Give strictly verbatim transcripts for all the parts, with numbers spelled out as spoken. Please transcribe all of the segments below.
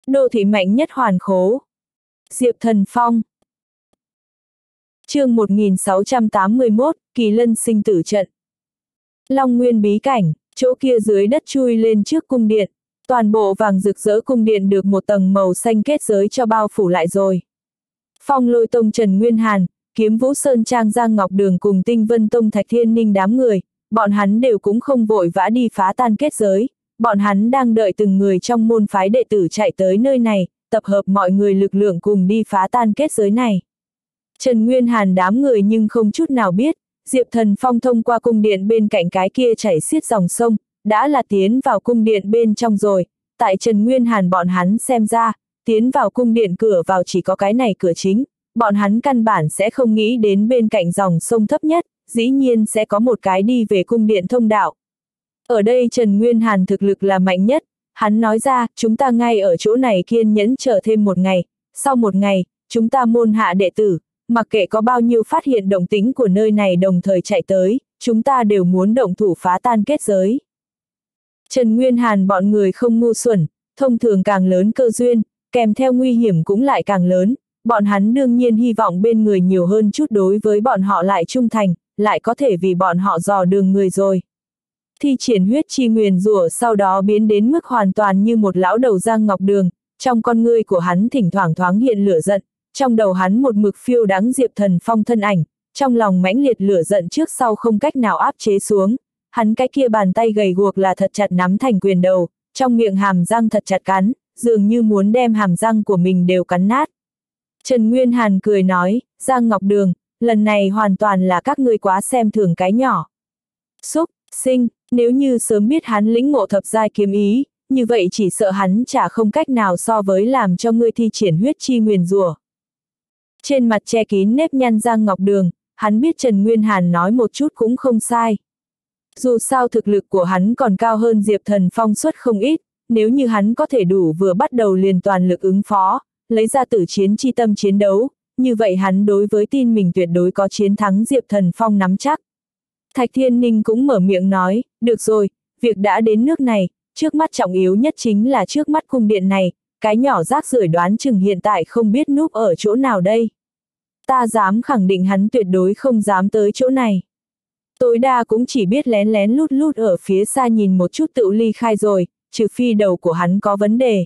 Đô thị mạnh nhất hoàn khố. Diệp Thần Phong. Chương một nghìn sáu trăm tám mươi mốt, Kỳ Lân sinh tử trận. Long Nguyên bí cảnh, chỗ kia dưới đất chui lên trước cung điện. Toàn bộ vàng rực rỡ cung điện được một tầng màu xanh kết giới cho bao phủ lại rồi. Phong Lôi Tông Trần Nguyên Hàn, Kiếm Vũ Sơn Trang Giang Ngọc Đường cùng Tinh Vân Tông Thạch Thiên Ninh đám người, bọn hắn đều cũng không vội vã đi phá tan kết giới. Bọn hắn đang đợi từng người trong môn phái đệ tử chạy tới nơi này, tập hợp mọi người lực lượng cùng đi phá tan kết giới này. Trần Nguyên Hàn đám người nhưng không chút nào biết, Diệp Thần Phong thông qua cung điện bên cạnh cái kia chảy xiết dòng sông, đã là tiến vào cung điện bên trong rồi. Tại Trần Nguyên Hàn bọn hắn xem ra, tiến vào cung điện cửa vào chỉ có cái này cửa chính, bọn hắn căn bản sẽ không nghĩ đến bên cạnh dòng sông thấp nhất, dĩ nhiên sẽ có một cái đi về cung điện thông đạo. Ở đây Trần Nguyên Hàn thực lực là mạnh nhất, hắn nói ra, chúng ta ngay ở chỗ này kiên nhẫn chờ thêm một ngày, sau một ngày, chúng ta môn hạ đệ tử, mặc kệ có bao nhiêu phát hiện động tĩnh của nơi này đồng thời chạy tới, chúng ta đều muốn động thủ phá tan kết giới. Trần Nguyên Hàn bọn người không ngu xuẩn, thông thường càng lớn cơ duyên, kèm theo nguy hiểm cũng lại càng lớn, bọn hắn đương nhiên hy vọng bên người nhiều hơn chút đối với bọn họ lại trung thành, lại có thể vì bọn họ dò đường người rồi. Thi triển huyết chi nguyền rủa sau đó biến đến mức hoàn toàn như một lão đầu Giang Ngọc Đường, trong con ngươi của hắn thỉnh thoảng thoáng hiện lửa giận, trong đầu hắn một mực phiêu đáng Diệp Thần Phong thân ảnh, trong lòng mãnh liệt lửa giận trước sau không cách nào áp chế xuống, hắn cái kia bàn tay gầy guộc là thật chặt nắm thành quyền đầu, trong miệng hàm răng thật chặt cắn, dường như muốn đem hàm răng của mình đều cắn nát. Trần Nguyên Hàn cười nói, Giang Ngọc Đường, lần này hoàn toàn là các ngươi quá xem thường cái nhỏ. Xúc, sinh, nếu như sớm biết hắn lĩnh ngộ thập giai kiếm ý, như vậy chỉ sợ hắn chả không cách nào so với làm cho ngươi thi triển huyết chi nguyền rủa. Trên mặt che kín nếp nhăn Giang Ngọc Đường, hắn biết Trần Nguyên Hàn nói một chút cũng không sai. Dù sao thực lực của hắn còn cao hơn Diệp Thần Phong suất không ít, nếu như hắn có thể đủ vừa bắt đầu liền toàn lực ứng phó, lấy ra tử chiến chi tâm chiến đấu, như vậy hắn đối với tin mình tuyệt đối có chiến thắng Diệp Thần Phong nắm chắc. Thạch Thiên Ninh cũng mở miệng nói, được rồi, việc đã đến nước này, trước mắt trọng yếu nhất chính là trước mắt cung điện này, cái nhỏ rác rưởi đoán chừng hiện tại không biết núp ở chỗ nào đây. Ta dám khẳng định hắn tuyệt đối không dám tới chỗ này. Tối đa cũng chỉ biết lén lén lút lút ở phía xa nhìn một chút tự ly khai rồi, trừ phi đầu của hắn có vấn đề.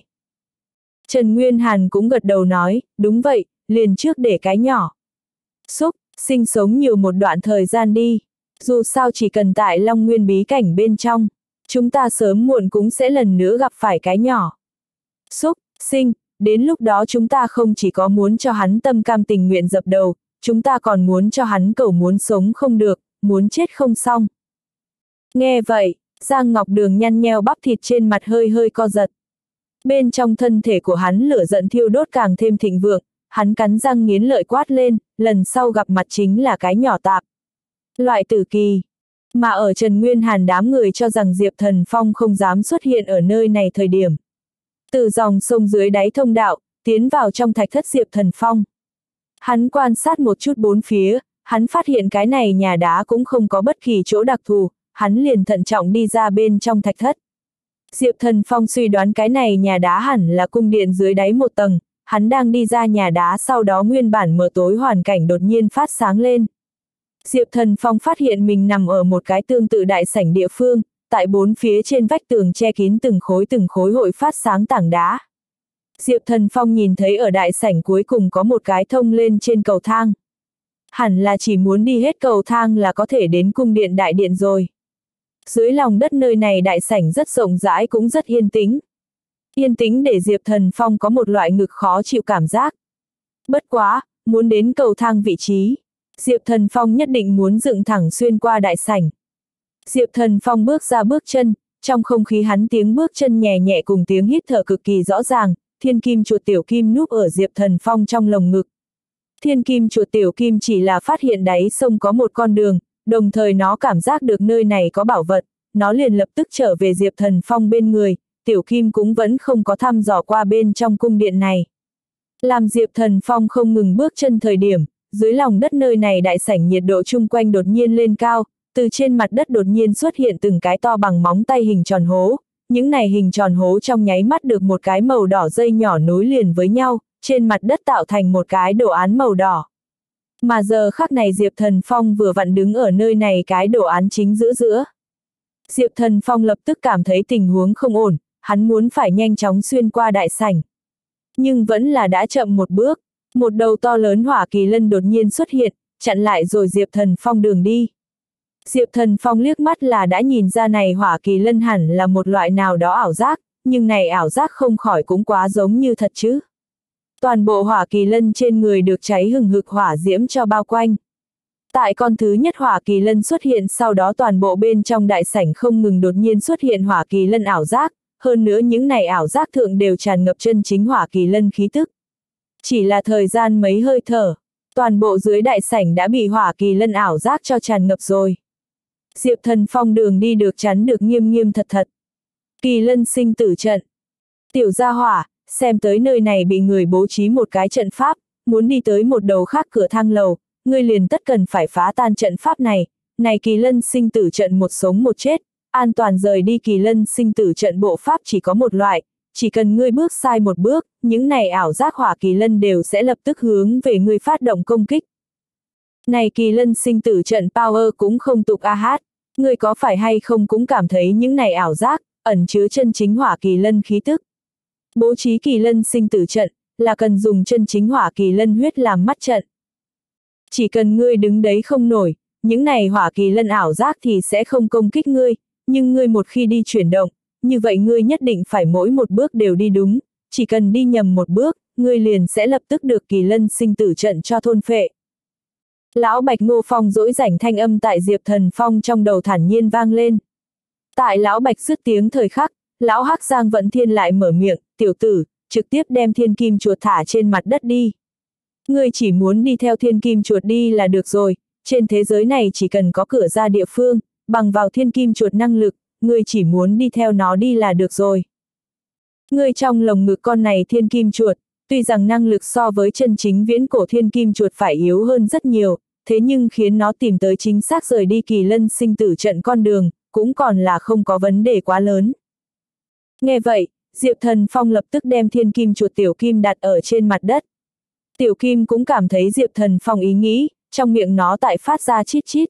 Trần Nguyên Hàn cũng gật đầu nói, đúng vậy, liền trước để cái nhỏ. Xúc, sinh sống nhiều một đoạn thời gian đi. Dù sao chỉ cần tại Long Nguyên bí cảnh bên trong, chúng ta sớm muộn cũng sẽ lần nữa gặp phải cái nhỏ. Xúc, sinh, đến lúc đó chúng ta không chỉ có muốn cho hắn tâm cam tình nguyện dập đầu, chúng ta còn muốn cho hắn cầu muốn sống không được, muốn chết không xong. Nghe vậy, Giang Ngọc Đường nhăn nheo bắp thịt trên mặt hơi hơi co giật. Bên trong thân thể của hắn lửa giận thiêu đốt càng thêm thịnh vượng, hắn cắn răng nghiến lợi quát lên, lần sau gặp mặt chính là cái nhỏ tạp. Loại tử kỳ. Mà ở Trần Nguyên Hàn đám người cho rằng Diệp Thần Phong không dám xuất hiện ở nơi này thời điểm. Từ dòng sông dưới đáy thông đạo, tiến vào trong thạch thất Diệp Thần Phong. Hắn quan sát một chút bốn phía, hắn phát hiện cái này nhà đá cũng không có bất kỳ chỗ đặc thù, hắn liền thận trọng đi ra bên trong thạch thất. Diệp Thần Phong suy đoán cái này nhà đá hẳn là cung điện dưới đáy một tầng, hắn đang đi ra nhà đá sau đó nguyên bản mờ tối hoàn cảnh đột nhiên phát sáng lên. Diệp Thần Phong phát hiện mình nằm ở một cái tương tự đại sảnh địa phương, tại bốn phía trên vách tường che kín từng khối từng khối hội phát sáng tảng đá. Diệp Thần Phong nhìn thấy ở đại sảnh cuối cùng có một cái thông lên trên cầu thang. Hẳn là chỉ muốn đi hết cầu thang là có thể đến cung điện đại điện rồi. Dưới lòng đất nơi này đại sảnh rất rộng rãi cũng rất yên tĩnh. Yên tĩnh để Diệp Thần Phong có một loại ngực khó chịu cảm giác. Bất quá, muốn đến cầu thang vị trí, Diệp Thần Phong nhất định muốn dựng thẳng xuyên qua đại sảnh. Diệp Thần Phong bước ra bước chân, trong không khí hắn tiếng bước chân nhẹ nhẹ cùng tiếng hít thở cực kỳ rõ ràng, thiên kim chuột tiểu kim núp ở Diệp Thần Phong trong lồng ngực. Thiên kim chuột tiểu kim chỉ là phát hiện đáy sông có một con đường, đồng thời nó cảm giác được nơi này có bảo vật, nó liền lập tức trở về Diệp Thần Phong bên người, tiểu kim cũng vẫn không có thăm dò qua bên trong cung điện này. Làm Diệp Thần Phong không ngừng bước chân thời điểm, dưới lòng đất nơi này đại sảnh nhiệt độ chung quanh đột nhiên lên cao, từ trên mặt đất đột nhiên xuất hiện từng cái to bằng móng tay hình tròn hố, những này hình tròn hố trong nháy mắt được một cái màu đỏ dây nhỏ nối liền với nhau, trên mặt đất tạo thành một cái đồ án màu đỏ. Mà giờ khắc này Diệp Thần Phong vừa vặn đứng ở nơi này cái đồ án chính giữa giữa. Diệp Thần Phong lập tức cảm thấy tình huống không ổn, hắn muốn phải nhanh chóng xuyên qua đại sảnh. Nhưng vẫn là đã chậm một bước, một đầu to lớn hỏa kỳ lân đột nhiên xuất hiện, chặn lại rồi Diệp Thần Phong đường đi. Diệp Thần Phong liếc mắt là đã nhìn ra này hỏa kỳ lân hẳn là một loại nào đó ảo giác, nhưng này ảo giác không khỏi cũng quá giống như thật chứ. Toàn bộ hỏa kỳ lân trên người được cháy hừng hực hỏa diễm cho bao quanh. Tại con thứ nhất hỏa kỳ lân xuất hiện sau đó toàn bộ bên trong đại sảnh không ngừng đột nhiên xuất hiện hỏa kỳ lân ảo giác, hơn nữa những này ảo giác thượng đều tràn ngập chân chính hỏa kỳ lân khí tức. Chỉ là thời gian mấy hơi thở, toàn bộ dưới đại sảnh đã bị hỏa kỳ lân ảo giác cho tràn ngập rồi. Diệp Thần Phong đường đi được chắn được nghiêm nghiêm thật thật. Kỳ lân sinh tử trận. Tiểu gia hỏa, xem tới nơi này bị người bố trí một cái trận pháp, muốn đi tới một đầu khác cửa thang lầu, ngươi liền tất cần phải phá tan trận pháp này, này kỳ lân sinh tử trận một sống một chết, an toàn rời đi kỳ lân sinh tử trận bộ pháp chỉ có một loại, chỉ cần ngươi bước sai một bước, những này ảo giác hỏa kỳ lân đều sẽ lập tức hướng về ngươi phát động công kích. Này kỳ lân sinh tử trận power cũng không tục a hát, ngươi có phải hay không cũng cảm thấy những này ảo giác, ẩn chứa chân chính hỏa kỳ lân khí tức. Bố trí kỳ lân sinh tử trận, là cần dùng chân chính hỏa kỳ lân huyết làm mắt trận. Chỉ cần ngươi đứng đấy không nổi, những này hỏa kỳ lân ảo giác thì sẽ không công kích ngươi, nhưng ngươi một khi đi chuyển động, như vậy ngươi nhất định phải mỗi một bước đều đi đúng, chỉ cần đi nhầm một bước, ngươi liền sẽ lập tức được kỳ lân sinh tử trận cho thôn phệ. Lão Bạch Ngô Phong dỗi rảnh thanh âm tại Diệp Thần Phong trong đầu thản nhiên vang lên. Tại Lão Bạch dứt tiếng thời khắc, Lão Hắc Giang Vận Thiên lại mở miệng, tiểu tử, trực tiếp đem thiên kim chuột thả trên mặt đất đi. Ngươi chỉ muốn đi theo thiên kim chuột đi là được rồi, trên thế giới này chỉ cần có cửa ra địa phương, bằng vào thiên kim chuột năng lực, ngươi chỉ muốn đi theo nó đi là được rồi. Ngươi trong lồng ngực con này thiên kim chuột, tuy rằng năng lực so với chân chính viễn cổ thiên kim chuột phải yếu hơn rất nhiều, thế nhưng khiến nó tìm tới chính xác rời đi kỳ lân sinh tử trận con đường, cũng còn là không có vấn đề quá lớn. Nghe vậy, Diệp Thần Phong lập tức đem thiên kim chuột tiểu kim đặt ở trên mặt đất. Tiểu kim cũng cảm thấy Diệp Thần Phong ý nghĩ, trong miệng nó tại phát ra chít chít.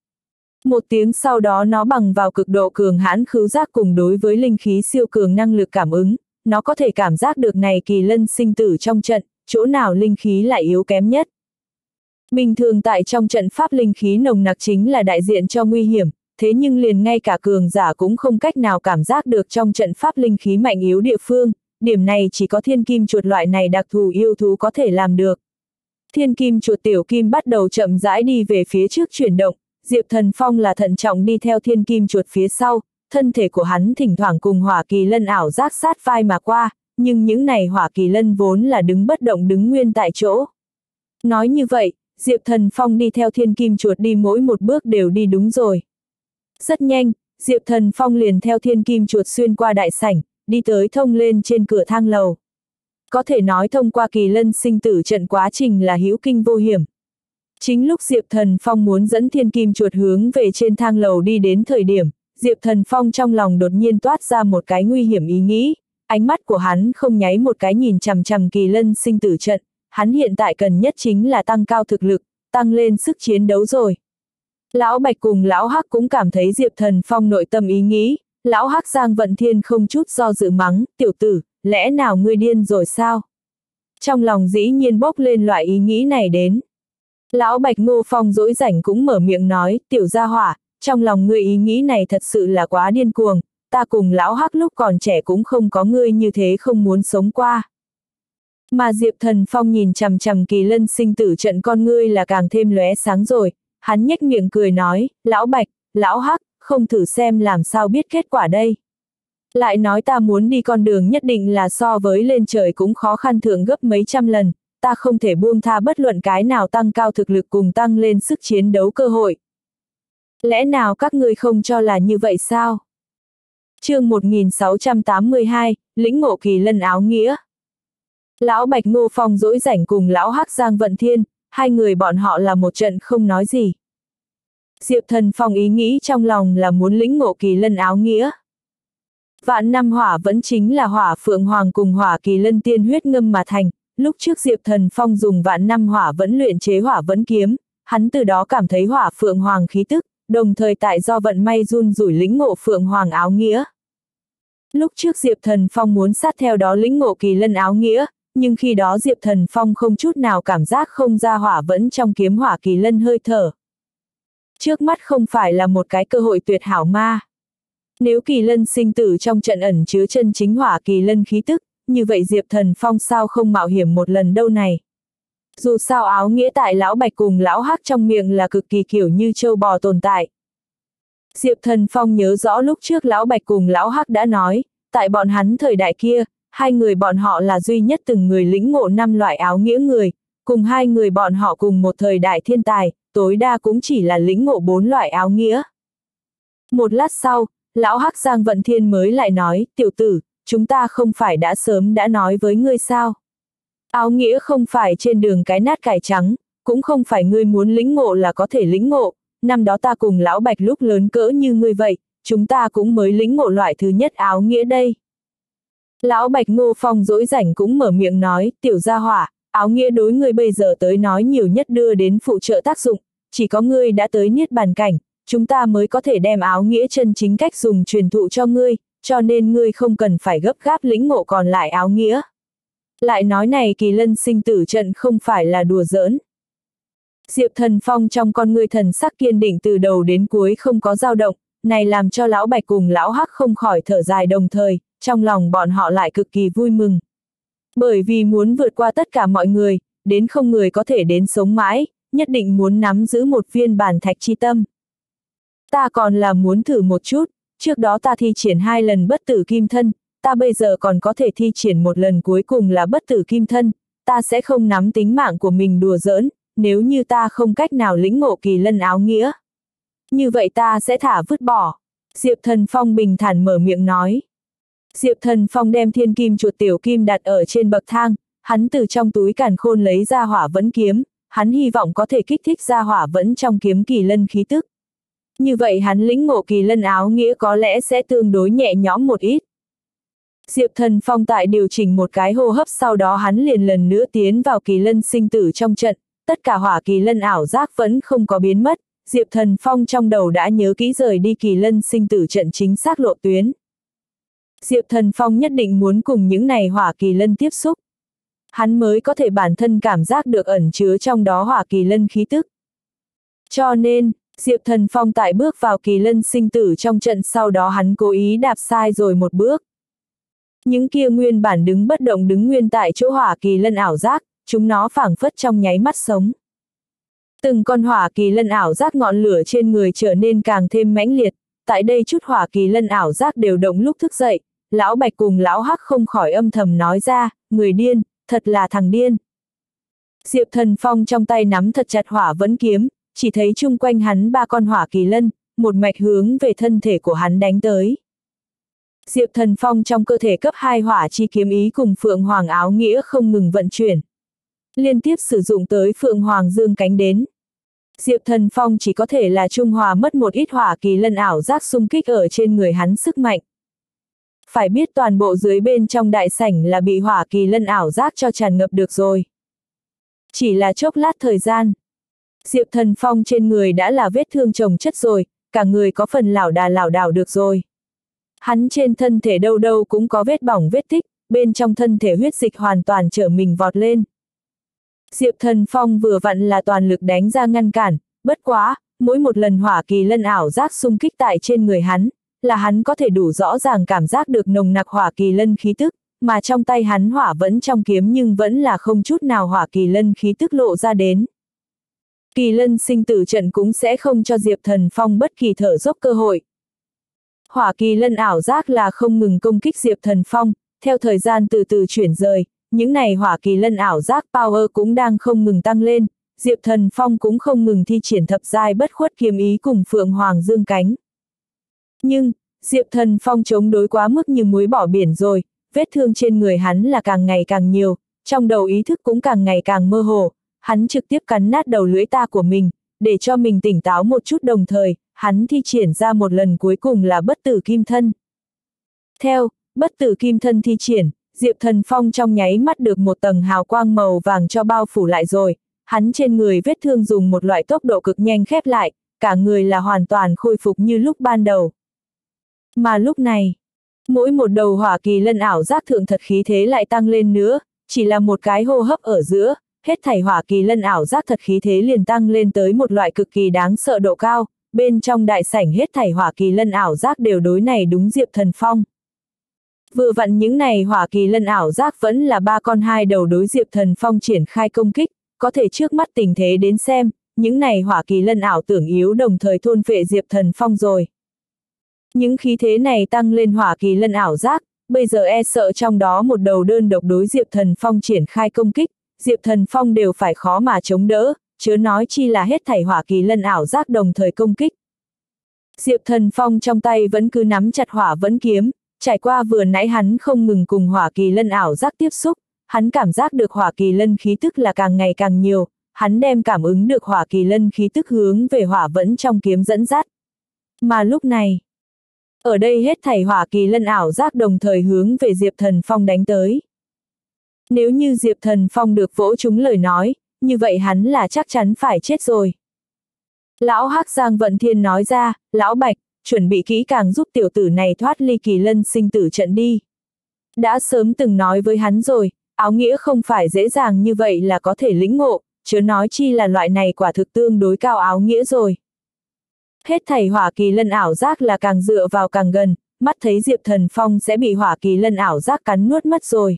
Một tiếng sau đó nó bằng vào cực độ cường hãn khứu giác cùng đối với linh khí siêu cường năng lực cảm ứng, nó có thể cảm giác được này kỳ lân sinh tử trong trận, chỗ nào linh khí lại yếu kém nhất. Bình thường tại trong trận pháp linh khí nồng nặc chính là đại diện cho nguy hiểm, thế nhưng liền ngay cả cường giả cũng không cách nào cảm giác được trong trận pháp linh khí mạnh yếu địa phương, điểm này chỉ có thiên kim chuột loại này đặc thù yêu thú có thể làm được. Thiên kim chuột tiểu kim bắt đầu chậm rãi đi về phía trước chuyển động, Diệp Thần Phong là thận trọng đi theo thiên kim chuột phía sau, thân thể của hắn thỉnh thoảng cùng hỏa kỳ lân ảo giác sát vai mà qua, nhưng những này hỏa kỳ lân vốn là đứng bất động đứng nguyên tại chỗ. Nói như vậy, Diệp Thần Phong đi theo thiên kim chuột đi mỗi một bước đều đi đúng rồi. Rất nhanh, Diệp Thần Phong liền theo thiên kim chuột xuyên qua đại sảnh, đi tới thông lên trên cửa thang lầu. Có thể nói thông qua kỳ lân sinh tử trận quá trình là hữu kinh vô hiểm. Chính lúc Diệp Thần Phong muốn dẫn thiên kim chuột hướng về trên thang lầu đi đến thời điểm, Diệp Thần Phong trong lòng đột nhiên toát ra một cái nguy hiểm ý nghĩ, ánh mắt của hắn không nháy một cái nhìn chằm chằm kỳ lân sinh tử trận, hắn hiện tại cần nhất chính là tăng cao thực lực, tăng lên sức chiến đấu rồi. Lão Bạch cùng Lão Hắc cũng cảm thấy Diệp Thần Phong nội tâm ý nghĩ, Lão Hắc Giang Vận Thiên không chút do dự mắng, tiểu tử, lẽ nào ngươi điên rồi sao? Trong lòng dĩ nhiên bốc lên loại ý nghĩ này đến. Lão Bạch Ngô Phong dỗi rảnh cũng mở miệng nói, tiểu gia hỏa, trong lòng ngươi ý nghĩ này thật sự là quá điên cuồng, ta cùng Lão Hắc lúc còn trẻ cũng không có ngươi như thế không muốn sống qua. Mà Diệp Thần Phong nhìn chằm chằm kỳ lân sinh tử trận con ngươi là càng thêm lóe sáng rồi, hắn nhếch miệng cười nói, Lão Bạch, Lão Hắc, không thử xem làm sao biết kết quả đây. Lại nói ta muốn đi con đường nhất định là so với lên trời cũng khó khăn thượng gấp mấy trăm lần, ta không thể buông tha bất luận cái nào tăng cao thực lực cùng tăng lên sức chiến đấu cơ hội. Lẽ nào các ngươi không cho là như vậy sao? Chương một nghìn sáu trăm tám mươi hai, lĩnh ngộ kỳ lân áo nghĩa. Lão Bạch Ngô Phong dỗi rảnh cùng Lão Hắc Giang Vận Thiên, hai người bọn họ là một trận không nói gì. Diệp Thần Phong ý nghĩ trong lòng là muốn lĩnh ngộ kỳ lân áo nghĩa. Vạn năm hỏa vẫn chính là hỏa phượng hoàng cùng hỏa kỳ lân tiên huyết ngâm mà thành, lúc trước Diệp Thần Phong dùng vạn năm hỏa vẫn luyện chế hỏa vẫn kiếm, hắn từ đó cảm thấy hỏa phượng hoàng khí tức, đồng thời tại do vận may run rủi lĩnh ngộ phượng hoàng áo nghĩa. Lúc trước Diệp Thần Phong muốn sát theo đó lĩnh ngộ kỳ lân áo nghĩa, nhưng khi đó Diệp Thần Phong không chút nào cảm giác không ra hỏa vẫn trong kiếm hỏa kỳ lân hơi thở. Trước mắt không phải là một cái cơ hội tuyệt hảo ma. Nếu kỳ lân sinh tử trong trận ẩn chứa chân chính hỏa kỳ lân khí tức, như vậy Diệp Thần Phong sao không mạo hiểm một lần đâu này. Dù sao áo nghĩa tại lão Bạch cùng lão Hắc trong miệng là cực kỳ kiểu như trâu bò tồn tại. Diệp Thần Phong nhớ rõ lúc trước lão Bạch cùng lão Hắc đã nói, tại bọn hắn thời đại kia, hai người bọn họ là duy nhất từng người lĩnh ngộ năm loại áo nghĩa người, cùng hai người bọn họ cùng một thời đại thiên tài, tối đa cũng chỉ là lĩnh ngộ bốn loại áo nghĩa. Một lát sau, lão Hắc Giang Vận Thiên mới lại nói, tiểu tử, chúng ta không phải đã sớm đã nói với ngươi sao? Áo nghĩa không phải trên đường cái nát cải trắng, cũng không phải ngươi muốn lĩnh ngộ là có thể lĩnh ngộ, năm đó ta cùng lão Bạch lúc lớn cỡ như ngươi vậy, chúng ta cũng mới lĩnh ngộ loại thứ nhất áo nghĩa đây. Lão Bạch Ngô Phong dỗi rảnh cũng mở miệng nói, tiểu gia hỏa, áo nghĩa đối ngươi bây giờ tới nói nhiều nhất đưa đến phụ trợ tác dụng, chỉ có ngươi đã tới niết bàn cảnh, chúng ta mới có thể đem áo nghĩa chân chính cách dùng truyền thụ cho ngươi, cho nên ngươi không cần phải gấp gáp lĩnh ngộ còn lại áo nghĩa. Lại nói này kỳ lân sinh tử trận không phải là đùa giỡn. Diệp Thần Phong trong con ngươi thần sắc kiên định từ đầu đến cuối không có dao động, này làm cho lão Bạch cùng lão Hắc không khỏi thở dài đồng thời, trong lòng bọn họ lại cực kỳ vui mừng. Bởi vì muốn vượt qua tất cả mọi người, đến không người có thể đến sống mãi, nhất định muốn nắm giữ một viên bản thạch chi tâm. Ta còn là muốn thử một chút, trước đó ta thi triển hai lần bất tử kim thân, ta bây giờ còn có thể thi triển một lần cuối cùng là bất tử kim thân, ta sẽ không nắm tính mạng của mình đùa giỡn, nếu như ta không cách nào lĩnh ngộ kỳ lân áo nghĩa. Như vậy ta sẽ thả vứt bỏ. Diệp Thần Phong bình thản mở miệng nói. Diệp Thần Phong đem thiên kim chuột tiểu kim đặt ở trên bậc thang, hắn từ trong túi càn khôn lấy ra hỏa vẫn kiếm, hắn hy vọng có thể kích thích ra hỏa vẫn trong kiếm kỳ lân khí tức. Như vậy hắn lĩnh ngộ kỳ lân áo nghĩa có lẽ sẽ tương đối nhẹ nhõm một ít. Diệp Thần Phong tại điều chỉnh một cái hô hấp sau đó hắn liền lần nữa tiến vào kỳ lân sinh tử trong trận, tất cả hỏa kỳ lân ảo giác vẫn không có biến mất, Diệp Thần Phong trong đầu đã nhớ kỹ rời đi kỳ lân sinh tử trận chính xác lộ tuyến. Diệp Thần Phong nhất định muốn cùng những này hỏa kỳ lân tiếp xúc. Hắn mới có thể bản thân cảm giác được ẩn chứa trong đó hỏa kỳ lân khí tức. Cho nên, Diệp Thần Phong tại bước vào kỳ lân sinh tử trong trận sau đó hắn cố ý đạp sai rồi một bước. Những kia nguyên bản đứng bất động đứng nguyên tại chỗ hỏa kỳ lân ảo giác, chúng nó phảng phất trong nháy mắt sống. Từng con hỏa kỳ lân ảo giác ngọn lửa trên người trở nên càng thêm mãnh liệt, tại đây chút hỏa kỳ lân ảo giác đều động lúc thức dậy, lão Bạch cùng lão Hắc không khỏi âm thầm nói ra, người điên, thật là thằng điên. Diệp Thần Phong trong tay nắm thật chặt hỏa vẫn kiếm, chỉ thấy chung quanh hắn ba con hỏa kỳ lân, một mạch hướng về thân thể của hắn đánh tới. Diệp Thần Phong trong cơ thể cấp hai hỏa chi kiếm ý cùng Phượng Hoàng áo nghĩa không ngừng vận chuyển. Liên tiếp sử dụng tới Phượng Hoàng dương cánh đến. Diệp Thần Phong chỉ có thể là trung hòa mất một ít hỏa kỳ lân ảo giác xung kích ở trên người hắn sức mạnh. Phải biết toàn bộ dưới bên trong đại sảnh là bị hỏa kỳ lân ảo giác cho tràn ngập được rồi. Chỉ là chốc lát thời gian. Diệp Thần Phong trên người đã là vết thương chồng chất rồi, cả người có phần lảo đà lảo đảo được rồi. Hắn trên thân thể đâu đâu cũng có vết bỏng vết tích, bên trong thân thể huyết dịch hoàn toàn trở mình vọt lên. Diệp Thần Phong vừa vặn là toàn lực đánh ra ngăn cản, bất quá, mỗi một lần hỏa kỳ lân ảo giác xung kích tại trên người hắn, là hắn có thể đủ rõ ràng cảm giác được nồng nặc hỏa kỳ lân khí tức, mà trong tay hắn hỏa vẫn trong kiếm nhưng vẫn là không chút nào hỏa kỳ lân khí tức lộ ra đến. Kỳ lân sinh tử trận cũng sẽ không cho Diệp Thần Phong bất kỳ thở dốc cơ hội. Hỏa kỳ lân ảo giác là không ngừng công kích Diệp Thần Phong, theo thời gian từ từ chuyển rời, những này hỏa kỳ lân ảo giác power cũng đang không ngừng tăng lên, Diệp Thần Phong cũng không ngừng thi triển thập giai bất khuất kiếm ý cùng Phượng Hoàng dương cánh. Nhưng, Diệp Thần Phong chống đối quá mức như muối bỏ biển rồi, vết thương trên người hắn là càng ngày càng nhiều, trong đầu ý thức cũng càng ngày càng mơ hồ, hắn trực tiếp cắn nát đầu lưỡi ta của mình, để cho mình tỉnh táo một chút đồng thời, hắn thi triển ra một lần cuối cùng là bất tử kim thân. Theo, bất tử kim thân thi triển, Diệp Thần Phong trong nháy mắt được một tầng hào quang màu vàng cho bao phủ lại rồi, hắn trên người vết thương dùng một loại tốc độ cực nhanh khép lại, cả người là hoàn toàn khôi phục như lúc ban đầu. Mà lúc này, mỗi một đầu hỏa kỳ lân ảo giác thượng thật khí thế lại tăng lên nữa, chỉ là một cái hô hấp ở giữa, hết thảy hỏa kỳ lân ảo giác thật khí thế liền tăng lên tới một loại cực kỳ đáng sợ độ cao, bên trong đại sảnh hết thảy hỏa kỳ lân ảo giác đều đối này đúng Diệp Thần Phong. Vừa vặn những này hỏa kỳ lân ảo giác vẫn là ba con hai đầu đối Diệp Thần Phong triển khai công kích, có thể trước mắt tình thế đến xem, những này hỏa kỳ lân ảo tưởng yếu đồng thời thôn phệ Diệp Thần Phong rồi. Những khí thế này tăng lên hỏa kỳ lân ảo giác, bây giờ e sợ trong đó một đầu đơn độc đối Diệp Thần Phong triển khai công kích, Diệp Thần Phong đều phải khó mà chống đỡ, chớ nói chi là hết thảy hỏa kỳ lân ảo giác đồng thời công kích. Diệp Thần Phong trong tay vẫn cứ nắm chặt hỏa vẫn kiếm, trải qua vừa nãy hắn không ngừng cùng hỏa kỳ lân ảo giác tiếp xúc, hắn cảm giác được hỏa kỳ lân khí tức là càng ngày càng nhiều, hắn đem cảm ứng được hỏa kỳ lân khí tức hướng về hỏa vẫn trong kiếm dẫn dắt. Mà lúc này, ở đây hết thảy hỏa kỳ lân ảo giác đồng thời hướng về Diệp Thần Phong đánh tới. Nếu như Diệp Thần Phong được vỗ trúng lời nói, như vậy hắn là chắc chắn phải chết rồi. Lão Hắc Giang Vận Thiên nói ra, Lão Bạch, chuẩn bị kỹ càng giúp tiểu tử này thoát ly kỳ lân sinh tử trận đi. Đã sớm từng nói với hắn rồi, áo nghĩa không phải dễ dàng như vậy là có thể lĩnh ngộ, chớ nói chi là loại này quả thực tương đối cao áo nghĩa rồi. Hết thảy hỏa kỳ lân ảo giác là càng dựa vào càng gần, mắt thấy Diệp Thần Phong sẽ bị hỏa kỳ lân ảo giác cắn nuốt mất rồi.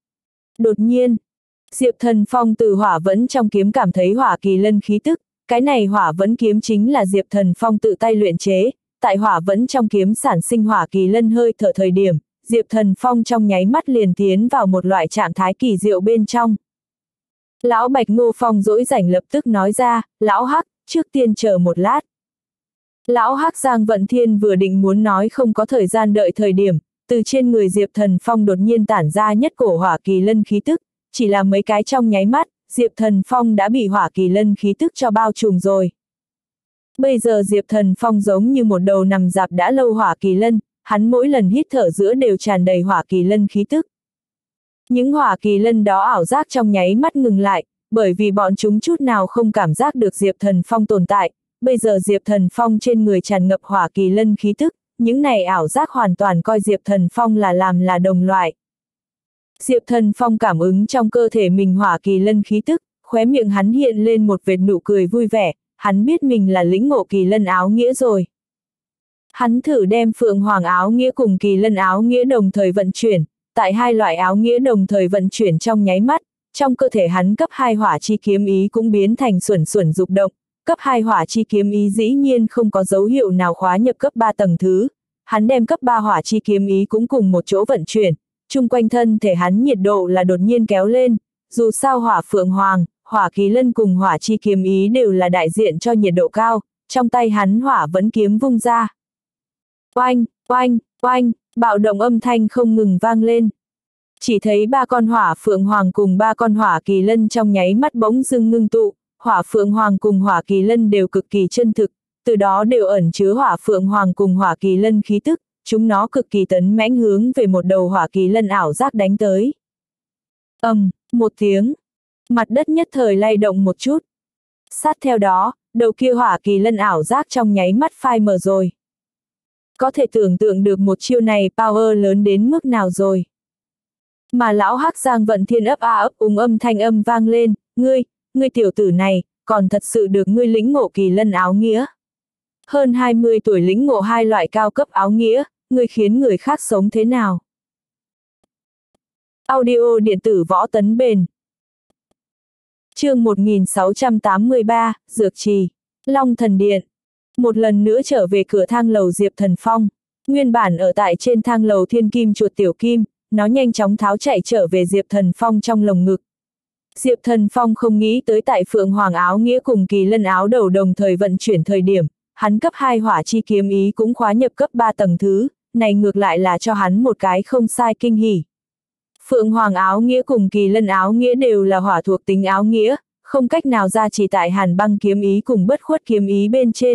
Đột nhiên, Diệp Thần Phong từ hỏa vẫn trong kiếm cảm thấy hỏa kỳ lân khí tức, cái này hỏa vẫn kiếm chính là Diệp Thần Phong tự tay luyện chế, tại hỏa vẫn trong kiếm sản sinh hỏa kỳ lân hơi thở thời điểm, Diệp Thần Phong trong nháy mắt liền tiến vào một loại trạng thái kỳ diệu bên trong. Lão Bạch Ngô Phong dỗi rảnh lập tức nói ra, Lão Hắc, trước tiên chờ một lát. Lão Hắc Giang Vận Thiên vừa định muốn nói không có thời gian đợi thời điểm, từ trên người Diệp Thần Phong đột nhiên tản ra nhất cổ hỏa kỳ lân khí tức, chỉ là mấy cái trong nháy mắt, Diệp Thần Phong đã bị hỏa kỳ lân khí tức cho bao trùm rồi. Bây giờ Diệp Thần Phong giống như một đầu nằm dạp đã lâu hỏa kỳ lân, hắn mỗi lần hít thở giữa đều tràn đầy hỏa kỳ lân khí tức. Những hỏa kỳ lân đó ảo giác trong nháy mắt ngừng lại, bởi vì bọn chúng chút nào không cảm giác được Diệp Thần Phong tồn tại, bây giờ Diệp Thần Phong trên người tràn ngập hỏa kỳ lân khí tức, những này ảo giác hoàn toàn coi Diệp Thần Phong là làm là đồng loại. Diệp Thần Phong cảm ứng trong cơ thể mình hỏa kỳ lân khí tức, khóe miệng hắn hiện lên một vệt nụ cười vui vẻ, hắn biết mình là lĩnh ngộ kỳ lân áo nghĩa rồi. Hắn thử đem phượng hoàng áo nghĩa cùng kỳ lân áo nghĩa đồng thời vận chuyển, tại hai loại áo nghĩa đồng thời vận chuyển trong nháy mắt, trong cơ thể hắn cấp hai hỏa chi kiếm ý cũng biến thành xuẩn xuẩn dục động, cấp hai hỏa chi kiếm ý dĩ nhiên không có dấu hiệu nào khóa nhập cấp ba tầng thứ, hắn đem cấp ba hỏa chi kiếm ý cũng cùng một chỗ vận chuyển, chung quanh thân thể hắn nhiệt độ là đột nhiên kéo lên, dù sao hỏa phượng hoàng, hỏa kỳ lân cùng hỏa chi kiếm ý đều là đại diện cho nhiệt độ cao, trong tay hắn hỏa vẫn kiếm vung ra. Oanh, oanh, oanh, bạo động âm thanh không ngừng vang lên. Chỉ thấy ba con hỏa phượng hoàng cùng ba con hỏa kỳ lân trong nháy mắt bỗng dưng ngưng tụ, hỏa phượng hoàng cùng hỏa kỳ lân đều cực kỳ chân thực, từ đó đều ẩn chứa hỏa phượng hoàng cùng hỏa kỳ lân khí tức, chúng nó cực kỳ tấn mãnh hướng về một đầu hỏa kỳ lân ảo giác đánh tới. Ầm, um, một tiếng, mặt đất nhất thời lay động một chút. Sát theo đó, đầu kia hỏa kỳ lân ảo giác trong nháy mắt phai mờ rồi. Có thể tưởng tượng được một chiêu này power lớn đến mức nào rồi. Mà lão Hắc Giang Vận Thiên ấp a ấp úng âm thanh âm vang lên, ngươi, ngươi tiểu tử này, còn thật sự được ngươi lĩnh ngộ kỳ lân áo nghĩa. Hơn hai mươi tuổi lĩnh ngộ hai loại cao cấp áo nghĩa, ngươi khiến người khác sống thế nào? Audio điện tử Võ Tấn Bền. Chương một nghìn sáu trăm tám mươi ba, Dược Trì, Long Thần Điện. Một lần nữa trở về cửa thang lầu Diệp Thần Phong, nguyên bản ở tại trên thang lầu thiên kim chuột tiểu kim, nó nhanh chóng tháo chạy trở về Diệp Thần Phong trong lồng ngực. Diệp Thần Phong không nghĩ tới tại Phượng Hoàng áo nghĩa cùng kỳ lân áo đầu đồng thời vận chuyển thời điểm, hắn cấp hai hỏa chi kiếm ý cũng khóa nhập cấp ba tầng thứ, này ngược lại là cho hắn một cái không sai kinh hỉ. Phượng Hoàng áo nghĩa cùng kỳ lân áo nghĩa đều là hỏa thuộc tính áo nghĩa, không cách nào ra chỉ tại hàn băng kiếm ý cùng bất khuất kiếm ý bên trên.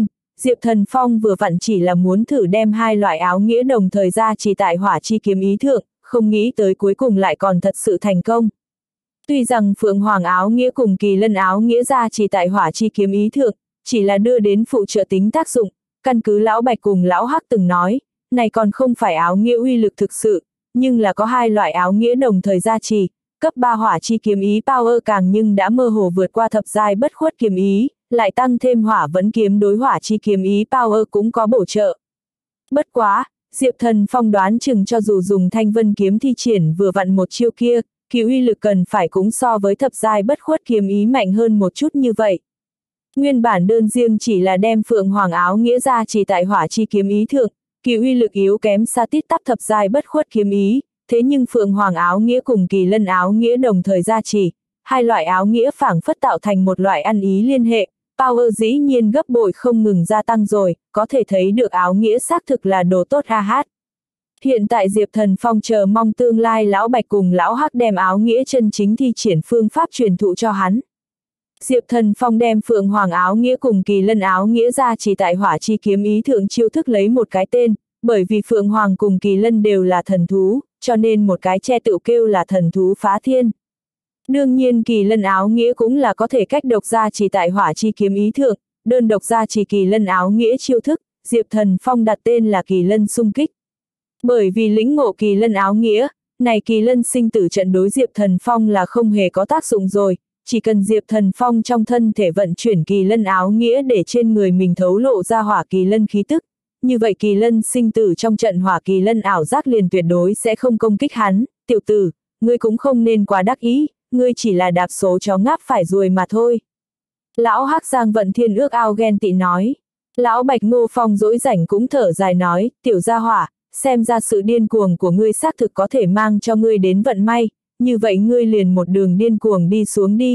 Diệp Thần Phong vừa vặn chỉ là muốn thử đem hai loại áo nghĩa đồng thời ra chỉ tại hỏa chi kiếm ý thượng, không nghĩ tới cuối cùng lại còn thật sự thành công. Tuy rằng Phượng Hoàng áo nghĩa cùng Kỳ Lân áo nghĩa ra chỉ tại hỏa chi kiếm ý thượng, chỉ là đưa đến phụ trợ tính tác dụng, căn cứ Lão Bạch cùng Lão Hắc từng nói, này còn không phải áo nghĩa uy lực thực sự, nhưng là có hai loại áo nghĩa đồng thời gia trì, cấp ba hỏa chi kiếm ý power càng nhưng đã mơ hồ vượt qua thập giai bất khuất kiếm ý, lại tăng thêm hỏa vẫn kiếm đối hỏa chi kiếm ý power cũng có bổ trợ. Bất quá, Diệp Thần Phong đoán chừng cho dù dùng Thanh Vân kiếm thi triển vừa vặn một chiêu kia, kỳ uy lực cần phải cũng so với thập giai bất khuất kiếm ý mạnh hơn một chút như vậy. Nguyên bản đơn riêng chỉ là đem Phượng Hoàng áo nghĩa ra chỉ tại hỏa chi kiếm ý thượng, kỳ uy lực yếu kém xa tít tắp thập giai bất khuất kiếm ý, thế nhưng Phượng Hoàng áo nghĩa cùng Kỳ Lân áo nghĩa đồng thời gia trì, hai loại áo nghĩa phảng phất tạo thành một loại ăn ý liên hệ, power dĩ nhiên gấp bội không ngừng gia tăng rồi, có thể thấy được áo nghĩa xác thực là đồ tốt ha hát. Hiện tại Diệp Thần Phong chờ mong tương lai Lão Bạch cùng Lão Hắc đem áo nghĩa chân chính thi triển phương pháp truyền thụ cho hắn. Diệp Thần Phong đem Phượng Hoàng áo nghĩa cùng Kỳ Lân áo nghĩa ra chỉ tại hỏa chi kiếm ý thượng chiêu thức lấy một cái tên, bởi vì Phượng Hoàng cùng Kỳ Lân đều là thần thú, cho nên một cái che tự kêu là thần thú phá thiên. Đương nhiên Kỳ Lân áo nghĩa cũng là có thể cách độc ra chỉ tại hỏa chi kiếm ý thượng, đơn độc ra chỉ Kỳ Lân áo nghĩa chiêu thức, Diệp Thần Phong đặt tên là Kỳ Lân xung kích. Bởi vì lĩnh ngộ Kỳ Lân áo nghĩa, này Kỳ Lân sinh tử trận đối Diệp Thần Phong là không hề có tác dụng rồi, chỉ cần Diệp Thần Phong trong thân thể vận chuyển Kỳ Lân áo nghĩa để trên người mình thấu lộ ra hỏa Kỳ Lân khí tức, như vậy Kỳ Lân sinh tử trong trận hỏa Kỳ Lân ảo giác liền tuyệt đối sẽ không công kích hắn. Tiểu tử, ngươi cũng không nên quá đắc ý, ngươi chỉ là đạp số chó ngáp phải ruồi mà thôi. Lão Hắc Giang Vận Thiên ước ao ghen tị nói. Lão Bạch Ngô Phong dỗi rảnh cũng thở dài nói, tiểu gia hỏa, xem ra sự điên cuồng của ngươi xác thực có thể mang cho ngươi đến vận may, như vậy ngươi liền một đường điên cuồng đi xuống đi.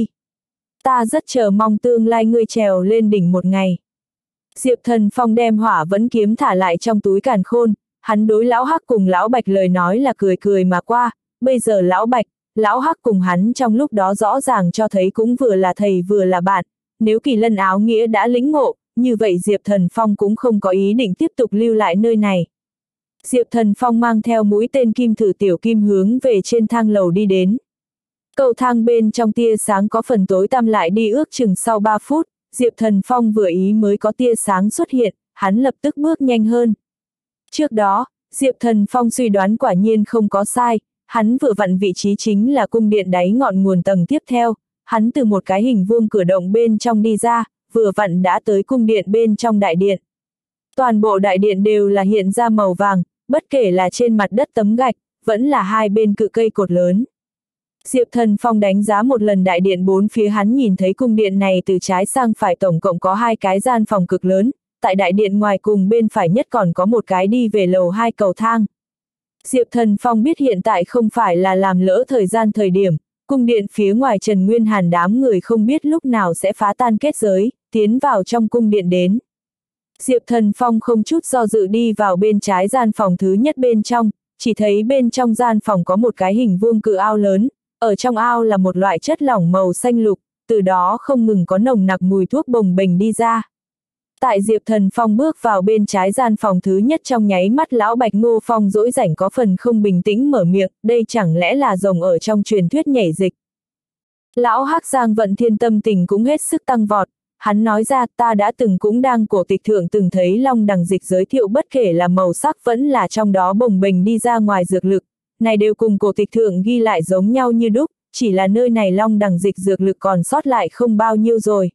Ta rất chờ mong tương lai ngươi trèo lên đỉnh một ngày. Diệp Thần Phong đem hỏa vẫn kiếm thả lại trong túi càn khôn, hắn đối Lão Hắc cùng Lão Bạch lời nói là cười cười mà qua, bây giờ Lão Bạch, Lão Hắc cùng hắn trong lúc đó rõ ràng cho thấy cũng vừa là thầy vừa là bạn, nếu Kỳ Lân áo nghĩa đã lĩnh ngộ, như vậy Diệp Thần Phong cũng không có ý định tiếp tục lưu lại nơi này. Diệp Thần Phong mang theo mũi tên kim thử tiểu kim hướng về trên thang lầu đi đến. Cầu thang bên trong tia sáng có phần tối tăm lại đi ước chừng sau ba phút, Diệp Thần Phong vừa ý mới có tia sáng xuất hiện, hắn lập tức bước nhanh hơn. Trước đó, Diệp Thần Phong suy đoán quả nhiên không có sai, hắn vừa vặn vị trí chính là cung điện đáy ngọn nguồn tầng tiếp theo, hắn từ một cái hình vuông cửa động bên trong đi ra, vừa vặn đã tới cung điện bên trong đại điện. Toàn bộ đại điện đều là hiện ra màu vàng, bất kể là trên mặt đất tấm gạch, vẫn là hai bên cự cây cột lớn. Diệp Thần Phong đánh giá một lần đại điện bốn phía, hắn nhìn thấy cung điện này từ trái sang phải tổng cộng có hai cái gian phòng cực lớn, tại đại điện ngoài cùng bên phải nhất còn có một cái đi về lầu hai cầu thang. Diệp Thần Phong biết hiện tại không phải là làm lỡ thời gian thời điểm, cung điện phía ngoài Trần Nguyên Hàn đám người không biết lúc nào sẽ phá tan kết giới, tiến vào trong cung điện đến. Diệp Thần Phong không chút do dự đi vào bên trái gian phòng thứ nhất bên trong, chỉ thấy bên trong gian phòng có một cái hình vuông cự ao lớn, ở trong ao là một loại chất lỏng màu xanh lục, từ đó không ngừng có nồng nặc mùi thuốc bồng bềnh đi ra. Tại Diệp Thần Phong bước vào bên trái gian phòng thứ nhất trong nháy mắt Lão Bạch Ngô Phong dỗi rảnh có phần không bình tĩnh mở miệng, đây chẳng lẽ là rồng ở trong truyền thuyết nhảy dịch. Lão Hắc Giang Vận Thiên tâm tình cũng hết sức tăng vọt, hắn nói ra ta đã từng cũng đang cổ tịch thượng từng thấy long đằng dịch giới thiệu bất kể là màu sắc vẫn là trong đó bồng bềnh đi ra ngoài dược lực, này đều cùng cổ tịch thượng ghi lại giống nhau như đúc, chỉ là nơi này long đằng dịch dược lực còn sót lại không bao nhiêu rồi.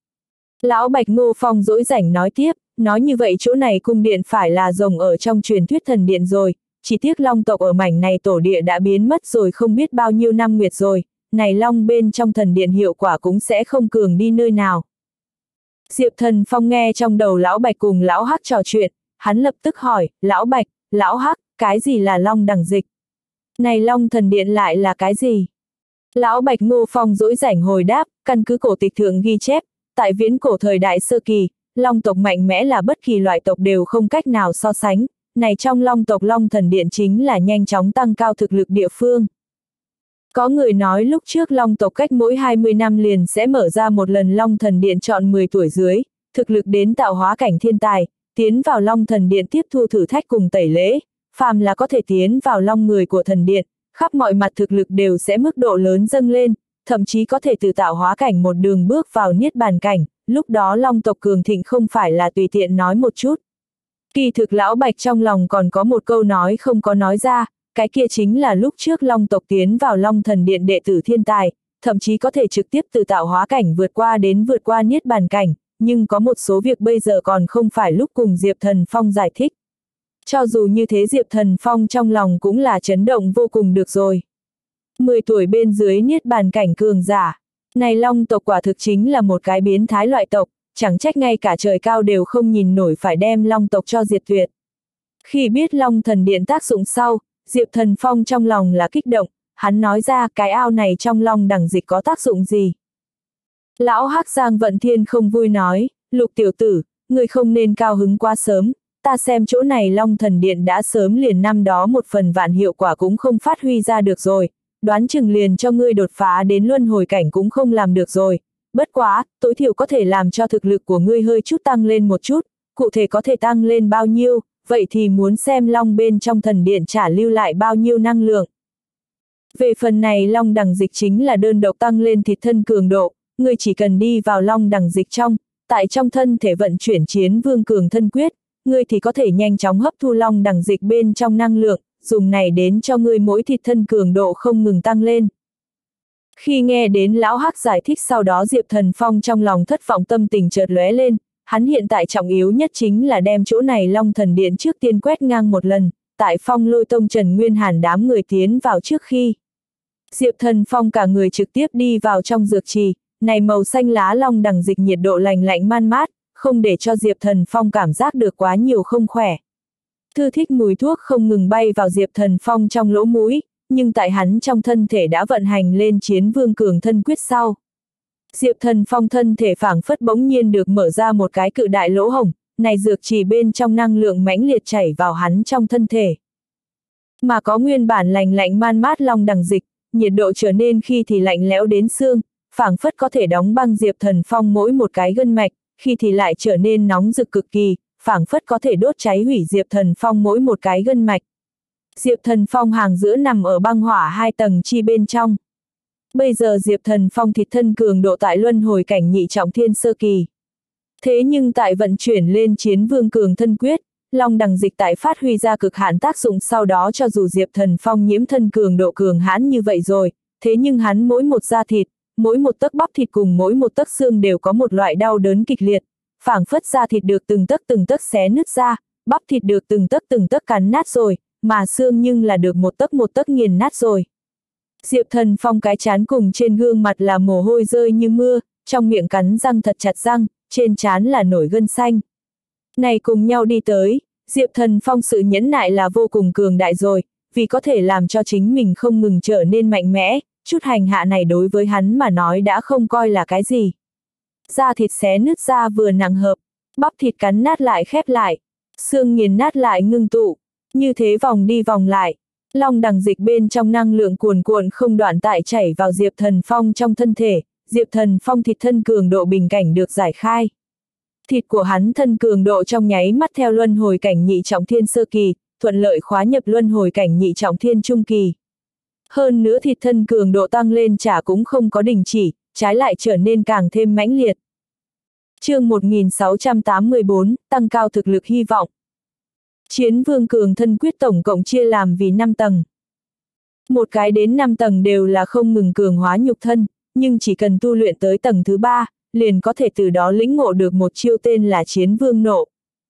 Lão Bạch Ngô Phong dỗi rảnh nói tiếp, nói như vậy chỗ này cung điện phải là rồng ở trong truyền thuyết thần điện rồi, chỉ tiếc long tộc ở mảnh này tổ địa đã biến mất rồi không biết bao nhiêu năm nguyệt rồi, này long bên trong thần điện hiệu quả cũng sẽ không cường đi nơi nào. Diệp Thần Phong nghe trong đầu Lão Bạch cùng Lão Hắc trò chuyện, hắn lập tức hỏi, Lão Bạch, Lão Hắc, cái gì là long đằng dịch? Này long thần điện lại là cái gì? Lão Bạch Ngô Phong dỗi rảnh hồi đáp, căn cứ cổ tịch thượng ghi chép, tại viễn cổ thời đại sơ kỳ, long tộc mạnh mẽ là bất kỳ loại tộc đều không cách nào so sánh, này trong long tộc long thần điện chính là nhanh chóng tăng cao thực lực địa phương. Có người nói lúc trước long tộc cách mỗi hai mươi năm liền sẽ mở ra một lần long thần điện chọn mười tuổi dưới, thực lực đến tạo hóa cảnh thiên tài, tiến vào Long Thần Điện tiếp thu thử thách cùng tẩy lễ, phàm là có thể tiến vào Long người của thần điện, khắp mọi mặt thực lực đều sẽ mức độ lớn dâng lên, thậm chí có thể từ tạo hóa cảnh một đường bước vào niết bàn cảnh, lúc đó Long tộc cường thịnh không phải là tùy tiện nói một chút. Kỳ thực Lão Bạch trong lòng còn có một câu nói không có nói ra, cái kia chính là lúc trước Long tộc tiến vào Long Thần Điện đệ tử thiên tài, thậm chí có thể trực tiếp từ tạo hóa cảnh vượt qua đến vượt qua niết bàn cảnh, nhưng có một số việc bây giờ còn không phải lúc cùng Diệp Thần Phong giải thích. Cho dù như thế Diệp Thần Phong trong lòng cũng là chấn động vô cùng được rồi. mười tuổi bên dưới niết bàn cảnh cường giả. Này Long tộc quả thực chính là một cái biến thái loại tộc, chẳng trách ngay cả trời cao đều không nhìn nổi phải đem Long tộc cho diệt tuyệt. Khi biết Long Thần Điện tác dụng sau, Diệp Thần Phong trong lòng là kích động, hắn nói ra cái ao này trong Long đẳng dịch có tác dụng gì. Lão Hắc Giang Vận Thiên không vui nói, Lục tiểu tử, người không nên cao hứng quá sớm, ta xem chỗ này Long Thần Điện đã sớm liền năm đó một phần vạn hiệu quả cũng không phát huy ra được rồi, đoán chừng liền cho ngươi đột phá đến luân hồi cảnh cũng không làm được rồi, bất quá, tối thiểu có thể làm cho thực lực của ngươi hơi chút tăng lên một chút, cụ thể có thể tăng lên bao nhiêu, vậy thì muốn xem Long bên trong thần điện trả lưu lại bao nhiêu năng lượng. Về phần này Long đẳng dịch chính là đơn độc tăng lên thịt thân cường độ, ngươi chỉ cần đi vào Long đẳng dịch trong, tại trong thân thể vận chuyển chiến vương cường thân quyết, ngươi thì có thể nhanh chóng hấp thu Long đẳng dịch bên trong năng lượng, dùng này đến cho ngươi mỗi thịt thân cường độ không ngừng tăng lên. Khi nghe đến Lão Hắc giải thích sau đó Diệp Thần Phong trong lòng thất vọng tâm tình chợt lóe lên, hắn hiện tại trọng yếu nhất chính là đem chỗ này Long Thần Điện trước tiên quét ngang một lần, tại Phong Lôi Tông Trần Nguyên Hàn đám người tiến vào trước khi. Diệp Thần Phong cả người trực tiếp đi vào trong dược trì, này màu xanh lá Long đẳng dịch nhiệt độ lành lạnh man mát, không để cho Diệp Thần Phong cảm giác được quá nhiều không khỏe. Thư thích mùi thuốc không ngừng bay vào Diệp Thần Phong trong lỗ mũi, nhưng tại hắn trong thân thể đã vận hành lên chiến vương cường thân quyết sau. Diệp Thần Phong thân thể phảng phất bỗng nhiên được mở ra một cái cự đại lỗ hổng, này dược trì bên trong năng lượng mãnh liệt chảy vào hắn trong thân thể. Mà có nguyên bản lành lạnh man mát Long đẳng dịch, nhiệt độ trở nên khi thì lạnh lẽo đến xương, phảng phất có thể đóng băng Diệp Thần Phong mỗi một cái gân mạch, khi thì lại trở nên nóng rực cực kỳ, phảng phất có thể đốt cháy hủy Diệp Thần Phong mỗi một cái gân mạch. Diệp Thần Phong hàng giữa nằm ở băng hỏa hai tầng chi bên trong. Bây giờ Diệp Thần Phong thịt thân cường độ tại luân hồi cảnh nhị trọng thiên sơ kỳ. Thế nhưng tại vận chuyển lên chiến vương cường thân quyết, Long đẳng dịch tại phát huy ra cực hạn tác dụng sau đó cho dù Diệp Thần Phong nhiễm thân cường độ cường hãn như vậy rồi, thế nhưng hắn mỗi một da thịt, mỗi một tấc bắp thịt cùng mỗi một tấc xương đều có một loại đau đớn kịch liệt, phảng phất da thịt được từng tấc từng tấc xé nứt ra, bắp thịt được từng tấc từng tấc cắn nát rồi, mà xương nhưng là được một tấc một tấc nghiền nát rồi. Diệp Thần Phong cái trán cùng trên gương mặt là mồ hôi rơi như mưa, trong miệng cắn răng thật chặt răng, trên trán là nổi gân xanh. Này cùng nhau đi tới, Diệp Thần Phong sự nhẫn nại là vô cùng cường đại rồi, vì có thể làm cho chính mình không ngừng trở nên mạnh mẽ, chút hành hạ này đối với hắn mà nói đã không coi là cái gì. Da thịt xé nứt ra vừa nặng hợp, bắp thịt cắn nát lại khép lại, xương nghiền nát lại ngưng tụ, như thế vòng đi vòng lại. Long đẳng dịch bên trong năng lượng cuồn cuộn không đoạn tại chảy vào Diệp Thần Phong trong thân thể, Diệp Thần Phong thịt thân cường độ bình cảnh được giải khai. Thịt của hắn thân cường độ trong nháy mắt theo luân hồi cảnh nhị trọng thiên sơ kỳ, thuận lợi khóa nhập luân hồi cảnh nhị trọng thiên trung kỳ. Hơn nữa thịt thân cường độ tăng lên chả cũng không có đình chỉ, trái lại trở nên càng thêm mãnh liệt. Chương một nghìn sáu trăm tám mươi bốn, tăng cao thực lực hy vọng. Chiến vương cường thân quyết tổng cộng chia làm vì năm tầng. Một cái đến năm tầng đều là không ngừng cường hóa nhục thân, nhưng chỉ cần tu luyện tới tầng thứ ba, liền có thể từ đó lĩnh ngộ được một chiêu tên là chiến vương nộ.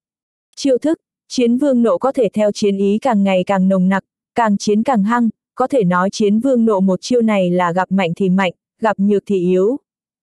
Chiêu thức, chiến vương nộ có thể theo chiến ý càng ngày càng nồng nặc, càng chiến càng hăng, có thể nói chiến vương nộ một chiêu này là gặp mạnh thì mạnh, gặp nhược thì yếu.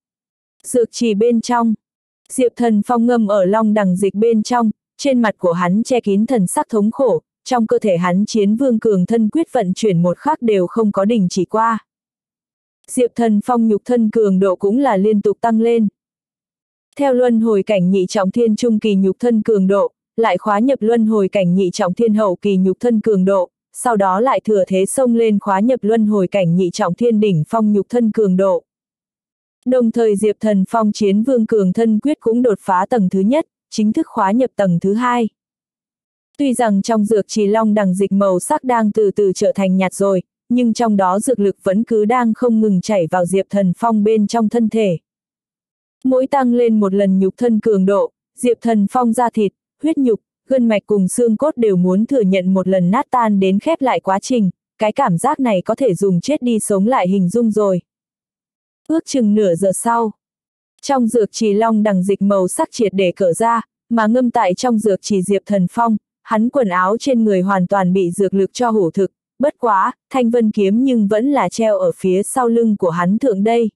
Dược trì bên trong, Diệp Thần Phong ngâm ở long đẳng dịch bên trong, trên mặt của hắn che kín thần sắc thống khổ, trong cơ thể hắn chiến vương cường thân quyết vận chuyển một khắc đều không có đình chỉ qua. Diệp Thần Phong nhục thân cường độ cũng là liên tục tăng lên. Theo luân hồi cảnh nhị trọng thiên trung kỳ nhục thân cường độ, lại khóa nhập luân hồi cảnh nhị trọng thiên hậu kỳ nhục thân cường độ, sau đó lại thừa thế xông lên khóa nhập luân hồi cảnh nhị trọng thiên đỉnh phong nhục thân cường độ. Đồng thời Diệp Thần Phong Chiến Vương Cường Thân Quyết cũng đột phá tầng thứ nhất, chính thức khóa nhập tầng thứ hai. Tuy rằng trong dược trì long đằng dịch màu sắc đang từ từ trở thành nhạt rồi, nhưng trong đó dược lực vẫn cứ đang không ngừng chảy vào Diệp Thần Phong bên trong thân thể. Mỗi tăng lên một lần nhục thân cường độ, Diệp Thần Phong da thịt, huyết nhục, gân mạch cùng xương cốt đều muốn thừa nhận một lần nát tan đến khép lại quá trình, cái cảm giác này có thể dùng chết đi sống lại hình dung rồi. Ước chừng nửa giờ sau, trong dược trì long đằng dịch màu sắc triệt để cởi ra, mà ngâm tại trong dược trì Diệp Thần Phong, hắn quần áo trên người hoàn toàn bị dược lực cho hủ thực, bất quá, thanh vân kiếm nhưng vẫn là treo ở phía sau lưng của hắn thượng đây.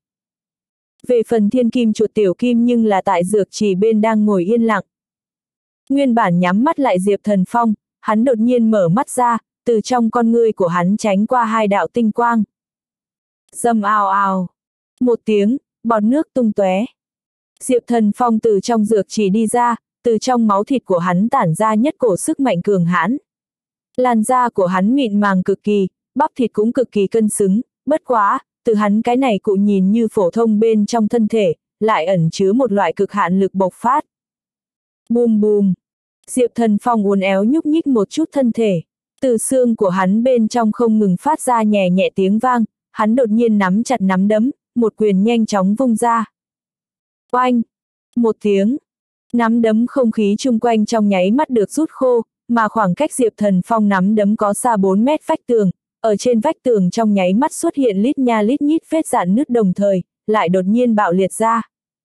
Về phần thiên kim chuột tiểu kim nhưng là tại dược trì bên đang ngồi yên lặng. Nguyên bản nhắm mắt lại Diệp Thần Phong, hắn đột nhiên mở mắt ra, từ trong con ngươi của hắn tránh qua hai đạo tinh quang. Rầm ào ào, một tiếng, bọt nước tung tóe. Diệp Thần Phong từ trong dược trì đi ra, từ trong máu thịt của hắn tản ra nhất cổ sức mạnh cường hãn. Làn da của hắn mịn màng cực kỳ, bắp thịt cũng cực kỳ cân xứng, bất quá, từ hắn cái này cụ nhìn như phổ thông bên trong thân thể, lại ẩn chứa một loại cực hạn lực bộc phát. Bùm bùm, Diệp Thần Phong uốn éo nhúc nhích một chút thân thể, từ xương của hắn bên trong không ngừng phát ra nhẹ nhẹ tiếng vang, hắn đột nhiên nắm chặt nắm đấm, một quyền nhanh chóng vung ra. Oanh, một tiếng, nắm đấm không khí chung quanh trong nháy mắt được rút khô, mà khoảng cách Diệp Thần Phong nắm đấm có xa bốn mét vách tường, ở trên vách tường trong nháy mắt xuất hiện lít nha lít nhít vết rạn nứt đồng thời, lại đột nhiên bạo liệt ra.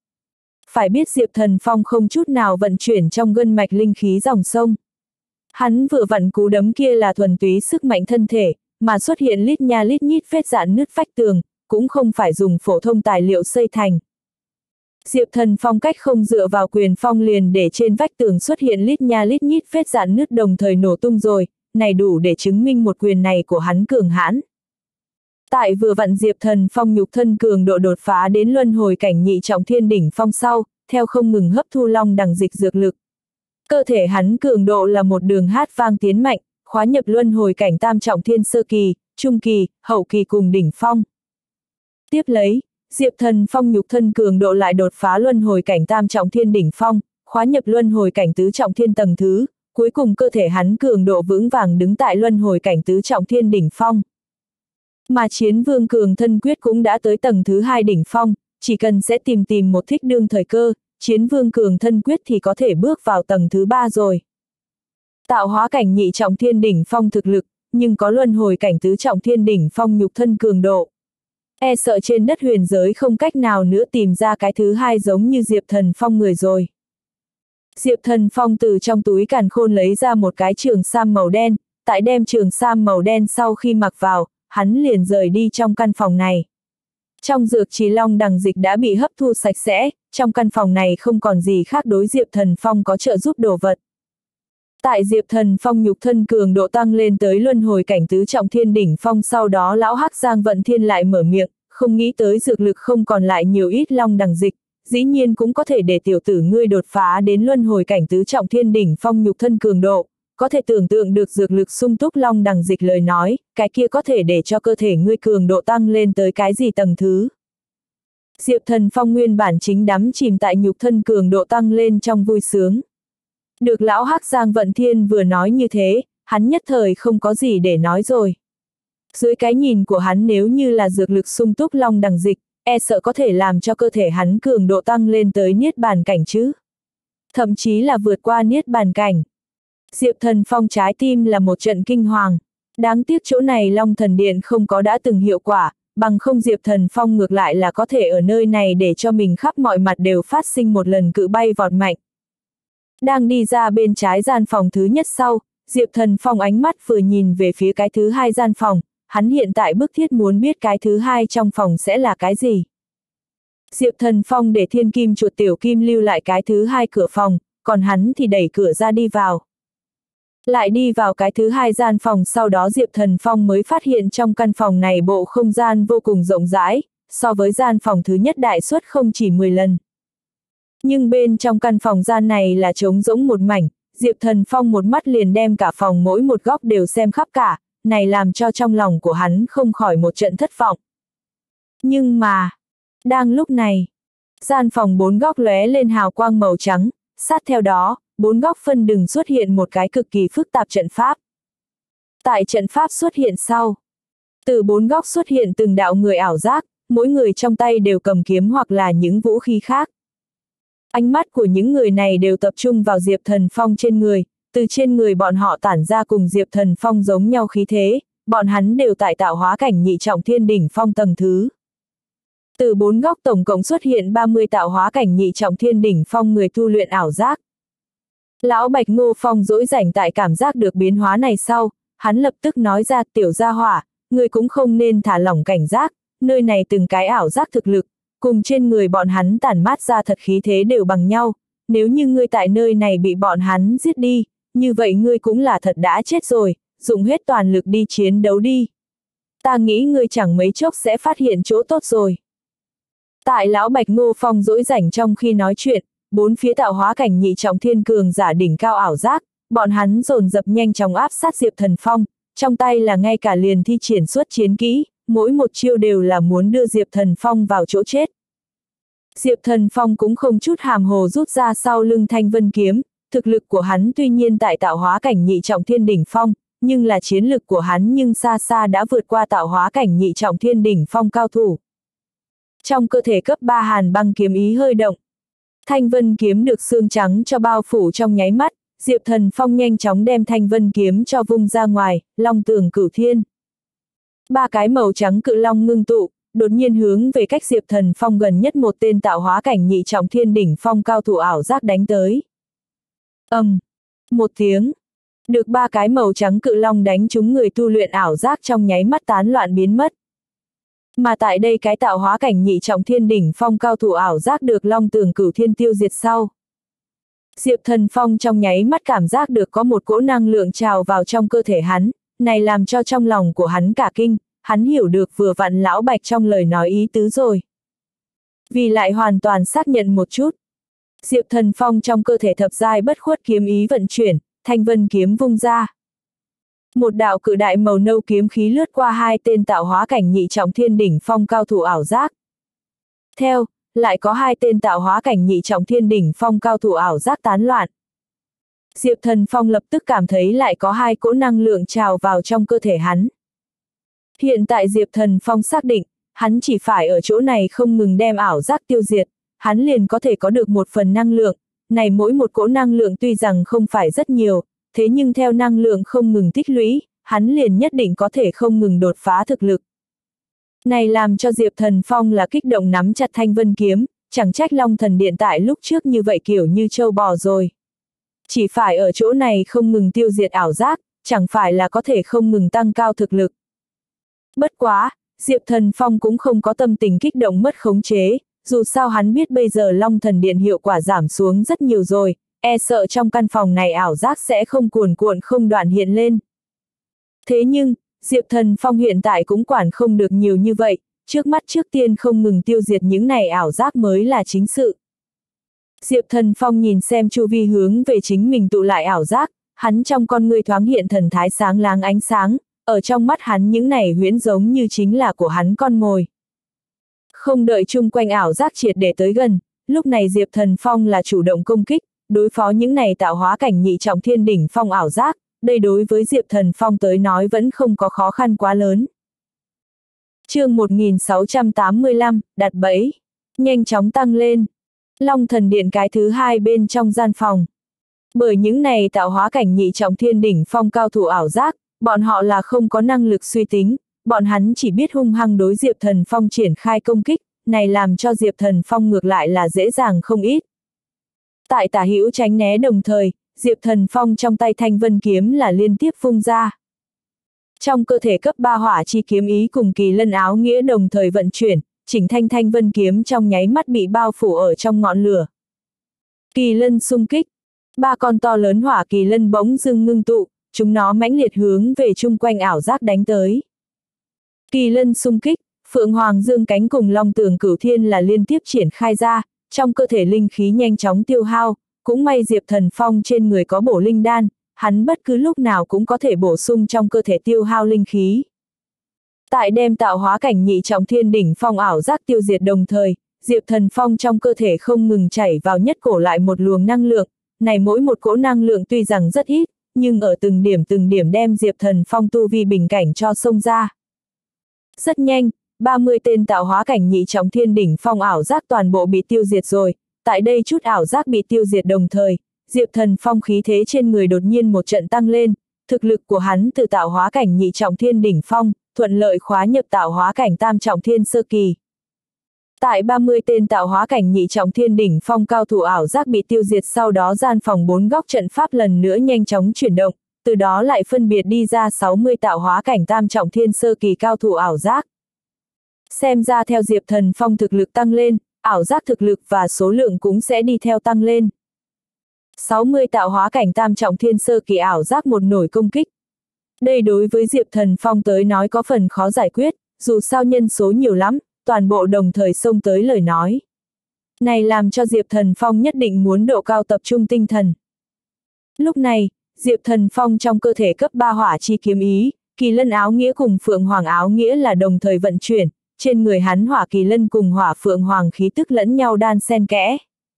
Phải biết Diệp Thần Phong không chút nào vận chuyển trong gân mạch linh khí dòng sông. Hắn vừa vặn cú đấm kia là thuần túy sức mạnh thân thể, mà xuất hiện lít nha lít nhít vết rạn nứt vách tường, cũng không phải dùng phổ thông tài liệu xây thành. Diệp Thần Phong cách không dựa vào quyền phong liền để trên vách tường xuất hiện lít nha lít nhít vết rạn nứt đồng thời nổ tung rồi, này đủ để chứng minh một quyền này của hắn cường hãn. Tại vừa vặn Diệp Thần Phong nhục thân cường độ đột phá đến luân hồi cảnh nhị trọng thiên đỉnh phong sau, theo không ngừng hấp thu long đằng dịch dược lực. Cơ thể hắn cường độ là một đường hát vang tiến mạnh, khóa nhập luân hồi cảnh tam trọng thiên sơ kỳ, trung kỳ, hậu kỳ cùng đỉnh phong. Tiếp lấy, Diệp Thần Phong nhục thân cường độ lại đột phá luân hồi cảnh tam trọng thiên đỉnh phong, khóa nhập luân hồi cảnh tứ trọng thiên tầng thứ, cuối cùng cơ thể hắn cường độ vững vàng đứng tại luân hồi cảnh tứ trọng thiên đỉnh phong. Mà Chiến Vương Cường Thân Quyết cũng đã tới tầng thứ hai đỉnh phong, chỉ cần sẽ tìm tìm một thích đương thời cơ, Chiến Vương Cường Thân Quyết thì có thể bước vào tầng thứ ba rồi. Tạo hóa cảnh nhị trọng thiên đỉnh phong thực lực, nhưng có luân hồi cảnh tứ trọng thiên đỉnh phong nhục thân cường độ. E sợ trên đất huyền giới không cách nào nữa tìm ra cái thứ hai giống như Diệp Thần Phong người rồi. Diệp Thần Phong từ trong túi càn khôn lấy ra một cái trường sam màu đen, tại đem trường sam màu đen sau khi mặc vào, hắn liền rời đi trong căn phòng này. Trong dược trì long đằng dịch đã bị hấp thu sạch sẽ, trong căn phòng này không còn gì khác đối Diệp Thần Phong có trợ giúp đồ vật. Tại Diệp Thần Phong nhục thân cường độ tăng lên tới luân hồi cảnh tứ trọng thiên đỉnh phong sau đó lão Hắc Giang Vận Thiên lại mở miệng, không nghĩ tới dược lực không còn lại nhiều ít long đằng dịch, dĩ nhiên cũng có thể để tiểu tử ngươi đột phá đến luân hồi cảnh tứ trọng thiên đỉnh phong nhục thân cường độ, có thể tưởng tượng được dược lực sung túc long đằng dịch lời nói, cái kia có thể để cho cơ thể ngươi cường độ tăng lên tới cái gì tầng thứ. Diệp Thần Phong nguyên bản chính đắm chìm tại nhục thân cường độ tăng lên trong vui sướng. Được lão Hắc Giang Vận Thiên vừa nói như thế, hắn nhất thời không có gì để nói rồi. Dưới cái nhìn của hắn nếu như là dược lực sung túc long đằng dịch, e sợ có thể làm cho cơ thể hắn cường độ tăng lên tới niết bàn cảnh chứ. Thậm chí là vượt qua niết bàn cảnh. Diệp Thần Phong trái tim là một trận kinh hoàng. Đáng tiếc chỗ này Long Thần Điện không có đã từng hiệu quả, bằng không Diệp Thần Phong ngược lại là có thể ở nơi này để cho mình khắp mọi mặt đều phát sinh một lần cự bay vọt mạnh. Đang đi ra bên trái gian phòng thứ nhất sau, Diệp Thần Phong ánh mắt vừa nhìn về phía cái thứ hai gian phòng, hắn hiện tại bức thiết muốn biết cái thứ hai trong phòng sẽ là cái gì. Diệp Thần Phong để thiên kim chuột tiểu kim lưu lại cái thứ hai cửa phòng, còn hắn thì đẩy cửa ra đi vào. Lại đi vào cái thứ hai gian phòng sau đó Diệp Thần Phong mới phát hiện trong căn phòng này bộ không gian vô cùng rộng rãi, so với gian phòng thứ nhất đại suất không chỉ mười lần. Nhưng bên trong căn phòng gian này là trống rỗng một mảnh, Diệp Thần Phong một mắt liền đem cả phòng mỗi một góc đều xem khắp cả, này làm cho trong lòng của hắn không khỏi một trận thất vọng. Nhưng mà, Đang lúc này, gian phòng bốn góc lóe lên hào quang màu trắng, sát theo đó, bốn góc phân đường xuất hiện một cái cực kỳ phức tạp trận pháp. Tại trận pháp xuất hiện sau, từ bốn góc xuất hiện từng đạo người ảo giác, mỗi người trong tay đều cầm kiếm hoặc là những vũ khí khác. Ánh mắt của những người này đều tập trung vào Diệp Thần Phong trên người, từ trên người bọn họ tản ra cùng Diệp Thần Phong giống nhau khí thế, bọn hắn đều tại tạo hóa cảnh nhị trọng thiên đỉnh phong tầng thứ. Từ bốn góc tổng cộng xuất hiện ba mươi tạo hóa cảnh nhị trọng thiên đỉnh phong người tu luyện ảo giác. Lão Bạch Ngô Phong dỗi rảnh tại cảm giác được biến hóa này sau, hắn lập tức nói ra, tiểu gia hỏa, người cũng không nên thả lỏng cảnh giác, nơi này từng cái ảo giác thực lực, cùng trên người bọn hắn tản mát ra thật khí thế đều bằng nhau, nếu như ngươi tại nơi này bị bọn hắn giết đi, như vậy ngươi cũng là thật đã chết rồi, dùng hết toàn lực đi chiến đấu đi. Ta nghĩ ngươi chẳng mấy chốc sẽ phát hiện chỗ tốt rồi. Tại Lão Bạch Ngô Phong dỗi rảnh trong khi nói chuyện, bốn phía tạo hóa cảnh nhị trọng thiên cường giả đỉnh cao ảo giác, bọn hắn dồn dập nhanh chóng áp sát Diệp Thần Phong, trong tay là ngay cả liền thi triển xuất chiến kỹ, mỗi một chiêu đều là muốn đưa Diệp Thần Phong vào chỗ chết. Diệp Thần Phong cũng không chút hàm hồ rút ra sau lưng Thanh Vân kiếm, thực lực của hắn tuy nhiên tại tạo hóa cảnh nhị trọng thiên đỉnh phong, nhưng là chiến lực của hắn nhưng xa xa đã vượt qua tạo hóa cảnh nhị trọng thiên đỉnh phong cao thủ. Trong cơ thể cấp ba hàn băng kiếm ý hơi động, Thanh Vân kiếm được xương trắng cho bao phủ trong nháy mắt, Diệp Thần Phong nhanh chóng đem Thanh Vân kiếm cho vung ra ngoài, long tường cửu thiên. Ba cái màu trắng cự long ngưng tụ, đột nhiên hướng về cách Diệp Thần Phong gần nhất một tên tạo hóa cảnh nhị trọng thiên đỉnh phong cao thủ ảo giác đánh tới. Ầm, um, một tiếng, được ba cái màu trắng cự long đánh trúng người tu luyện ảo giác trong nháy mắt tán loạn biến mất. Mà tại đây cái tạo hóa cảnh nhị trọng thiên đỉnh phong cao thủ ảo giác được long tường cửu thiên tiêu diệt sau. Diệp Thần Phong trong nháy mắt cảm giác được có một cỗ năng lượng trào vào trong cơ thể hắn, này làm cho trong lòng của hắn cả kinh, hắn hiểu được vừa vặn Lão Bạch trong lời nói ý tứ rồi. Vì lại hoàn toàn xác nhận một chút. Diệp Thần Phong trong cơ thể thập giai bất khuất kiếm ý vận chuyển, Thanh Vân kiếm vung ra. Một đạo cự đại màu nâu kiếm khí lướt qua hai tên tạo hóa cảnh nhị trọng thiên đỉnh phong cao thủ ảo giác. Theo, lại có hai tên tạo hóa cảnh nhị trọng thiên đỉnh phong cao thủ ảo giác tán loạn. Diệp Thần Phong lập tức cảm thấy lại có hai cỗ năng lượng trào vào trong cơ thể hắn. Hiện tại Diệp Thần Phong xác định, hắn chỉ phải ở chỗ này không ngừng đem ảo giác tiêu diệt, hắn liền có thể có được một phần năng lượng, này mỗi một cỗ năng lượng tuy rằng không phải rất nhiều, thế nhưng theo năng lượng không ngừng tích lũy, hắn liền nhất định có thể không ngừng đột phá thực lực. Này làm cho Diệp Thần Phong là kích động nắm chặt Thanh Vân kiếm, chẳng trách Long Thần Điện tại lúc trước như vậy kiểu như trâu bò rồi. Chỉ phải ở chỗ này không ngừng tiêu diệt ảo giác, chẳng phải là có thể không ngừng tăng cao thực lực. Bất quá, Diệp Thần Phong cũng không có tâm tình kích động mất khống chế, dù sao hắn biết bây giờ Long Thần Điện hiệu quả giảm xuống rất nhiều rồi, e sợ trong căn phòng này ảo giác sẽ không cuồn cuộn không đoạn hiện lên. Thế nhưng, Diệp Thần Phong hiện tại cũng quản không được nhiều như vậy, trước mắt trước tiên không ngừng tiêu diệt những này ảo giác mới là chính sự. Diệp Thần Phong nhìn xem chu vi hướng về chính mình tụ lại ảo giác, hắn trong con ngươi thoáng hiện thần thái sáng láng ánh sáng, ở trong mắt hắn những này huyễn giống như chính là của hắn con mồi. Không đợi chung quanh ảo giác triệt để tới gần, lúc này Diệp Thần Phong là chủ động công kích, đối phó những này tạo hóa cảnh nhị trọng thiên đỉnh phong ảo giác, đây đối với Diệp Thần Phong tới nói vẫn không có khó khăn quá lớn. Chương một nghìn sáu trăm tám mươi lăm, đặt bẫy, nhanh chóng tăng lên. Long Thần Điện cái thứ hai bên trong gian phòng. Bởi những này tạo hóa cảnh nhị trọng thiên đỉnh phong cao thủ ảo giác, bọn họ là không có năng lực suy tính, bọn hắn chỉ biết hung hăng đối Diệp Thần Phong triển khai công kích, này làm cho Diệp Thần Phong ngược lại là dễ dàng không ít. Tại tả hữu tránh né đồng thời, Diệp Thần Phong trong tay Thanh Vân kiếm là liên tiếp vung ra. Trong cơ thể cấp ba hỏa chi kiếm ý cùng kỳ lân áo nghĩa đồng thời vận chuyển, chỉnh thanh Thanh Vân kiếm trong nháy mắt bị bao phủ ở trong ngọn lửa. Kỳ lân xung kích, ba con to lớn hỏa kỳ lân bỗng dưng ngưng tụ, chúng nó mãnh liệt hướng về chung quanh ảo giác đánh tới. Kỳ lân xung kích, Phượng Hoàng dương cánh cùng Long Tường Cửu Thiên là liên tiếp triển khai ra, trong cơ thể linh khí nhanh chóng tiêu hao, cũng may Diệp Thần Phong trên người có bổ linh đan, hắn bất cứ lúc nào cũng có thể bổ sung trong cơ thể tiêu hao linh khí. Tại đem tạo hóa cảnh nhị trọng thiên đỉnh phong ảo giác tiêu diệt đồng thời, Diệp Thần Phong trong cơ thể không ngừng chảy vào nhất cổ lại một luồng năng lượng, này mỗi một cỗ năng lượng tuy rằng rất ít, nhưng ở từng điểm từng điểm đem Diệp Thần Phong tu vi bình cảnh cho xông ra. Rất nhanh, ba mươi tên tạo hóa cảnh nhị trọng thiên đỉnh phong ảo giác toàn bộ bị tiêu diệt rồi, tại đây chút ảo giác bị tiêu diệt đồng thời, Diệp Thần Phong khí thế trên người đột nhiên một trận tăng lên, thực lực của hắn từ tạo hóa cảnh nhị trọng thiên đỉnh phong, thuận lợi khóa nhập tạo hóa cảnh tam trọng thiên sơ kỳ. Tại ba mươi tên tạo hóa cảnh nhị trọng thiên đỉnh phong cao thủ ảo giác bị tiêu diệt sau đó gian phòng bốn góc trận pháp lần nữa nhanh chóng chuyển động, từ đó lại phân biệt đi ra sáu mươi tạo hóa cảnh tam trọng thiên sơ kỳ cao thủ ảo giác. Xem ra theo Diệp Thần Phong thực lực tăng lên, ảo giác thực lực và số lượng cũng sẽ đi theo tăng lên. sáu mươi tạo hóa cảnh tam trọng thiên sơ kỳ ảo giác một nổi công kích. Đây đối với Diệp Thần Phong tới nói có phần khó giải quyết, dù sao nhân số nhiều lắm, toàn bộ đồng thời xông tới lời nói. Này làm cho Diệp Thần Phong nhất định muốn độ cao tập trung tinh thần. Lúc này, Diệp Thần Phong trong cơ thể cấp ba hỏa chi kiếm ý, kỳ lân áo nghĩa cùng phượng hoàng áo nghĩa là đồng thời vận chuyển, trên người hắn hỏa kỳ lân cùng hỏa phượng hoàng khí tức lẫn nhau đan xen kẽ.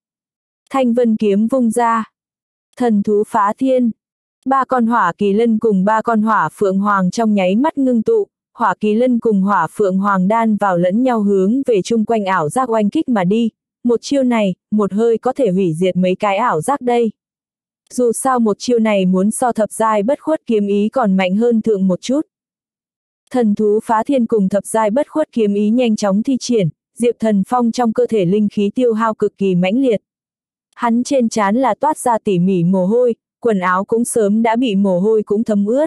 Thanh vân kiếm vung ra. Thần thú phá thiên. Ba con hỏa kỳ lân cùng ba con hỏa phượng hoàng trong nháy mắt ngưng tụ, hỏa kỳ lân cùng hỏa phượng hoàng đan vào lẫn nhau hướng về chung quanh ảo giác oanh kích mà đi. Một chiêu này, một hơi có thể hủy diệt mấy cái ảo giác đây. Dù sao một chiêu này muốn so thập giai bất khuất kiếm ý còn mạnh hơn thượng một chút. Thần thú phá thiên cùng thập giai bất khuất kiếm ý nhanh chóng thi triển, Diệp Thần Phong trong cơ thể linh khí tiêu hao cực kỳ mãnh liệt. Hắn trên trán là toát ra tỉ mỉ mồ hôi, quần áo cũng sớm đã bị mồ hôi cũng thấm ướt.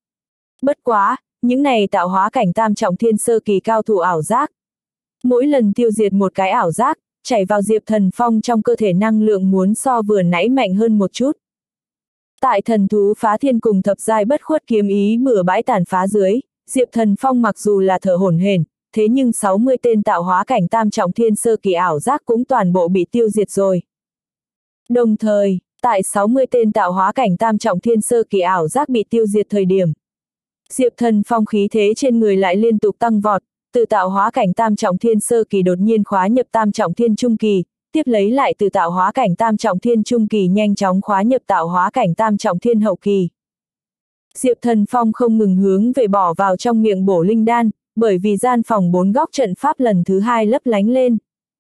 Bất quá, những này tạo hóa cảnh tam trọng thiên sơ kỳ cao thủ ảo giác. Mỗi lần tiêu diệt một cái ảo giác, chảy vào Diệp Thần Phong trong cơ thể năng lượng muốn so vừa nãy mạnh hơn một chút. Tại thần thú phá thiên cùng thập giai bất khuất kiếm ý bừa bãi tàn phá dưới, Diệp Thần Phong mặc dù là thở hổn hển, thế nhưng sáu mươi tên tạo hóa cảnh tam trọng thiên sơ kỳ ảo giác cũng toàn bộ bị tiêu diệt rồi. Đồng thời, tại sáu mươi tên tạo hóa cảnh tam trọng thiên sơ kỳ ảo giác bị tiêu diệt thời điểm, Diệp Thần Phong khí thế trên người lại liên tục tăng vọt, từ tạo hóa cảnh tam trọng thiên sơ kỳ đột nhiên khóa nhập tam trọng thiên trung kỳ, tiếp lấy lại từ tạo hóa cảnh tam trọng thiên trung kỳ nhanh chóng khóa nhập tạo hóa cảnh tam trọng thiên hậu kỳ. Diệp Thần Phong không ngừng hướng về bỏ vào trong miệng bổ linh đan, bởi vì gian phòng bốn góc trận pháp lần thứ hai lấp lánh lên.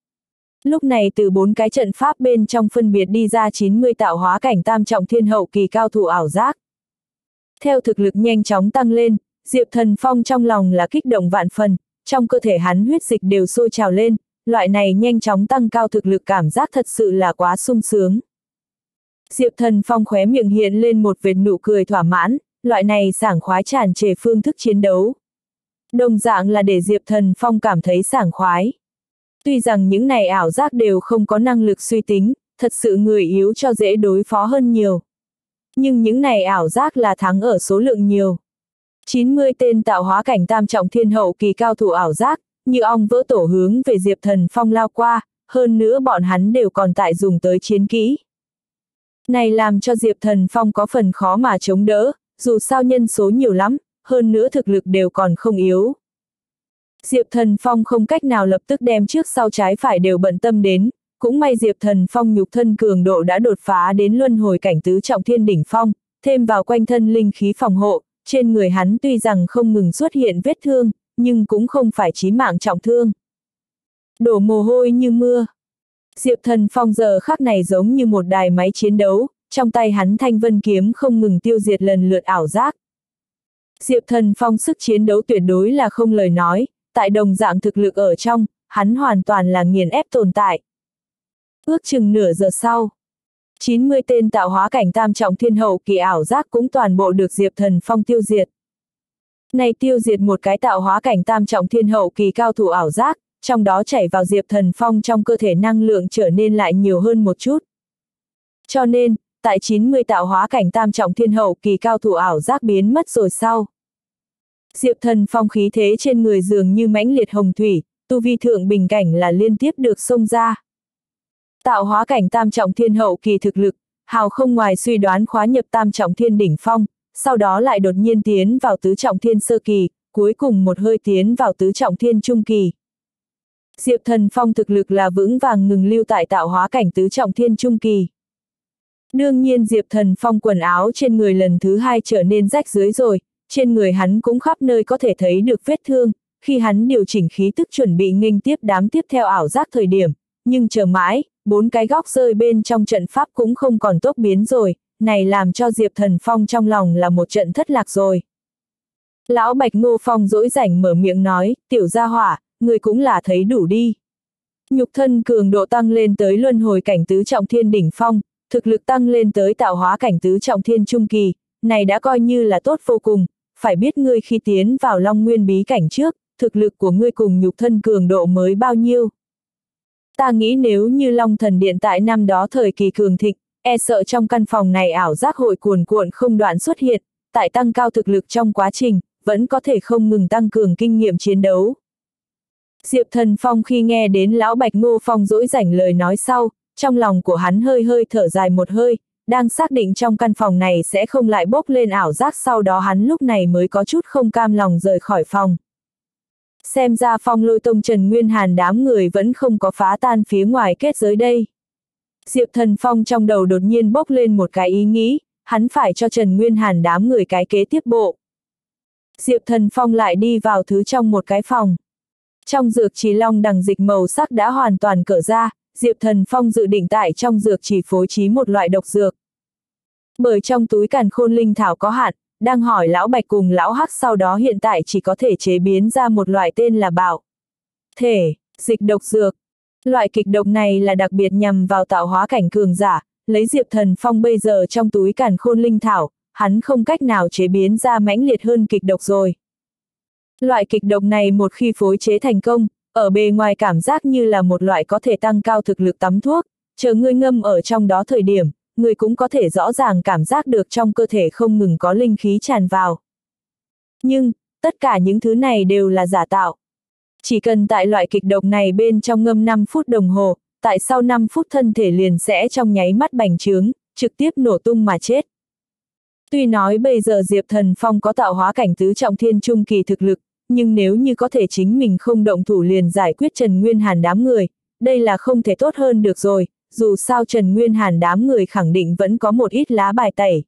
Lúc này từ bốn cái trận pháp bên trong phân biệt đi ra chín mươi tạo hóa cảnh tam trọng thiên hậu kỳ cao thủ ảo giác. Theo thực lực nhanh chóng tăng lên, Diệp Thần Phong trong lòng là kích động vạn phần, trong cơ thể hắn huyết dịch đều sôi trào lên, loại này nhanh chóng tăng cao thực lực cảm giác thật sự là quá sung sướng. Diệp Thần Phong khóe miệng hiện lên một vệt nụ cười thỏa mãn, loại này sảng khoái tràn trề phương thức chiến đấu. Đồng dạng là để Diệp Thần Phong cảm thấy sảng khoái. Tuy rằng những này ảo giác đều không có năng lực suy tính, thật sự người yếu cho dễ đối phó hơn nhiều. Nhưng những này ảo giác là thắng ở số lượng nhiều. chín mươi tên tạo hóa cảnh tam trọng thiên hậu kỳ cao thủ ảo giác, như ong vỡ tổ hướng về Diệp Thần Phong lao qua, hơn nữa bọn hắn đều còn tại dùng tới chiến kỹ. Này làm cho Diệp Thần Phong có phần khó mà chống đỡ, dù sao nhân số nhiều lắm, hơn nữa thực lực đều còn không yếu. Diệp Thần Phong không cách nào lập tức đem trước sau trái phải đều bận tâm đến, cũng may Diệp Thần Phong nhục thân cường độ đã đột phá đến luân hồi cảnh tứ trọng thiên đỉnh phong, thêm vào quanh thân linh khí phòng hộ, trên người hắn tuy rằng không ngừng xuất hiện vết thương, nhưng cũng không phải chí mạng trọng thương. Đổ mồ hôi như mưa. Diệp Thần Phong giờ khắc này giống như một đài máy chiến đấu, trong tay hắn thanh vân kiếm không ngừng tiêu diệt lần lượt ảo giác. Diệp Thần Phong sức chiến đấu tuyệt đối là không lời nói, tại đồng dạng thực lực ở trong, hắn hoàn toàn là nghiền ép tồn tại. Ước chừng nửa giờ sau, chín mươi tên tạo hóa cảnh tam trọng thiên hậu kỳ ảo giác cũng toàn bộ được Diệp Thần Phong tiêu diệt. Này tiêu diệt một cái tạo hóa cảnh tam trọng thiên hậu kỳ cao thủ ảo giác, trong đó chảy vào Diệp Thần Phong trong cơ thể năng lượng trở nên lại nhiều hơn một chút. Cho nên, tại chín mươi tạo hóa cảnh tam trọng thiên hậu kỳ cao thủ ảo giác biến mất rồi sau. Diệp Thần Phong khí thế trên người dường như mãnh liệt hồng thủy, tu vi thượng bình cảnh là liên tiếp được xông ra. Tạo hóa cảnh tam trọng thiên hậu kỳ thực lực, hào không ngoài suy đoán khóa nhập tam trọng thiên đỉnh phong, sau đó lại đột nhiên tiến vào tứ trọng thiên sơ kỳ, cuối cùng một hơi tiến vào tứ trọng thiên trung kỳ. Diệp Thần Phong thực lực là vững vàng ngừng lưu tại tạo hóa cảnh tứ trọng thiên trung kỳ. Đương nhiên Diệp Thần Phong quần áo trên người lần thứ hai trở nên rách rưới rồi, trên người hắn cũng khắp nơi có thể thấy được vết thương, khi hắn điều chỉnh khí tức chuẩn bị nghênh tiếp đám tiếp theo ảo giác thời điểm, nhưng chờ mãi, bốn cái góc rơi bên trong trận pháp cũng không còn tốt biến rồi, này làm cho Diệp Thần Phong trong lòng là một trận thất lạc rồi. Lão Bạch Ngô Phong dỗi rảnh mở miệng nói, tiểu gia hỏa, người cũng là thấy đủ đi. Nhục thân cường độ tăng lên tới luân hồi cảnh tứ trọng thiên đỉnh phong, thực lực tăng lên tới tạo hóa cảnh tứ trọng thiên trung kỳ, này đã coi như là tốt vô cùng, phải biết ngươi khi tiến vào Long Nguyên bí cảnh trước, thực lực của ngươi cùng nhục thân cường độ mới bao nhiêu. Ta nghĩ nếu như Long Thần Điện tại năm đó thời kỳ cường thịnh, e sợ trong căn phòng này ảo giác hội cuồn cuộn không đoạn xuất hiện, tại tăng cao thực lực trong quá trình, vẫn có thể không ngừng tăng cường kinh nghiệm chiến đấu. Diệp Thần Phong khi nghe đến Lão Bạch Ngô Phong dỗi rảnh lời nói sau, trong lòng của hắn hơi hơi thở dài một hơi, đang xác định trong căn phòng này sẽ không lại bốc lên ảo giác, sau đó hắn lúc này mới có chút không cam lòng rời khỏi phòng. Xem ra Phong Lôi Tông Trần Nguyên Hàn đám người vẫn không có phá tan phía ngoài kết giới đây. Diệp Thần Phong trong đầu đột nhiên bốc lên một cái ý nghĩ, hắn phải cho Trần Nguyên Hàn đám người cái kế tiếp bộ. Diệp Thần Phong lại đi vào thứ trong một cái phòng. Trong dược trì long đằng dịch màu sắc đã hoàn toàn cởi ra, Diệp Thần Phong dự định tại trong dược trì phối trí một loại độc dược. Bởi trong túi càn khôn linh thảo có hạn, đang hỏi Lão Bạch cùng Lão Hắc, sau đó hiện tại chỉ có thể chế biến ra một loại tên là bảo thể dịch độc dược. Loại kịch độc này là đặc biệt nhằm vào tạo hóa cảnh cường giả, lấy Diệp Thần Phong bây giờ trong túi càn khôn linh thảo, hắn không cách nào chế biến ra mãnh liệt hơn kịch độc rồi. Loại kịch độc này một khi phối chế thành công, ở bề ngoài cảm giác như là một loại có thể tăng cao thực lực tắm thuốc, chờ ngươi ngâm ở trong đó thời điểm, ngươi cũng có thể rõ ràng cảm giác được trong cơ thể không ngừng có linh khí tràn vào. Nhưng, tất cả những thứ này đều là giả tạo. Chỉ cần tại loại kịch độc này bên trong ngâm năm phút đồng hồ, tại sau năm phút thân thể liền sẽ trong nháy mắt bành trướng, trực tiếp nổ tung mà chết. Tuy nói bây giờ Diệp Thần Phong có tạo hóa cảnh tứ trọng thiên trung kỳ thực lực, nhưng nếu như có thể chính mình không động thủ liền giải quyết Trần Nguyên Hàn đám người, đây là không thể tốt hơn được rồi, dù sao Trần Nguyên Hàn đám người khẳng định vẫn có một ít lá bài tẩy.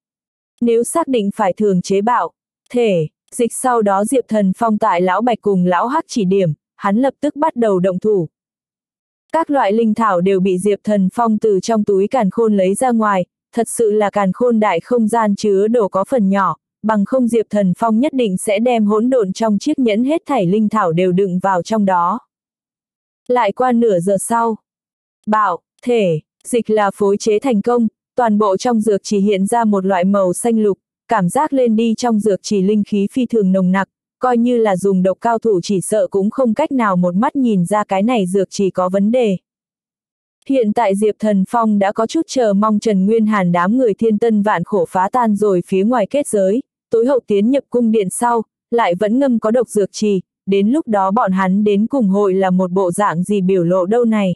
Nếu xác định phải thường chế bạo thể dịch, sau đó Diệp Thần Phong tại Lão Bạch cùng Lão Hắc chỉ điểm, hắn lập tức bắt đầu động thủ. Các loại linh thảo đều bị Diệp Thần Phong từ trong túi càn khôn lấy ra ngoài, thật sự là càn khôn đại không gian chứa đồ có phần nhỏ, bằng không Diệp Thần Phong nhất định sẽ đem hỗn độn trong chiếc nhẫn hết thảy linh thảo đều đựng vào trong đó. Lại qua nửa giờ sau, bảo thể dịch là phối chế thành công, toàn bộ trong dược chỉ hiện ra một loại màu xanh lục, cảm giác lên đi trong dược chỉ linh khí phi thường nồng nặc, coi như là dùng độc cao thủ chỉ sợ cũng không cách nào một mắt nhìn ra cái này dược chỉ có vấn đề. Hiện tại Diệp Thần Phong đã có chút chờ mong Trần Nguyên Hàn đám người thiên tân vạn khổ phá tan rồi phía ngoài kết giới, tối hậu tiến nhập cung điện sau, lại vẫn ngâm có độc dược trì, đến lúc đó bọn hắn đến cùng hội là một bộ dạng gì biểu lộ đâu này.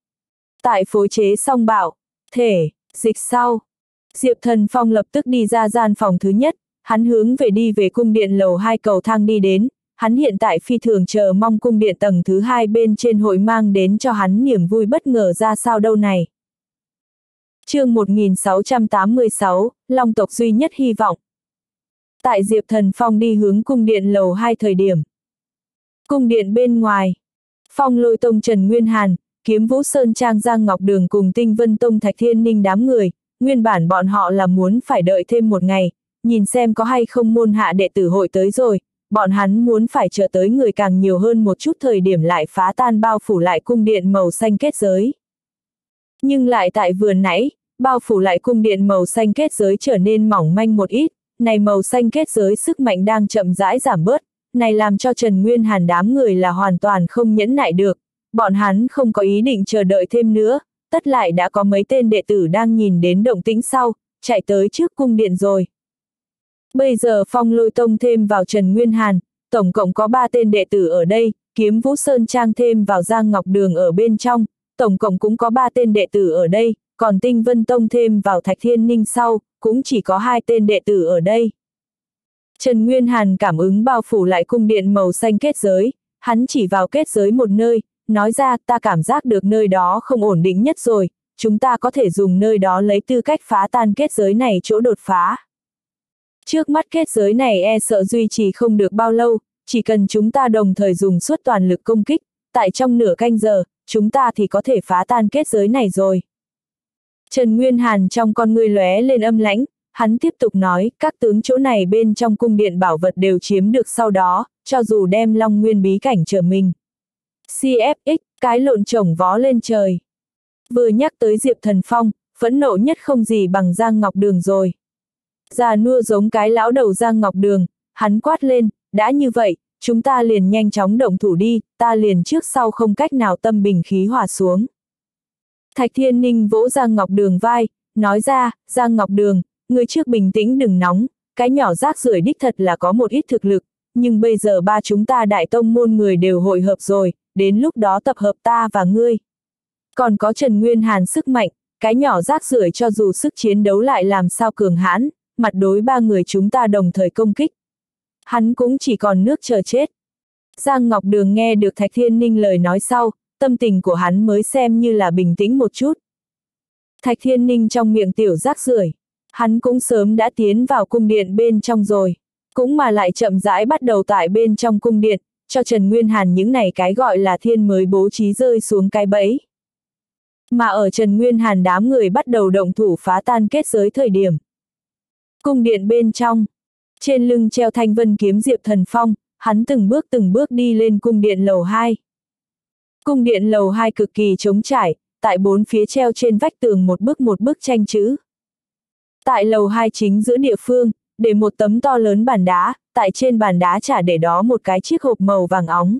Tại phối chế xong bảo thể dịch sau, Diệp Thần Phong lập tức đi ra gian phòng thứ nhất, hắn hướng về đi về cung điện lầu hai cầu thang đi đến, hắn hiện tại phi thường chờ mong cung điện tầng thứ hai bên trên hội mang đến cho hắn niềm vui bất ngờ ra sao đâu này. Chương một nghìn sáu trăm tám mươi sáu, Long tộc duy nhất hy vọng. Tại Diệp Thần Phong đi hướng cung điện lầu hai thời điểm. Cung điện bên ngoài, Phong Lôi Tông Trần Nguyên Hàn, Kiếm Vũ Sơn Trang Giang Ngọc Đường cùng Tinh Vân Tông Thạch Thiên Ninh đám người, nguyên bản bọn họ là muốn phải đợi thêm một ngày, nhìn xem có hay không môn hạ đệ tử hội tới rồi, bọn hắn muốn phải chờ tới người càng nhiều hơn một chút thời điểm lại phá tan bao phủ lại cung điện màu xanh kết giới. Nhưng lại tại vừa nãy, bao phủ lại cung điện màu xanh kết giới trở nên mỏng manh một ít, này màu xanh kết giới sức mạnh đang chậm rãi giảm bớt, này làm cho Trần Nguyên Hàn đám người là hoàn toàn không nhẫn nại được, bọn hắn không có ý định chờ đợi thêm nữa, tất lại đã có mấy tên đệ tử đang nhìn đến động tĩnh sau, chạy tới trước cung điện rồi. Bây giờ Phong Lôi Tông thêm vào Trần Nguyên Hàn, tổng cộng có ba tên đệ tử ở đây, Kiếm Vũ Sơn Trang thêm vào Giang Ngọc Đường ở bên trong, tổng cộng cũng có ba tên đệ tử ở đây, còn Tinh Vân Tông thêm vào Thạch Thiên Ninh sau, cũng chỉ có hai tên đệ tử ở đây. Trần Nguyên Hàn cảm ứng bao phủ lại cung điện màu xanh kết giới, hắn chỉ vào kết giới một nơi, nói ra ta cảm giác được nơi đó không ổn định nhất rồi, chúng ta có thể dùng nơi đó lấy tư cách phá tan kết giới này chỗ đột phá. Trước mắt kết giới này e sợ duy trì không được bao lâu, chỉ cần chúng ta đồng thời dùng suốt toàn lực công kích, tại trong nửa canh giờ, chúng ta thì có thể phá tan kết giới này rồi. Trần Nguyên Hàn trong con ngươi lóe lên âm lãnh, hắn tiếp tục nói, các tướng chỗ này bên trong cung điện bảo vật đều chiếm được sau đó, cho dù đem Long Nguyên bí cảnh trở mình. xê ép ích, cái lộn chổng vó lên trời. Vừa nhắc tới Diệp Thần Phong, phẫn nộ nhất không gì bằng Giang Ngọc Đường rồi. Già nua giống cái lão đầu Giang Ngọc Đường, hắn quát lên, đã như vậy, chúng ta liền nhanh chóng động thủ đi, ta liền trước sau không cách nào tâm bình khí hòa xuống. Thạch Thiên Ninh vỗ Giang Ngọc Đường vai, nói ra, Giang Ngọc Đường, ngươi trước bình tĩnh đừng nóng, cái nhỏ rác rưởi đích thật là có một ít thực lực, nhưng bây giờ ba chúng ta đại tông môn người đều hội hợp rồi, đến lúc đó tập hợp ta và ngươi. Còn có Trần Nguyên Hàn sức mạnh, cái nhỏ rác rưởi cho dù sức chiến đấu lại làm sao cường hãn, mặt đối ba người chúng ta đồng thời công kích. Hắn cũng chỉ còn nước chờ chết. Giang Ngọc Đường nghe được Thạch Thiên Ninh lời nói sau, tâm tình của hắn mới xem như là bình tĩnh một chút. Thạch Thiên Ninh trong miệng tiểu rác rưởi, hắn cũng sớm đã tiến vào cung điện bên trong rồi, cũng mà lại chậm rãi bắt đầu tại bên trong cung điện, cho Trần Nguyên Hàn những này cái gọi là thiên mới bố trí rơi xuống cái bẫy. Mà ở Trần Nguyên Hàn đám người bắt đầu động thủ phá tan kết giới thời điểm. Cung điện bên trong, trên lưng treo thanh vân kiếm Diệp Thần Phong, hắn từng bước từng bước đi lên cung điện lầu hai. Cung điện lầu hai cực kỳ trống trải, tại bốn phía treo trên vách tường một bức một bức tranh chữ. Tại lầu hai chính giữa địa phương, để một tấm to lớn bàn đá, tại trên bàn đá chả để đó một cái chiếc hộp màu vàng óng.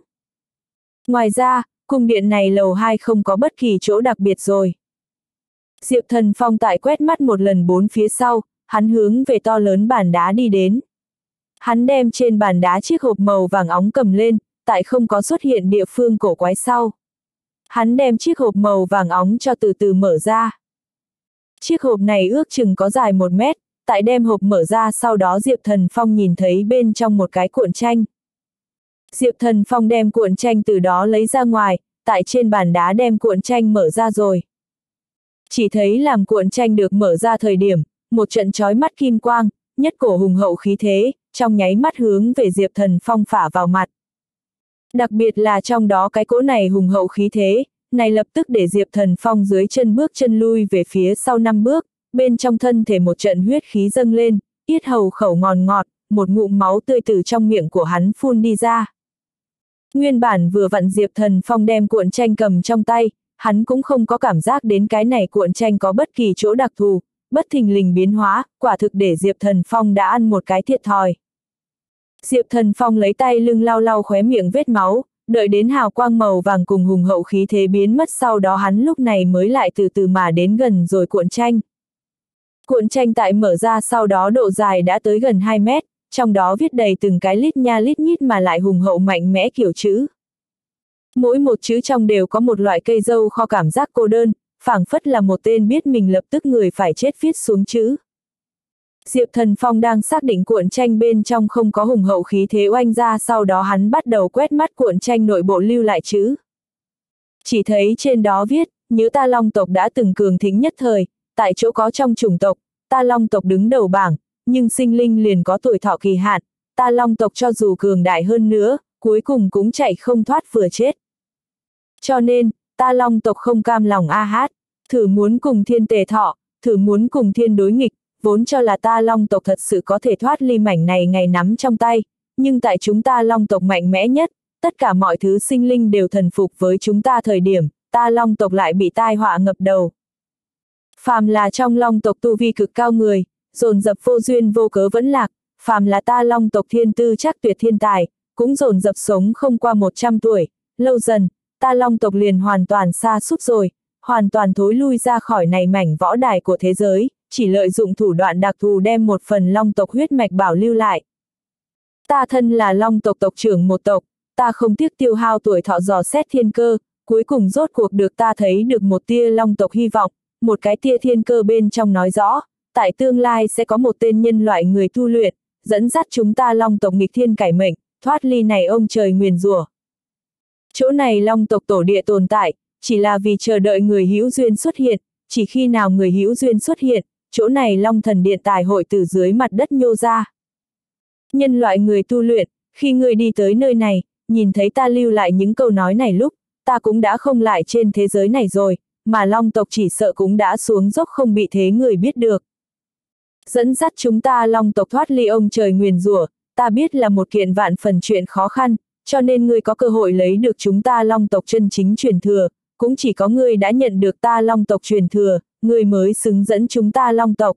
Ngoài ra, cung điện này lầu hai không có bất kỳ chỗ đặc biệt rồi. Diệp Thần Phong tại quét mắt một lần bốn phía sau, hắn hướng về to lớn bàn đá đi đến. Hắn đem trên bàn đá chiếc hộp màu vàng óng cầm lên, tại không có xuất hiện địa phương cổ quái sau. Hắn đem chiếc hộp màu vàng óng cho từ từ mở ra. Chiếc hộp này ước chừng có dài một mét, tại đem hộp mở ra sau đó Diệp Thần Phong nhìn thấy bên trong một cái cuộn tranh. Diệp Thần Phong đem cuộn tranh từ đó lấy ra ngoài, tại trên bàn đá đem cuộn tranh mở ra rồi. Chỉ thấy làm cuộn tranh được mở ra thời điểm, một trận chói mắt kim quang, nhất cổ hùng hậu khí thế, trong nháy mắt hướng về Diệp Thần Phong phả vào mặt. Đặc biệt là trong đó cái cỗ này hùng hậu khí thế, này lập tức để Diệp Thần Phong dưới chân bước chân lui về phía sau năm bước, bên trong thân thể một trận huyết khí dâng lên, yết hầu khẩu ngòn ngọt, một ngụm máu tươi từ trong miệng của hắn phun đi ra. Nguyên bản vừa vặn Diệp Thần Phong đem cuộn tranh cầm trong tay, hắn cũng không có cảm giác đến cái này cuộn tranh có bất kỳ chỗ đặc thù, bất thình lình biến hóa, quả thực để Diệp Thần Phong đã ăn một cái thiệt thòi. Diệp Thần Phong lấy tay lưng lau lau khóe miệng vết máu, đợi đến hào quang màu vàng cùng hùng hậu khí thế biến mất sau đó hắn lúc này mới lại từ từ mà đến gần rồi cuộn tranh. Cuộn tranh tại mở ra sau đó độ dài đã tới gần hai mét, trong đó viết đầy từng cái lít nha lít nhít mà lại hùng hậu mạnh mẽ kiểu chữ. Mỗi một chữ trong đều có một loại cây dâu kho cảm giác cô đơn, phảng phất là một tên biết mình lập tức người phải chết viết xuống chữ. Diệp Thần Phong đang xác định cuộn tranh bên trong không có hùng hậu khí thế oanh ra sau đó hắn bắt đầu quét mắt cuộn tranh nội bộ lưu lại chữ. Chỉ thấy trên đó viết, nhớ ta Long tộc đã từng cường thịnh nhất thời, tại chỗ có trong chủng tộc, ta Long tộc đứng đầu bảng, nhưng sinh linh liền có tuổi thọ kỳ hạn, ta Long tộc cho dù cường đại hơn nữa, cuối cùng cũng chạy không thoát vừa chết. Cho nên, ta Long tộc không cam lòng a hát, thử muốn cùng thiên tề thọ, thử muốn cùng thiên đối nghịch, vốn cho là ta Long tộc thật sự có thể thoát ly mảnh này ngày nắm trong tay, nhưng tại chúng ta Long tộc mạnh mẽ nhất, tất cả mọi thứ sinh linh đều thần phục với chúng ta thời điểm, ta Long tộc lại bị tai họa ngập đầu. Phàm là trong Long tộc tu vi cực cao người, dồn dập vô duyên vô cớ vẫn lạc, phàm là ta Long tộc thiên tư chắc tuyệt thiên tài, cũng dồn dập sống không qua một trăm tuổi, lâu dần, ta Long tộc liền hoàn toàn sa sút rồi, hoàn toàn thối lui ra khỏi này mảnh võ đài của thế giới, chỉ lợi dụng thủ đoạn đặc thù đem một phần Long tộc huyết mạch bảo lưu lại. Ta thân là Long tộc tộc trưởng một tộc, ta không tiếc tiêu hao tuổi thọ dò xét thiên cơ, cuối cùng rốt cuộc được ta thấy được một tia Long tộc hy vọng, một cái tia thiên cơ bên trong nói rõ, tại tương lai sẽ có một tên nhân loại người tu luyện, dẫn dắt chúng ta Long tộc nghịch thiên cải mệnh, thoát ly này ông trời nguyền rủa. Chỗ này Long tộc tổ địa tồn tại, chỉ là vì chờ đợi người hữu duyên xuất hiện, chỉ khi nào người hữu duyên xuất hiện, chỗ này Long thần điện tài hội từ dưới mặt đất nhô ra. Nhân loại người tu luyện, khi người đi tới nơi này, nhìn thấy ta lưu lại những câu nói này lúc, ta cũng đã không lại trên thế giới này rồi, mà Long tộc chỉ sợ cũng đã xuống dốc không bị thế người biết được. Dẫn dắt chúng ta Long tộc thoát ly ông trời nguyền rủa, ta biết là một kiện vạn phần chuyện khó khăn, cho nên ngươi có cơ hội lấy được chúng ta Long tộc chân chính truyền thừa, cũng chỉ có ngươi đã nhận được ta Long tộc truyền thừa, ngươi mới xứng dẫn chúng ta Long tộc.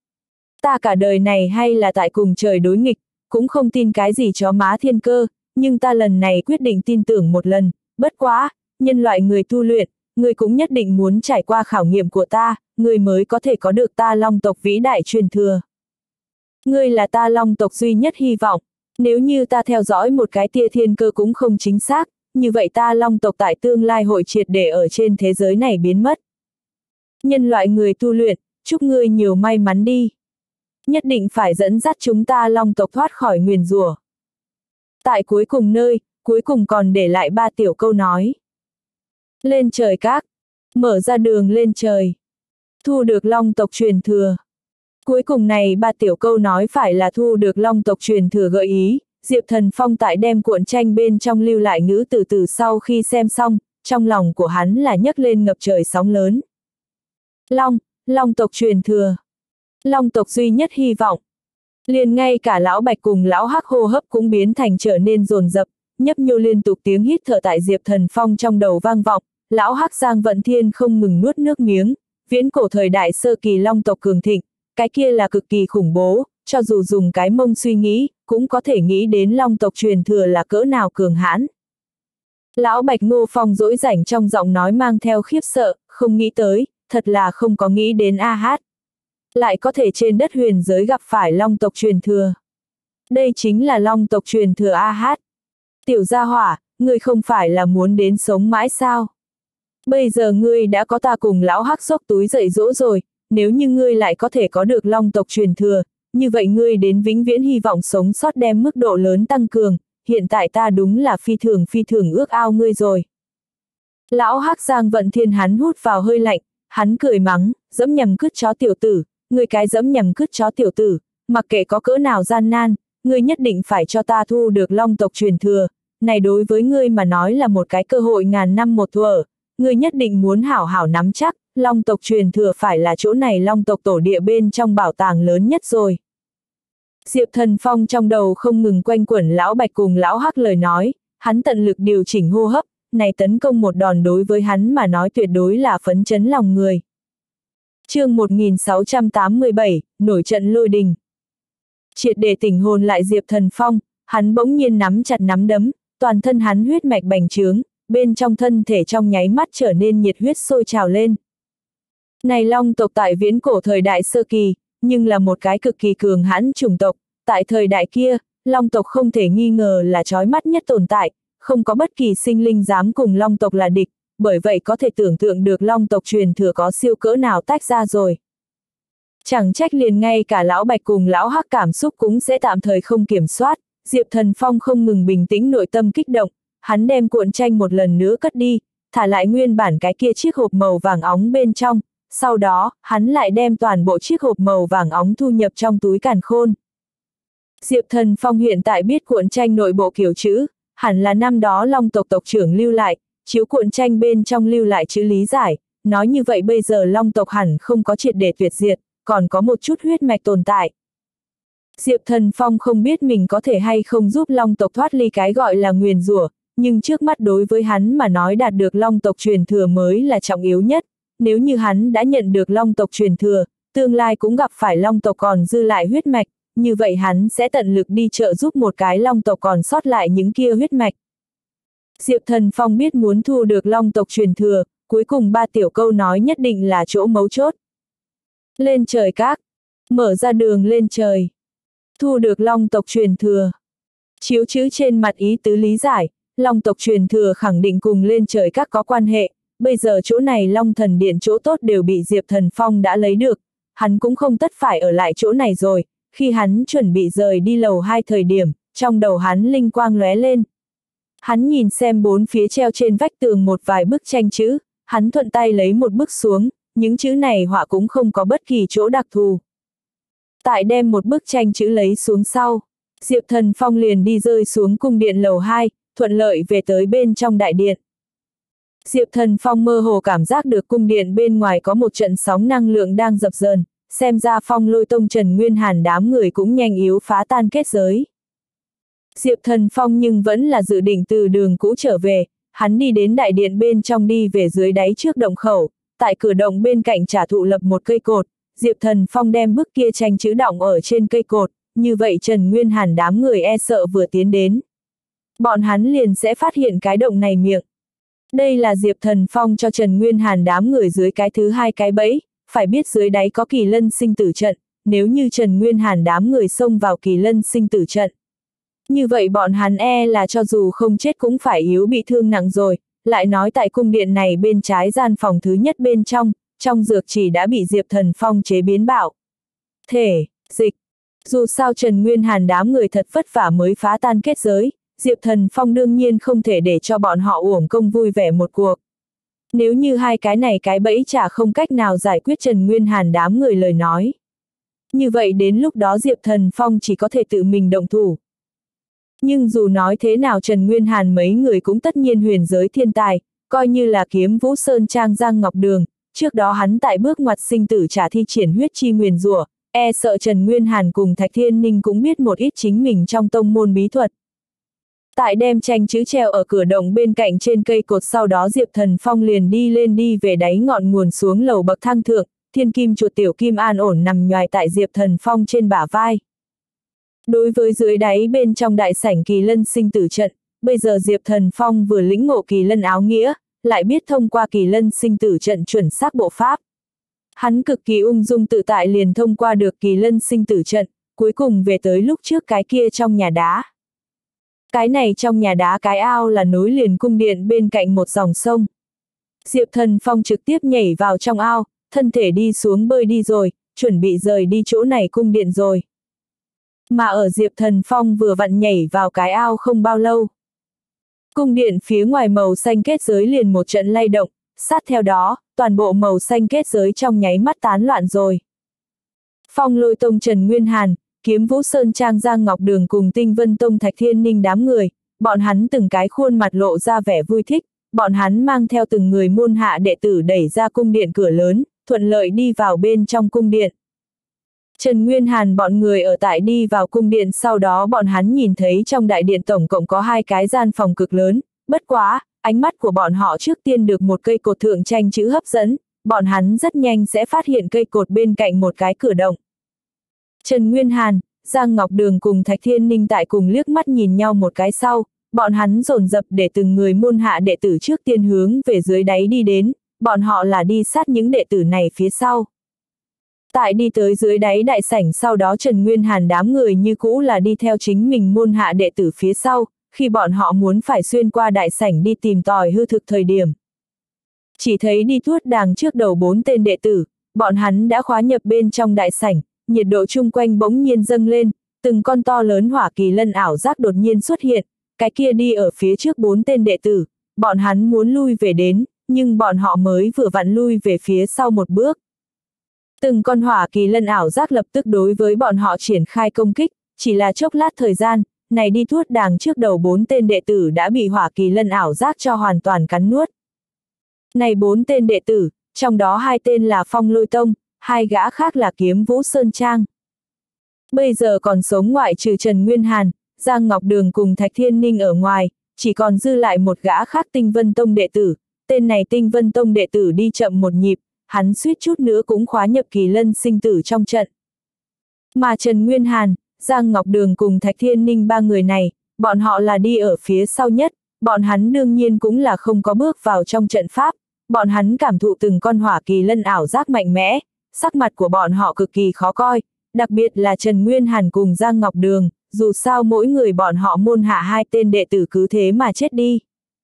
Ta cả đời này hay là tại cùng trời đối nghịch, cũng không tin cái gì chó má thiên cơ, nhưng ta lần này quyết định tin tưởng một lần, bất quá, nhân loại người tu luyện, ngươi cũng nhất định muốn trải qua khảo nghiệm của ta, ngươi mới có thể có được ta Long tộc vĩ đại truyền thừa. Ngươi là ta Long tộc duy nhất hy vọng, nếu như ta theo dõi một cái tia thiên cơ cũng không chính xác, như vậy ta Long tộc tại tương lai hội triệt để ở trên thế giới này biến mất. Nhân loại người tu luyện, chúc ngươi nhiều may mắn đi. Nhất định phải dẫn dắt chúng ta Long tộc thoát khỏi nguyền rủa. Tại cuối cùng nơi, cuối cùng còn để lại ba tiểu câu nói. Lên trời các, mở ra đường lên trời, thu được Long tộc truyền thừa. Cuối cùng này ba tiểu câu nói phải là thu được Long tộc truyền thừa gợi ý, Diệp Thần Phong tại đem cuộn tranh bên trong lưu lại ngữ từ từ sau khi xem xong, trong lòng của hắn là nhấc lên ngập trời sóng lớn. Long, Long tộc truyền thừa. Long tộc duy nhất hy vọng. Liền ngay cả lão Bạch cùng lão Hắc hô hấp cũng biến thành trở nên dồn dập, nhấp nhô liên tục tiếng hít thở tại Diệp Thần Phong trong đầu vang vọng, lão Hắc Giang Vận Thiên không ngừng nuốt nước miếng, viễn cổ thời đại sơ kỳ Long tộc cường thịnh, cái kia là cực kỳ khủng bố, cho dù dùng cái mông suy nghĩ, cũng có thể nghĩ đến Long tộc truyền thừa là cỡ nào cường hãn. Lão Bạch Ngô Phong dỗi rảnh trong giọng nói mang theo khiếp sợ, không nghĩ tới, thật là không có nghĩ đến a hát. Lại có thể trên đất huyền giới gặp phải Long tộc truyền thừa. Đây chính là Long tộc truyền thừa a hát. Tiểu gia hỏa, ngươi không phải là muốn đến sống mãi sao? Bây giờ ngươi đã có ta cùng lão Hắc xốc túi dạy dỗ rồi, nếu như ngươi lại có thể có được Long tộc truyền thừa, như vậy ngươi đến vĩnh viễn hy vọng sống sót đem mức độ lớn tăng cường, hiện tại ta đúng là phi thường phi thường ước ao ngươi rồi. Lão Hắc Giang Vận Thiên hắn hút vào hơi lạnh, hắn cười mắng, dẫm nhằm cứt chó tiểu tử, ngươi cái dẫm nhằm cứt chó tiểu tử, mặc kệ có cỡ nào gian nan, ngươi nhất định phải cho ta thu được Long tộc truyền thừa, này đối với ngươi mà nói là một cái cơ hội ngàn năm một thuở, ngươi nhất định muốn hảo hảo nắm chắc, Long tộc truyền thừa phải là chỗ này Long tộc tổ địa bên trong bảo tàng lớn nhất rồi. Diệp Thần Phong trong đầu không ngừng quanh quẩn lão Bạch cùng lão Hắc lời nói, hắn tận lực điều chỉnh hô hấp, này tấn công một đòn đối với hắn mà nói tuyệt đối là phấn chấn lòng người. Chương một nghìn sáu trăm tám mươi bảy, nổi trận lôi đình. Triệt để tỉnh hồn lại Diệp Thần Phong, hắn bỗng nhiên nắm chặt nắm đấm, toàn thân hắn huyết mạch bành trướng, bên trong thân thể trong nháy mắt trở nên nhiệt huyết sôi trào lên. Này Long tộc tại viễn cổ thời đại sơ kỳ, nhưng là một cái cực kỳ cường hãn chủng tộc, tại thời đại kia, Long tộc không thể nghi ngờ là chói mắt nhất tồn tại, không có bất kỳ sinh linh dám cùng Long tộc là địch, bởi vậy có thể tưởng tượng được Long tộc truyền thừa có siêu cỡ nào tách ra rồi. Chẳng trách liền ngay cả lão Bạch cùng lão Hắc cảm xúc cũng sẽ tạm thời không kiểm soát, Diệp Thần Phong không ngừng bình tĩnh nội tâm kích động, hắn đem cuộn tranh một lần nữa cất đi, thả lại nguyên bản cái kia chiếc hộp màu vàng óng bên trong, sau đó, hắn lại đem toàn bộ chiếc hộp màu vàng óng thu nhập trong túi càn khôn. Diệp Thần Phong hiện tại biết cuộn tranh nội bộ kiểu chữ, hẳn là năm đó Long tộc tộc trưởng lưu lại, chiếu cuộn tranh bên trong lưu lại chữ lý giải, nói như vậy bây giờ Long tộc hẳn không có triệt để tuyệt diệt, còn có một chút huyết mạch tồn tại. Diệp Thần Phong không biết mình có thể hay không giúp Long tộc thoát ly cái gọi là nguyền rủa, nhưng trước mắt đối với hắn mà nói đạt được Long tộc truyền thừa mới là trọng yếu nhất, nếu như hắn đã nhận được Long tộc truyền thừa, tương lai cũng gặp phải Long tộc còn dư lại huyết mạch, như vậy hắn sẽ tận lực đi trợ giúp một cái Long tộc còn sót lại những kia huyết mạch. Diệp Thần Phong biết muốn thu được Long tộc truyền thừa, cuối cùng ba tiểu câu nói nhất định là chỗ mấu chốt. Lên trời các, mở ra đường lên trời, thu được Long tộc truyền thừa. Chiếu chữ trên mặt ý tứ lý giải, Long tộc truyền thừa khẳng định cùng lên trời các có quan hệ, bây giờ chỗ này Long thần điện chỗ tốt đều bị Diệp Thần Phong đã lấy được, hắn cũng không tất phải ở lại chỗ này rồi, khi hắn chuẩn bị rời đi lầu hai thời điểm, trong đầu hắn linh quang lóe lên. Hắn nhìn xem bốn phía treo trên vách tường một vài bức tranh chữ, hắn thuận tay lấy một bức xuống, những chữ này họa cũng không có bất kỳ chỗ đặc thù. Tại đem một bức tranh chữ lấy xuống sau, Diệp Thần Phong liền đi rơi xuống cung điện lầu hai, thuận lợi về tới bên trong đại điện. Diệp Thần Phong mơ hồ cảm giác được cung điện bên ngoài có một trận sóng năng lượng đang dập dờn, xem ra Phong Lôi Tông Trần Nguyên Hàn đám người cũng nhanh yếu phá tan kết giới. Diệp Thần Phong nhưng vẫn là dự định từ đường cũ trở về, hắn đi đến đại điện bên trong đi về dưới đáy trước động khẩu, tại cửa động bên cạnh trả thụ lập một cây cột, Diệp Thần Phong đem bức kia tranh chữ đọng ở trên cây cột, như vậy Trần Nguyên Hàn đám người e sợ vừa tiến đến. Bọn hắn liền sẽ phát hiện cái động này miệng. Đây là Diệp Thần Phong cho Trần Nguyên Hàn đám người dưới cái thứ hai cái bẫy, phải biết dưới đáy có kỳ lân sinh tử trận, nếu như Trần Nguyên Hàn đám người xông vào kỳ lân sinh tử trận. Như vậy bọn hắn e là cho dù không chết cũng phải yếu bị thương nặng rồi, lại nói tại cung điện này bên trái gian phòng thứ nhất bên trong, trong dược chỉ đã bị Diệp Thần Phong chế biến bạo. Thể, dịch, dù sao Trần Nguyên Hàn đám người thật vất vả mới phá tan kết giới, Diệp Thần Phong đương nhiên không thể để cho bọn họ uổng công vui vẻ một cuộc. Nếu như hai cái này cái bẫy chả không cách nào giải quyết Trần Nguyên Hàn đám người lời nói. Như vậy đến lúc đó Diệp Thần Phong chỉ có thể tự mình động thủ. Nhưng dù nói thế nào Trần Nguyên Hàn mấy người cũng tất nhiên huyền giới thiên tài, coi như là Kiếm Vũ Sơn Trang Giang Ngọc Đường, trước đó hắn tại bước ngoặt sinh tử trả thi triển huyết chi nguyền rủa, e sợ Trần Nguyên Hàn cùng Thạch Thiên Ninh cũng biết một ít chính mình trong tông môn bí thuật. Tại đem tranh chữ treo ở cửa động bên cạnh trên cây cột, sau đó Diệp Thần Phong liền đi lên đi về đáy ngọn nguồn xuống lầu bậc thang thượng, thiên kim chuột tiểu kim an ổn nằm nhoài tại Diệp Thần Phong trên bả vai. Đối với dưới đáy bên trong đại sảnh kỳ lân sinh tử trận, bây giờ Diệp Thần Phong vừa lĩnh ngộ kỳ lân áo nghĩa, lại biết thông qua kỳ lân sinh tử trận chuẩn xác bộ pháp. Hắn cực kỳ ung dung tự tại liền thông qua được kỳ lân sinh tử trận, cuối cùng về tới lúc trước cái kia trong nhà đá. Cái này trong nhà đá cái ao là nối liền cung điện bên cạnh một dòng sông. Diệp Thần Phong trực tiếp nhảy vào trong ao, thân thể đi xuống bơi đi rồi, chuẩn bị rời đi chỗ này cung điện rồi. Mà ở Diệp Thần Phong vừa vặn nhảy vào cái ao không bao lâu. Cung điện phía ngoài màu xanh kết giới liền một trận lay động, sát theo đó, toàn bộ màu xanh kết giới trong nháy mắt tán loạn rồi. Phong Lôi Tông Trần Nguyên Hàn, Kiếm Vũ Sơn Trang Giang Ngọc Đường cùng Tinh Vân Tông Thạch Thiên Ninh đám người, bọn hắn từng cái khuôn mặt lộ ra vẻ vui thích, bọn hắn mang theo từng người môn hạ đệ tử đẩy ra cung điện cửa lớn, thuận lợi đi vào bên trong cung điện. Trần Nguyên Hàn bọn người ở tại đi vào cung điện, sau đó bọn hắn nhìn thấy trong đại điện tổng cộng có hai cái gian phòng cực lớn, bất quá, ánh mắt của bọn họ trước tiên được một cây cột thượng tranh chữ hấp dẫn, bọn hắn rất nhanh sẽ phát hiện cây cột bên cạnh một cái cửa động. Trần Nguyên Hàn, Giang Ngọc Đường cùng Thạch Thiên Ninh tại cùng liếc mắt nhìn nhau một cái sau, bọn hắn dồn dập để từng người môn hạ đệ tử trước tiên hướng về dưới đáy đi đến, bọn họ là đi sát những đệ tử này phía sau. Tại đi tới dưới đáy đại sảnh sau đó Trần Nguyên Hàn đám người như cũ là đi theo chính mình môn hạ đệ tử phía sau, khi bọn họ muốn phải xuyên qua đại sảnh đi tìm tòi hư thực thời điểm. Chỉ thấy đi tuốt đàng trước đầu bốn tên đệ tử, bọn hắn đã khóa nhập bên trong đại sảnh, nhiệt độ chung quanh bỗng nhiên dâng lên, từng con to lớn hỏa kỳ lân ảo giác đột nhiên xuất hiện, cái kia đi ở phía trước bốn tên đệ tử, bọn hắn muốn lui về đến, nhưng bọn họ mới vừa vặn lui về phía sau một bước. Từng con hỏa kỳ lân ảo giác lập tức đối với bọn họ triển khai công kích, chỉ là chốc lát thời gian, này đi tuốt đàng trước đầu bốn tên đệ tử đã bị hỏa kỳ lân ảo giác cho hoàn toàn cắn nuốt. Này bốn tên đệ tử, trong đó hai tên là Phong Lôi Tông, hai gã khác là Kiếm Vũ Sơn Trang. Bây giờ còn sống ngoại trừ Trần Nguyên Hàn, Giang Ngọc Đường cùng Thạch Thiên Ninh ở ngoài, chỉ còn dư lại một gã khác Tinh Vân Tông đệ tử, tên này Tinh Vân Tông đệ tử đi chậm một nhịp, hắn suýt chút nữa cũng khóa nhập kỳ lân sinh tử trong trận. Mà Trần Nguyên Hàn, Giang Ngọc Đường cùng Thạch Thiên Ninh ba người này, bọn họ là đi ở phía sau nhất, bọn hắn đương nhiên cũng là không có bước vào trong trận pháp, bọn hắn cảm thụ từng con hỏa kỳ lân ảo giác mạnh mẽ, sắc mặt của bọn họ cực kỳ khó coi, đặc biệt là Trần Nguyên Hàn cùng Giang Ngọc Đường, dù sao mỗi người bọn họ môn hạ hai tên đệ tử cứ thế mà chết đi.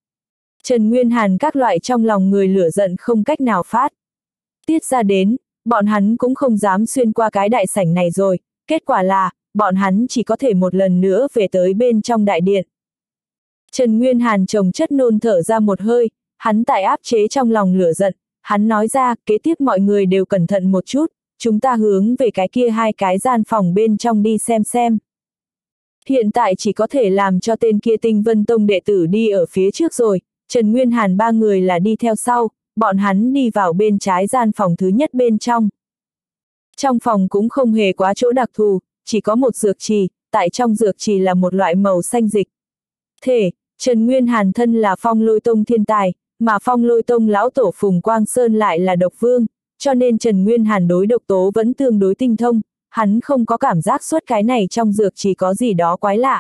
Trần Nguyên Hàn các loại trong lòng người lửa giận không cách nào phát tiết ra đến, bọn hắn cũng không dám xuyên qua cái đại sảnh này rồi, kết quả là, bọn hắn chỉ có thể một lần nữa về tới bên trong đại điện. Trần Nguyên Hàn chồng chất nôn thở ra một hơi, hắn tại áp chế trong lòng lửa giận, hắn nói ra, kế tiếp mọi người đều cẩn thận một chút, chúng ta hướng về cái kia hai cái gian phòng bên trong đi xem xem. Hiện tại chỉ có thể làm cho tên kia Tinh Vân Tông đệ tử đi ở phía trước rồi, Trần Nguyên Hàn ba người là đi theo sau, bọn hắn đi vào bên trái gian phòng thứ nhất bên trong. Trong phòng cũng không hề quá chỗ đặc thù, chỉ có một dược trì, tại trong dược trì là một loại màu xanh dịch. Thể, Trần Nguyên Hàn thân là Phong Lôi Tông thiên tài, mà Phong Lôi Tông lão tổ Phùng Quang Sơn lại là độc vương, cho nên Trần Nguyên Hàn đối độc tố vẫn tương đối tinh thông, hắn không có cảm giác suốt cái này trong dược trì có gì đó quái lạ.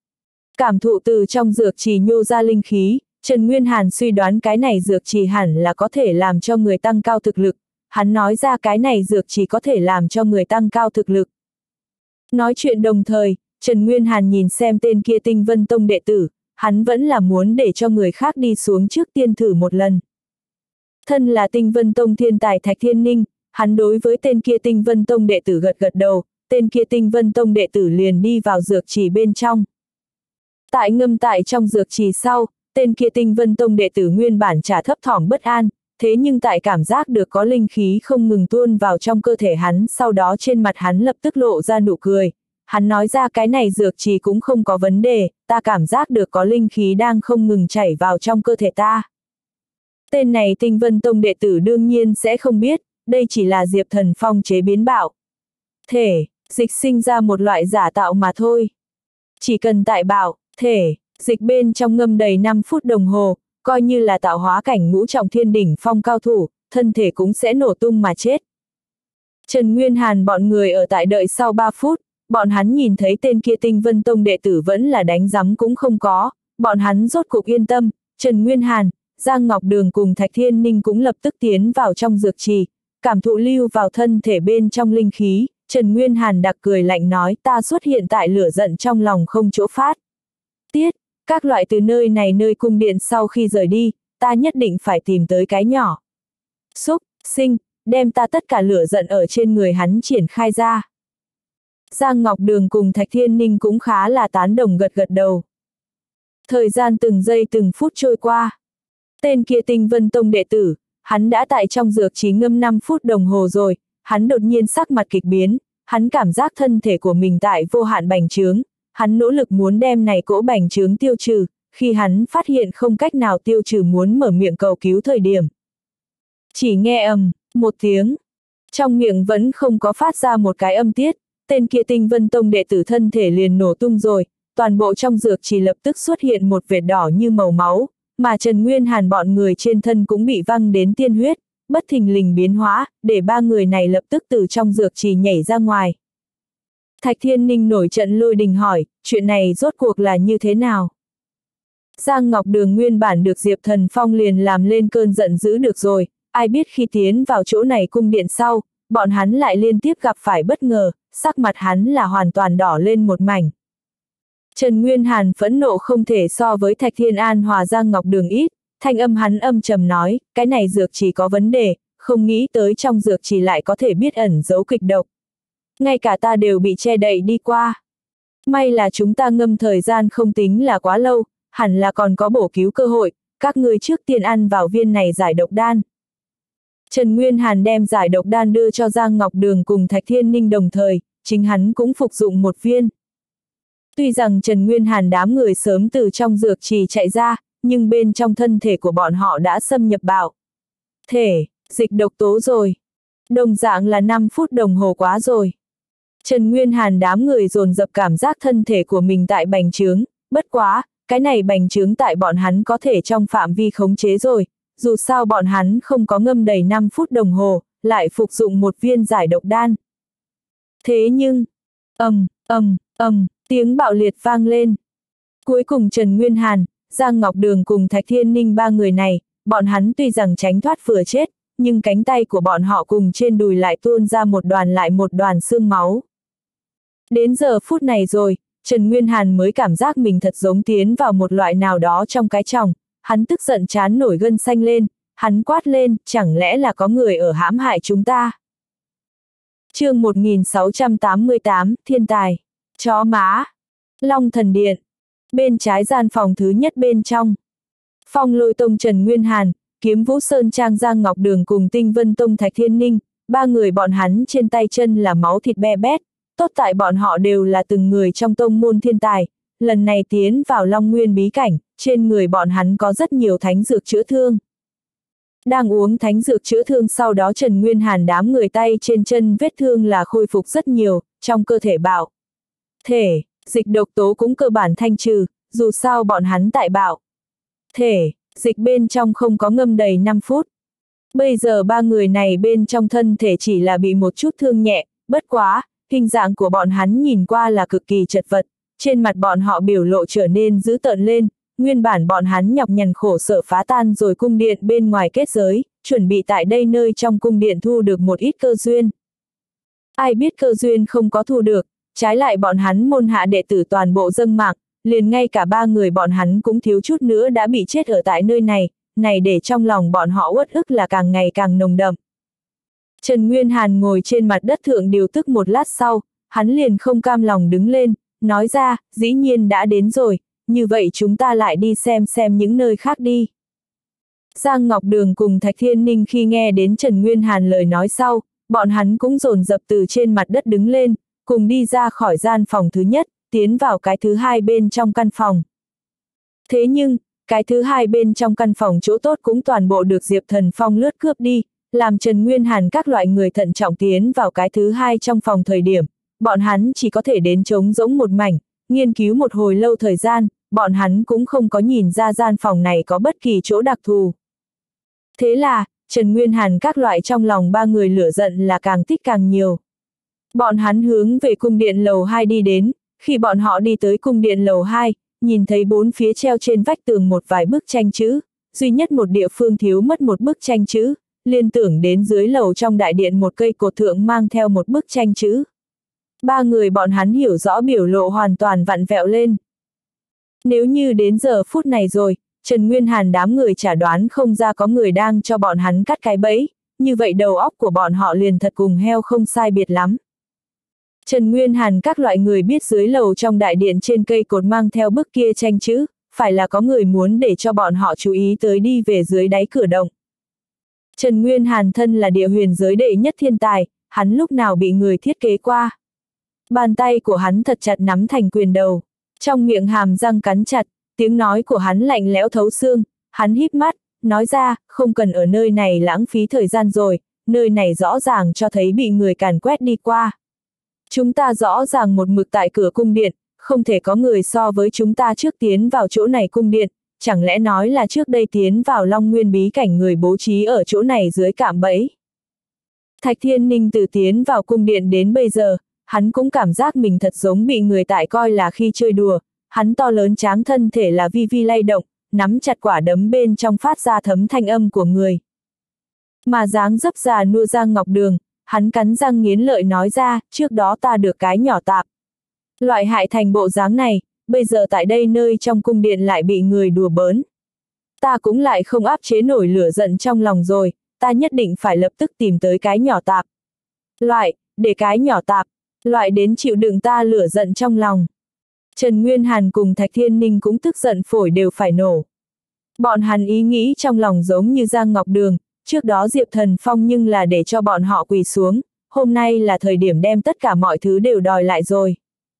Cảm thụ từ trong dược trì nhô ra linh khí, Trần Nguyên Hàn suy đoán cái này dược trì hẳn là có thể làm cho người tăng cao thực lực, hắn nói ra cái này dược trì có thể làm cho người tăng cao thực lực. Nói chuyện đồng thời, Trần Nguyên Hàn nhìn xem tên kia Tinh Vân Tông đệ tử, hắn vẫn là muốn để cho người khác đi xuống trước tiên thử một lần. Thân là Tinh Vân Tông thiên tài Thạch Thiên Ninh, hắn đối với tên kia Tinh Vân Tông đệ tử gật gật đầu, tên kia Tinh Vân Tông đệ tử liền đi vào dược trì bên trong. Tại ngâm tại trong dược trì sau, tên kia Tinh Vân Tông đệ tử nguyên bản chả thấp thỏm bất an, thế nhưng tại cảm giác được có linh khí không ngừng tuôn vào trong cơ thể hắn, sau đó trên mặt hắn lập tức lộ ra nụ cười. Hắn nói ra cái này dược trì cũng không có vấn đề, ta cảm giác được có linh khí đang không ngừng chảy vào trong cơ thể ta. Tên này Tinh Vân Tông đệ tử đương nhiên sẽ không biết, đây chỉ là Diệp Thần Phong chế biến bạo thể, dịch sinh ra một loại giả tạo mà thôi. Chỉ cần tại bạo thể, dịch bên trong ngâm đầy năm phút đồng hồ, coi như là tạo hóa cảnh ngũ trọng thiên đỉnh phong cao thủ, thân thể cũng sẽ nổ tung mà chết. Trần Nguyên Hàn bọn người ở tại đợi sau ba phút, bọn hắn nhìn thấy tên kia Tinh Vân Tông đệ tử vẫn là đánh rắm cũng không có, bọn hắn rốt cục yên tâm, Trần Nguyên Hàn, Giang Ngọc Đường cùng Thạch Thiên Ninh cũng lập tức tiến vào trong dược trì, cảm thụ lưu vào thân thể bên trong linh khí, Trần Nguyên Hàn đặc cười lạnh nói ta xuất hiện tại lửa giận trong lòng không chỗ phát. Tiết, các loại từ nơi này nơi cung điện sau khi rời đi, ta nhất định phải tìm tới cái nhỏ. Xúc, sinh, đem ta tất cả lửa giận ở trên người hắn triển khai ra. Giang Ngọc Đường cùng Thạch Thiên Ninh cũng khá là tán đồng gật gật đầu. Thời gian từng giây từng phút trôi qua. Tên kia Tinh Vân Tông đệ tử, hắn đã tại trong dược trì ngâm năm phút đồng hồ rồi, hắn đột nhiên sắc mặt kịch biến, hắn cảm giác thân thể của mình tại vô hạn bành trướng, hắn nỗ lực muốn đem này cỗ bành trướng tiêu trừ, khi hắn phát hiện không cách nào tiêu trừ muốn mở miệng cầu cứu thời điểm. Chỉ nghe ầm, một tiếng, trong miệng vẫn không có phát ra một cái âm tiết, tên kia Tinh Vân Tông đệ tử thân thể liền nổ tung rồi, toàn bộ trong dược trì lập tức xuất hiện một vệt đỏ như màu máu, mà Trần Nguyên Hàn bọn người trên thân cũng bị văng đến tiên huyết, bất thình lình biến hóa, để ba người này lập tức từ trong dược trì nhảy ra ngoài. Thạch Thiên Ninh nổi trận lôi đình hỏi, chuyện này rốt cuộc là như thế nào? Giang Ngọc Đường nguyên bản được Diệp Thần Phong liền làm lên cơn giận dữ được rồi, ai biết khi tiến vào chỗ này cung điện sau, bọn hắn lại liên tiếp gặp phải bất ngờ, sắc mặt hắn là hoàn toàn đỏ lên một mảnh. Trần Nguyên Hàn phẫn nộ không thể so với Thạch Thiên An hòa Giang Ngọc Đường ít, thanh âm hắn âm trầm nói, cái này dược chỉ có vấn đề, không nghĩ tới trong dược chỉ lại có thể biết ẩn giấu kịch độc. Ngay cả ta đều bị che đậy đi qua. May là chúng ta ngâm thời gian không tính là quá lâu, hẳn là còn có bổ cứu cơ hội, các ngươi trước tiên ăn vào viên này giải độc đan. Trần Nguyên Hàn đem giải độc đan đưa cho Giang Ngọc Đường cùng Thạch Thiên Ninh đồng thời, chính hắn cũng phục dụng một viên. Tuy rằng Trần Nguyên Hàn đám người sớm từ trong dược trì chạy ra, nhưng bên trong thân thể của bọn họ đã xâm nhập bạo thể, dịch độc tố rồi. Đồng dạng là năm phút đồng hồ quá rồi. Trần Nguyên Hàn đám người dồn dập cảm giác thân thể của mình tại bành trướng, bất quá, cái này bành trướng tại bọn hắn có thể trong phạm vi khống chế rồi, dù sao bọn hắn không có ngâm đầy năm phút đồng hồ, lại phục dụng một viên giải độc đan. Thế nhưng, ầm, ầm, ầm, tiếng bạo liệt vang lên. Cuối cùng Trần Nguyên Hàn, Giang Ngọc Đường cùng Thạch Thiên Ninh ba người này, bọn hắn tuy rằng tránh thoát vừa chết, nhưng cánh tay của bọn họ cùng trên đùi lại tuôn ra một đoàn lại một đoàn xương máu. Đến giờ phút này rồi, Trần Nguyên Hàn mới cảm giác mình thật giống tiến vào một loại nào đó trong cái chòng, hắn tức giận chán nổi gân xanh lên, hắn quát lên, chẳng lẽ là có người ở hãm hại chúng ta? Chương một nghìn sáu trăm tám mươi tám, thiên tài. Chó má. Long Thần Điện. Bên trái gian phòng thứ nhất bên trong. Phong Lôi Tông Trần Nguyên Hàn, Kiếm Vũ Sơn Trang Giang Ngọc Đường cùng Tinh Vân Tông Thạch Thiên Ninh, ba người bọn hắn trên tay chân là máu thịt be bét, tốt tại bọn họ đều là từng người trong tông môn thiên tài, lần này tiến vào Long Nguyên bí cảnh, trên người bọn hắn có rất nhiều thánh dược chữa thương. Đang uống thánh dược chữa thương sau đó Trần Nguyên Hàn đám người tay trên chân vết thương là khôi phục rất nhiều, trong cơ thể bạo thể, dịch độc tố cũng cơ bản thanh trừ, dù sao bọn hắn tại bạo thể, dịch bên trong không có ngâm đầy năm phút. Bây giờ ba người này bên trong thân thể chỉ là bị một chút thương nhẹ, bất quá, hình dạng của bọn hắn nhìn qua là cực kỳ chật vật, trên mặt bọn họ biểu lộ trở nên dữ tợn lên, nguyên bản bọn hắn nhọc nhằn khổ sở phá tan rồi cung điện bên ngoài kết giới, chuẩn bị tại đây nơi trong cung điện thu được một ít cơ duyên. Ai biết cơ duyên không có thu được, trái lại bọn hắn môn hạ đệ tử toàn bộ dâng mạng, liền ngay cả ba người bọn hắn cũng thiếu chút nữa đã bị chết ở tại nơi này, này để trong lòng bọn họ uất ức là càng ngày càng nồng đậm. Trần Nguyên Hàn ngồi trên mặt đất thượng điều tức một lát sau, hắn liền không cam lòng đứng lên, nói ra, dĩ nhiên đã đến rồi, như vậy chúng ta lại đi xem xem những nơi khác đi. Giang Ngọc Đường cùng Thạch Thiên Ninh khi nghe đến Trần Nguyên Hàn lời nói sau, bọn hắn cũng dồn dập từ trên mặt đất đứng lên, cùng đi ra khỏi gian phòng thứ nhất, tiến vào cái thứ hai bên trong căn phòng. Thế nhưng, cái thứ hai bên trong căn phòng chỗ tốt cũng toàn bộ được Diệp Thần Phong lướt cướp đi, làm Trần Nguyên Hàn các loại người thận trọng tiến vào cái thứ hai trong phòng thời điểm, bọn hắn chỉ có thể đến trống rỗng một mảnh, nghiên cứu một hồi lâu thời gian, bọn hắn cũng không có nhìn ra gian phòng này có bất kỳ chỗ đặc thù. Thế là, Trần Nguyên Hàn các loại trong lòng ba người lửa giận là càng tích càng nhiều. Bọn hắn hướng về cung điện lầu hai đi đến, khi bọn họ đi tới cung điện lầu hai, nhìn thấy bốn phía treo trên vách tường một vài bức tranh chữ, duy nhất một địa phương thiếu mất một bức tranh chữ, liên tưởng đến dưới lầu trong đại điện một cây cột thượng mang theo một bức tranh chữ. Ba người bọn hắn hiểu rõ biểu lộ hoàn toàn vặn vẹo lên. Nếu như đến giờ phút này rồi, Trần Nguyên Hàn đám người chả đoán không ra có người đang cho bọn hắn cắt cái bẫy, như vậy đầu óc của bọn họ liền thật cùng heo không sai biệt lắm. Trần Nguyên Hàn các loại người biết dưới lầu trong đại điện trên cây cột mang theo bức kia tranh chữ, phải là có người muốn để cho bọn họ chú ý tới đi về dưới đáy cửa động. Trần Nguyên Hàn thân là địa huyền giới đệ nhất thiên tài, hắn lúc nào bị người thiết kế qua. Bàn tay của hắn thật chặt nắm thành quyền đầu, trong miệng hàm răng cắn chặt, tiếng nói của hắn lạnh lẽo thấu xương, hắn híp mắt, nói ra, không cần ở nơi này lãng phí thời gian rồi, nơi này rõ ràng cho thấy bị người càn quét đi qua. Chúng ta rõ ràng một mực tại cửa cung điện, không thể có người so với chúng ta trước tiến vào chỗ này cung điện, chẳng lẽ nói là trước đây tiến vào Long Nguyên bí cảnh người bố trí ở chỗ này dưới cạm bẫy. Thạch Thiên Ninh từ tiến vào cung điện đến bây giờ, hắn cũng cảm giác mình thật giống bị người tại coi là khi chơi đùa, hắn to lớn tráng thân thể là vi vi lay động, nắm chặt quả đấm bên trong phát ra thấm thanh âm của người. Mà dáng dấp già nua Giang Ngọc Đường, hắn cắn răng nghiến lợi nói ra, trước đó ta được cái nhỏ tạp. Loại hại thành bộ dáng này, bây giờ tại đây nơi trong cung điện lại bị người đùa bỡn. Ta cũng lại không áp chế nổi lửa giận trong lòng rồi, ta nhất định phải lập tức tìm tới cái nhỏ tạp. Loại, để cái nhỏ tạp, loại đến chịu đựng ta lửa giận trong lòng. Trần Nguyên Hàn cùng Thạch Thiên Ninh cũng tức giận phổi đều phải nổ. Bọn hắn ý nghĩ trong lòng giống như Giang Ngọc Đường, trước đó Diệp Thần Phong nhưng là để cho bọn họ quỳ xuống, hôm nay là thời điểm đem tất cả mọi thứ đều đòi lại rồi.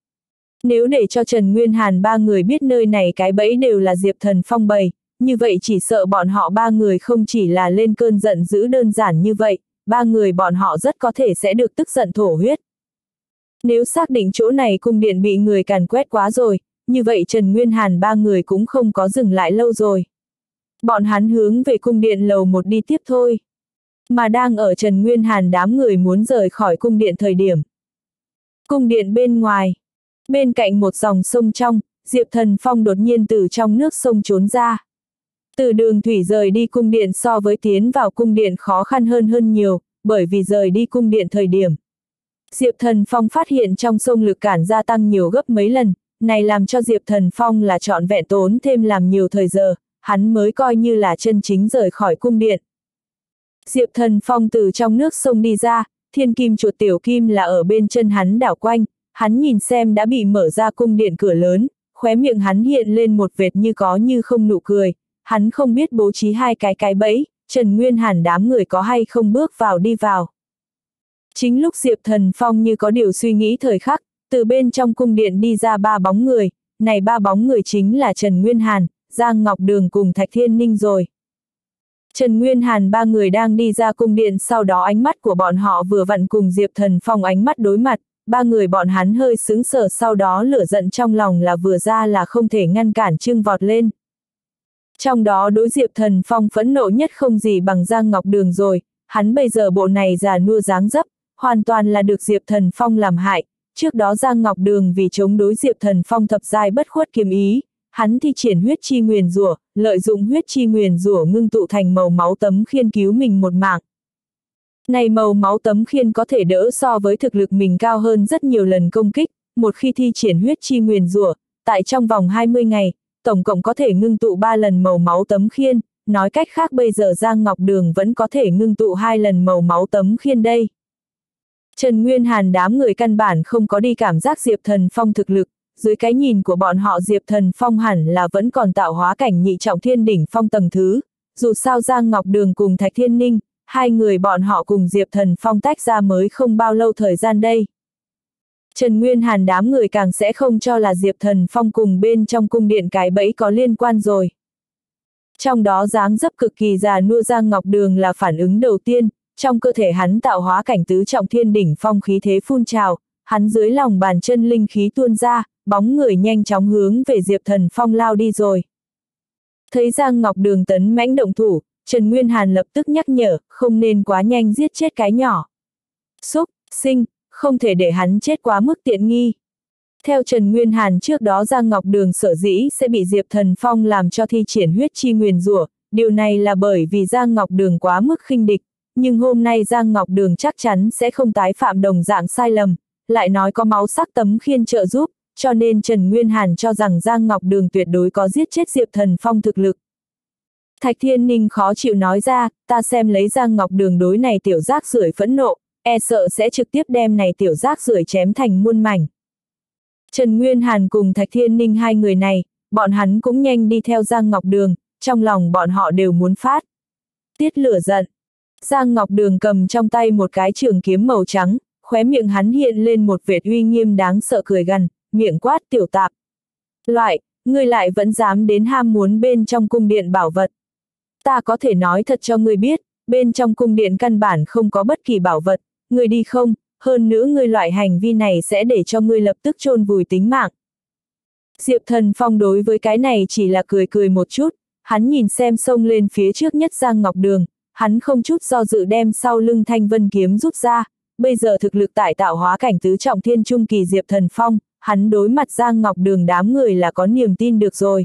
Nếu để cho Trần Nguyên Hàn ba người biết nơi này cái bẫy đều là Diệp Thần Phong bày, như vậy chỉ sợ bọn họ ba người không chỉ là lên cơn giận dữ đơn giản như vậy, ba người bọn họ rất có thể sẽ được tức giận thổ huyết. Nếu xác định chỗ này cung điện bị người càn quét quá rồi, như vậy Trần Nguyên Hàn ba người cũng không có dừng lại lâu rồi. Bọn hắn hướng về cung điện lầu một đi tiếp thôi. Mà đang ở Trần Nguyên Hàn đám người muốn rời khỏi cung điện thời điểm. Cung điện bên ngoài, bên cạnh một dòng sông trong, Diệp Thần Phong đột nhiên từ trong nước sông trốn ra. Từ đường thủy rời đi cung điện so với tiến vào cung điện khó khăn hơn hơn nhiều, bởi vì rời đi cung điện thời điểm. Diệp Thần Phong phát hiện trong sông lực cản gia tăng nhiều gấp mấy lần, này làm cho Diệp Thần Phong là trọn vẹn tốn thêm làm nhiều thời giờ, hắn mới coi như là chân chính rời khỏi cung điện. Diệp Thần Phong từ trong nước sông đi ra, thiên kim chuột tiểu kim là ở bên chân hắn đảo quanh, hắn nhìn xem đã bị mở ra cung điện cửa lớn, khóe miệng hắn hiện lên một vệt như có như không nụ cười, hắn không biết bố trí hai cái cái bẫy, Trần Nguyên Hàn đám người có hay không bước vào đi vào. Chính lúc Diệp Thần Phong như có điều suy nghĩ thời khắc, từ bên trong cung điện đi ra ba bóng người, này ba bóng người chính là Trần Nguyên Hàn, Giang Ngọc Đường cùng Thạch Thiên Ninh rồi. Trần Nguyên Hàn ba người đang đi ra cung điện, sau đó ánh mắt của bọn họ vừa vặn cùng Diệp Thần Phong ánh mắt đối mặt, ba người bọn hắn hơi sững sờ, sau đó lửa giận trong lòng là vừa ra là không thể ngăn cản trưng vọt lên. Trong đó đối Diệp Thần Phong phẫn nộ nhất không gì bằng Giang Ngọc Đường rồi, hắn bây giờ bộ này già nua dáng dấp, hoàn toàn là được Diệp Thần Phong làm hại, trước đó Giang Ngọc Đường vì chống đối Diệp Thần Phong thập giai bất khuất kiếm ý, hắn thi triển huyết chi nguyền rủa, lợi dụng huyết chi nguyền rủa ngưng tụ thành màu máu tấm khiên cứu mình một mạng. Này màu máu tấm khiên có thể đỡ so với thực lực mình cao hơn rất nhiều lần công kích, một khi thi triển huyết chi nguyền rủa, tại trong vòng hai mươi ngày, tổng cộng có thể ngưng tụ ba lần màu máu tấm khiên, nói cách khác bây giờ Giang Ngọc Đường vẫn có thể ngưng tụ hai lần màu máu tấm khiên đây. Trần Nguyên Hàn đám người căn bản không có đi cảm giác Diệp Thần Phong thực lực, dưới cái nhìn của bọn họ Diệp Thần Phong hẳn là vẫn còn tạo hóa cảnh nhị trọng thiên đỉnh phong tầng thứ, dù sao Giang Ngọc Đường cùng Thạch Thiên Ninh, hai người bọn họ cùng Diệp Thần Phong tách ra mới không bao lâu thời gian đây. Trần Nguyên Hàn đám người càng sẽ không cho là Diệp Thần Phong cùng bên trong cung điện cái bẫy có liên quan rồi. Trong đó dáng dấp cực kỳ già nua Giang Ngọc Đường là phản ứng đầu tiên, trong cơ thể hắn tạo hóa cảnh tứ trọng thiên đỉnh phong khí thế phun trào, hắn dưới lòng bàn chân linh khí tuôn ra, bóng người nhanh chóng hướng về Diệp Thần Phong lao đi rồi. Thấy Giang Ngọc Đường tấn mãnh động thủ, Trần Nguyên Hàn lập tức nhắc nhở, không nên quá nhanh giết chết cái nhỏ xúc sinh, không thể để hắn chết quá mức tiện nghi. Theo Trần Nguyên Hàn trước đó Giang Ngọc Đường sở dĩ sẽ bị Diệp Thần Phong làm cho thi triển huyết chi nguyền rủa, điều này là bởi vì Giang Ngọc Đường quá mức khinh địch, nhưng hôm nay Giang Ngọc Đường chắc chắn sẽ không tái phạm đồng dạng sai lầm, lại nói có máu sắc tấm khiên trợ giúp, cho nên Trần Nguyên Hàn cho rằng Giang Ngọc Đường tuyệt đối có giết chết Diệp Thần Phong thực lực. Thạch Thiên Ninh khó chịu nói ra, ta xem lấy Giang Ngọc Đường đối này tiểu rác rưởi phẫn nộ, e sợ sẽ trực tiếp đem này tiểu rác rưởi chém thành muôn mảnh. Trần Nguyên Hàn cùng Thạch Thiên Ninh hai người này, bọn hắn cũng nhanh đi theo Giang Ngọc Đường, trong lòng bọn họ đều muốn phát tiết lửa giận. Giang Ngọc Đường cầm trong tay một cái trường kiếm màu trắng, khóe miệng hắn hiện lên một vệt uy nghiêm đáng sợ cười gằn, miệng quát tiểu tạp loại, ngươi lại vẫn dám đến ham muốn bên trong cung điện bảo vật. Ta có thể nói thật cho ngươi biết, bên trong cung điện căn bản không có bất kỳ bảo vật, ngươi đi không, hơn nữa ngươi loại hành vi này sẽ để cho ngươi lập tức chôn vùi tính mạng. Diệp Thần Phong đối với cái này chỉ là cười cười một chút, hắn nhìn xem xông lên phía trước nhất Giang Ngọc Đường, hắn không chút do dự đem sau lưng Thanh Vân kiếm rút ra, bây giờ thực lực tại tạo hóa cảnh tứ trọng thiên trung kỳ Diệp Thần Phong, hắn đối mặt Giang Ngọc Đường đám người là có niềm tin được rồi.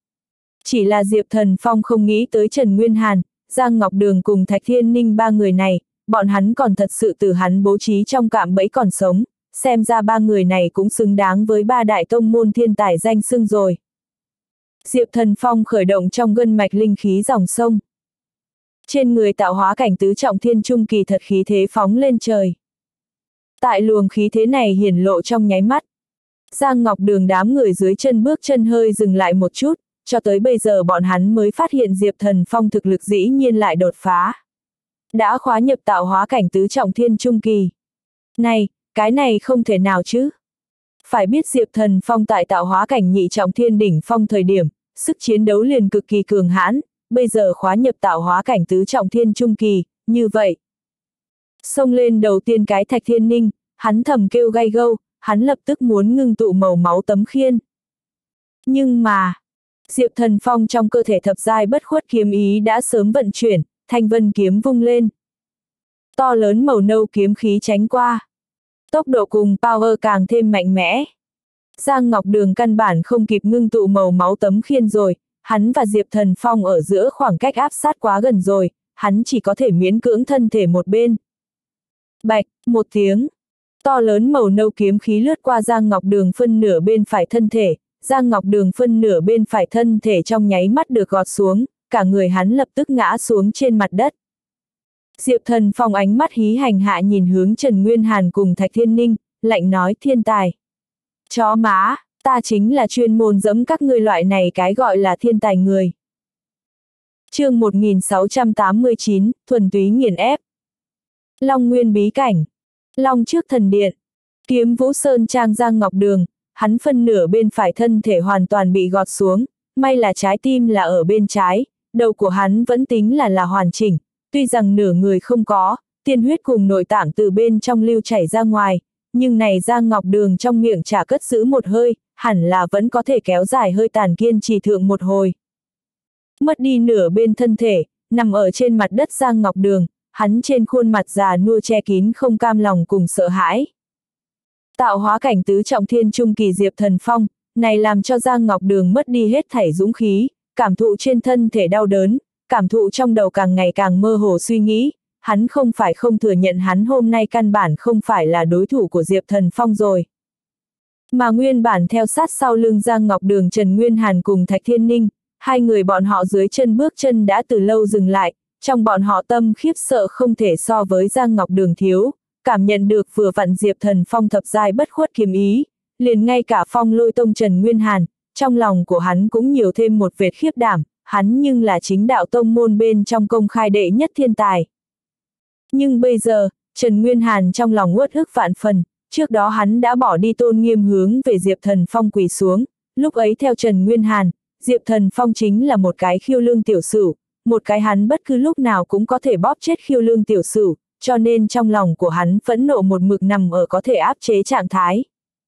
Chỉ là Diệp Thần Phong không nghĩ tới Trần Nguyên Hàn, Giang Ngọc Đường cùng Thạch Thiên Ninh ba người này, bọn hắn còn thật sự từ hắn bố trí trong cạm bẫy còn sống, xem ra ba người này cũng xứng đáng với ba đại tông môn thiên tài danh xưng rồi. Diệp Thần Phong khởi động trong gân mạch linh khí dòng sông. Trên người tạo hóa cảnh tứ trọng thiên trung kỳ thật khí thế phóng lên trời. Tại luồng khí thế này hiển lộ trong nháy mắt, Giang Ngọc Đường đám người dưới chân bước chân hơi dừng lại một chút, cho tới bây giờ bọn hắn mới phát hiện Diệp Thần Phong thực lực dĩ nhiên lại đột phá. Đã khóa nhập tạo hóa cảnh tứ trọng thiên trung kỳ. Này, cái này không thể nào chứ. Phải biết Diệp Thần Phong tại tạo hóa cảnh nhị trọng thiên đỉnh phong thời điểm, sức chiến đấu liền cực kỳ cường hãn, bây giờ khóa nhập tạo hóa cảnh tứ trọng thiên trung kỳ, như vậy. Xông lên đầu tiên cái Thạch Thiên Ninh, hắn thầm kêu gay gâu, hắn lập tức muốn ngưng tụ màu máu tấm khiên. Nhưng mà, Diệp Thần Phong trong cơ thể thập giai bất khuất kiếm ý đã sớm vận chuyển, Thanh Vân kiếm vung lên. To lớn màu nâu kiếm khí tránh qua. Tốc độ cùng power càng thêm mạnh mẽ. Giang Ngọc Đường căn bản không kịp ngưng tụ màu máu tấm khiên rồi, hắn và Diệp Thần Phong ở giữa khoảng cách áp sát quá gần rồi, hắn chỉ có thể miễn cưỡng thân thể một bên. Bạch, một tiếng. To lớn màu nâu kiếm khí lướt qua Giang Ngọc Đường phân nửa bên phải thân thể, Giang Ngọc Đường phân nửa bên phải thân thể trong nháy mắt được gọt xuống, cả người hắn lập tức ngã xuống trên mặt đất. Diệp Thần Phong ánh mắt hí hành hạ nhìn hướng Trần Nguyên Hàn cùng Thạch Thiên Ninh, lạnh nói thiên tài. Chó má, ta chính là chuyên môn giẫm các ngươi loại này cái gọi là thiên tài người. Chương một nghìn sáu trăm tám mươi chín, thuần túy nghiền ép. Long Nguyên bí cảnh. Long trước thần điện. Kiếm Vũ Sơn trang Giang Ngọc Đường, hắn phân nửa bên phải thân thể hoàn toàn bị gọt xuống, may là trái tim là ở bên trái, đầu của hắn vẫn tính là là hoàn chỉnh, tuy rằng nửa người không có, tiên huyết cùng nội tạng từ bên trong lưu chảy ra ngoài, nhưng này Giang Ngọc Đường trong miệng chả cất giữ một hơi, hẳn là vẫn có thể kéo dài hơi tàn kiên trì thượng một hồi. Mất đi nửa bên thân thể, nằm ở trên mặt đất Giang Ngọc Đường, hắn trên khuôn mặt già nua che kín không cam lòng cùng sợ hãi. Tạo hóa cảnh tứ trọng thiên trung kỳ Diệp Thần Phong, này làm cho Giang Ngọc Đường mất đi hết thảy dũng khí, cảm thụ trên thân thể đau đớn, cảm thụ trong đầu càng ngày càng mơ hồ suy nghĩ, hắn không phải không thừa nhận hắn hôm nay căn bản không phải là đối thủ của Diệp Thần Phong rồi. Mà nguyên bản theo sát sau lưng Giang Ngọc Đường Trần Nguyên Hàn cùng Thạch Thiên Ninh, hai người bọn họ dưới chân bước chân đã từ lâu dừng lại, trong bọn họ tâm khiếp sợ không thể so với Giang Ngọc Đường thiếu, cảm nhận được vừa vặn Diệp Thần Phong thập giai bất khuất kiếm ý, liền ngay cả Phong Lôi Tông Trần Nguyên Hàn, trong lòng của hắn cũng nhiều thêm một vệt khiếp đảm, hắn nhưng là chính đạo tông môn bên trong công khai đệ nhất thiên tài. Nhưng bây giờ, Trần Nguyên Hàn trong lòng uất ức vạn phần, trước đó hắn đã bỏ đi tôn nghiêm hướng về Diệp Thần Phong quỳ xuống, lúc ấy theo Trần Nguyên Hàn, Diệp Thần Phong chính là một cái khiêu lương tiểu sửu, một cái hắn bất cứ lúc nào cũng có thể bóp chết khiêu lương tiểu sửu, cho nên trong lòng của hắn phẫn nộ một mực nằm ở có thể áp chế trạng thái.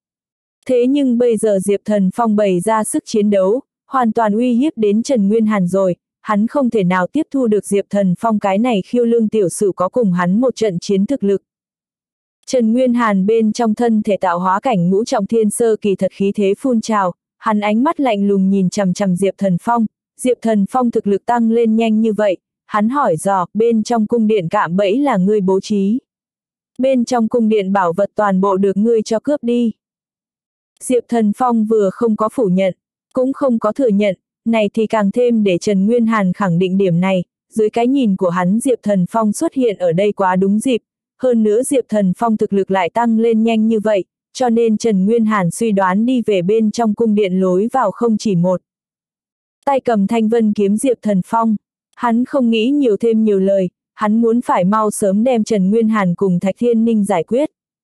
Thế nhưng bây giờ Diệp Thần Phong bày ra sức chiến đấu, hoàn toàn uy hiếp đến Trần Nguyên Hàn rồi, hắn không thể nào tiếp thu được Diệp Thần Phong cái này khiêu lương tiểu sửu có cùng hắn một trận chiến thực lực. Trần Nguyên Hàn bên trong thân thể tạo hóa cảnh ngũ trọng thiên sơ kỳ thật khí thế phun trào, hắn ánh mắt lạnh lùng nhìn chằm chằm Diệp Thần Phong, Diệp Thần Phong thực lực tăng lên nhanh như vậy, hắn hỏi dò, bên trong cung điện cạm bẫy là ngươi bố trí. Bên trong cung điện bảo vật toàn bộ được ngươi cho cướp đi. Diệp Thần Phong vừa không có phủ nhận, cũng không có thừa nhận, này thì càng thêm để Trần Nguyên Hàn khẳng định điểm này, dưới cái nhìn của hắn Diệp Thần Phong xuất hiện ở đây quá đúng dịp, hơn nữa Diệp Thần Phong thực lực lại tăng lên nhanh như vậy, cho nên Trần Nguyên Hàn suy đoán đi về bên trong cung điện lối vào không chỉ một. Tay cầm thanh vân kiếm Diệp Thần Phong, hắn không nghĩ nhiều thêm nhiều lời, hắn muốn phải mau sớm đem Trần Nguyên Hàn cùng Thạch Thiên Ninh giải quyết.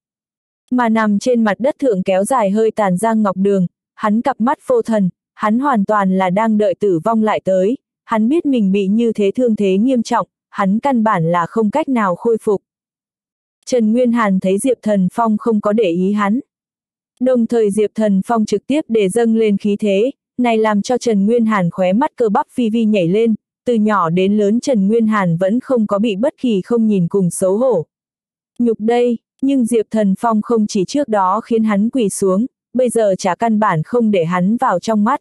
Mà nằm trên mặt đất thượng kéo dài hơi tàn Giang Ngọc Đường, hắn cặp mắt vô thần, hắn hoàn toàn là đang đợi tử vong lại tới, hắn biết mình bị như thế thương thế nghiêm trọng, hắn căn bản là không cách nào khôi phục. Trần Nguyên Hàn thấy Diệp Thần Phong không có để ý hắn. Đồng thời Diệp Thần Phong trực tiếp để dâng lên khí thế, này làm cho Trần Nguyên Hàn khóe mắt cơ bắp vi vi nhảy lên, từ nhỏ đến lớn Trần Nguyên Hàn vẫn không có bị bất kỳ không nhìn cùng xấu hổ. Nhục đây, nhưng Diệp Thần Phong không chỉ trước đó khiến hắn quỳ xuống, bây giờ chả căn bản không để hắn vào trong mắt.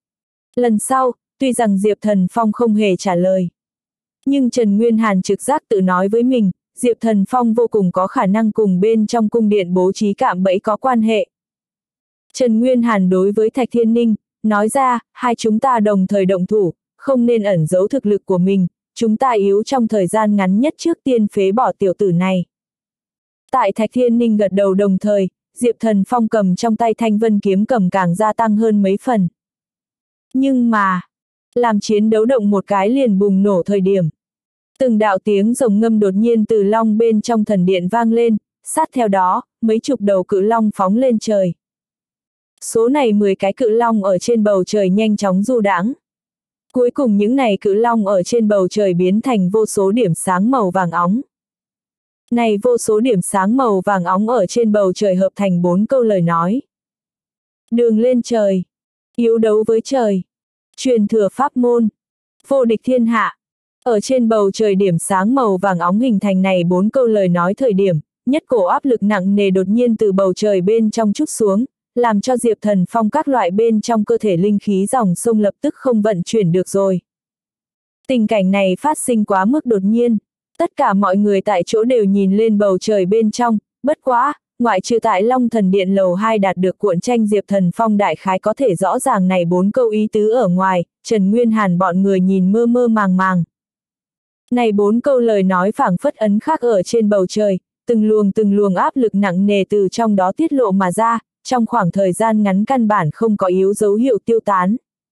Lần sau, tuy rằng Diệp Thần Phong không hề trả lời, nhưng Trần Nguyên Hàn trực giác tự nói với mình, Diệp Thần Phong vô cùng có khả năng cùng bên trong cung điện bố trí cạm bẫy có quan hệ. Trần Nguyên Hàn đối với Thạch Thiên Ninh, nói ra, hai chúng ta đồng thời động thủ, không nên ẩn giấu thực lực của mình, chúng ta yếu trong thời gian ngắn nhất trước tiên phế bỏ tiểu tử này. Tại Thạch Thiên Ninh gật đầu đồng thời, Diệp Thần Phong cầm trong tay thanh vân kiếm cầm càng gia tăng hơn mấy phần. Nhưng mà, làm chiến đấu động một cái liền bùng nổ thời điểm. Từng đạo tiếng rồng ngâm đột nhiên từ long bên trong thần điện vang lên, sát theo đó, mấy chục đầu cự long phóng lên trời. Số này mười cái cự long ở trên bầu trời nhanh chóng du đãng. Cuối cùng những này cự long ở trên bầu trời biến thành vô số điểm sáng màu vàng óng. Này vô số điểm sáng màu vàng óng ở trên bầu trời hợp thành bốn câu lời nói. Đường lên trời, yếu đấu với trời, truyền thừa pháp môn, vô địch thiên hạ. Ở trên bầu trời điểm sáng màu vàng óng hình thành này bốn câu lời nói thời điểm, nhất cổ áp lực nặng nề đột nhiên từ bầu trời bên trong trút xuống, làm cho Diệp Thần Phong các loại bên trong cơ thể linh khí dòng sông lập tức không vận chuyển được rồi. Tình cảnh này phát sinh quá mức đột nhiên, tất cả mọi người tại chỗ đều nhìn lên bầu trời bên trong, bất quá, ngoại trừ tại Long Thần Điện lầu hai đạt được cuộn tranh Diệp Thần Phong đại khái có thể rõ ràng này bốn câu ý tứ ở ngoài, Trần Nguyên Hàn bọn người nhìn mơ mơ màng màng. Này bốn câu lời nói phảng phất ấn khắc ở trên bầu trời, từng luồng từng luồng áp lực nặng nề từ trong đó tiết lộ mà ra, trong khoảng thời gian ngắn căn bản không có yếu dấu hiệu tiêu tán.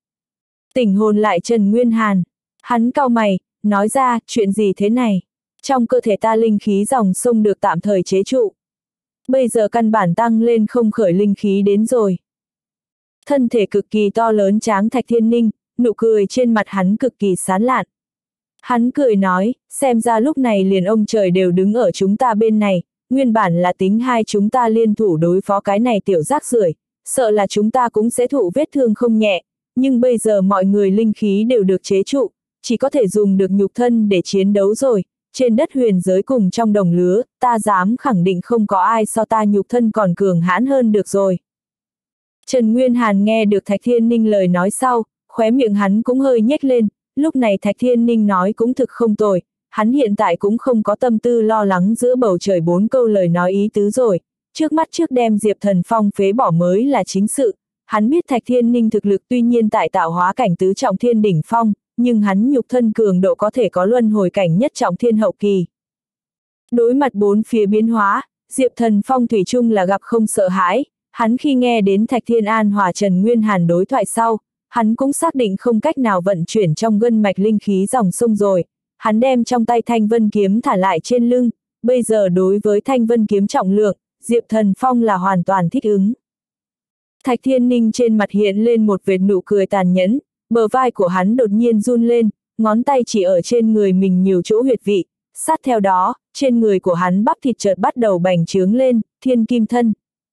Tỉnh hồn lại Trần Nguyên Hàn, hắn cau mày, nói ra, chuyện gì thế này? Trong cơ thể ta linh khí dòng sông được tạm thời chế trụ. Bây giờ căn bản tăng lên không khởi linh khí đến rồi. Thân thể cực kỳ to lớn tráng Thạch Thiên Ninh, nụ cười trên mặt hắn cực kỳ sán lạn. Hắn cười nói, xem ra lúc này liền ông trời đều đứng ở chúng ta bên này, nguyên bản là tính hai chúng ta liên thủ đối phó cái này tiểu rác rưởi, sợ là chúng ta cũng sẽ thụ vết thương không nhẹ, nhưng bây giờ mọi người linh khí đều được chế trụ, chỉ có thể dùng được nhục thân để chiến đấu rồi, trên đất huyền giới cùng trong đồng lứa, ta dám khẳng định không có ai so ta nhục thân còn cường hãn hơn được rồi. Trần Nguyên Hàn nghe được Thạch Thiên Ninh lời nói sau, khóe miệng hắn cũng hơi nhếch lên, lúc này Thạch Thiên Ninh nói cũng thực không tồi, hắn hiện tại cũng không có tâm tư lo lắng giữa bầu trời bốn câu lời nói ý tứ rồi, trước mắt trước đem Diệp Thần Phong phế bỏ mới là chính sự, hắn biết Thạch Thiên Ninh thực lực tuy nhiên tại tạo hóa cảnh tứ trọng thiên đỉnh phong, nhưng hắn nhục thân cường độ có thể có luân hồi cảnh nhất trọng thiên hậu kỳ. Đối mặt bốn phía biến hóa, Diệp Thần Phong thủy chung là gặp không sợ hãi, hắn khi nghe đến Thạch Thiên An hòa Trần Nguyên Hàn đối thoại sau, hắn cũng xác định không cách nào vận chuyển trong gân mạch linh khí dòng sông rồi, hắn đem trong tay Thanh Vân kiếm thả lại trên lưng, bây giờ đối với Thanh Vân kiếm trọng lượng, Diệp Thần Phong là hoàn toàn thích ứng. Thạch Thiên Ninh trên mặt hiện lên một vệt nụ cười tàn nhẫn, bờ vai của hắn đột nhiên run lên, ngón tay chỉ ở trên người mình nhiều chỗ huyệt vị, sát theo đó, trên người của hắn bắp thịt chợt bắt đầu bành trướng lên, thiên kim thân.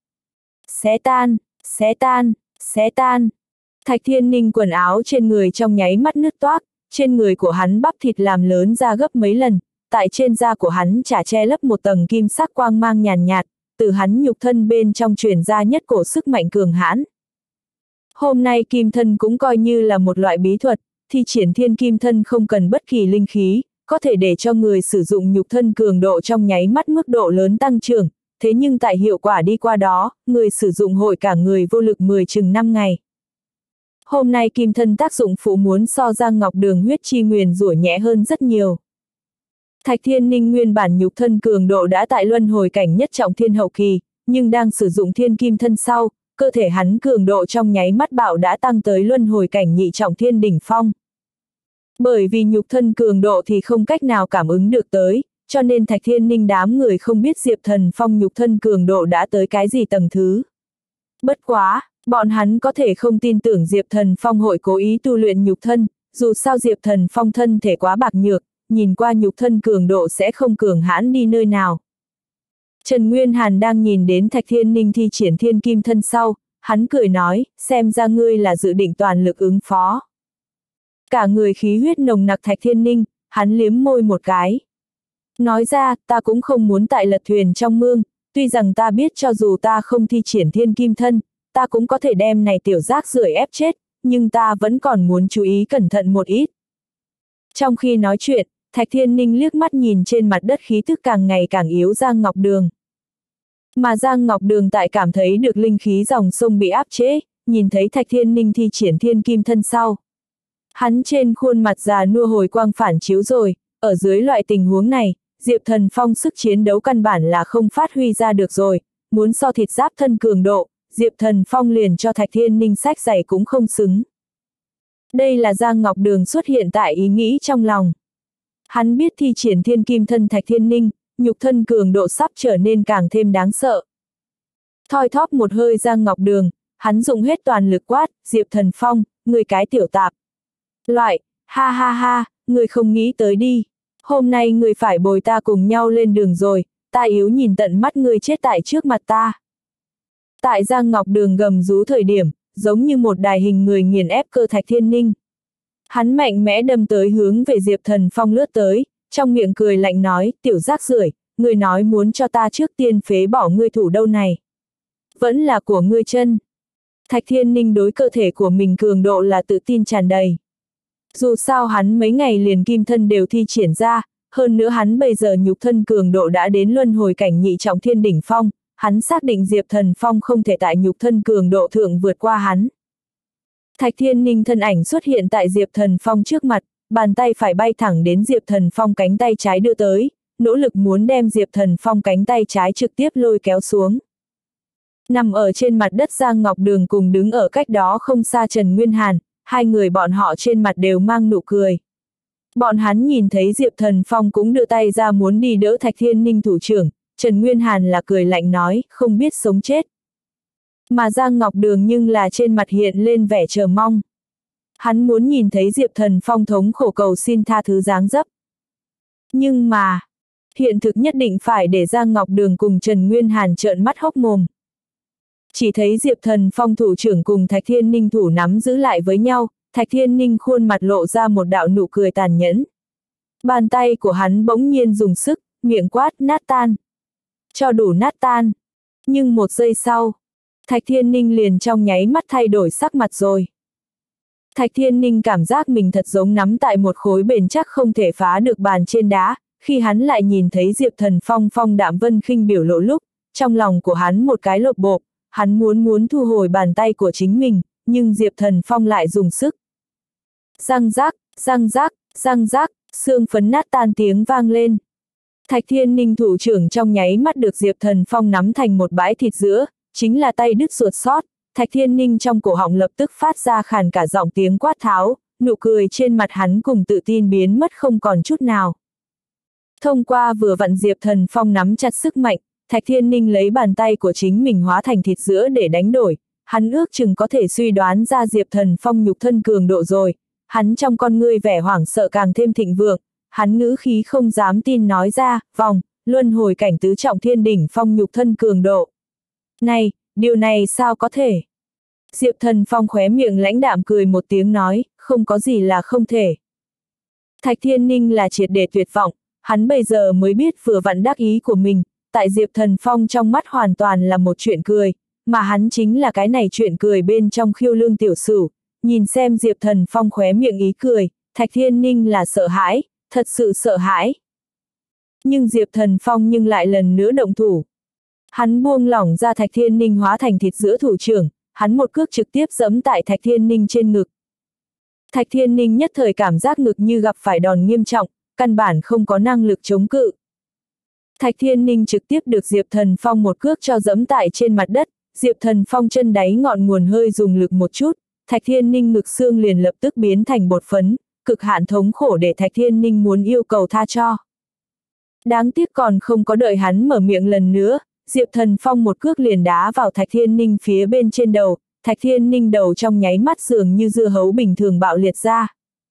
Xé tan, xé tan, xé tan. Thạch Thiên Ninh quần áo trên người trong nháy mắt nứt toác, trên người của hắn bắp thịt làm lớn ra gấp mấy lần, tại trên da của hắn chả che lấp một tầng kim sắc quang mang nhàn nhạt, từ hắn nhục thân bên trong truyền ra nhất cổ sức mạnh cường hãn. Hôm nay kim thân cũng coi như là một loại bí thuật, thi triển thiên kim thân không cần bất kỳ linh khí, có thể để cho người sử dụng nhục thân cường độ trong nháy mắt mức độ lớn tăng trưởng, thế nhưng tại hiệu quả đi qua đó, người sử dụng hội cả người vô lực mười chừng năm ngày. Hôm nay kim thân tác dụng phụ muốn so Giang Ngọc Đường huyết chi nguyền rủa nhẹ hơn rất nhiều. Thạch Thiên Ninh nguyên bản nhục thân cường độ đã tại luân hồi cảnh nhất trọng thiên hậu kỳ, nhưng đang sử dụng thiên kim thân sau, cơ thể hắn cường độ trong nháy mắt bạo đã tăng tới luân hồi cảnh nhị trọng thiên đỉnh phong. Bởi vì nhục thân cường độ thì không cách nào cảm ứng được tới, cho nên Thạch Thiên Ninh đám người không biết Diệp Thần Phong nhục thân cường độ đã tới cái gì tầng thứ. Bất quá, bọn hắn có thể không tin tưởng Diệp Thần Phong hội cố ý tu luyện nhục thân, dù sao Diệp Thần Phong thân thể quá bạc nhược, nhìn qua nhục thân cường độ sẽ không cường hãn đi nơi nào. Trần Nguyên Hàn đang nhìn đến Thạch Thiên Ninh thi triển thiên kim thân sau, hắn cười nói, xem ra ngươi là dự định toàn lực ứng phó. Cả người khí huyết nồng nặc Thạch Thiên Ninh, hắn liếm môi một cái. Nói ra, ta cũng không muốn tại lật thuyền trong mương, tuy rằng ta biết cho dù ta không thi triển thiên kim thân, ta cũng có thể đem này tiểu rác rưởi ép chết, nhưng ta vẫn còn muốn chú ý cẩn thận một ít. Trong khi nói chuyện, Thạch Thiên Ninh liếc mắt nhìn trên mặt đất khí tức càng ngày càng yếu Giang Ngọc Đường. Mà Giang Ngọc Đường tại cảm thấy được linh khí dòng sông bị áp chế, nhìn thấy Thạch Thiên Ninh thi triển thiên kim thân sau. Hắn trên khuôn mặt già nua hồi quang phản chiếu rồi, ở dưới loại tình huống này, Diệp Thần Phong sức chiến đấu căn bản là không phát huy ra được rồi, muốn so thịt giáp thân cường độ, Diệp Thần Phong liền cho Thạch Thiên Ninh sách giày cũng không xứng. Đây là Giang Ngọc Đường xuất hiện tại ý nghĩ trong lòng. Hắn biết thi triển thiên kim thân Thạch Thiên Ninh, nhục thân cường độ sắp trở nên càng thêm đáng sợ. Thoi thóp một hơi Giang Ngọc Đường, hắn dùng hết toàn lực quát, Diệp Thần Phong, người cái tiểu tạp. Loại, ha ha ha, người không nghĩ tới đi. Hôm nay người phải bồi ta cùng nhau lên đường rồi, ta yếu nhìn tận mắt người chết tại trước mặt ta. Tại Giang Ngọc Đường gầm rú thời điểm, giống như một đài hình người nghiền ép cơ Thạch Thiên Ninh. Hắn mạnh mẽ đâm tới hướng về Diệp Thần Phong lướt tới, trong miệng cười lạnh nói, tiểu rác rưởi, ngươi nói muốn cho ta trước tiên phế bỏ ngươi thủ đâu này. Vẫn là của ngươi chân. Thạch Thiên Ninh đối cơ thể của mình cường độ là tự tin tràn đầy. Dù sao hắn mấy ngày liền kim thân đều thi triển ra, hơn nữa hắn bây giờ nhục thân cường độ đã đến luân hồi cảnh nhị trọng thiên đỉnh phong, hắn xác định Diệp Thần Phong không thể tại nhục thân cường độ thượng vượt qua hắn. Thạch Thiên Ninh thân ảnh xuất hiện tại Diệp Thần Phong trước mặt, bàn tay phải bay thẳng đến Diệp Thần Phong cánh tay trái đưa tới, nỗ lực muốn đem Diệp Thần Phong cánh tay trái trực tiếp lôi kéo xuống. Nằm ở trên mặt đất Giang Ngọc Đường cùng đứng ở cách đó không xa Trần Nguyên Hàn, hai người bọn họ trên mặt đều mang nụ cười. Bọn hắn nhìn thấy Diệp Thần Phong cũng đưa tay ra muốn đi đỡ Thạch Thiên Ninh thủ trưởng, Trần Nguyên Hàn là cười lạnh nói, không biết sống chết. Mà Giang Ngọc Đường nhưng là trên mặt hiện lên vẻ chờ mong. Hắn muốn nhìn thấy Diệp Thần Phong thống khổ cầu xin tha thứ dáng dấp. Nhưng mà, hiện thực nhất định phải để Giang Ngọc Đường cùng Trần Nguyên Hàn trợn mắt hốc mồm. Chỉ thấy Diệp Thần Phong thủ trưởng cùng Thạch Thiên Ninh thủ nắm giữ lại với nhau, Thạch Thiên Ninh khuôn mặt lộ ra một đạo nụ cười tàn nhẫn. Bàn tay của hắn bỗng nhiên dùng sức, miệng quát nát tan. Cho đủ nát tan. Nhưng một giây sau, Thạch Thiên Ninh liền trong nháy mắt thay đổi sắc mặt rồi. Thạch Thiên Ninh cảm giác mình thật giống nắm tại một khối bền chắc không thể phá được bàn trên đá, khi hắn lại nhìn thấy Diệp Thần Phong phong đạm vân khinh biểu lộ lúc, trong lòng của hắn một cái lột bộp, hắn muốn muốn thu hồi bàn tay của chính mình, nhưng Diệp Thần Phong lại dùng sức. Răng rác, răng rác, răng rác, xương phấn nát tan tiếng vang lên. Thạch Thiên Ninh thủ trưởng trong nháy mắt được Diệp Thần Phong nắm thành một bãi thịt giữa, chính là tay đứt ruột sót. Thạch Thiên Ninh trong cổ họng lập tức phát ra khàn cả giọng tiếng quát tháo, nụ cười trên mặt hắn cùng tự tin biến mất không còn chút nào. Thông qua vừa vặn Diệp Thần Phong nắm chặt sức mạnh, Thạch Thiên Ninh lấy bàn tay của chính mình hóa thành thịt giữa để đánh đổi, hắn ước chừng có thể suy đoán ra Diệp Thần Phong nhục thân cường độ rồi, hắn trong con ngươi vẻ hoảng sợ càng thêm thịnh vượng, hắn ngữ khí không dám tin nói ra, vòng, luân hồi cảnh tứ trọng thiên đỉnh phong nhục thân cường độ. Này, điều này sao có thể? Diệp Thần Phong khóe miệng lãnh đạm cười một tiếng nói, không có gì là không thể. Thạch Thiên Ninh là triệt để tuyệt vọng, hắn bây giờ mới biết vừa vặn đắc ý của mình, tại Diệp Thần Phong trong mắt hoàn toàn là một chuyện cười, mà hắn chính là cái này chuyện cười bên trong khiêu lương tiểu sửu. Nhìn xem Diệp Thần Phong khóe miệng ý cười, Thạch Thiên Ninh là sợ hãi, thật sự sợ hãi. Nhưng Diệp Thần Phong nhưng lại lần nữa động thủ. Hắn buông lỏng ra Thạch Thiên Ninh hóa thành thịt giữa thủ trưởng, hắn một cước trực tiếp giẫm tại Thạch Thiên Ninh trên ngực. Thạch Thiên Ninh nhất thời cảm giác ngực như gặp phải đòn nghiêm trọng, căn bản không có năng lực chống cự. Thạch Thiên Ninh trực tiếp được Diệp Thần Phong một cước cho giẫm tại trên mặt đất, Diệp Thần Phong chân đáy ngọn nguồn hơi dùng lực một chút, Thạch Thiên Ninh ngực xương liền lập tức biến thành bột phấn, cực hạn thống khổ để Thạch Thiên Ninh muốn yêu cầu tha cho. Đáng tiếc còn không có đợi hắn mở miệng lần nữa, Diệp Thần Phong một cước liền đá vào Thạch Thiên Ninh phía bên trên đầu, Thạch Thiên Ninh đầu trong nháy mắt dường như dưa hấu bình thường bạo liệt ra.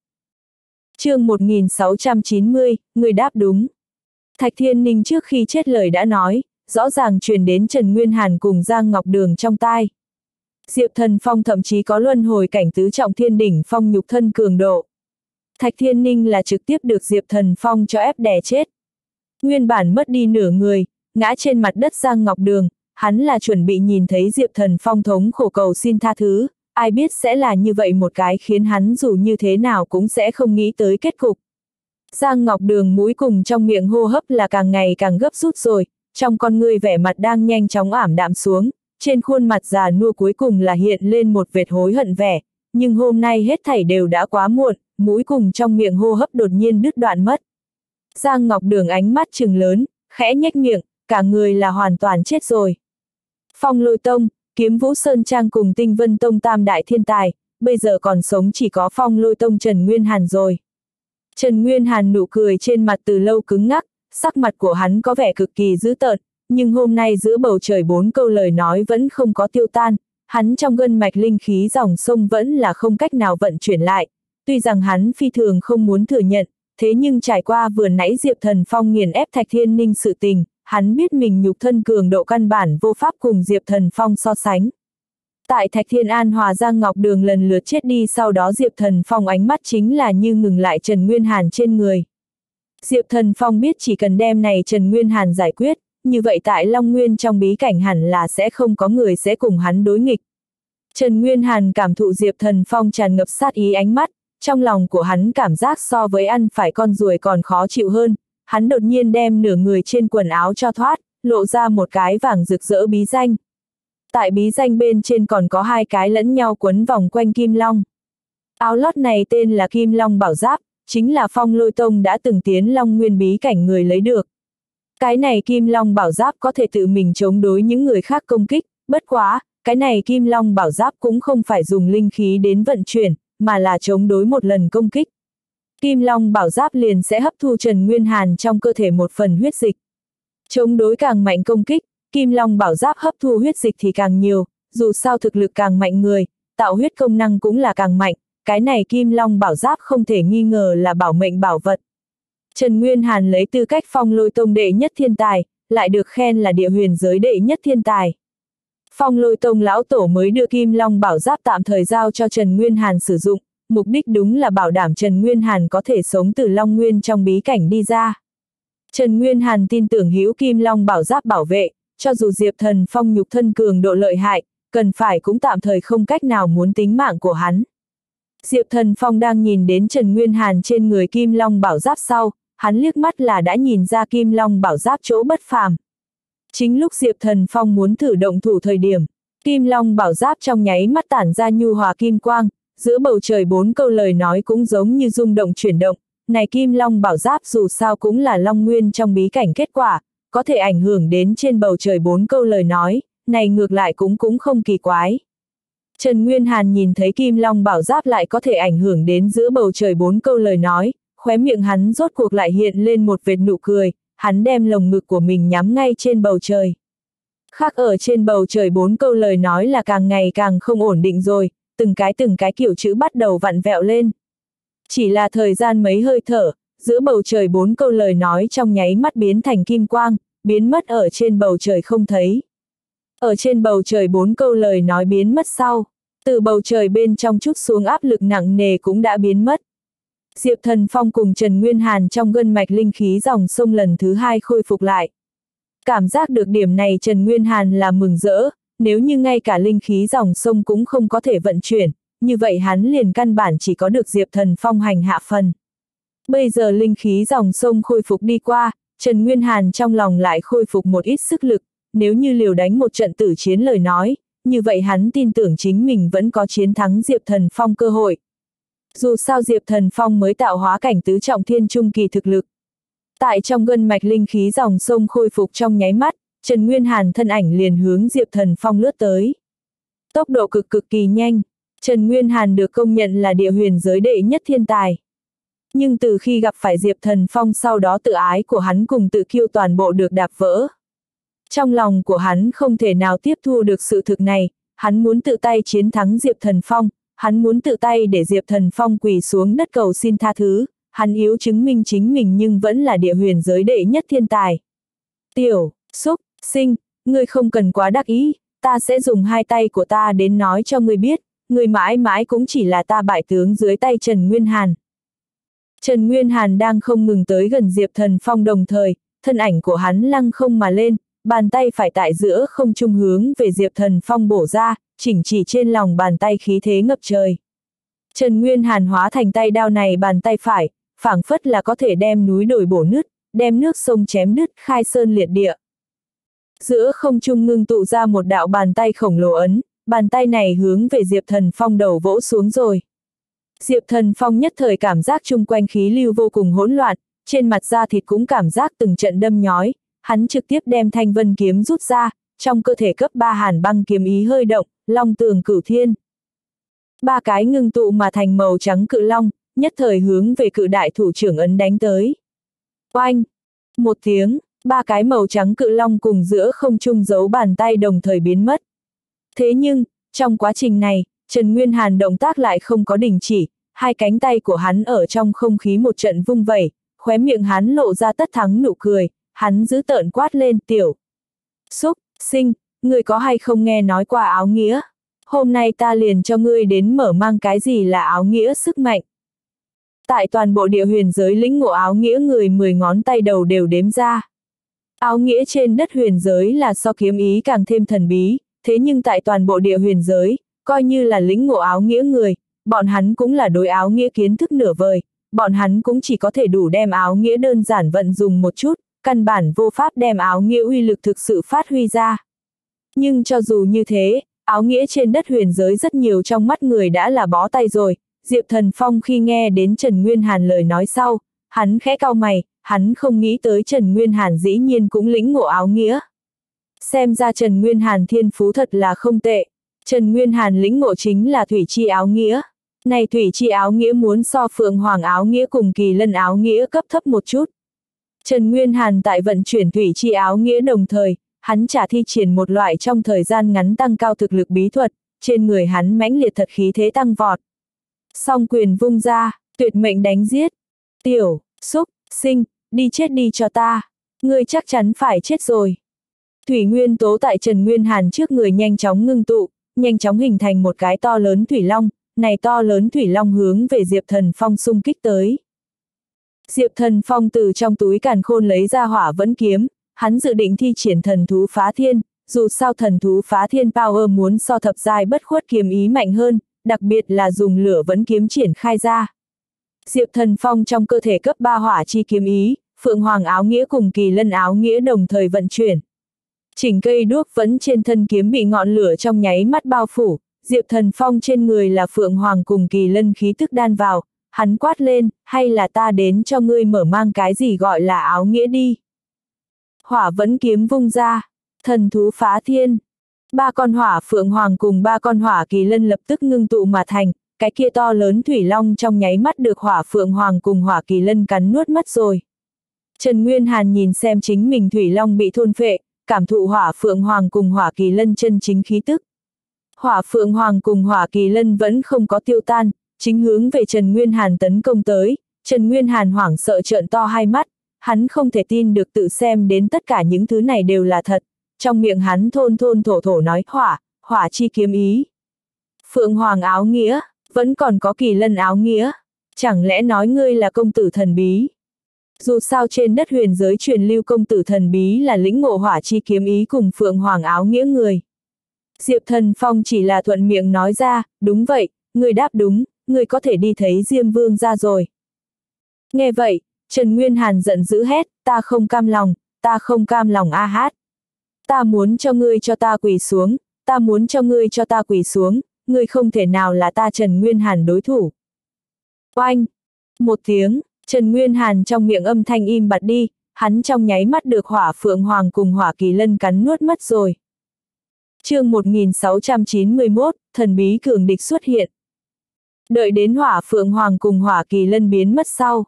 Chương một nghìn sáu trăm chín mươi, người đáp đúng. Thạch Thiên Ninh trước khi chết lời đã nói, rõ ràng truyền đến Trần Nguyên Hàn cùng Giang Ngọc Đường trong tai. Diệp Thần Phong thậm chí có luân hồi cảnh tứ trọng thiên đỉnh phong nhục thân cường độ. Thạch Thiên Ninh là trực tiếp được Diệp Thần Phong cho ép đè chết. Nguyên bản mất đi nửa người, ngã trên mặt đất Giang Ngọc Đường, hắn là chuẩn bị nhìn thấy Diệp Thần Phong thống khổ cầu xin tha thứ, ai biết sẽ là như vậy một cái khiến hắn dù như thế nào cũng sẽ không nghĩ tới kết cục. Giang Ngọc Đường mũi cùng trong miệng hô hấp là càng ngày càng gấp rút rồi, trong con ngươi vẻ mặt đang nhanh chóng ảm đạm xuống, trên khuôn mặt già nua cuối cùng là hiện lên một vệt hối hận vẻ, nhưng hôm nay hết thảy đều đã quá muộn, mũi cùng trong miệng hô hấp đột nhiên đứt đoạn mất. Giang Ngọc Đường ánh mắt trừng lớn, khẽ nhếch miệng, cả người là hoàn toàn chết rồi. Phong Lôi Tông, Kiếm Vũ Sơn Trang cùng Tinh Vân Tông tam đại thiên tài, bây giờ còn sống chỉ có Phong Lôi Tông Trần Nguyên Hàn rồi. Trần Nguyên Hàn nụ cười trên mặt từ lâu cứng ngắc, sắc mặt của hắn có vẻ cực kỳ dữ tợn, nhưng hôm nay giữa bầu trời bốn câu lời nói vẫn không có tiêu tan, hắn trong gân mạch linh khí dòng sông vẫn là không cách nào vận chuyển lại. Tuy rằng hắn phi thường không muốn thừa nhận, thế nhưng trải qua vừa nãy Diệp Thần Phong nghiền ép Thạch Thiên Ninh sự tình, hắn biết mình nhục thân cường độ căn bản vô pháp cùng Diệp Thần Phong so sánh. Tại Thạch Thiên An Hòa Giang Ngọc Đường lần lượt chết đi sau đó Diệp Thần Phong ánh mắt chính là như ngừng lại Trần Nguyên Hàn trên người. Diệp Thần Phong biết chỉ cần đem này Trần Nguyên Hàn giải quyết, như vậy tại Long Nguyên trong bí cảnh hẳn là sẽ không có người sẽ cùng hắn đối nghịch. Trần Nguyên Hàn cảm thụ Diệp Thần Phong tràn ngập sát ý ánh mắt, trong lòng của hắn cảm giác so với ăn phải con ruồi còn khó chịu hơn, hắn đột nhiên đem nửa người trên quần áo cho thoát, lộ ra một cái vàng rực rỡ bí danh. Tại bí danh bên trên còn có hai cái lẫn nhau quấn vòng quanh kim long. Áo lót này tên là Kim Long Bảo Giáp, chính là Phong Lôi Tông đã từng tiến Long Nguyên bí cảnh người lấy được. Cái này Kim Long bảo giáp có thể tự mình chống đối những người khác công kích, bất quá, cái này Kim Long bảo giáp cũng không phải dùng linh khí đến vận chuyển, mà là chống đối một lần công kích. Kim Long bảo giáp liền sẽ hấp thu Trần Nguyên Hàn trong cơ thể một phần huyết dịch. Chống đối càng mạnh công kích, Kim Long bảo giáp hấp thu huyết dịch thì càng nhiều, dù sao thực lực càng mạnh người, tạo huyết công năng cũng là càng mạnh, cái này Kim Long bảo giáp không thể nghi ngờ là bảo mệnh bảo vật. Trần Nguyên Hàn lấy tư cách Phong Lôi Tông đệ nhất thiên tài, lại được khen là địa huyền giới đệ nhất thiên tài. Phong Lôi Tông lão tổ mới đưa Kim Long bảo giáp tạm thời giao cho Trần Nguyên Hàn sử dụng, mục đích đúng là bảo đảm Trần Nguyên Hàn có thể sống từ Long Nguyên trong bí cảnh đi ra. Trần Nguyên Hàn tin tưởng hữu Kim Long bảo giáp bảo vệ, cho dù Diệp Thần Phong nhục thân cường độ lợi hại, cần phải cũng tạm thời không cách nào muốn tính mạng của hắn. Diệp Thần Phong đang nhìn đến Trần Nguyên Hàn trên người Kim Long bảo giáp sau, hắn liếc mắt là đã nhìn ra Kim Long bảo giáp chỗ bất phàm. Chính lúc Diệp Thần Phong muốn thử động thủ thời điểm, Kim Long bảo giáp trong nháy mắt tản ra nhu hòa kim quang, giữa bầu trời bốn câu lời nói cũng giống như rung động chuyển động, này Kim Long bảo giáp dù sao cũng là Long Nguyên trong bí cảnh kết quả, có thể ảnh hưởng đến trên bầu trời bốn câu lời nói, này ngược lại cũng cũng không kỳ quái. Trần Nguyên Hàn nhìn thấy Kim Long bảo giáp lại có thể ảnh hưởng đến giữa bầu trời bốn câu lời nói, khóe miệng hắn rốt cuộc lại hiện lên một vệt nụ cười, hắn đem lồng ngực của mình nhắm ngay trên bầu trời. Khác ở trên bầu trời bốn câu lời nói là càng ngày càng không ổn định rồi, từng cái từng cái kiểu chữ bắt đầu vặn vẹo lên. Chỉ là thời gian mấy hơi thở, giữa bầu trời bốn câu lời nói trong nháy mắt biến thành kim quang, biến mất ở trên bầu trời không thấy. Ở trên bầu trời bốn câu lời nói biến mất sau, từ bầu trời bên trong chút xuống áp lực nặng nề cũng đã biến mất. Diệp Thần Phong cùng Trần Nguyên Hàn trong gân mạch linh khí dòng sông lần thứ hai khôi phục lại. Cảm giác được điểm này Trần Nguyên Hàn là mừng rỡ, nếu như ngay cả linh khí dòng sông cũng không có thể vận chuyển, như vậy hắn liền căn bản chỉ có được Diệp Thần Phong hành hạ phần. Bây giờ linh khí dòng sông khôi phục đi qua, Trần Nguyên Hàn trong lòng lại khôi phục một ít sức lực, nếu như liều đánh một trận tử chiến lời nói, như vậy hắn tin tưởng chính mình vẫn có chiến thắng Diệp Thần Phong cơ hội. Dù sao Diệp Thần Phong mới tạo hóa cảnh tứ trọng thiên trung kỳ thực lực. Tại trong gân mạch linh khí dòng sông khôi phục trong nháy mắt, Trần Nguyên Hàn thân ảnh liền hướng Diệp Thần Phong lướt tới. Tốc độ cực cực kỳ nhanh, Trần Nguyên Hàn được công nhận là địa huyền giới đệ nhất thiên tài. Nhưng từ khi gặp phải Diệp Thần Phong sau đó tự ái của hắn cùng tự kiêu toàn bộ được đạp vỡ. Trong lòng của hắn không thể nào tiếp thu được sự thực này, hắn muốn tự tay chiến thắng Diệp Thần Phong, hắn muốn tự tay để Diệp Thần Phong quỳ xuống đất cầu xin tha thứ, hắn yếu chứng minh chính mình nhưng vẫn là địa huyền giới đệ nhất thiên tài. Tiểu, xúc, sinh, ngươi không cần quá đắc ý, ta sẽ dùng hai tay của ta đến nói cho ngươi biết, ngươi mãi mãi cũng chỉ là ta bại tướng dưới tay Trần Nguyên Hàn. Trần Nguyên Hàn đang không ngừng tới gần Diệp Thần Phong đồng thời, thân ảnh của hắn lăng không mà lên, bàn tay phải tại giữa không trung hướng về Diệp Thần Phong bổ ra, chỉnh chỉ trên lòng bàn tay khí thế ngập trời. Trần Nguyên Hàn hóa thành tay đao này bàn tay phải, phảng phất là có thể đem núi đồi bổ nứt, đem nước sông chém nứt, khai sơn liệt địa. Giữa không trung ngưng tụ ra một đạo bàn tay khổng lồ ấn, bàn tay này hướng về Diệp Thần Phong đầu vỗ xuống rồi. Diệp Thần Phong nhất thời cảm giác chung quanh khí lưu vô cùng hỗn loạn, trên mặt da thịt cũng cảm giác từng trận đâm nhói, hắn trực tiếp đem thanh vân kiếm rút ra, trong cơ thể cấp ba hàn băng kiếm ý hơi động, long tường cửu thiên. Ba cái ngưng tụ mà thành màu trắng cự long, nhất thời hướng về cự đại thủ trưởng ấn đánh tới. Oanh! Một tiếng, ba cái màu trắng cự long cùng giữa không trung giấu bàn tay đồng thời biến mất. Thế nhưng, trong quá trình này, Trần Nguyên Hàn động tác lại không có đình chỉ, hai cánh tay của hắn ở trong không khí một trận vung vẩy, khóe miệng hắn lộ ra tất thắng nụ cười, hắn giữ tợn quát lên tiểu. Xúc, sinh, ngươi có hay không nghe nói qua áo nghĩa? Hôm nay ta liền cho ngươi đến mở mang cái gì là áo nghĩa sức mạnh. Tại toàn bộ địa huyền giới lĩnh ngộ áo nghĩa người mười ngón tay đầu đều đếm ra. Áo nghĩa trên đất huyền giới là so kiếm ý càng thêm thần bí, thế nhưng tại toàn bộ địa huyền giới, coi như là lĩnh ngộ áo nghĩa người, bọn hắn cũng là đối áo nghĩa kiến thức nửa vời, bọn hắn cũng chỉ có thể đủ đem áo nghĩa đơn giản vận dùng một chút, căn bản vô pháp đem áo nghĩa uy lực thực sự phát huy ra. Nhưng cho dù như thế, áo nghĩa trên đất huyền giới rất nhiều trong mắt người đã là bó tay rồi, Diệp Thần Phong khi nghe đến Trần Nguyên Hàn lời nói sau, hắn khẽ cau mày, hắn không nghĩ tới Trần Nguyên Hàn dĩ nhiên cũng lĩnh ngộ áo nghĩa. Xem ra Trần Nguyên Hàn thiên phú thật là không tệ. Trần Nguyên Hàn lĩnh ngộ chính là thủy chi áo nghĩa. Này thủy chi áo nghĩa muốn so Phượng Hoàng áo nghĩa cùng Kỳ Lân áo nghĩa cấp thấp một chút. Trần Nguyên Hàn tại vận chuyển thủy chi áo nghĩa đồng thời, hắn trả thi triển một loại trong thời gian ngắn tăng cao thực lực bí thuật, trên người hắn mãnh liệt thật khí thế tăng vọt. Song quyền vung ra, tuyệt mệnh đánh giết. Tiểu, xúc, sinh, đi chết đi cho ta. Ngươi chắc chắn phải chết rồi. Thủy nguyên tố tại Trần Nguyên Hàn trước người nhanh chóng ngưng tụ, nhanh chóng hình thành một cái to lớn thủy long, này to lớn thủy long hướng về Diệp Thần Phong xung kích tới. Diệp Thần Phong từ trong túi càn khôn lấy ra hỏa vẫn kiếm, hắn dự định thi triển thần thú phá thiên, dù sao thần thú phá thiên power muốn so thập giai bất khuất kiếm ý mạnh hơn, đặc biệt là dùng lửa vẫn kiếm triển khai ra. Diệp Thần Phong trong cơ thể cấp ba hỏa chi kiếm ý, Phượng Hoàng áo nghĩa cùng Kỳ Lân áo nghĩa đồng thời vận chuyển. Chỉnh cây đuốc vẫn trên thân kiếm bị ngọn lửa trong nháy mắt bao phủ, Diệp Thần Phong trên người là Phượng Hoàng cùng Kỳ Lân khí tức đan vào, hắn quát lên, hay là ta đến cho ngươi mở mang cái gì gọi là áo nghĩa đi. Hỏa vẫn kiếm vung ra, thần thú phá thiên. Ba con hỏa Phượng Hoàng cùng ba con hỏa Kỳ Lân lập tức ngưng tụ mà thành, cái kia to lớn thủy long trong nháy mắt được hỏa Phượng Hoàng cùng hỏa Kỳ Lân cắn nuốt mất rồi. Trần Nguyên Hàn nhìn xem chính mình thủy long bị thôn phệ, cảm thụ hỏa Phượng Hoàng cùng hỏa Kỳ Lân chân chính khí tức. Hỏa Phượng Hoàng cùng hỏa Kỳ Lân vẫn không có tiêu tan, chính hướng về Trần Nguyên Hàn tấn công tới. Trần Nguyên Hàn hoảng sợ trợn to hai mắt, hắn không thể tin được tự xem đến tất cả những thứ này đều là thật. Trong miệng hắn thôn thôn thổ thổ nói hỏa, hỏa chi kiếm ý. Phượng Hoàng áo nghĩa, vẫn còn có Kỳ Lân áo nghĩa. Chẳng lẽ nói ngươi là công tử thần bí? Dù sao trên đất huyền giới truyền lưu công tử thần bí là lĩnh ngộ hỏa chi kiếm ý cùng Phượng Hoàng áo nghĩa người. Diệp Thần Phong chỉ là thuận miệng nói ra, đúng vậy, người đáp đúng, người có thể đi thấy Diêm Vương ra rồi. Nghe vậy, Trần Nguyên Hàn giận dữ hét, ta không cam lòng, ta không cam lòng a hát. Ta muốn cho ngươi cho ta quỳ xuống, ta muốn cho ngươi cho ta quỳ xuống, ngươi không thể nào là ta Trần Nguyên Hàn đối thủ. Oanh! Một tiếng, Trần Nguyên Hàn trong miệng âm thanh im bặt đi, hắn trong nháy mắt được hỏa Phượng Hoàng cùng hỏa Kỳ Lân cắn nuốt mất rồi. Chương một nghìn sáu trăm chín mươi mốt, thần bí cường địch xuất hiện. Đợi đến hỏa Phượng Hoàng cùng hỏa Kỳ Lân biến mất sau.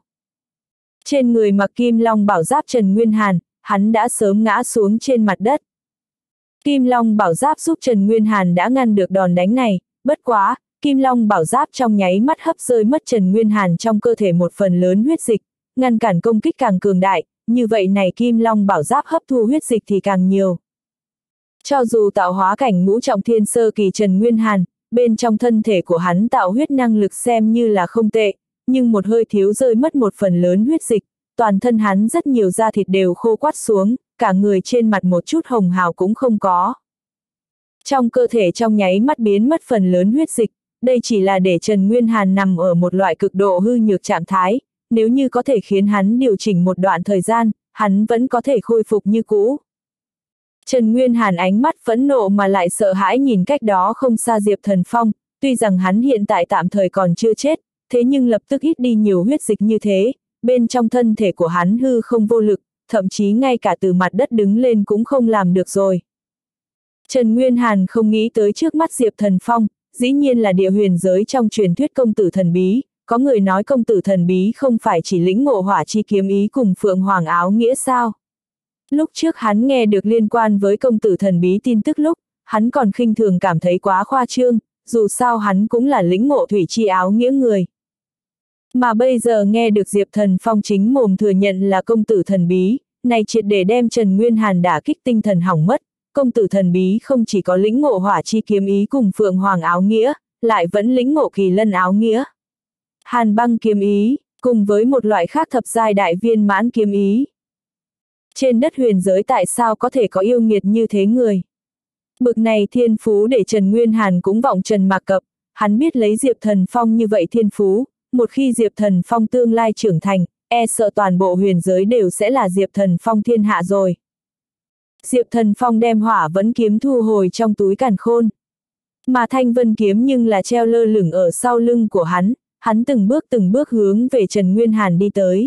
Trên người mặc Kim Long bảo giáp Trần Nguyên Hàn, hắn đã sớm ngã xuống trên mặt đất. Kim Long bảo giáp giúp Trần Nguyên Hàn đã ngăn được đòn đánh này, bất quá, Kim Long bảo giáp trong nháy mắt hấp rơi mất Trần Nguyên Hàn trong cơ thể một phần lớn huyết dịch, ngăn cản công kích càng cường đại, như vậy này Kim Long bảo giáp hấp thu huyết dịch thì càng nhiều. Cho dù tạo hóa cảnh ngũ trọng thiên sơ kỳ Trần Nguyên Hàn, bên trong thân thể của hắn tạo huyết năng lực xem như là không tệ, nhưng một hơi thiếu rơi mất một phần lớn huyết dịch, toàn thân hắn rất nhiều da thịt đều khô quắt xuống, cả người trên mặt một chút hồng hào cũng không có. Trong cơ thể trong nháy mắt biến mất phần lớn huyết dịch, đây chỉ là để Trần Nguyên Hàn nằm ở một loại cực độ hư nhược trạng thái, nếu như có thể khiến hắn điều chỉnh một đoạn thời gian, hắn vẫn có thể khôi phục như cũ. Trần Nguyên Hàn ánh mắt phẫn nộ mà lại sợ hãi nhìn cách đó không xa Diệp Thần Phong, tuy rằng hắn hiện tại tạm thời còn chưa chết, thế nhưng lập tức ít đi nhiều huyết dịch như thế, bên trong thân thể của hắn hư không vô lực, thậm chí ngay cả từ mặt đất đứng lên cũng không làm được rồi. Trần Nguyên Hàn không nghĩ tới trước mắt Diệp Thần Phong, dĩ nhiên là địa huyền giới trong truyền thuyết công tử thần bí, có người nói công tử thần bí không phải chỉ lĩnh ngộ hỏa chi kiếm ý cùng Phượng Hoàng áo nghĩa sao. Lúc trước hắn nghe được liên quan với công tử thần bí tin tức lúc, hắn còn khinh thường cảm thấy quá khoa trương, dù sao hắn cũng là lĩnh ngộ thủy chi áo nghĩa người. Mà bây giờ nghe được Diệp Thần Phong chính mồm thừa nhận là công tử thần bí, này triệt để đem Trần Nguyên Hàn đả kích tinh thần hỏng mất, công tử thần bí không chỉ có lĩnh ngộ hỏa chi kiếm ý cùng Phượng Hoàng áo nghĩa, lại vẫn lĩnh ngộ Kỳ Lân áo nghĩa. Hàn băng kiếm ý, cùng với một loại khác thập giai đại viên mãn kiếm ý. Trên đất huyền giới tại sao có thể có yêu nghiệt như thế người? Bực này thiên phú để Trần Nguyên Hàn cũng vọng trần mạc cập, hắn biết lấy Diệp Thần Phong như vậy thiên phú, một khi Diệp Thần Phong tương lai trưởng thành, e sợ toàn bộ huyền giới đều sẽ là Diệp Thần Phong thiên hạ rồi. Diệp Thần Phong đem hỏa vẫn kiếm thu hồi trong túi càn khôn. Mà thanh vân kiếm nhưng là treo lơ lửng ở sau lưng của hắn, hắn từng bước từng bước hướng về Trần Nguyên Hàn đi tới.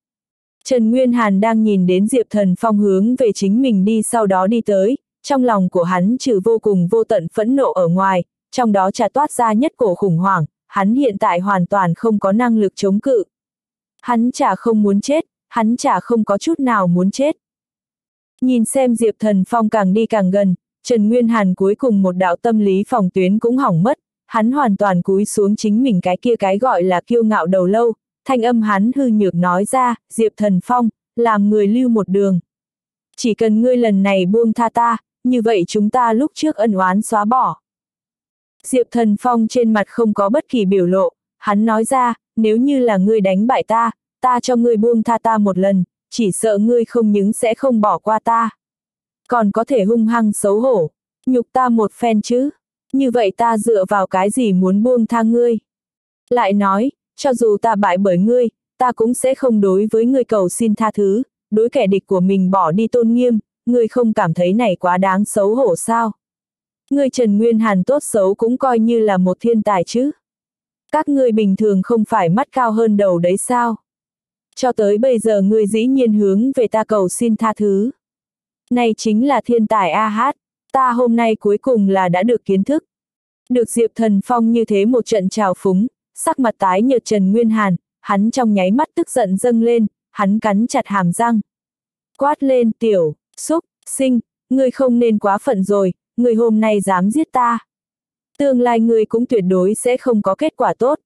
Trần Nguyên Hàn đang nhìn đến Diệp Thần Phong hướng về chính mình đi sau đó đi tới, trong lòng của hắn trừ vô cùng vô tận phẫn nộ ở ngoài, trong đó trà toát ra nhất cổ khủng hoảng, hắn hiện tại hoàn toàn không có năng lực chống cự. Hắn chả không muốn chết, hắn chả không có chút nào muốn chết. Nhìn xem Diệp Thần Phong càng đi càng gần, Trần Nguyên Hàn cuối cùng một đạo tâm lý phòng tuyến cũng hỏng mất, hắn hoàn toàn cúi xuống chính mình cái kia cái gọi là kiêu ngạo đầu lâu, thanh âm hắn hư nhược nói ra, Diệp Thần Phong, làm người lưu một đường. Chỉ cần ngươi lần này buông tha ta, như vậy chúng ta lúc trước ân oán xóa bỏ. Diệp Thần Phong trên mặt không có bất kỳ biểu lộ, hắn nói ra, nếu như là ngươi đánh bại ta, ta cho ngươi buông tha ta một lần, chỉ sợ ngươi không những sẽ không bỏ qua ta. Còn có thể hung hăng xấu hổ, nhục ta một phen chứ, như vậy ta dựa vào cái gì muốn buông tha ngươi. Lại nói, cho dù ta bại bởi ngươi, ta cũng sẽ không đối với ngươi cầu xin tha thứ, đối kẻ địch của mình bỏ đi tôn nghiêm, ngươi không cảm thấy này quá đáng xấu hổ sao? Ngươi Trần Nguyên Hàn tốt xấu cũng coi như là một thiên tài chứ. Các ngươi bình thường không phải mắt cao hơn đầu đấy sao? Cho tới bây giờ ngươi dĩ nhiên hướng về ta cầu xin tha thứ. Này chính là thiên tài a hát, ta hôm nay cuối cùng là đã được kiến thức. Được Diệp Thần Phong như thế một trận trào phúng, sắc mặt tái nhợt Trần Nguyên Hàn, hắn trong nháy mắt tức giận dâng lên, hắn cắn chặt hàm răng. Quát lên tiểu, xúc, sinh, ngươi không nên quá phận rồi, ngươi hôm nay dám giết ta. Tương lai ngươi cũng tuyệt đối sẽ không có kết quả tốt.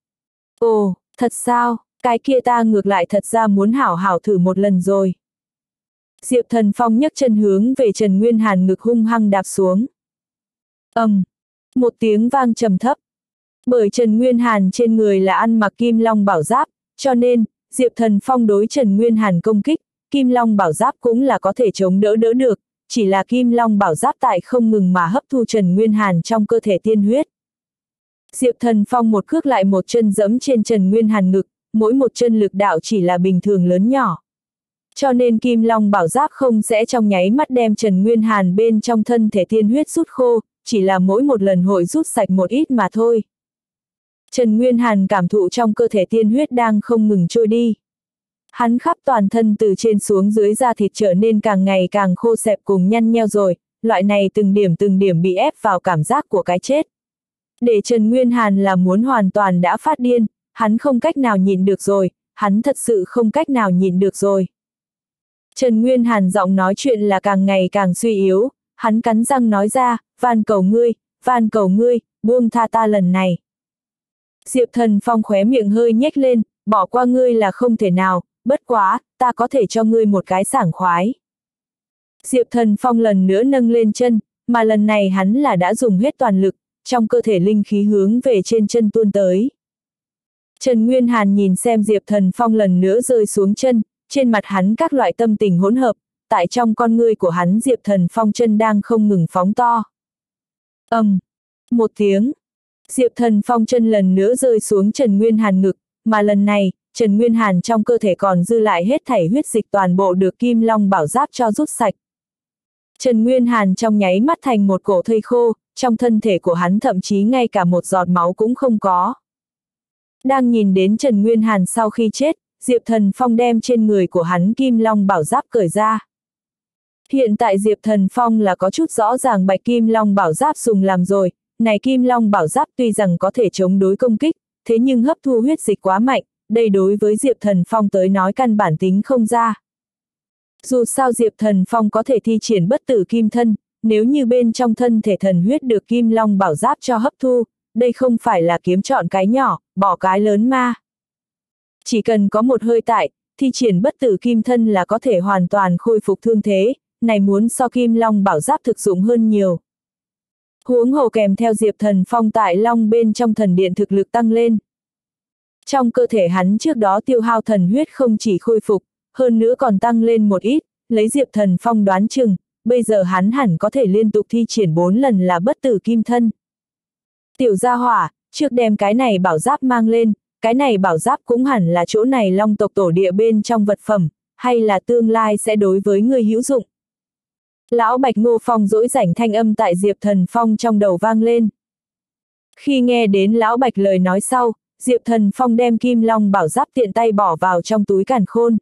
Ồ, thật sao, cái kia ta ngược lại thật ra muốn hảo hảo thử một lần rồi. Diệp Thần Phong nhấc chân hướng về Trần Nguyên Hàn ngực hung hăng đạp xuống. ầm, um, một tiếng vang trầm thấp. Bởi Trần Nguyên Hàn trên người là ăn mặc Kim Long bảo giáp, cho nên, Diệp Thần Phong đối Trần Nguyên Hàn công kích, Kim Long bảo giáp cũng là có thể chống đỡ đỡ được, chỉ là Kim Long bảo giáp tại không ngừng mà hấp thu Trần Nguyên Hàn trong cơ thể tiên huyết. Diệp Thần Phong một cước lại một chân giẫm trên Trần Nguyên Hàn ngực, mỗi một chân lực đạo chỉ là bình thường lớn nhỏ. Cho nên Kim Long bảo giáp không sẽ trong nháy mắt đem Trần Nguyên Hàn bên trong thân thể tiên huyết rút khô, chỉ là mỗi một lần hội rút sạch một ít mà thôi. Trần Nguyên Hàn cảm thụ trong cơ thể tiên huyết đang không ngừng trôi đi. Hắn khắp toàn thân từ trên xuống dưới da thịt trở nên càng ngày càng khô xẹp cùng nhăn nheo rồi, loại này từng điểm từng điểm bị ép vào cảm giác của cái chết. Để Trần Nguyên Hàn là muốn hoàn toàn đã phát điên, hắn không cách nào nhịn được rồi, hắn thật sự không cách nào nhịn được rồi. Trần Nguyên Hàn giọng nói chuyện là càng ngày càng suy yếu, hắn cắn răng nói ra, van cầu ngươi, van cầu ngươi, buông tha ta lần này. Diệp Thần Phong khóe miệng hơi nhếch lên, bỏ qua ngươi là không thể nào, bất quá, ta có thể cho ngươi một cái sảng khoái. Diệp Thần Phong lần nữa nâng lên chân, mà lần này hắn là đã dùng hết toàn lực, trong cơ thể linh khí hướng về trên chân tuôn tới. Trần Nguyên Hàn nhìn xem Diệp Thần Phong lần nữa rơi xuống chân, trên mặt hắn các loại tâm tình hỗn hợp, tại trong con ngươi của hắn Diệp Thần Phong chân đang không ngừng phóng to. ầm, um, một tiếng, Diệp Thần Phong chân lần nữa rơi xuống Trần Nguyên Hàn ngực, mà lần này, Trần Nguyên Hàn trong cơ thể còn dư lại hết thảy huyết dịch toàn bộ được Kim Long bảo giáp cho rút sạch. Trần Nguyên Hàn trong nháy mắt thành một cổ thây khô, trong thân thể của hắn thậm chí ngay cả một giọt máu cũng không có. Đang nhìn đến Trần Nguyên Hàn sau khi chết, Diệp Thần Phong đem trên người của hắn Kim Long bảo giáp cởi ra. Hiện tại Diệp Thần Phong là có chút rõ ràng bạch Kim Long bảo giáp dùng làm rồi, này Kim Long bảo giáp tuy rằng có thể chống đối công kích, thế nhưng hấp thu huyết dịch quá mạnh, đây đối với Diệp Thần Phong tới nói căn bản tính không ra. Dù sao Diệp Thần Phong có thể thi triển bất tử kim thân, nếu như bên trong thân thể thần huyết được Kim Long bảo giáp cho hấp thu, đây không phải là kiếm chọn cái nhỏ, bỏ cái lớn ma. Chỉ cần có một hơi tại, thi triển bất tử kim thân là có thể hoàn toàn khôi phục thương thế, này muốn so Kim Long bảo giáp thực dụng hơn nhiều. Huống hồ kèm theo Diệp Thần Phong tại Long bên trong thần điện thực lực tăng lên. Trong cơ thể hắn trước đó tiêu hao thần huyết không chỉ khôi phục, hơn nữa còn tăng lên một ít, lấy Diệp Thần Phong đoán chừng, bây giờ hắn hẳn có thể liên tục thi triển bốn lần là bất tử kim thân. Tiểu gia hỏa, trước đem cái này bảo giáp mang lên, cái này bảo giáp cũng hẳn là chỗ này Long tộc tổ địa bên trong vật phẩm, hay là tương lai sẽ đối với người hữu dụng. Lão Bạch Ngô Phong dỗi rảnh thanh âm tại Diệp Thần Phong trong đầu vang lên. Khi nghe đến Lão Bạch lời nói sau, Diệp Thần Phong đem Kim Long bảo giáp tiện tay bỏ vào trong túi càn khôn.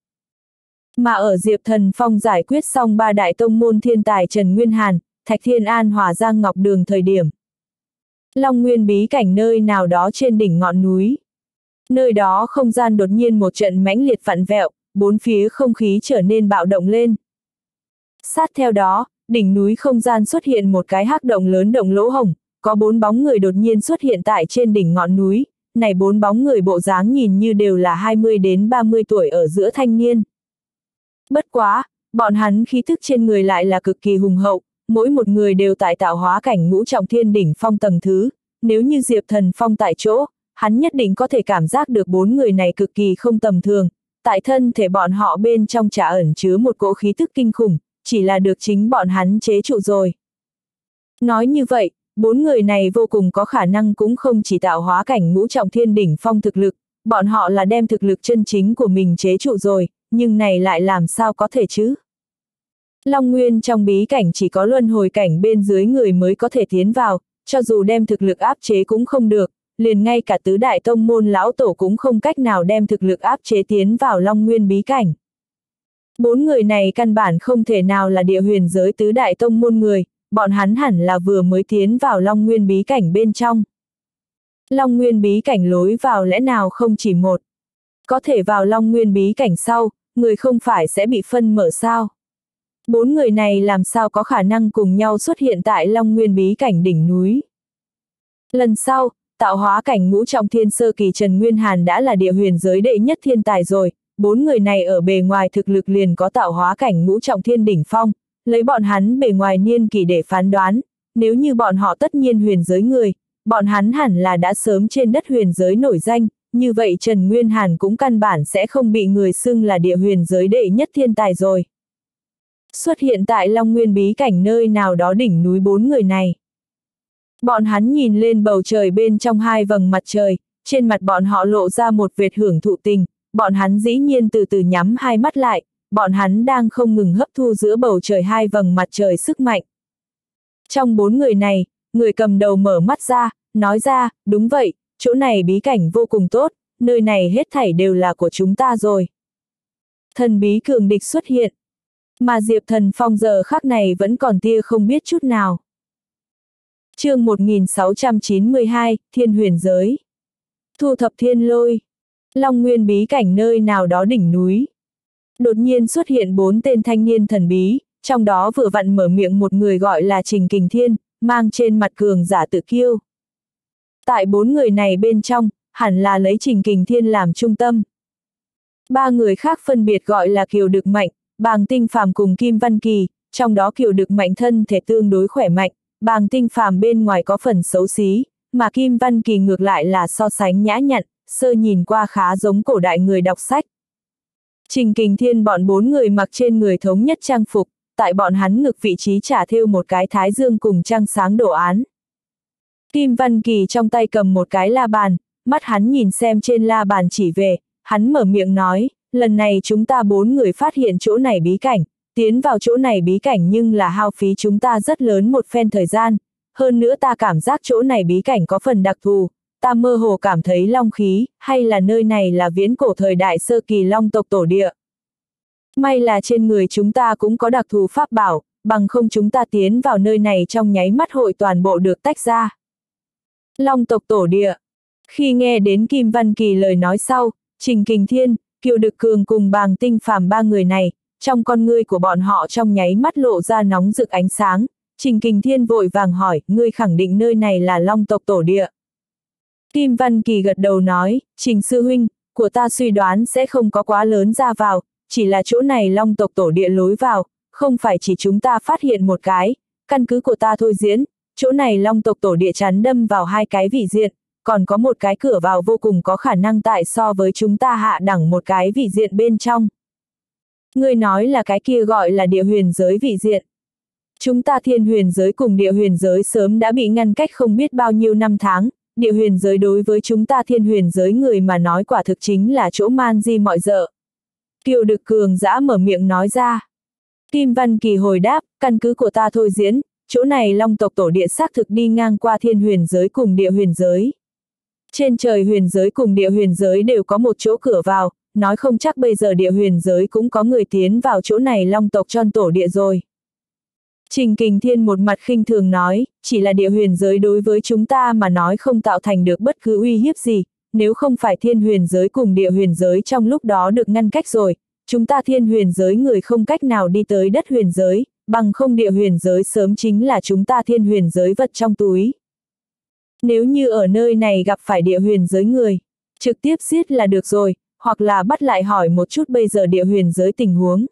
Mà ở Diệp Thần Phong giải quyết xong ba đại tông môn thiên tài Trần Nguyên Hàn, Thạch Thiên An hòa Giang Ngọc Đường thời điểm. Long Nguyên bí cảnh nơi nào đó trên đỉnh ngọn núi. Nơi đó không gian đột nhiên một trận mãnh liệt vặn vẹo, bốn phía không khí trở nên bạo động lên. Sát theo đó, đỉnh núi không gian xuất hiện một cái hắc động lớn động lỗ hổng, có bốn bóng người đột nhiên xuất hiện tại trên đỉnh ngọn núi, này bốn bóng người bộ dáng nhìn như đều là hai mươi đến ba mươi tuổi ở giữa thanh niên. Bất quá, bọn hắn khí thức trên người lại là cực kỳ hùng hậu, mỗi một người đều tại tạo hóa cảnh ngũ trọng thiên đỉnh phong tầng thứ, nếu như Diệp Thần Phong tại chỗ, hắn nhất định có thể cảm giác được bốn người này cực kỳ không tầm thường, tại thân thể bọn họ bên trong chả ẩn chứa một cỗ khí thức kinh khủng, chỉ là được chính bọn hắn chế trụ rồi. Nói như vậy, bốn người này vô cùng có khả năng cũng không chỉ tạo hóa cảnh ngũ trọng thiên đỉnh phong thực lực, bọn họ là đem thực lực chân chính của mình chế trụ rồi, nhưng này lại làm sao có thể chứ? Long Nguyên trong bí cảnh chỉ có luân hồi cảnh bên dưới người mới có thể tiến vào, cho dù đem thực lực áp chế cũng không được, liền ngay cả tứ đại tông môn lão tổ cũng không cách nào đem thực lực áp chế tiến vào Long Nguyên bí cảnh. Bốn người này căn bản không thể nào là địa huyền giới tứ đại tông môn người, bọn hắn hẳn là vừa mới tiến vào Long Nguyên bí cảnh bên trong. Long Nguyên bí cảnh lối vào lẽ nào không chỉ một. Có thể vào Long Nguyên bí cảnh sau, người không phải sẽ bị phân mở sao? Bốn người này làm sao có khả năng cùng nhau xuất hiện tại Long Nguyên bí cảnh đỉnh núi? Lần sau, tạo hóa cảnh ngũ trọng thiên sơ kỳ Trần Nguyên Hàn đã là địa huyền giới đệ nhất thiên tài rồi, bốn người này ở bề ngoài thực lực liền có tạo hóa cảnh ngũ trọng thiên đỉnh phong, lấy bọn hắn bề ngoài niên kỳ để phán đoán, nếu như bọn họ tất nhiên huyền giới người, bọn hắn hẳn là đã sớm trên đất huyền giới nổi danh, như vậy Trần Nguyên Hàn cũng căn bản sẽ không bị người xưng là địa huyền giới đệ nhất thiên tài rồi. Xuất hiện tại Long Nguyên bí cảnh nơi nào đó đỉnh núi bốn người này. Bọn hắn nhìn lên bầu trời bên trong hai vầng mặt trời, trên mặt bọn họ lộ ra một vệt hưởng thụ tình, bọn hắn dĩ nhiên từ từ nhắm hai mắt lại, bọn hắn đang không ngừng hấp thu giữa bầu trời hai vầng mặt trời sức mạnh. Trong bốn người này, người cầm đầu mở mắt ra, nói ra, đúng vậy, chỗ này bí cảnh vô cùng tốt, nơi này hết thảy đều là của chúng ta rồi. Thần bí cường địch xuất hiện, mà Diệp Thần Phong giờ khắc này vẫn còn tia không biết chút nào. Chương một nghìn sáu trăm chín mươi hai, Thiên Huyền Giới. Thu thập thiên lôi. Long Nguyên bí cảnh nơi nào đó đỉnh núi. Đột nhiên xuất hiện bốn tên thanh niên thần bí, trong đó vừa vặn mở miệng một người gọi là Trình Kình Thiên, mang trên mặt cường giả tự kiêu. Tại bốn người này bên trong, hẳn là lấy Trình Kình Thiên làm trung tâm. Ba người khác phân biệt gọi là Kiều Đực Mạnh, Bàng Tinh Phàm cùng Kim Văn Kỳ, trong đó Kiều Đực Mạnh thân thể tương đối khỏe mạnh, Bàng Tinh Phàm bên ngoài có phần xấu xí, mà Kim Văn Kỳ ngược lại là so sánh nhã nhặn, sơ nhìn qua khá giống cổ đại người đọc sách. Trình Kình Thiên bọn bốn người mặc trên người thống nhất trang phục, tại bọn hắn ngực vị trí trả thêu một cái thái dương cùng trăng sáng đồ án. Kim Văn Kỳ trong tay cầm một cái la bàn, mắt hắn nhìn xem trên la bàn chỉ về, hắn mở miệng nói, lần này chúng ta bốn người phát hiện chỗ này bí cảnh, tiến vào chỗ này bí cảnh nhưng là hao phí chúng ta rất lớn một phen thời gian, hơn nữa ta cảm giác chỗ này bí cảnh có phần đặc thù, ta mơ hồ cảm thấy long khí, hay là nơi này là viễn cổ thời đại sơ kỳ long tộc tổ địa. May là trên người chúng ta cũng có đặc thù pháp bảo, bằng không chúng ta tiến vào nơi này trong nháy mắt hội toàn bộ được tách ra. Long tộc tổ địa. Khi nghe đến Kim Văn Kỳ lời nói sau, Trình Kình Thiên, Kiều Đực Cường cùng Bàng Tinh Phàm ba người này, trong con ngươi của bọn họ trong nháy mắt lộ ra nóng rực ánh sáng. Trình Kình Thiên vội vàng hỏi, ngươi khẳng định nơi này là Long tộc tổ địa. Kim Văn Kỳ gật đầu nói, Trình sư huynh, của ta suy đoán sẽ không có quá lớn ra vào, chỉ là chỗ này Long tộc tổ địa lối vào, không phải chỉ chúng ta phát hiện một cái, căn cứ của ta thôi diễn, chỗ này Long tộc tổ địa chắn đâm vào hai cái vị diện, còn có một cái cửa vào vô cùng có khả năng tại so với chúng ta hạ đẳng một cái vị diện bên trong. Ngươi nói là cái kia gọi là địa huyền giới vị diện. Chúng ta thiên huyền giới cùng địa huyền giới sớm đã bị ngăn cách không biết bao nhiêu năm tháng, địa huyền giới đối với chúng ta thiên huyền giới người mà nói quả thực chính là chỗ man di mọi dợ. Kiều Đực Cường dã mở miệng nói ra. Kim Văn Kỳ hồi đáp, căn cứ của ta thôi diễn, chỗ này Long tộc tổ địa xác thực đi ngang qua thiên huyền giới cùng địa huyền giới. Trên trời huyền giới cùng địa huyền giới đều có một chỗ cửa vào, nói không chắc bây giờ địa huyền giới cũng có người tiến vào chỗ này long tộc tròn tổ địa rồi. Trình Kình Thiên một mặt khinh thường nói, chỉ là địa huyền giới đối với chúng ta mà nói không tạo thành được bất cứ uy hiếp gì, nếu không phải thiên huyền giới cùng địa huyền giới trong lúc đó được ngăn cách rồi, chúng ta thiên huyền giới người không cách nào đi tới đất huyền giới, bằng không địa huyền giới sớm chính là chúng ta thiên huyền giới vật trong túi. Nếu như ở nơi này gặp phải địa huyền giới người, trực tiếp giết là được rồi, hoặc là bắt lại hỏi một chút bây giờ địa huyền giới tình huống.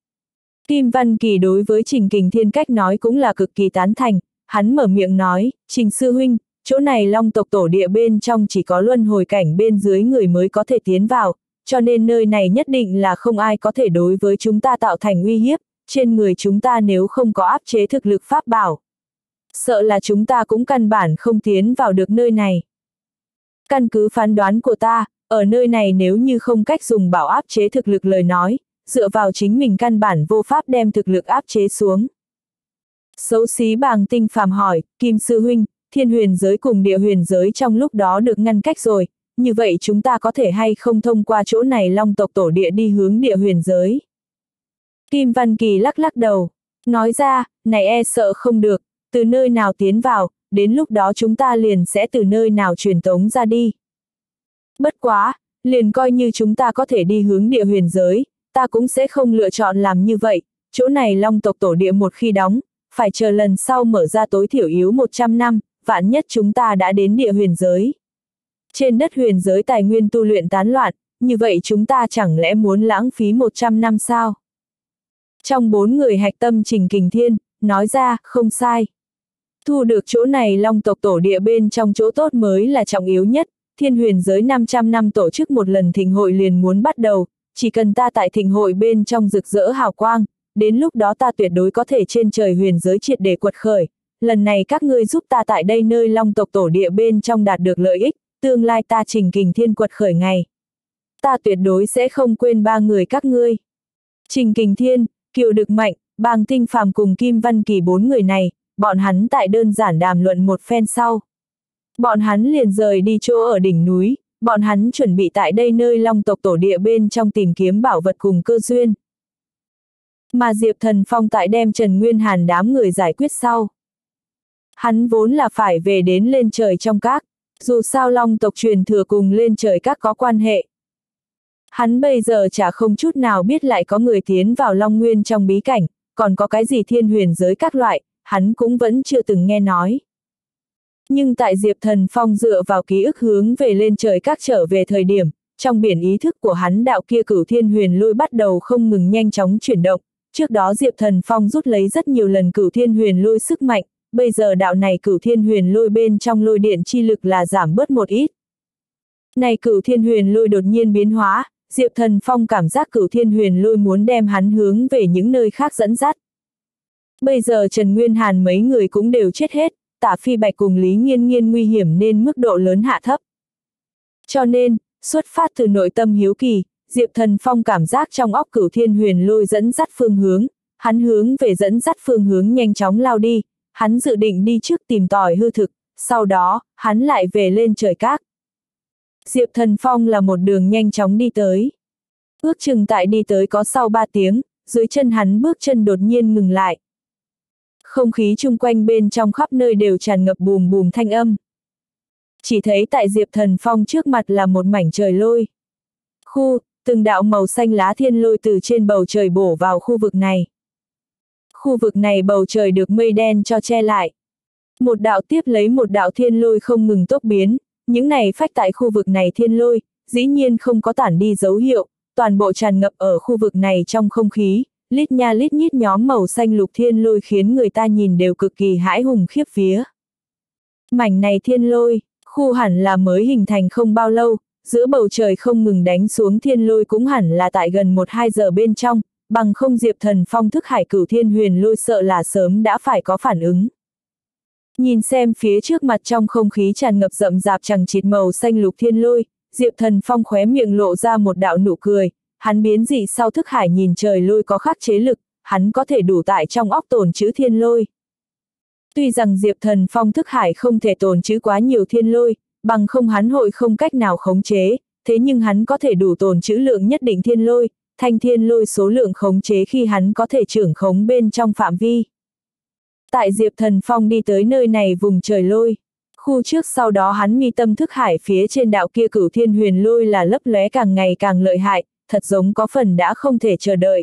Kim Văn Kỳ đối với Trình Kình Thiên cách nói cũng là cực kỳ tán thành, hắn mở miệng nói, Trình sư huynh, chỗ này long tộc tổ địa bên trong chỉ có luân hồi cảnh bên dưới người mới có thể tiến vào, cho nên nơi này nhất định là không ai có thể đối với chúng ta tạo thành uy hiếp, trên người chúng ta nếu không có áp chế thực lực pháp bảo. Sợ là chúng ta cũng căn bản không tiến vào được nơi này. Căn cứ phán đoán của ta, ở nơi này nếu như không cách dùng bảo áp chế thực lực lời nói, dựa vào chính mình căn bản vô pháp đem thực lực áp chế xuống. Xấu xí Bàng Tinh Phàm hỏi, Kim sư huynh, thiên huyền giới cùng địa huyền giới trong lúc đó được ngăn cách rồi, như vậy chúng ta có thể hay không thông qua chỗ này long tộc tổ địa đi hướng địa huyền giới? Kim Văn Kỳ lắc lắc đầu, nói ra, này e sợ không được, từ nơi nào tiến vào, đến lúc đó chúng ta liền sẽ từ nơi nào truyền tống ra đi. Bất quá, liền coi như chúng ta có thể đi hướng địa huyền giới, ta cũng sẽ không lựa chọn làm như vậy, chỗ này long tộc tổ địa một khi đóng, phải chờ lần sau mở ra tối thiểu yếu một trăm năm, vạn nhất chúng ta đã đến địa huyền giới. Trên đất huyền giới tài nguyên tu luyện tán loạn, như vậy chúng ta chẳng lẽ muốn lãng phí một trăm năm sao? Trong bốn người hạch tâm Trình Kình Thiên, nói ra, không sai. Thu được chỗ này long tộc tổ địa bên trong chỗ tốt mới là trọng yếu nhất, thiên huyền giới năm trăm năm tổ chức một lần thịnh hội liền muốn bắt đầu, chỉ cần ta tại thịnh hội bên trong rực rỡ hào quang, đến lúc đó ta tuyệt đối có thể trên trời huyền giới triệt để quật khởi, lần này các ngươi giúp ta tại đây nơi long tộc tổ địa bên trong đạt được lợi ích, tương lai ta Trình Kình Thiên quật khởi ngày. Ta tuyệt đối sẽ không quên ba người các ngươi. Trình Kình Thiên, Kiều Đực Mạnh, Bàng Tinh Phàm cùng Kim Văn Kỳ bốn người này, bọn hắn tại đơn giản đàm luận một phen sau. Bọn hắn liền rời đi chỗ ở đỉnh núi, bọn hắn chuẩn bị tại đây nơi long tộc tổ địa bên trong tìm kiếm bảo vật cùng cơ duyên. Mà Diệp Thần Phong tại đem Trần Nguyên Hàn đám người giải quyết sau. Hắn vốn là phải về đến lên trời trong các, dù sao long tộc truyền thừa cùng lên trời các có quan hệ. Hắn bây giờ chả không chút nào biết lại có người tiến vào Long Nguyên trong bí cảnh, còn có cái gì thiên huyền giới các loại, hắn cũng vẫn chưa từng nghe nói. Nhưng tại Diệp Thần Phong dựa vào ký ức hướng về lên trời các trở về thời điểm, trong biển ý thức của hắn đạo kia cửu thiên huyền lôi bắt đầu không ngừng nhanh chóng chuyển động, trước đó Diệp Thần Phong rút lấy rất nhiều lần cửu thiên huyền lôi sức mạnh, bây giờ đạo này cửu thiên huyền lôi bên trong lôi điện chi lực là giảm bớt một ít. Này cửu thiên huyền lôi đột nhiên biến hóa, Diệp Thần Phong cảm giác cửu thiên huyền lôi muốn đem hắn hướng về những nơi khác dẫn dắt. Bây giờ Trần Nguyên Hàn mấy người cũng đều chết hết, Tả Phi Bạch cùng Lý Nghiên Nghiên nguy hiểm nên mức độ lớn hạ thấp. Cho nên, xuất phát từ nội tâm hiếu kỳ, Diệp Thần Phong cảm giác trong óc cửu thiên huyền lôi dẫn dắt phương hướng, hắn hướng về dẫn dắt phương hướng nhanh chóng lao đi, hắn dự định đi trước tìm tòi hư thực, sau đó, hắn lại về lên trời các. Diệp Thần Phong là một đường nhanh chóng đi tới. Ước chừng tại đi tới có sau ba tiếng, dưới chân hắn bước chân đột nhiên ngừng lại. Không khí chung quanh bên trong khắp nơi đều tràn ngập bùm bùm thanh âm. Chỉ thấy tại Diệp Thần Phong trước mặt là một mảnh trời lôi. Khu, từng đạo màu xanh lá thiên lôi từ trên bầu trời bổ vào khu vực này. Khu vực này bầu trời được mây đen cho che lại. Một đạo tiếp lấy một đạo thiên lôi không ngừng tốc biến, những này phách tại khu vực này thiên lôi, dĩ nhiên không có tản đi dấu hiệu, toàn bộ tràn ngập ở khu vực này trong không khí, lít nha lít nhít nhóm màu xanh lục thiên lôi khiến người ta nhìn đều cực kỳ hãi hùng khiếp vía. Mảnh này thiên lôi, khu hẳn là mới hình thành không bao lâu, giữa bầu trời không ngừng đánh xuống thiên lôi cũng hẳn là tại gần một hai giờ bên trong, bằng không Diệp Thần Phong thức hải cửu thiên huyền lôi sợ là sớm đã phải có phản ứng. Nhìn xem phía trước mặt trong không khí tràn ngập rậm rạp chằng chịt màu xanh lục thiên lôi, Diệp Thần Phong khóe miệng lộ ra một đạo nụ cười, hắn biến dị sau thức hải nhìn trời lôi có khắc chế lực, hắn có thể đủ tại trong óc tồn trữ thiên lôi. Tuy rằng Diệp Thần Phong thức hải không thể tồn trữ quá nhiều thiên lôi, bằng không hắn hội không cách nào khống chế, thế nhưng hắn có thể đủ tồn trữ lượng nhất định thiên lôi, thanh thiên lôi số lượng khống chế khi hắn có thể trưởng khống bên trong phạm vi. Tại Diệp Thần Phong đi tới nơi này vùng trời lôi, khu trước sau đó hắn mi tâm thức hải phía trên đạo kia cửu thiên huyền lôi là lấp lóe càng ngày càng lợi hại, thật giống có phần đã không thể chờ đợi.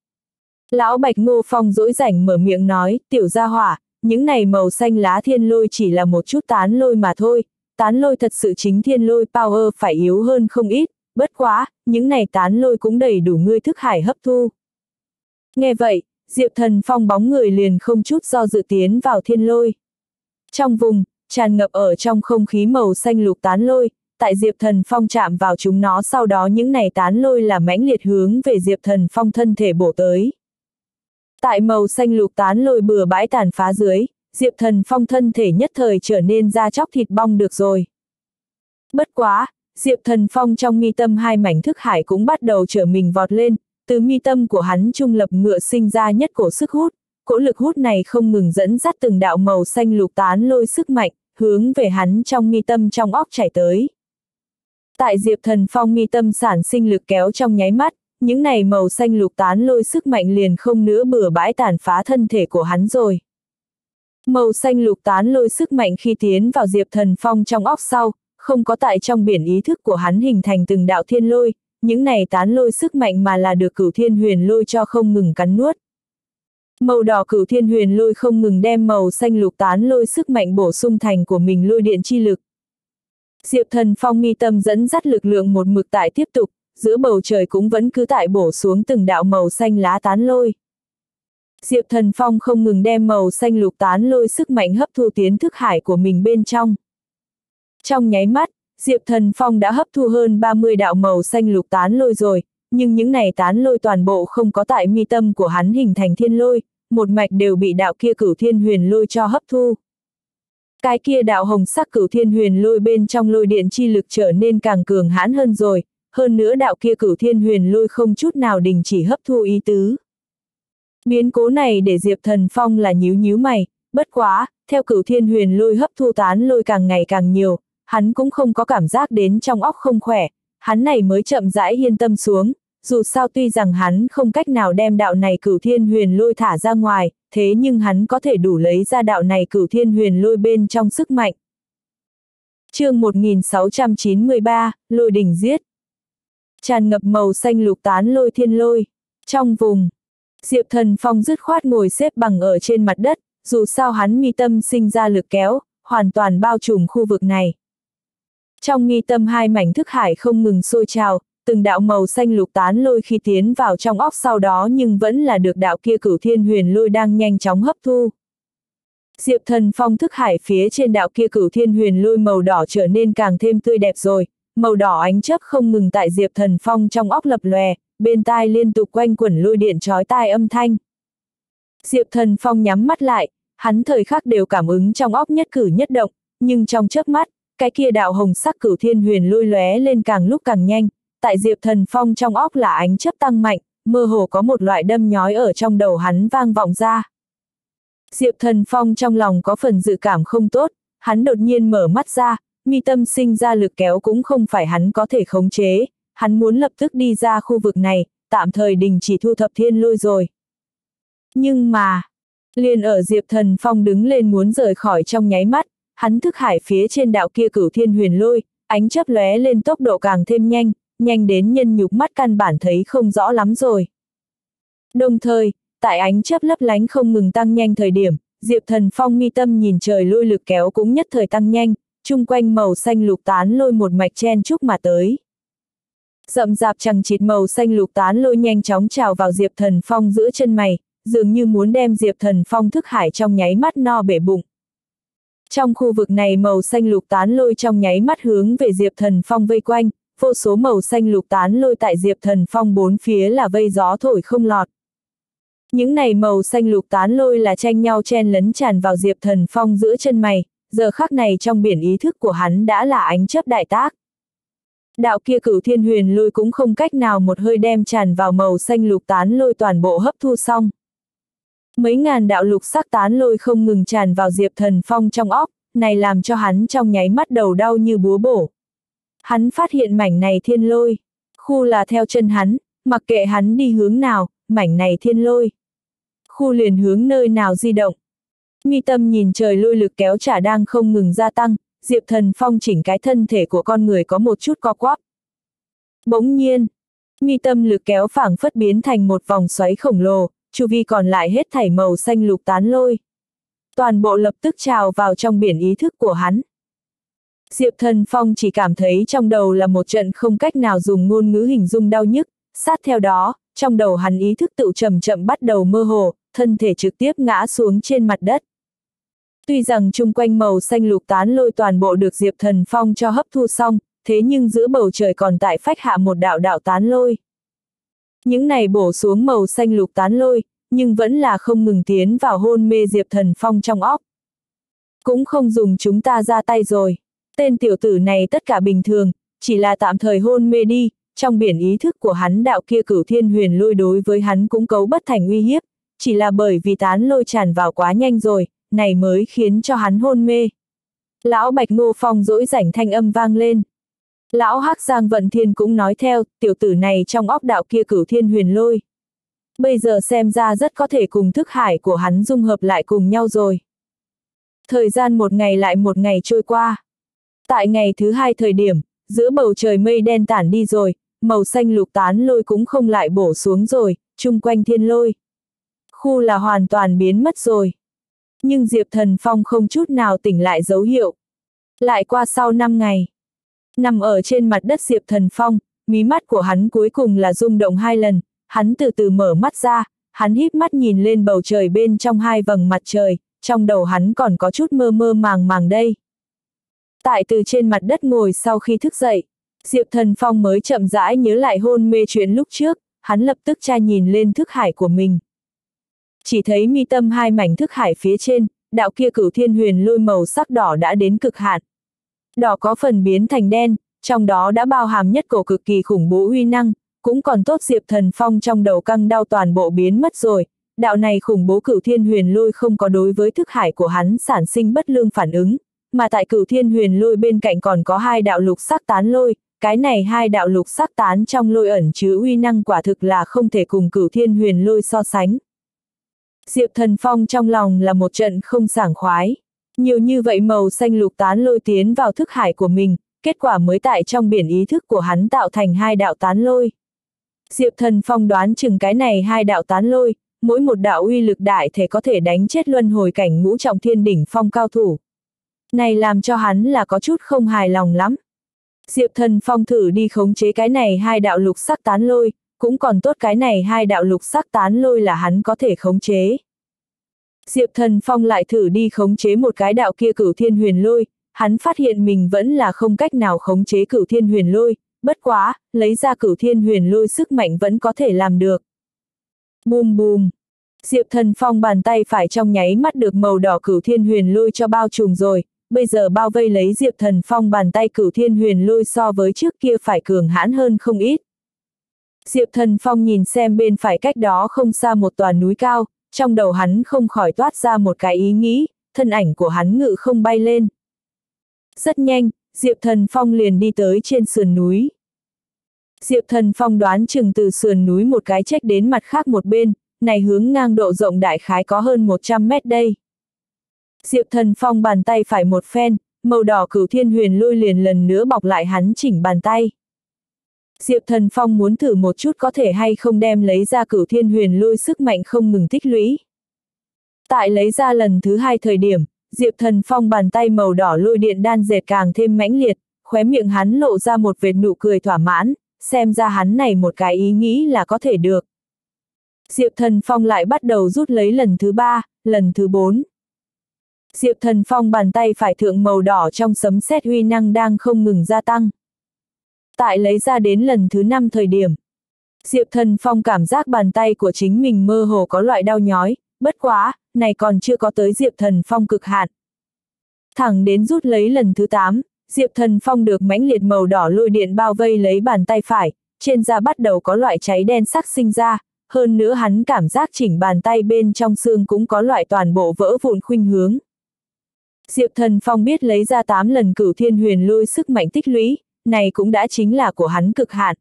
Lão Bạch Ngô Phong dỗi rảnh mở miệng nói, tiểu gia hỏa, những này màu xanh lá thiên lôi chỉ là một chút tán lôi mà thôi, tán lôi thật sự chính thiên lôi power phải yếu hơn không ít, bất quá, những này tán lôi cũng đầy đủ ngươi thức hải hấp thu. Nghe vậy, Diệp Thần Phong bóng người liền không chút do dự tiến vào thiên lôi. Trong vùng, tràn ngập ở trong không khí màu xanh lục tán lôi, tại Diệp Thần Phong chạm vào chúng nó sau đó những này tán lôi là mãnh liệt hướng về Diệp Thần Phong thân thể bổ tới. Tại màu xanh lục tán lôi bừa bãi tàn phá dưới, Diệp Thần Phong thân thể nhất thời trở nên da chóc thịt bong được rồi. Bất quá, Diệp Thần Phong trong mi tâm hai mảnh thức hải cũng bắt đầu trở mình vọt lên, từ mi tâm của hắn trung lập ngựa sinh ra nhất cổ sức hút, cỗ lực hút này không ngừng dẫn dắt từng đạo màu xanh lục tán lôi sức mạnh, hướng về hắn trong mi tâm trong óc chảy tới. Tại Diệp Thần Phong mi tâm sản sinh lực kéo trong nháy mắt, những này màu xanh lục tán lôi sức mạnh liền không nữa bừa bãi tàn phá thân thể của hắn rồi. Màu xanh lục tán lôi sức mạnh khi tiến vào Diệp Thần Phong trong óc sau, không có tại trong biển ý thức của hắn hình thành từng đạo thiên lôi, những này tán lôi sức mạnh mà là được cửu thiên huyền lôi cho không ngừng cắn nuốt. Màu đỏ cửu thiên huyền lôi không ngừng đem màu xanh lục tán lôi sức mạnh bổ sung thành của mình lôi điện chi lực. Diệp Thần Phong mi tâm dẫn dắt lực lượng một mực tại tiếp tục, giữa bầu trời cũng vẫn cứ tại bổ xuống từng đạo màu xanh lá tán lôi. Diệp Thần Phong không ngừng đem màu xanh lục tán lôi sức mạnh hấp thu tiến thức hải của mình bên trong. Trong nháy mắt, Diệp Thần Phong đã hấp thu hơn ba mươi đạo màu xanh lục tán lôi rồi, nhưng những này tán lôi toàn bộ không có tại mi tâm của hắn hình thành thiên lôi, một mạch đều bị đạo kia cửu thiên huyền lôi cho hấp thu. Cái kia đạo hồng sắc cửu thiên huyền lôi bên trong lôi điện chi lực trở nên càng cường hãn hơn rồi, hơn nữa đạo kia cửu thiên huyền lôi không chút nào đình chỉ hấp thu ý tứ. Biến cố này để Diệp Thần Phong là nhíu nhíu mày, bất quá, theo cửu thiên huyền lôi hấp thu tán lôi càng ngày càng nhiều, hắn cũng không có cảm giác đến trong óc không khỏe, hắn này mới chậm rãi yên tâm xuống, dù sao tuy rằng hắn không cách nào đem đạo này cửu thiên huyền lôi thả ra ngoài, thế nhưng hắn có thể đủ lấy ra đạo này cửu thiên huyền lôi bên trong sức mạnh. Chương một nghìn sáu trăm chín mươi ba, Lôi đỉnh giết. Tràn ngập màu xanh lục tán lôi thiên lôi. Trong vùng, Diệp Thần Phong dứt khoát ngồi xếp bằng ở trên mặt đất, dù sao hắn mi tâm sinh ra lực kéo, hoàn toàn bao trùm khu vực này. Trong mi tâm hai mảnh thức hải không ngừng sôi trào, từng đạo màu xanh lục tán lôi khi tiến vào trong óc sau đó nhưng vẫn là được đạo kia cửu thiên huyền lôi đang nhanh chóng hấp thu. Diệp Thần Phong thức hải phía trên đạo kia cửu thiên huyền lôi màu đỏ trở nên càng thêm tươi đẹp rồi, màu đỏ ánh chớp không ngừng tại Diệp Thần Phong trong óc lập lòe, bên tai liên tục quanh quẩn lôi điện chói tai âm thanh. Diệp Thần Phong nhắm mắt lại, hắn thời khắc đều cảm ứng trong óc nhất cử nhất động, nhưng trong chớp mắt, cái kia đạo hồng sắc cửu thiên huyền lôi lóe lên càng lúc càng nhanh, tại Diệp Thần Phong trong óc là ánh chớp tăng mạnh, mơ hồ có một loại đâm nhói ở trong đầu hắn vang vọng ra. Diệp Thần Phong trong lòng có phần dự cảm không tốt, hắn đột nhiên mở mắt ra, mi tâm sinh ra lực kéo cũng không phải hắn có thể khống chế, hắn muốn lập tức đi ra khu vực này, tạm thời đình chỉ thu thập thiên lôi rồi. Nhưng mà, liền ở Diệp Thần Phong đứng lên muốn rời khỏi trong nháy mắt, hắn thức hải phía trên đạo kia cửu thiên huyền lôi, ánh chớp lóe lên tốc độ càng thêm nhanh, nhanh đến nhân nhục mắt căn bản thấy không rõ lắm rồi. Đồng thời, tại ánh chớp lấp lánh không ngừng tăng nhanh thời điểm, Diệp Thần Phong mi tâm nhìn trời lôi lực kéo cũng nhất thời tăng nhanh, chung quanh màu xanh lục tán lôi một mạch chen chúc mà tới. Rậm rạp chằng chịt màu xanh lục tán lôi nhanh chóng trào vào Diệp Thần Phong giữa chân mày, dường như muốn đem Diệp Thần Phong thức hải trong nháy mắt no bể bụng. Trong khu vực này màu xanh lục tán lôi trong nháy mắt hướng về Diệp Thần Phong vây quanh, vô số màu xanh lục tán lôi tại Diệp Thần Phong bốn phía là vây gió thổi không lọt. Những này màu xanh lục tán lôi là tranh nhau chen lấn tràn vào Diệp Thần Phong giữa chân mày, giờ khắc này trong biển ý thức của hắn đã là ánh chớp đại tác. Đạo kia cửu thiên huyền lôi cũng không cách nào một hơi đem tràn vào màu xanh lục tán lôi toàn bộ hấp thu xong. Mấy ngàn đạo lục sắc tán lôi không ngừng tràn vào Diệp Thần Phong trong óc, này làm cho hắn trong nháy mắt đầu đau như búa bổ. Hắn phát hiện mảnh này thiên lôi, khu là theo chân hắn, mặc kệ hắn đi hướng nào, mảnh này thiên lôi. Khu liền hướng nơi nào di động. Mi Tâm nhìn trời lôi lực kéo trả đang không ngừng gia tăng, Diệp Thần Phong chỉnh cái thân thể của con người có một chút co quắp. Bỗng nhiên, Mi Tâm lực kéo phảng phất biến thành một vòng xoáy khổng lồ, chu vi còn lại hết thảy màu xanh lục tán lôi. Toàn bộ lập tức trào vào trong biển ý thức của hắn. Diệp Thần Phong chỉ cảm thấy trong đầu là một trận không cách nào dùng ngôn ngữ hình dung đau nhức, sát theo đó, trong đầu hắn ý thức tự chậm chậm bắt đầu mơ hồ, thân thể trực tiếp ngã xuống trên mặt đất. Tuy rằng chung quanh màu xanh lục tán lôi toàn bộ được Diệp Thần Phong cho hấp thu xong, thế nhưng giữa bầu trời còn tại phách hạ một đạo đạo tán lôi. Những này bổ xuống màu xanh lục tán lôi, nhưng vẫn là không ngừng tiến vào hôn mê Diệp Thần Phong trong óc. Cũng không dùng chúng ta ra tay rồi. Tên tiểu tử này tất cả bình thường, chỉ là tạm thời hôn mê đi, trong biển ý thức của hắn đạo kia cửu thiên huyền lôi đối với hắn cũng cấu bất thành uy hiếp, chỉ là bởi vì tán lôi tràn vào quá nhanh rồi, này mới khiến cho hắn hôn mê. Lão Bạch Ngô Phong dỗi rảnh thanh âm vang lên. Lão Hắc Giang Vận Thiên cũng nói theo, tiểu tử này trong óc đạo kia cửu thiên huyền lôi. Bây giờ xem ra rất có thể cùng thức hải của hắn dung hợp lại cùng nhau rồi. Thời gian một ngày lại một ngày trôi qua. Tại ngày thứ hai thời điểm, giữa bầu trời mây đen tản đi rồi, màu xanh lục tán lôi cũng không lại bổ xuống rồi, chung quanh thiên lôi. Khu là hoàn toàn biến mất rồi. Nhưng Diệp Thần Phong không chút nào tỉnh lại dấu hiệu. Lại qua sau năm ngày. Nằm ở trên mặt đất Diệp Thần Phong, mí mắt của hắn cuối cùng là rung động hai lần, hắn từ từ mở mắt ra, hắn híp mắt nhìn lên bầu trời bên trong hai vầng mặt trời, trong đầu hắn còn có chút mơ mơ màng màng đây. Tại từ trên mặt đất ngồi sau khi thức dậy, Diệp Thần Phong mới chậm rãi nhớ lại hôn mê chuyện lúc trước, hắn lập tức tra nhìn lên thức hải của mình. Chỉ thấy mi tâm hai mảnh thức hải phía trên, đạo kia cửu thiên huyền lôi màu sắc đỏ đã đến cực hạn. Đỏ có phần biến thành đen, trong đó đã bao hàm nhất cổ cực kỳ khủng bố uy năng, cũng còn tốt Diệp Thần Phong trong đầu căng đau toàn bộ biến mất rồi. Đạo này khủng bố cửu thiên huyền lôi không có đối với thức hải của hắn sản sinh bất lương phản ứng, mà tại cửu thiên huyền lôi bên cạnh còn có hai đạo lục sắc tán lôi, cái này hai đạo lục sắc tán trong lôi ẩn chứa uy năng quả thực là không thể cùng cửu thiên huyền lôi so sánh. Diệp Thần Phong trong lòng là một trận không sảng khoái. Nhiều như vậy màu xanh lục tán lôi tiến vào thức hải của mình, kết quả mới tại trong biển ý thức của hắn tạo thành hai đạo tán lôi. Diệp Thần Phong đoán chừng cái này hai đạo tán lôi, mỗi một đạo uy lực đại thể có thể đánh chết luân hồi cảnh ngũ trọng thiên đỉnh phong cao thủ. Này làm cho hắn là có chút không hài lòng lắm. Diệp Thần Phong thử đi khống chế cái này hai đạo lục sắc tán lôi, cũng còn tốt cái này hai đạo lục sắc tán lôi là hắn có thể khống chế. Diệp Thần Phong lại thử đi khống chế một cái đạo kia cửu thiên huyền lôi, hắn phát hiện mình vẫn là không cách nào khống chế cửu thiên huyền lôi, bất quá, lấy ra cửu thiên huyền lôi sức mạnh vẫn có thể làm được. Bùm bùm. Diệp Thần Phong bàn tay phải trong nháy mắt được màu đỏ cửu thiên huyền lôi cho bao trùm rồi, bây giờ bao vây lấy Diệp Thần Phong bàn tay cửu thiên huyền lôi so với trước kia phải cường hãn hơn không ít. Diệp Thần Phong nhìn xem bên phải cách đó không xa một tòa núi cao, trong đầu hắn không khỏi toát ra một cái ý nghĩ, thân ảnh của hắn ngự không bay lên. Rất nhanh, Diệp Thần Phong liền đi tới trên sườn núi. Diệp Thần Phong đoán chừng từ sườn núi một cái chếch đến mặt khác một bên, này hướng ngang độ rộng đại khái có hơn một trăm mét đây. Diệp Thần Phong bàn tay phải một phen, màu đỏ cửu thiên huyền lôi liền lần nữa bọc lại hắn chỉnh bàn tay. Diệp Thần Phong muốn thử một chút có thể hay không đem lấy ra cửu thiên huyền lôi sức mạnh không ngừng tích lũy. Tại lấy ra lần thứ hai thời điểm, Diệp Thần Phong bàn tay màu đỏ lôi điện đan dệt càng thêm mãnh liệt, khóe miệng hắn lộ ra một vệt nụ cười thỏa mãn, xem ra hắn này một cái ý nghĩ là có thể được. Diệp Thần Phong lại bắt đầu rút lấy lần thứ ba, lần thứ bốn. Diệp Thần Phong bàn tay phải thượng màu đỏ trong sấm sét uy năng đang không ngừng gia tăng. Tại lấy ra đến lần thứ năm thời điểm, Diệp Thần Phong cảm giác bàn tay của chính mình mơ hồ có loại đau nhói, bất quá, này còn chưa có tới Diệp Thần Phong cực hạn. Thẳng đến rút lấy lần thứ tám, Diệp Thần Phong được mãnh liệt màu đỏ lôi điện bao vây lấy bàn tay phải, trên da bắt đầu có loại cháy đen sắc sinh ra, hơn nữa hắn cảm giác chỉnh bàn tay bên trong xương cũng có loại toàn bộ vỡ vụn khuynh hướng. Diệp Thần Phong biết lấy ra tám lần cửu thiên huyền lôi sức mạnh tích lũy, này cũng đã chính là của hắn cực hạn.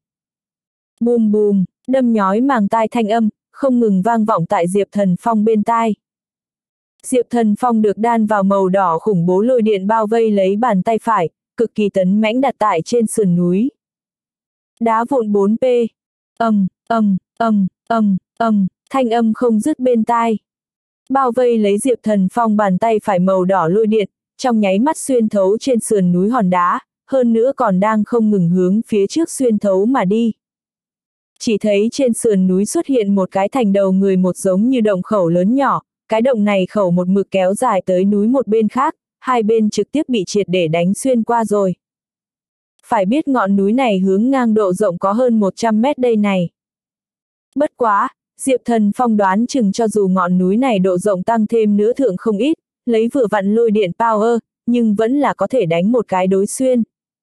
Bùm bùm, đâm nhói màng tai thanh âm, không ngừng vang vọng tại Diệp Thần Phong bên tai. Diệp Thần Phong được đan vào màu đỏ khủng bố lôi điện bao vây lấy bàn tay phải, cực kỳ tấn mãnh đặt tại trên sườn núi. Đá vụn bốn P. Ầm, ầm, ầm, ầm, ầm, thanh âm không dứt bên tai. Bao vây lấy Diệp Thần Phong bàn tay phải màu đỏ lôi điện, trong nháy mắt xuyên thấu trên sườn núi hòn đá, hơn nữa còn đang không ngừng hướng phía trước xuyên thấu mà đi. Chỉ thấy trên sườn núi xuất hiện một cái thành đầu người một giống như động khẩu lớn nhỏ, cái động này khẩu một mực kéo dài tới núi một bên khác, hai bên trực tiếp bị triệt để đánh xuyên qua rồi. Phải biết ngọn núi này hướng ngang độ rộng có hơn một trăm mét đây này. Bất quá, Diệp Thần Phong đoán chừng cho dù ngọn núi này độ rộng tăng thêm nữa thượng không ít, lấy vừa vặn lôi điện power, nhưng vẫn là có thể đánh một cái đối xuyên.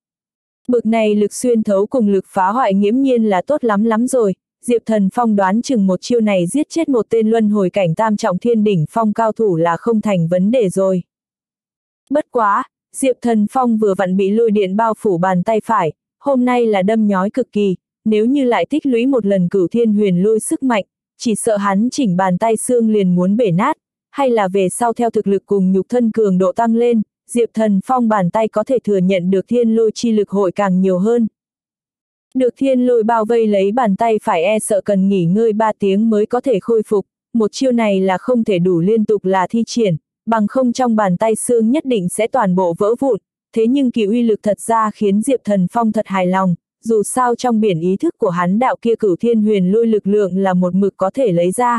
Bực này lực xuyên thấu cùng lực phá hoại nghiễm nhiên là tốt lắm lắm rồi, Diệp Thần Phong đoán chừng một chiêu này giết chết một tên luân hồi cảnh tam trọng thiên đỉnh phong cao thủ là không thành vấn đề rồi. Bất quá, Diệp Thần Phong vừa vặn bị lôi điện bao phủ bàn tay phải, hôm nay là đâm nhói cực kỳ, nếu như lại tích lũy một lần cửu thiên huyền lôi sức mạnh, chỉ sợ hắn chỉnh bàn tay xương liền muốn bể nát, hay là về sau theo thực lực cùng nhục thân cường độ tăng lên, Diệp Thần Phong bàn tay có thể thừa nhận được thiên lôi chi lực hội càng nhiều hơn. Được thiên lôi bao vây lấy bàn tay phải e sợ cần nghỉ ngơi ba tiếng mới có thể khôi phục, một chiêu này là không thể đủ liên tục là thi triển, bằng không trong bàn tay xương nhất định sẽ toàn bộ vỡ vụn, thế nhưng kỳ uy lực thật ra khiến Diệp Thần Phong thật hài lòng, dù sao trong biển ý thức của hắn đạo kia cửu thiên huyền lôi lực lượng là một mực có thể lấy ra.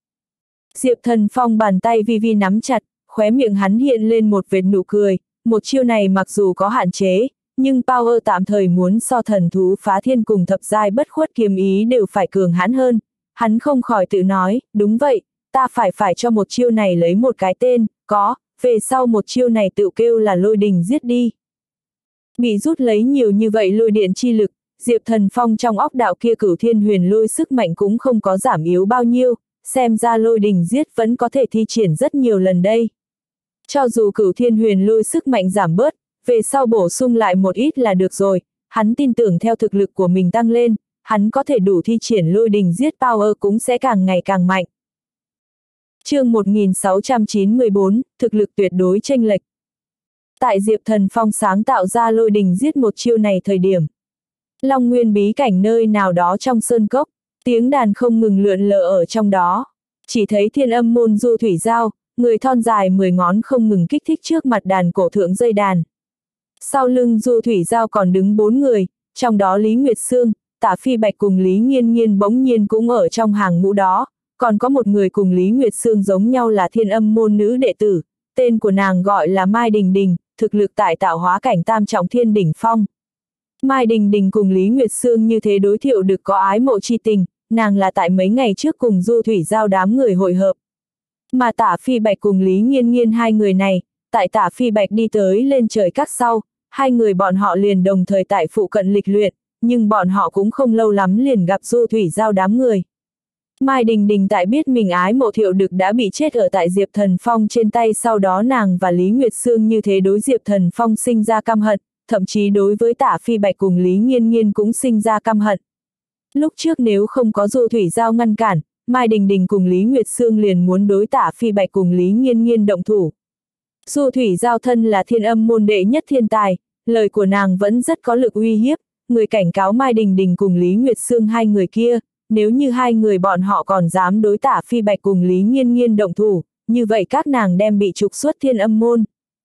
Diệp Thần Phong bàn tay vi vi nắm chặt, khóe miệng hắn hiện lên một vệt nụ cười, một chiêu này mặc dù có hạn chế, nhưng power tạm thời muốn so thần thú phá thiên cùng thập giai bất khuất kiếm ý đều phải cường hãn hơn, hắn không khỏi tự nói, đúng vậy, ta phải phải cho một chiêu này lấy một cái tên, có, về sau một chiêu này tự kêu là lôi đình giết đi. Bị rút lấy nhiều như vậy lôi điện chi lực, Diệp Thần Phong trong óc đạo kia cửu thiên huyền lôi sức mạnh cũng không có giảm yếu bao nhiêu, xem ra lôi đình giết vẫn có thể thi triển rất nhiều lần đây. Cho dù cửu thiên huyền lôi sức mạnh giảm bớt, về sau bổ sung lại một ít là được rồi, hắn tin tưởng theo thực lực của mình tăng lên, hắn có thể đủ thi triển lôi đình giết power cũng sẽ càng ngày càng mạnh. Chương một nghìn sáu trăm chín mươi bốn, thực lực tuyệt đối chênh lệch. Tại Diệp Thần Phong sáng tạo ra lôi đình giết một chiêu này thời điểm, Long Nguyên bí cảnh nơi nào đó trong sơn cốc, tiếng đàn không ngừng lượn lờ ở trong đó. Chỉ thấy Thiên Âm môn Du Thủy Giao, người thon dài mười ngón không ngừng kích thích trước mặt đàn cổ thượng dây đàn. Sau lưng Du Thủy Giao còn đứng bốn người, trong đó Lý Nguyệt Sương, Tả Phi Bạch cùng Lý Nghiên Nghiên bỗng nhiên cũng ở trong hàng ngũ đó, còn có một người cùng Lý Nguyệt Sương giống nhau là Thiên Âm môn nữ đệ tử, tên của nàng gọi là Mai Đình Đình, thực lực tại tạo hóa cảnh tam trọng thiên đỉnh phong. Mai Đình Đình cùng Lý Nguyệt Sương như thế đối thiệu được có ái mộ chi tình, nàng là tại mấy ngày trước cùng Du Thủy Giao đám người hội hợp. Mà Tả Phi Bạch cùng Lý Nghiên Nghiên hai người này, tại Tả Phi Bạch đi tới lên trời các sau, hai người bọn họ liền đồng thời tại phụ cận lịch luyện, nhưng bọn họ cũng không lâu lắm liền gặp Du Thủy Giao đám người. Mai Đình Đình tại biết mình ái mộ thiệu đực đã bị chết ở tại Diệp Thần Phong trên tay, sau đó nàng và Lý Nguyệt Sương như thế đối Diệp Thần Phong sinh ra căm hận, thậm chí đối với Tả Phi Bạch cùng Lý Nghiên Nghiên cũng sinh ra căm hận. Lúc trước nếu không có Du Thủy Giao ngăn cản, Mai Đình Đình cùng Lý Nguyệt Sương liền muốn đối Tả Phi Bạch cùng Lý Nghiên Nghiên động thủ. Du Thủy Giao thân là Thiên Âm môn đệ nhất thiên tài, lời của nàng vẫn rất có lực uy hiếp, người cảnh cáo Mai Đình Đình cùng Lý Nguyệt Sương hai người kia, nếu như hai người bọn họ còn dám đối Tả Phi Bạch cùng Lý Nghiên Nghiên động thủ, như vậy các nàng đem bị trục xuất Thiên Âm môn.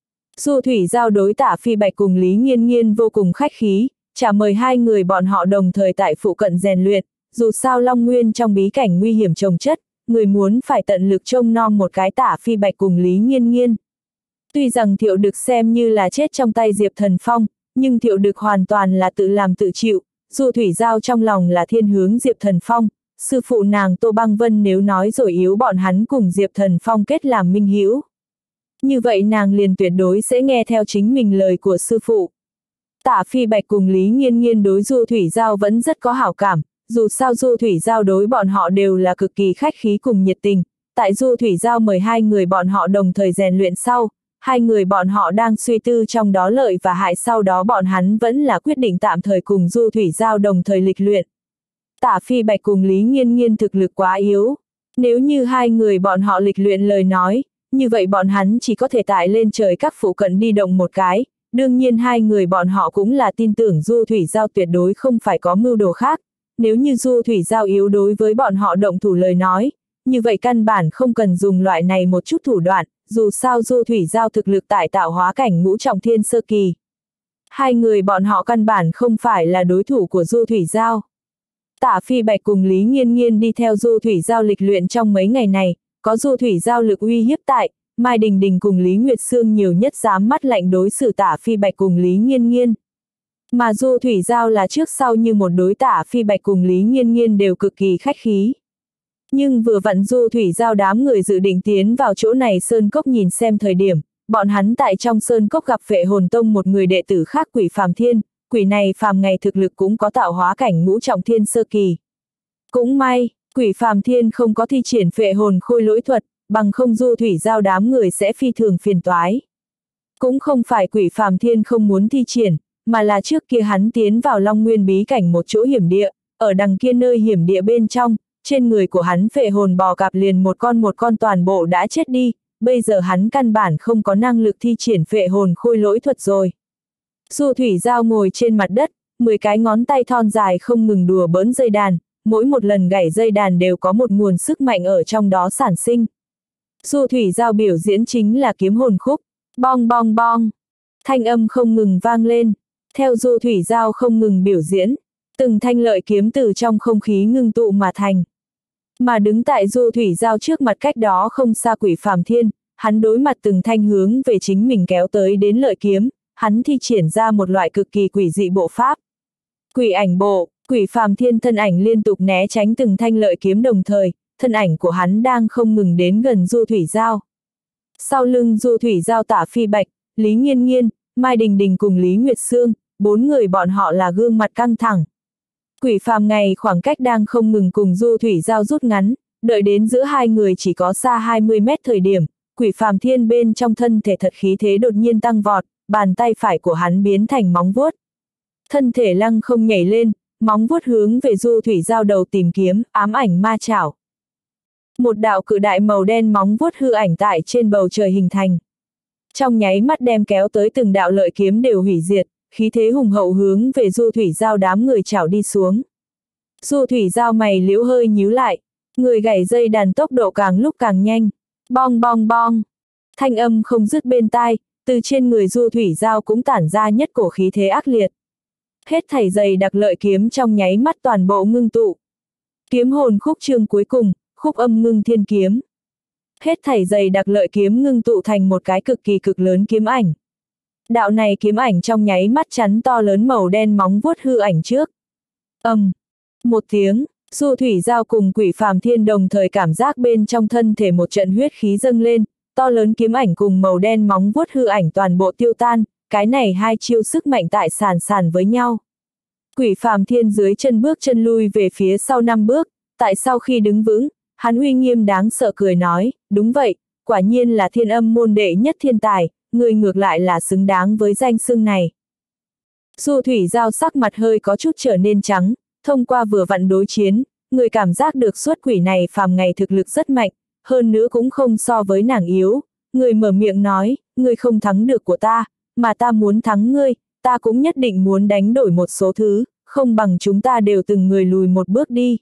Du Thủy Giao đối Tả Phi Bạch cùng Lý Nghiên Nghiên vô cùng khách khí, trả mời hai người bọn họ đồng thời tại phụ cận rèn luyện, dù sao Long Nguyên trong bí cảnh nguy hiểm chồng chất, người muốn phải tận lực trông nom một cái Tả Phi Bạch cùng Lý Nghiên Nghiên. Tuy rằng Thiệu Đực xem như là chết trong tay Diệp Thần Phong, nhưng Thiệu Đực hoàn toàn là tự làm tự chịu, Du Thủy Giao trong lòng là thiên hướng Diệp Thần Phong, sư phụ nàng Tô Băng Vân nếu nói rồi yếu bọn hắn cùng Diệp Thần Phong kết làm minh hữu. Như vậy nàng liền tuyệt đối sẽ nghe theo chính mình lời của sư phụ. Tả Phi Bạch cùng Lý Nghiên Nghiên đối Du Thủy Giao vẫn rất có hảo cảm, dù sao Du Thủy Giao đối bọn họ đều là cực kỳ khách khí cùng nhiệt tình, tại Du Thủy Giao mời hai người bọn họ đồng thời rèn luyện sau, hai người bọn họ đang suy tư trong đó lợi và hại, sau đó bọn hắn vẫn là quyết định tạm thời cùng Du Thủy Giao đồng thời lịch luyện. Tả Phi Bạch cùng Lý Nghiên Nghiên thực lực quá yếu. Nếu như hai người bọn họ lịch luyện lời nói, như vậy bọn hắn chỉ có thể tải lên trời các phụ cận đi động một cái. Đương nhiên hai người bọn họ cũng là tin tưởng Du Thủy Giao tuyệt đối không phải có mưu đồ khác. Nếu như Du Thủy Giao yếu đối với bọn họ động thủ lời nói, như vậy căn bản không cần dùng loại này một chút thủ đoạn, dù sao Du Thủy Giao thực lực tại tạo hóa cảnh ngũ trọng thiên sơ kỳ. Hai người bọn họ căn bản không phải là đối thủ của Du Thủy Giao. Tả Phi Bạch cùng Lý Nghiên Nghiên đi theo Du Thủy Giao lịch luyện trong mấy ngày này, có Du Thủy Giao lực uy hiếp tại, Mai Đình Đình cùng Lý Nguyệt Sương nhiều nhất dám mắt lạnh đối xử Tả Phi Bạch cùng Lý Nghiên Nghiên. Mà Du Thủy Giao là trước sau như một đối Tả Phi Bạch cùng Lý Nghiên Nghiên đều cực kỳ khách khí. Nhưng vừa vặn Du Thủy Giao đám người dự định tiến vào chỗ này Sơn Cốc nhìn xem thời điểm, bọn hắn tại trong Sơn Cốc gặp Phệ Hồn Tông một người đệ tử khác Quỷ Phàm Thiên, quỷ này phàm ngày thực lực cũng có tạo hóa cảnh ngũ trọng thiên sơ kỳ. Cũng may, Quỷ Phàm Thiên không có thi triển Phệ Hồn Khôi Lỗi thuật, bằng không Du Thủy Giao đám người sẽ phi thường phiền toái. Cũng không phải Quỷ Phàm Thiên không muốn thi triển, mà là trước kia hắn tiến vào Long Nguyên bí cảnh một chỗ hiểm địa, ở đằng kia nơi hiểm địa bên trong, trên người của hắn phệ hồn bò cạp liền một con một con toàn bộ đã chết đi, bây giờ hắn căn bản không có năng lực thi triển phệ hồn khôi lỗi thuật rồi. Du Thủy Giao ngồi trên mặt đất, mười cái ngón tay thon dài không ngừng đùa bỡn dây đàn, mỗi một lần gảy dây đàn đều có một nguồn sức mạnh ở trong đó sản sinh. Du Thủy Giao biểu diễn chính là kiếm hồn khúc, bong bong bong, thanh âm không ngừng vang lên, theo Du Thủy Giao không ngừng biểu diễn, từng thanh lợi kiếm từ trong không khí ngưng tụ mà thành. Mà đứng tại Du Thủy Giao trước mặt cách đó không xa Quỷ Phàm Thiên, hắn đối mặt từng thanh hướng về chính mình kéo tới đến lợi kiếm, hắn thi triển ra một loại cực kỳ quỷ dị bộ pháp. Quỷ ảnh bộ, Quỷ Phàm Thiên thân ảnh liên tục né tránh từng thanh lợi kiếm đồng thời, thân ảnh của hắn đang không ngừng đến gần Du Thủy Giao. Sau lưng Du Thủy Giao Tả Phi Bạch, Lý Nghiên Nghiên, Mai Đình Đình cùng Lý Nguyệt Sương, bốn người bọn họ là gương mặt căng thẳng. Quỷ Phàm ngày khoảng cách đang không ngừng cùng Du Thủy Giao rút ngắn, đợi đến giữa hai người chỉ có xa hai mươi mét thời điểm, Quỷ Phàm Thiên bên trong thân thể thật khí thế đột nhiên tăng vọt, bàn tay phải của hắn biến thành móng vuốt. Thân thể lăng không nhảy lên, móng vuốt hướng về Du Thủy Giao đầu tìm kiếm, ám ảnh ma chảo. Một đạo cự đại màu đen móng vuốt hư ảnh tại trên bầu trời hình thành. Trong nháy mắt đem kéo tới từng đạo lợi kiếm đều hủy diệt, khí thế hùng hậu hướng về Du Thủy Giao đám người chảo đi xuống. Du Thủy Giao mày liễu hơi nhíu lại, người gảy dây đàn tốc độ càng lúc càng nhanh. Bong bong bong, thanh âm không dứt bên tai, từ trên người Du Thủy Giao cũng tản ra nhất cổ khí thế ác liệt. Hết thảy dày đặc lợi kiếm trong nháy mắt toàn bộ ngưng tụ. Kiếm hồn khúc chương cuối cùng, khúc âm ngưng thiên kiếm. Hết thảy dày đặc lợi kiếm ngưng tụ thành một cái cực kỳ cực lớn kiếm ảnh. Đạo này kiếm ảnh trong nháy mắt chắn to lớn màu đen móng vuốt hư ảnh trước. Ầm, một tiếng, Du Thủy Giao cùng Quỷ Phàm Thiên đồng thời cảm giác bên trong thân thể một trận huyết khí dâng lên, to lớn kiếm ảnh cùng màu đen móng vuốt hư ảnh toàn bộ tiêu tan, cái này hai chiêu sức mạnh tại sàn sàn với nhau. Quỷ Phàm Thiên dưới chân bước chân lui về phía sau năm bước, tại sau khi đứng vững, hắn uy nghiêm đáng sợ cười nói, đúng vậy, quả nhiên là Thiên Âm môn đệ nhất thiên tài, người ngược lại là xứng đáng với danh xưng này. Du Thủy Giao sắc mặt hơi có chút trở nên trắng, thông qua vừa vặn đối chiến, người cảm giác được xuất quỷ này phàm ngày thực lực rất mạnh, hơn nữa cũng không so với nàng yếu, người mở miệng nói, người không thắng được của ta, mà ta muốn thắng ngươi, ta cũng nhất định muốn đánh đổi một số thứ, không bằng chúng ta đều từng người lùi một bước đi.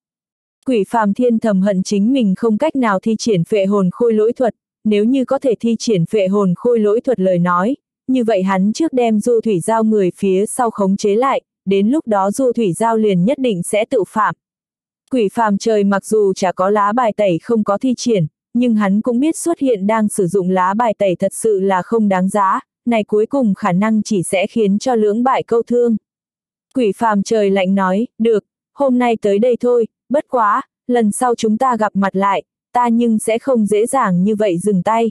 Quỷ Phàm Thiên thầm hận chính mình không cách nào thi triển phệ hồn khôi lỗi thuật, nếu như có thể thi triển phệ hồn khôi lỗi thuật lời nói, như vậy hắn trước đem Du Thủy Giao người phía sau khống chế lại, đến lúc đó Du Thủy Giao liền nhất định sẽ tự phạm. Quỷ Phàm trời mặc dù chả có lá bài tẩy không có thi triển, nhưng hắn cũng biết xuất hiện đang sử dụng lá bài tẩy thật sự là không đáng giá, này cuối cùng khả năng chỉ sẽ khiến cho lưỡng bại câu thương. Quỷ Phàm trời lạnh nói, được, hôm nay tới đây thôi, bất quá, lần sau chúng ta gặp mặt lại, ta nhưng sẽ không dễ dàng như vậy dừng tay.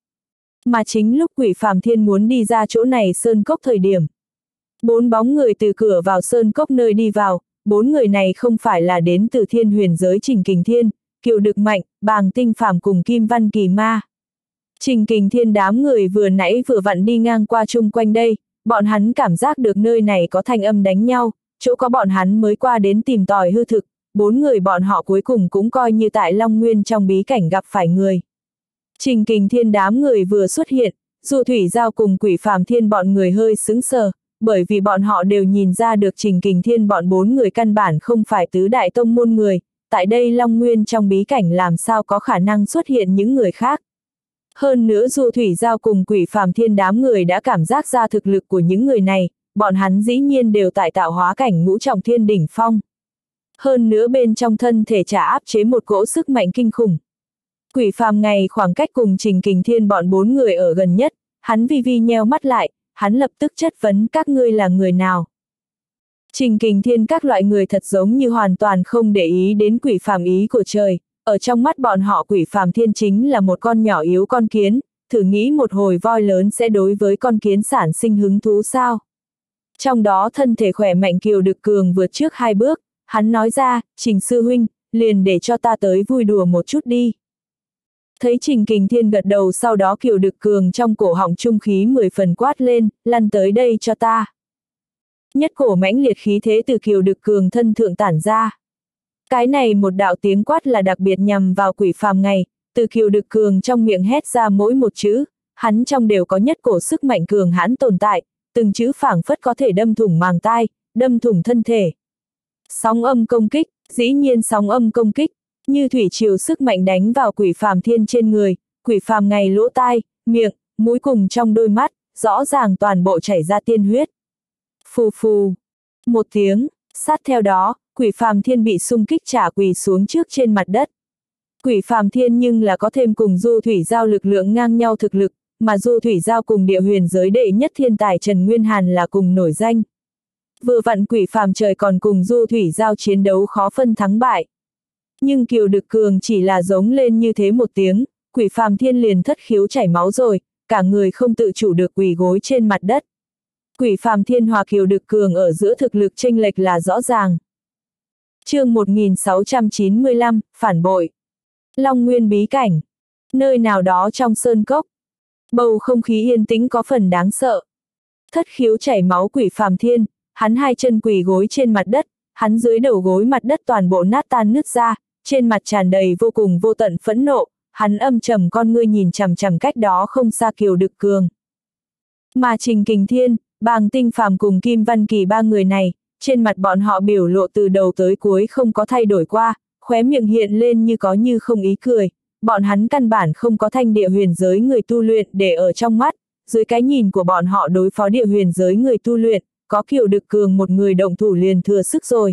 Mà chính lúc Quỷ Phàm Thiên muốn đi ra chỗ này sơn cốc thời điểm. Bốn bóng người từ cửa vào sơn cốc nơi đi vào, bốn người này không phải là đến từ Thiên Huyền giới Trình Kình Thiên, Kiều Đực Mạnh, Bàng Tinh Phàm cùng Kim Văn Kỳ Ma. Trình Kình Thiên đám người vừa nãy vừa vặn đi ngang qua chung quanh đây, bọn hắn cảm giác được nơi này có thanh âm đánh nhau, chỗ có bọn hắn mới qua đến tìm tòi hư thực, bốn người bọn họ cuối cùng cũng coi như tại Long Nguyên trong bí cảnh gặp phải người. Trình Kình Thiên đám người vừa xuất hiện, Du Thủy Giao cùng Quỷ Phàm Thiên bọn người hơi sững sờ, bởi vì bọn họ đều nhìn ra được Trình Kình Thiên bọn bốn người căn bản không phải tứ đại tông môn người, tại đây Long Nguyên trong bí cảnh làm sao có khả năng xuất hiện những người khác. Hơn nữa Du Thủy Giao cùng Quỷ Phàm Thiên đám người đã cảm giác ra thực lực của những người này, bọn hắn dĩ nhiên đều tại tạo hóa cảnh ngũ trọng thiên đỉnh phong. Hơn nữa bên trong thân thể trả áp chế một cỗ sức mạnh kinh khủng. Quỷ Phàm ngày khoảng cách cùng Trình Kình Thiên bọn bốn người ở gần nhất, hắn vi vi nheo mắt lại, hắn lập tức chất vấn các ngươi là người nào. Trình Kình Thiên các loại người thật giống như hoàn toàn không để ý đến Quỷ Phàm ý của trời, ở trong mắt bọn họ Quỷ Phàm Thiên chính là một con nhỏ yếu con kiến, thử nghĩ một hồi voi lớn sẽ đối với con kiến sản sinh hứng thú sao. Trong đó thân thể khỏe mạnh Kiều Đực Cường vượt trước hai bước, hắn nói ra, Trình sư huynh, liền để cho ta tới vui đùa một chút đi. Thấy Trình Kình Thiên gật đầu, sau đó Kiều Đực Cường trong cổ họng trung khí mười phần quát lên, lăn tới đây cho ta. Nhất cổ mãnh liệt khí thế từ Kiều Đực Cường thân thượng tản ra. Cái này một đạo tiếng quát là đặc biệt nhằm vào Quỷ Phàm ngày, từ Kiều Đực Cường trong miệng hét ra mỗi một chữ, hắn trong đều có nhất cổ sức mạnh cường hãn tồn tại, từng chữ phảng phất có thể đâm thủng màng tai, đâm thủng thân thể. Sóng âm công kích, dĩ nhiên sóng âm công kích, như thủy triều sức mạnh đánh vào Quỷ Phàm Thiên trên người, Quỷ Phàm ngày lỗ tai, miệng, mũi cùng trong đôi mắt, rõ ràng toàn bộ chảy ra tiên huyết. Phù phù, một tiếng, sát theo đó, Quỷ Phàm Thiên bị xung kích trả quỳ xuống trước trên mặt đất. Quỷ Phàm Thiên nhưng là có thêm cùng Du Thủy Giao lực lượng ngang nhau thực lực, mà Du Thủy Giao cùng địa huyền giới đệ nhất thiên tài Trần Nguyên Hàn là cùng nổi danh. Vừa vặn Quỷ Phàm trời còn cùng Du Thủy Giao chiến đấu khó phân thắng bại. Nhưng Kiều Đực Cường chỉ là giống lên như thế một tiếng, Quỷ Phàm Thiên liền thất khiếu chảy máu rồi, cả người không tự chủ được quỳ gối trên mặt đất. Quỷ Phàm Thiên hòa Kiều Đực Cường ở giữa thực lực chênh lệch là rõ ràng. Chương một nghìn sáu trăm chín mươi lăm, phản bội. Long Nguyên bí cảnh. Nơi nào đó trong sơn cốc. Bầu không khí yên tĩnh có phần đáng sợ. Thất khiếu chảy máu Quỷ Phàm Thiên, hắn hai chân quỳ gối trên mặt đất, hắn dưới đầu gối mặt đất toàn bộ nát tan nứt ra, trên mặt tràn đầy vô cùng vô tận phẫn nộ, hắn âm trầm con ngươi nhìn chằm chằm cách đó không xa Kiều Đực Cường. Mà Trình Kình Thiên, Bàng Tinh Phàm cùng Kim Văn Kỳ ba người này, trên mặt bọn họ biểu lộ từ đầu tới cuối không có thay đổi qua, khóe miệng hiện lên như có như không ý cười, bọn hắn căn bản không có thanh địa huyền giới người tu luyện để ở trong mắt, dưới cái nhìn của bọn họ đối phó địa huyền giới người tu luyện, có Kiều Đực Cường một người động thủ liền thừa sức rồi.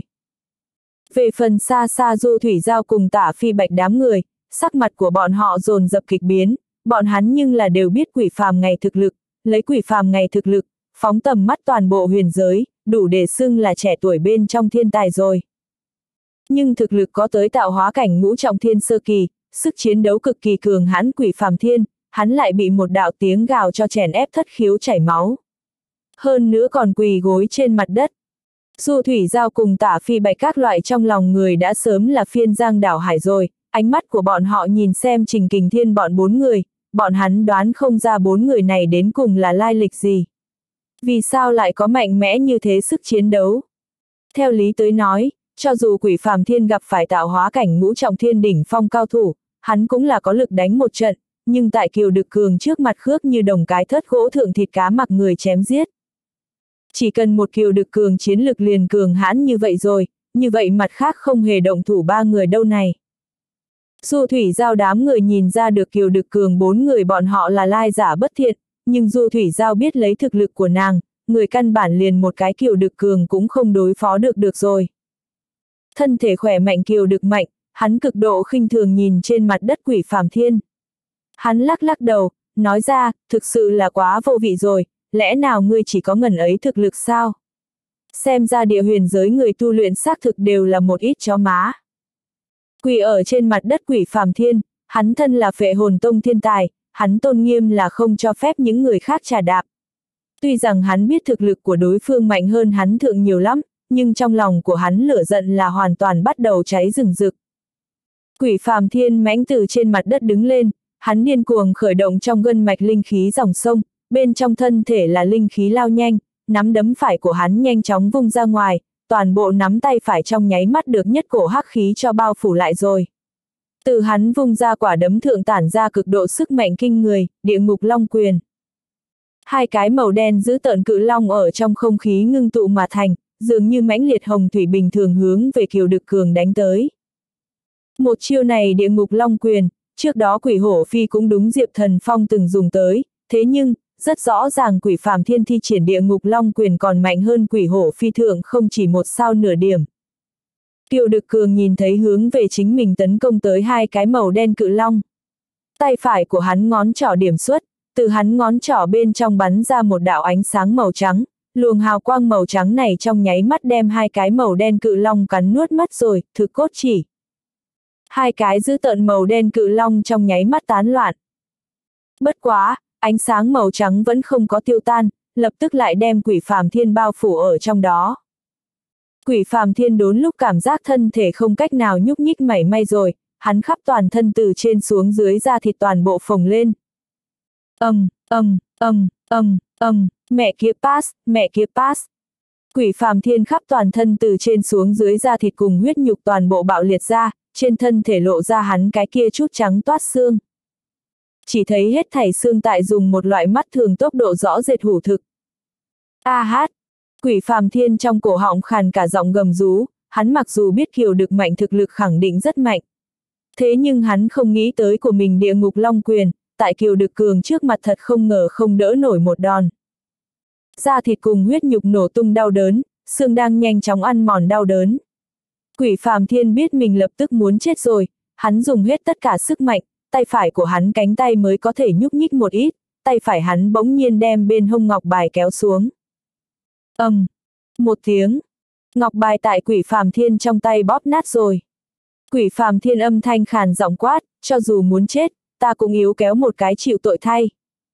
Về phần xa xa Du Thủy Giao cùng Tả Phi Bạch đám người, sắc mặt của bọn họ dồn dập kịch biến, bọn hắn nhưng là đều biết Quỷ Phàm ngày thực lực, lấy Quỷ Phàm ngày thực lực, phóng tầm mắt toàn bộ huyền giới, đủ để xưng là trẻ tuổi bên trong thiên tài rồi. Nhưng thực lực có tới tạo hóa cảnh ngũ trọng thiên sơ kỳ, sức chiến đấu cực kỳ cường hãn Quỷ Phàm Thiên, hắn lại bị một đạo tiếng gào cho chèn ép thất khiếu chảy máu. Hơn nữa còn quỳ gối trên mặt đất. Du Thủy Giao cùng Tả Phi Bạch các loại trong lòng người đã sớm là phiên giang đảo hải rồi, ánh mắt của bọn họ nhìn xem Trình Kình Thiên bọn bốn người, bọn hắn đoán không ra bốn người này đến cùng là lai lịch gì. Vì sao lại có mạnh mẽ như thế sức chiến đấu? Theo lý tới nói, cho dù Quỷ Phàm Thiên gặp phải tạo hóa cảnh ngũ trọng thiên đỉnh phong cao thủ, hắn cũng là có lực đánh một trận, nhưng tại Kiều Đực Cường trước mặt khước như đồng cái thớt gỗ thượng thịt cá mặc người chém giết. Chỉ cần một Kiều Đực Cường chiến lực liền cường hãn như vậy rồi, như vậy mặt khác không hề động thủ ba người đâu này. Du Thủy Giao đám người nhìn ra được Kiều Đực Cường bốn người bọn họ là lai giả bất thiện, nhưng Du Thủy Giao biết lấy thực lực của nàng, người căn bản liền một cái Kiều Đực Cường cũng không đối phó được được rồi. Thân thể khỏe mạnh Kiều Đực mạnh, hắn cực độ khinh thường nhìn trên mặt đất Quỷ Phàm Thiên. Hắn lắc lắc đầu, nói ra, thực sự là quá vô vị rồi, lẽ nào ngươi chỉ có ngần ấy thực lực sao? Xem ra địa huyền giới người tu luyện xác thực đều là một ít chó má. Quỳ ở trên mặt đất Quỷ Phàm Thiên, hắn thân là Phệ Hồn Tông thiên tài, hắn tôn nghiêm là không cho phép những người khác trà đạp. Tuy rằng hắn biết thực lực của đối phương mạnh hơn hắn thượng nhiều lắm, nhưng trong lòng của hắn lửa giận là hoàn toàn bắt đầu cháy rừng rực. Quỷ Phàm Thiên mãnh từ trên mặt đất đứng lên, hắn điên cuồng khởi động trong gân mạch linh khí dòng sông, bên trong thân thể là linh khí lao nhanh, nắm đấm phải của hắn nhanh chóng vung ra ngoài, toàn bộ nắm tay phải trong nháy mắt được nhất cổ hắc khí cho bao phủ lại rồi. Từ hắn vung ra quả đấm thượng tản ra cực độ sức mạnh kinh người, địa ngục long quyền. Hai cái màu đen giữ tợn cự long ở trong không khí ngưng tụ mà thành, dường như mãnh liệt hồng thủy bình thường hướng về Kiều Đực Cường đánh tới. Một chiêu này địa ngục long quyền, trước đó Quỷ Hổ Phi cũng đúng Diệp Thần Phong từng dùng tới, thế nhưng, rất rõ ràng Quỷ Phàm Thiên thi triển địa ngục long quyền còn mạnh hơn Quỷ Hổ Phi thượng không chỉ một sao nửa điểm. Kiều Đực Cường nhìn thấy hướng về chính mình tấn công tới hai cái màu đen cự long. Tay phải của hắn ngón trỏ điểm xuất, từ hắn ngón trỏ bên trong bắn ra một đạo ánh sáng màu trắng, luồng hào quang màu trắng này trong nháy mắt đem hai cái màu đen cự long cắn nuốt mất rồi, thực cốt chỉ. Hai cái dữ tợn màu đen cự long trong nháy mắt tán loạn. Bất quá, ánh sáng màu trắng vẫn không có tiêu tan, lập tức lại đem Quỷ Phàm Thiên bao phủ ở trong đó. Quỷ Phàm Thiên đốn lúc cảm giác thân thể không cách nào nhúc nhích mảy may rồi, hắn khắp toàn thân từ trên xuống dưới da thịt toàn bộ phồng lên. Ầm, ầm, ầm, ầm, ầm, mẹ kia pass, mẹ kia pass. Quỷ Phàm Thiên khắp toàn thân từ trên xuống dưới da thịt cùng huyết nhục toàn bộ bạo liệt ra, trên thân thể lộ ra hắn cái kia chút trắng toát xương. Chỉ thấy hết thảy xương tại dùng một loại mắt thường tốc độ rõ rệt hủ thực. A hát, Quỷ Phàm Thiên trong cổ họng khàn cả giọng gầm rú, hắn mặc dù biết Kiều Đực Mạnh thực lực khẳng định rất mạnh. Thế nhưng hắn không nghĩ tới của mình địa ngục long quyền, tại Kiều Đực Cường trước mặt thật không ngờ không đỡ nổi một đòn. Da thịt cùng huyết nhục nổ tung đau đớn, xương đang nhanh chóng ăn mòn đau đớn. Quỷ Phàm Thiên biết mình lập tức muốn chết rồi, hắn dùng hết tất cả sức mạnh, tay phải của hắn cánh tay mới có thể nhúc nhích một ít, tay phải hắn bỗng nhiên đem bên hông ngọc bài kéo xuống. Ầm, um, một tiếng, ngọc bài tại Quỷ Phàm Thiên trong tay bóp nát rồi. Quỷ Phàm Thiên âm thanh khàn giọng quát, cho dù muốn chết, ta cũng yếu kéo một cái chịu tội thay.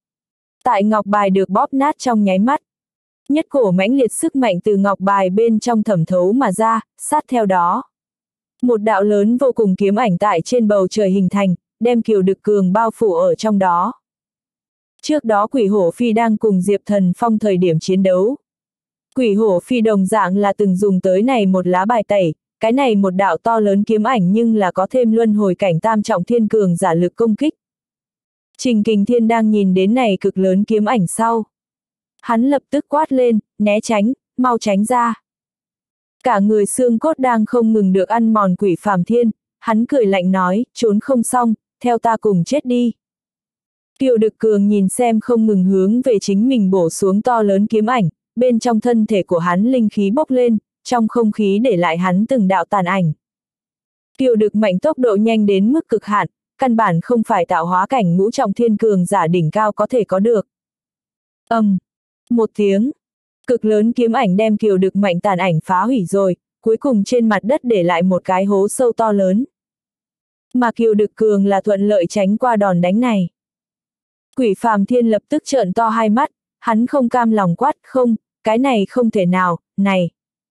Tại ngọc bài được bóp nát trong nháy mắt, nhất cổ mãnh liệt sức mạnh từ ngọc bài bên trong thẩm thấu mà ra, sát theo đó. Một đạo lớn vô cùng kiếm ảnh tại trên bầu trời hình thành, đem Kiều Đực Cường bao phủ ở trong đó. Trước đó Quỷ Hổ Phi đang cùng Diệp Thần Phong thời điểm chiến đấu. Quỷ Hổ Phi đồng dạng là từng dùng tới này một lá bài tẩy, cái này một đạo to lớn kiếm ảnh nhưng là có thêm luân hồi cảnh tam trọng thiên cường giả lực công kích. Trình Kình Thiên đang nhìn đến này cực lớn kiếm ảnh sau. Hắn lập tức quát lên, né tránh, mau tránh ra. Cả người xương cốt đang không ngừng được ăn mòn Quỷ Phàm Thiên, hắn cười lạnh nói, trốn không xong, theo ta cùng chết đi. Kiều Đực Cường nhìn xem không ngừng hướng về chính mình bổ xuống to lớn kiếm ảnh, bên trong thân thể của hắn linh khí bốc lên, trong không khí để lại hắn từng đạo tàn ảnh. Kiều Đực Mạnh tốc độ nhanh đến mức cực hạn, căn bản không phải tạo hóa cảnh ngũ trọng thiên cường giả đỉnh cao có thể có được. Ầm, um, một tiếng, cực lớn kiếm ảnh đem Kiều Đực Mạnh tàn ảnh phá hủy rồi, cuối cùng trên mặt đất để lại một cái hố sâu to lớn. Mà Kiều Đực Cường là thuận lợi tránh qua đòn đánh này. Quỷ Phàm Thiên lập tức trợn to hai mắt, hắn không cam lòng quát, không, cái này không thể nào, này.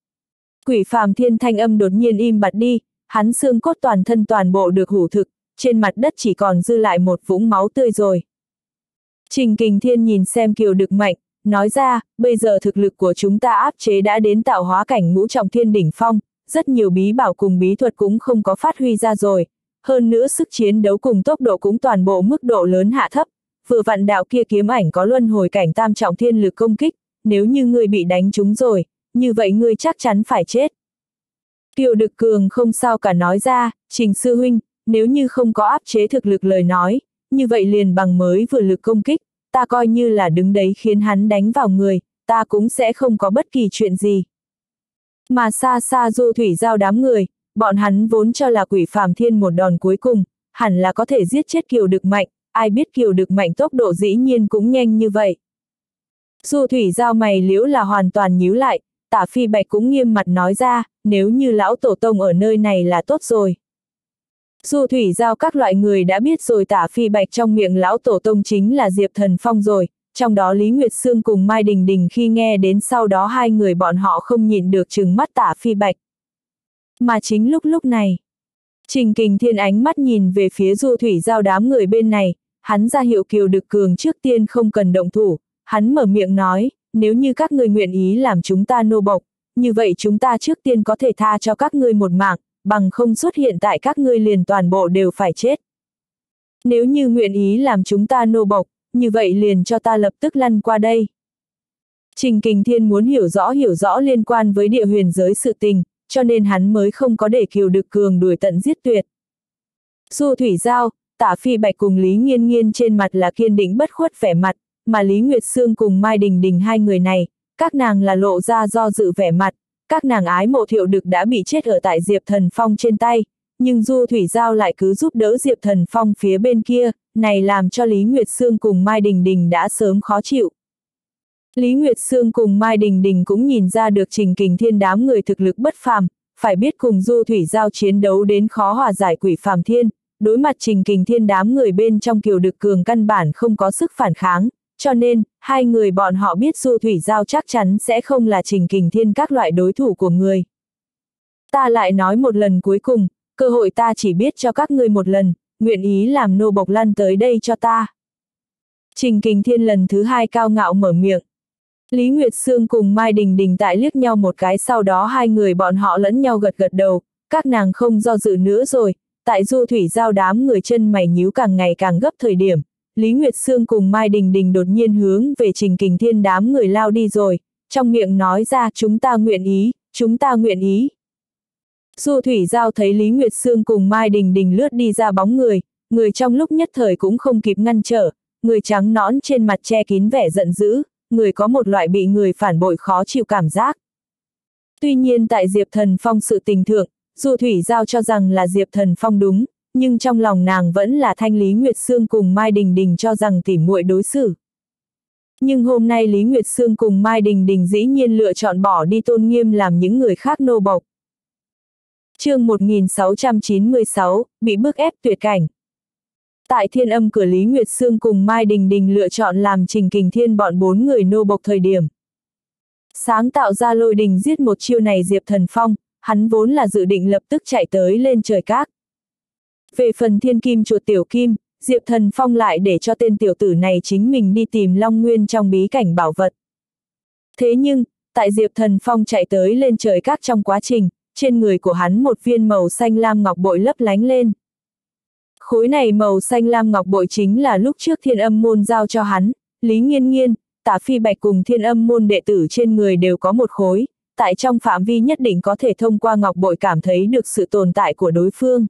Quỷ Phàm Thiên thanh âm đột nhiên im bặt đi, hắn xương cốt toàn thân toàn bộ được hủ thực, trên mặt đất chỉ còn dư lại một vũng máu tươi rồi. Trình Kình Thiên nhìn xem Kiều Đực Mạnh, nói ra, bây giờ thực lực của chúng ta áp chế đã đến tạo hóa cảnh ngũ trọng thiên đỉnh phong, rất nhiều bí bảo cùng bí thuật cũng không có phát huy ra rồi, hơn nữa sức chiến đấu cùng tốc độ cũng toàn bộ mức độ lớn hạ thấp, vừa vặn đạo kia kiếm ảnh có luân hồi cảnh tam trọng thiên lực công kích, nếu như ngươi bị đánh trúng rồi, như vậy ngươi chắc chắn phải chết. Kiều Đực Cường không sao cả nói ra, Trình sư huynh, nếu như không có áp chế thực lực lời nói, như vậy liền bằng mới vừa lực công kích, ta coi như là đứng đấy khiến hắn đánh vào người, ta cũng sẽ không có bất kỳ chuyện gì. Mà xa xa Du Thủy Giao đám người, bọn hắn vốn cho là Quỷ Phàm Thiên một đòn cuối cùng, hẳn là có thể giết chết Kiều Đực Mạnh, ai biết Kiều Đực Mạnh tốc độ dĩ nhiên cũng nhanh như vậy. Du Thủy Giao mày liễu là hoàn toàn nhíu lại, Tả Phi Bạch cũng nghiêm mặt nói ra, nếu như lão tổ tông ở nơi này là tốt rồi. Du Thủy Giao các loại người đã biết rồi Tả Phi Bạch trong miệng lão tổ tông chính là Diệp Thần Phong rồi, trong đó Lý Nguyệt Sương cùng Mai Đình Đình khi nghe đến sau đó hai người bọn họ không nhịn được trừng mắt Tả Phi Bạch. Mà chính lúc lúc này, Trình Kình Thiên ánh mắt nhìn về phía Du Thủy Giao đám người bên này, hắn ra hiệu Kiều Đực Cường trước tiên không cần động thủ, hắn mở miệng nói, nếu như các ngươi nguyện ý làm chúng ta nô bộc, như vậy chúng ta trước tiên có thể tha cho các ngươi một mạng, bằng không xuất hiện tại các ngươi liền toàn bộ đều phải chết. Nếu như nguyện ý làm chúng ta nô bộc, như vậy liền cho ta lập tức lăn qua đây. Trình Kình Thiên muốn hiểu rõ hiểu rõ liên quan với địa huyền giới sự tình, cho nên hắn mới không có để Kiều Đực Cường đuổi tận giết tuyệt. Du Thủy Giao, Tả Phi Bạch cùng Lý Nghiên Nghiên trên mặt là kiên định bất khuất vẻ mặt, mà Lý Nguyệt Sương cùng Mai Đình Đình hai người này, các nàng là lộ ra do dự vẻ mặt, các nàng ái mộ Thiệu Đực đã bị chết ở tại Diệp Thần Phong trên tay, nhưng Du Thủy Giao lại cứ giúp đỡ Diệp Thần Phong phía bên kia, này làm cho Lý Nguyệt Sương cùng Mai Đình Đình đã sớm khó chịu. Lý Nguyệt Sương cùng Mai Đình Đình cũng nhìn ra được Trình Kình Thiên đám người thực lực bất phàm, phải biết cùng Du Thủy Giao chiến đấu đến khó hòa giải quỷ phàm thiên, đối mặt Trình Kình Thiên đám người bên trong Kiều Đực Cường căn bản không có sức phản kháng, cho nên, hai người bọn họ biết Du Thủy Giao chắc chắn sẽ không là Trình Kình Thiên các loại đối thủ của người. Ta lại nói một lần cuối cùng, cơ hội ta chỉ biết cho các ngươi một lần, nguyện ý làm nô bộc lăn tới đây cho ta. Trình Kình Thiên lần thứ hai cao ngạo mở miệng. Lý Nguyệt Sương cùng Mai Đình Đình tại liếc nhau một cái, sau đó hai người bọn họ lẫn nhau gật gật đầu, các nàng không do dự nữa rồi, tại Du Thủy Giao đám người chân mày nhíu càng ngày càng gấp thời điểm, Lý Nguyệt Sương cùng Mai Đình Đình đột nhiên hướng về Trình Kình Thiên đám người lao đi rồi, trong miệng nói ra chúng ta nguyện ý, chúng ta nguyện ý. Du Thủy Giao thấy Lý Nguyệt Sương cùng Mai Đình Đình lướt đi ra bóng người, người trong lúc nhất thời cũng không kịp ngăn trở, người trắng nõn trên mặt che kín vẻ giận dữ, người có một loại bị người phản bội khó chịu cảm giác. Tuy nhiên tại Diệp Thần Phong sự tình thượng, Du Thủy Giao cho rằng là Diệp Thần Phong đúng, nhưng trong lòng nàng vẫn là thanh Lý Nguyệt Sương cùng Mai Đình Đình cho rằng tỉ muội đối xử. Nhưng hôm nay Lý Nguyệt Sương cùng Mai Đình Đình dĩ nhiên lựa chọn bỏ đi tôn nghiêm làm những người khác nô bộc. Chương một nghìn sáu trăm chín mươi sáu, bị bức ép tuyệt cảnh. Tại Thiên Âm cửa Lý Nguyệt Sương cùng Mai Đình Đình lựa chọn làm Trình Kình Thiên bọn bốn người nô bộc thời điểm. Sáng tạo ra lôi đình giết một chiêu này Diệp Thần Phong, hắn vốn là dự định lập tức chạy tới lên trời các. Về phần thiên kim chuột tiểu kim, Diệp Thần Phong lại để cho tên tiểu tử này chính mình đi tìm Long Nguyên trong bí cảnh bảo vật. Thế nhưng, tại Diệp Thần Phong chạy tới lên trời các trong quá trình, trên người của hắn một viên màu xanh lam ngọc bội lấp lánh lên. Khối này màu xanh lam ngọc bội chính là lúc trước Thiên Âm môn giao cho hắn, Lý Nghiên Nghiên, Tả Phi Bạch cùng Thiên Âm môn đệ tử trên người đều có một khối, tại trong phạm vi nhất định có thể thông qua ngọc bội cảm thấy được sự tồn tại của đối phương.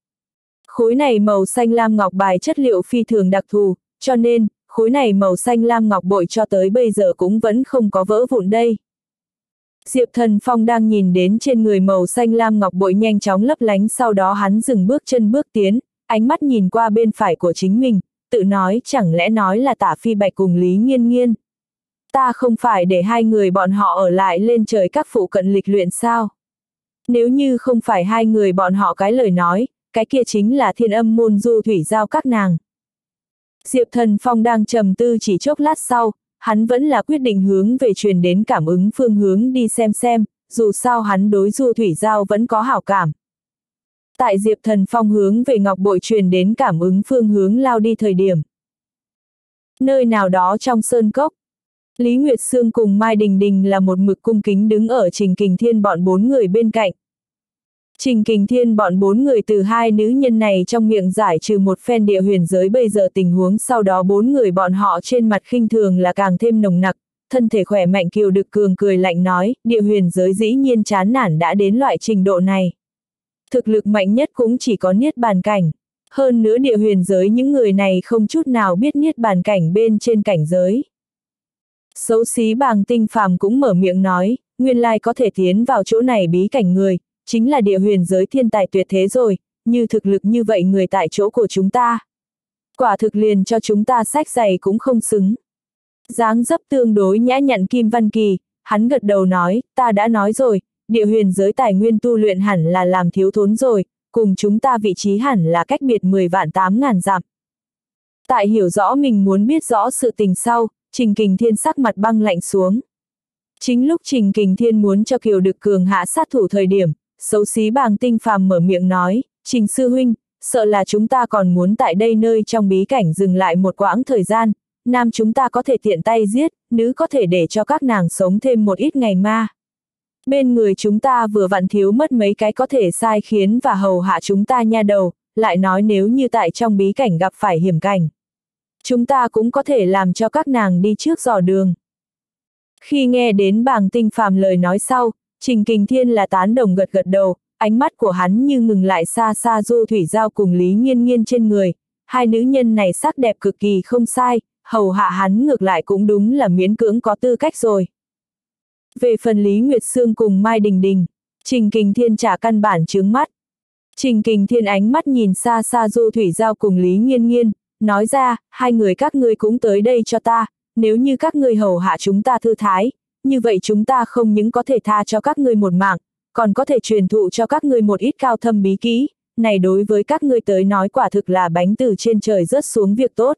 Khối này màu xanh lam ngọc bài chất liệu phi thường đặc thù, cho nên, khối này màu xanh lam ngọc bội cho tới bây giờ cũng vẫn không có vỡ vụn đây. Diệp Thần Phong đang nhìn đến trên người màu xanh lam ngọc bội nhanh chóng lấp lánh, sau đó hắn dừng bước chân bước tiến, ánh mắt nhìn qua bên phải của chính mình, tự nói chẳng lẽ nói là Tả Phi Bạch cùng Lý Nghiên Nghiên. Ta không phải để hai người bọn họ ở lại lên trời các phụ cận lịch luyện sao? Nếu như không phải hai người bọn họ cái lời nói, cái kia chính là Thiên Âm môn Du Thủy Giao các nàng. Diệp Thần Phong đang trầm tư chỉ chốc lát sau, hắn vẫn là quyết định hướng về truyền đến cảm ứng phương hướng đi xem xem, dù sao hắn đối Du Thủy Giao vẫn có hảo cảm. Tại Diệp Thần Phong hướng về ngọc bội truyền đến cảm ứng phương hướng lao đi thời điểm. Nơi nào đó trong sơn cốc, Lý Nguyệt Sương cùng Mai Đình Đình là một mực cung kính đứng ở Trình Kình Thiên bọn bốn người bên cạnh. Trình Kình Thiên bọn bốn người từ hai nữ nhân này trong miệng giải trừ một phen địa huyền giới bây giờ tình huống, sau đó bốn người bọn họ trên mặt khinh thường là càng thêm nồng nặc, thân thể khỏe mạnh Kiều Đực Cường cười lạnh nói, địa huyền giới dĩ nhiên chán nản đã đến loại trình độ này. Thực lực mạnh nhất cũng chỉ có niết bàn cảnh. Hơn nữa địa huyền giới những người này không chút nào biết niết bàn cảnh bên trên cảnh giới. Xấu xí Bàng Tinh Phàm cũng mở miệng nói, nguyên lai có thể tiến vào chỗ này bí cảnh người, chính là địa huyền giới thiên tài tuyệt thế rồi, như thực lực như vậy người tại chỗ của chúng ta. Quả thực liền cho chúng ta sách giày cũng không xứng. Dáng dấp tương đối nhã nhặn Kim Văn Kỳ, hắn gật đầu nói, ta đã nói rồi, địa huyền giới tài nguyên tu luyện hẳn là làm thiếu thốn rồi, cùng chúng ta vị trí hẳn là cách biệt mười vạn tám ngàn dặm. Tại hiểu rõ mình muốn biết rõ sự tình sau, Trình Kình Thiên sắc mặt băng lạnh xuống. Chính lúc Trình Kình Thiên muốn cho Kiều Đực Cường hạ sát thủ thời điểm, xấu xí Bàng Tinh Phàm mở miệng nói, Trình sư huynh, sợ là chúng ta còn muốn tại đây nơi trong bí cảnh dừng lại một quãng thời gian, nam chúng ta có thể tiện tay giết, nữ có thể để cho các nàng sống thêm một ít ngày ma. Bên người chúng ta vừa vặn thiếu mất mấy cái có thể sai khiến và hầu hạ chúng ta nha đầu, lại nói nếu như tại trong bí cảnh gặp phải hiểm cảnh. Chúng ta cũng có thể làm cho các nàng đi trước dò đường. Khi nghe đến Bàng Tinh Phàm lời nói sau, Trình Kình Thiên là tán đồng gật gật đầu, ánh mắt của hắn như ngừng lại xa xa Du Thủy Giao cùng Lý Nghiên Nghiên trên người. Hai nữ nhân này sắc đẹp cực kỳ không sai, hầu hạ hắn ngược lại cũng đúng là miễn cưỡng có tư cách rồi. Về phần Lý Nguyệt Sương cùng Mai Đình Đình, Trình Kình Thiên trả căn bản chướng mắt. Trình Kình Thiên ánh mắt nhìn xa xa Du Thủy Giao cùng Lý Nghiên Nghiên, nói ra, hai người các ngươi cũng tới đây cho ta, nếu như các ngươi hầu hạ chúng ta thư thái, như vậy chúng ta không những có thể tha cho các ngươi một mạng, còn có thể truyền thụ cho các ngươi một ít cao thâm bí kỹ, này đối với các ngươi tới nói quả thực là bánh từ trên trời rớt xuống việc tốt.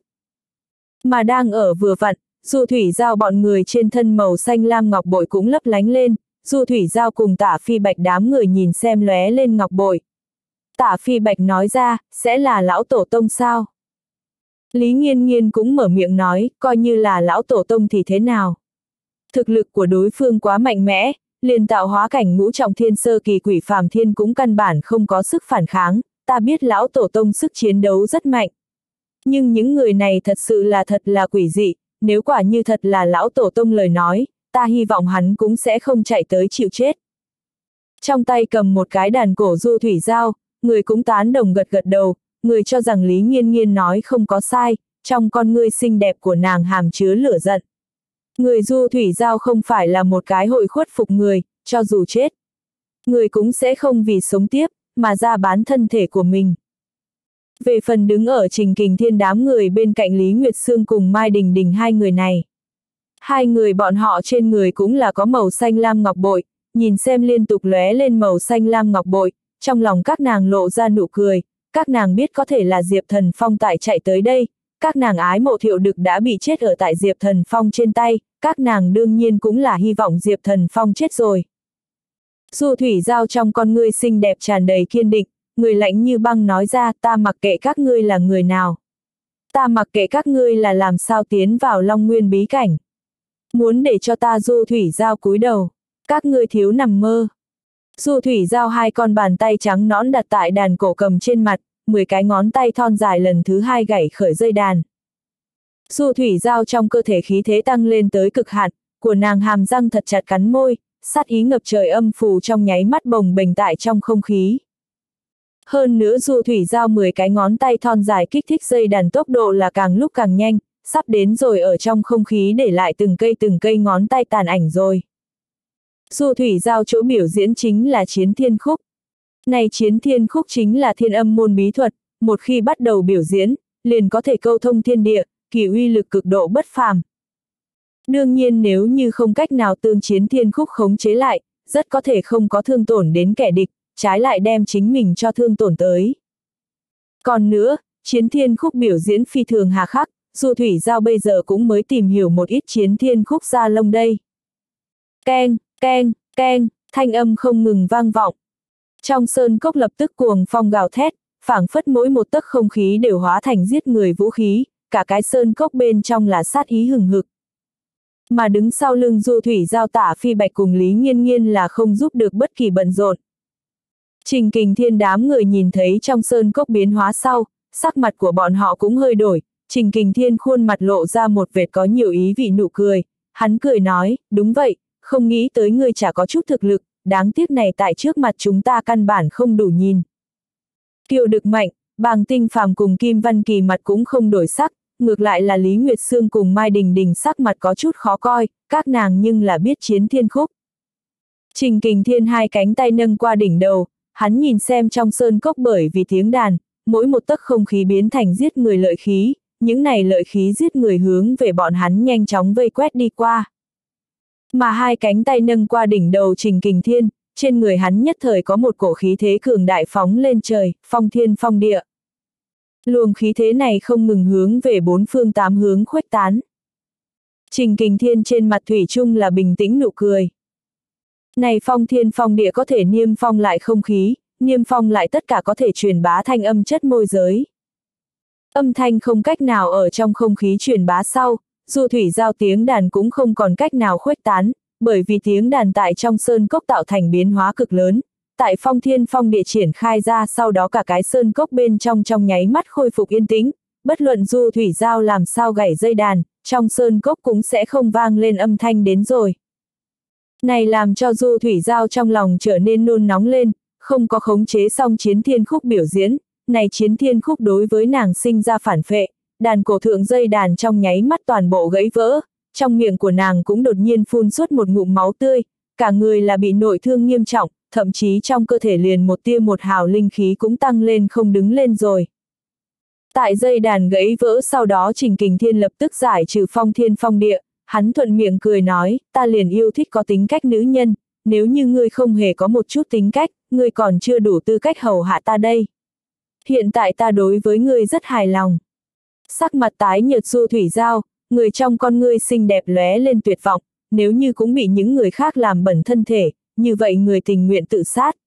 Mà đang ở vừa vặn, Du Thủy Giao bọn người trên thân màu xanh lam ngọc bội cũng lấp lánh lên, Du Thủy Giao cùng Tả Phi Bạch đám người nhìn xem lóe lên ngọc bội. Tả Phi Bạch nói ra, sẽ là lão tổ tông sao? Lý Nghiên Nghiên cũng mở miệng nói, coi như là lão tổ tông thì thế nào? Thực lực của đối phương quá mạnh mẽ, liền tạo hóa cảnh ngũ trọng thiên sơ kỳ quỷ phàm thiên cũng căn bản không có sức phản kháng, ta biết lão tổ tông sức chiến đấu rất mạnh. Nhưng những người này thật sự là thật là quỷ dị, nếu quả như thật là lão tổ tông lời nói, ta hy vọng hắn cũng sẽ không chạy tới chịu chết. Trong tay cầm một cái đàn cổ Du Thủy Giao, người cũng tán đồng gật gật đầu, người cho rằng Lý Nghiên Nghiên nói không có sai, trong con ngươi xinh đẹp của nàng hàm chứa lửa giận. Người Du Thủy Giao không phải là một cái hội khuất phục người, cho dù chết. Người cũng sẽ không vì sống tiếp, mà ra bán thân thể của mình. Về phần đứng ở Trình Kình Thiên đám người bên cạnh Lý Nguyệt Sương cùng Mai Đình Đình hai người này. Hai người bọn họ trên người cũng là có màu xanh lam ngọc bội, nhìn xem liên tục lóe lên màu xanh lam ngọc bội, trong lòng các nàng lộ ra nụ cười, các nàng biết có thể là Diệp Thần Phong tại chạy tới đây, các nàng ái mộ Thiệu Đực đã bị chết ở tại Diệp Thần Phong trên tay, các nàng đương nhiên cũng là hy vọng Diệp Thần Phong chết rồi. Du Thủy Giao trong con ngươi xinh đẹp tràn đầy kiên định, người lạnh như băng nói ra, ta mặc kệ các ngươi là người nào. Ta mặc kệ các ngươi là làm sao tiến vào Long Nguyên bí cảnh. Muốn để cho ta Du Thủy Giao cúi đầu, các ngươi thiếu nằm mơ. Du Thủy Giao hai con bàn tay trắng nõn đặt tại đàn cổ cầm trên mặt, mười cái ngón tay thon dài lần thứ hai gảy khởi dây đàn. Du Thủy Giao trong cơ thể khí thế tăng lên tới cực hạn, của nàng hàm răng thật chặt cắn môi, sát ý ngập trời âm phù trong nháy mắt bồng bềnh tại trong không khí. Hơn nữa Du Thủy Giao mười cái ngón tay thon dài kích thích dây đàn tốc độ là càng lúc càng nhanh, sắp đến rồi ở trong không khí để lại từng cây từng cây ngón tay tàn ảnh rồi. Du Thủy Giao chỗ biểu diễn chính là Chiến Thiên Khúc. Này Chiến Thiên Khúc chính là thiên âm môn bí thuật, một khi bắt đầu biểu diễn, liền có thể câu thông thiên địa, kỳ uy lực cực độ bất phàm. Đương nhiên nếu như không cách nào tương Chiến Thiên Khúc khống chế lại, rất có thể không có thương tổn đến kẻ địch, trái lại đem chính mình cho thương tổn tới. Còn nữa, Chiến Thiên Khúc biểu diễn phi thường hà khắc, Du Thủy Giao bây giờ cũng mới tìm hiểu một ít Chiến Thiên Khúc ra lông đây. Keng, keng, keng, thanh âm không ngừng vang vọng. Trong sơn cốc lập tức cuồng phong gào thét, phảng phất mỗi một tấc không khí đều hóa thành giết người vũ khí, cả cái sơn cốc bên trong là sát ý hừng hực. Mà đứng sau lưng Du Thủy Giao Tả Phi Bạch cùng Lý Nghiên Nghiên là không giúp được bất kỳ bận rộn. Trình Kình Thiên đám người nhìn thấy trong sơn cốc biến hóa sau, sắc mặt của bọn họ cũng hơi đổi, Trình Kình Thiên khuôn mặt lộ ra một vệt có nhiều ý vị nụ cười, hắn cười nói, đúng vậy, không nghĩ tới ngươi chả có chút thực lực, đáng tiếc này tại trước mặt chúng ta căn bản không đủ nhìn. Kiều Đực mạnh, Bàng Tinh Phàm cùng Kim Văn Kỳ mặt cũng không đổi sắc, ngược lại là Lý Nguyệt Sương cùng Mai Đình Đình sắc mặt có chút khó coi, các nàng nhưng là biết Chiến Thiên Khúc. Trình Kình Thiên hai cánh tay nâng qua đỉnh đầu, hắn nhìn xem trong sơn cốc bởi vì tiếng đàn, mỗi một tấc không khí biến thành giết người lợi khí, những này lợi khí giết người hướng về bọn hắn nhanh chóng vây quét đi qua. Mà hai cánh tay nâng qua đỉnh đầu Trình Kình Thiên, trên người hắn nhất thời có một cổ khí thế cường đại phóng lên trời, phong thiên phong địa. Luồng khí thế này không ngừng hướng về bốn phương tám hướng khuếch tán. Trình Kình Thiên trên mặt thủy chung là bình tĩnh nụ cười. Này phong thiên phong địa có thể niêm phong lại không khí, niêm phong lại tất cả có thể truyền bá thanh âm chất môi giới. Âm thanh không cách nào ở trong không khí truyền bá sau, Du Thủy Giao tiếng đàn cũng không còn cách nào khuếch tán, bởi vì tiếng đàn tại trong sơn cốc tạo thành biến hóa cực lớn, tại phong thiên phong địa triển khai ra sau đó cả cái sơn cốc bên trong trong nháy mắt khôi phục yên tĩnh, bất luận Du Thủy Giao làm sao gảy dây đàn, trong sơn cốc cũng sẽ không vang lên âm thanh đến rồi. Này làm cho Du Thủy Giao trong lòng trở nên nôn nóng lên, không có khống chế xong chiến thiên khúc biểu diễn, này chiến thiên khúc đối với nàng sinh ra phản phệ, đàn cổ thượng dây đàn trong nháy mắt toàn bộ gãy vỡ, trong miệng của nàng cũng đột nhiên phun suốt một ngụm máu tươi, cả người là bị nội thương nghiêm trọng, thậm chí trong cơ thể liền một tia một hào linh khí cũng tăng lên không đứng lên rồi. Tại dây đàn gãy vỡ sau đó Trình Kình Thiên lập tức giải trừ phong thiên phong địa, hắn thuận miệng cười nói, ta liền yêu thích có tính cách nữ nhân, nếu như ngươi không hề có một chút tính cách, ngươi còn chưa đủ tư cách hầu hạ ta đây. Hiện tại ta đối với ngươi rất hài lòng. Sắc mặt tái nhợt Du Thủy Giao, người trong con ngươi xinh đẹp lóe lên tuyệt vọng, nếu như cũng bị những người khác làm bẩn thân thể, như vậy người tình nguyện tự sát.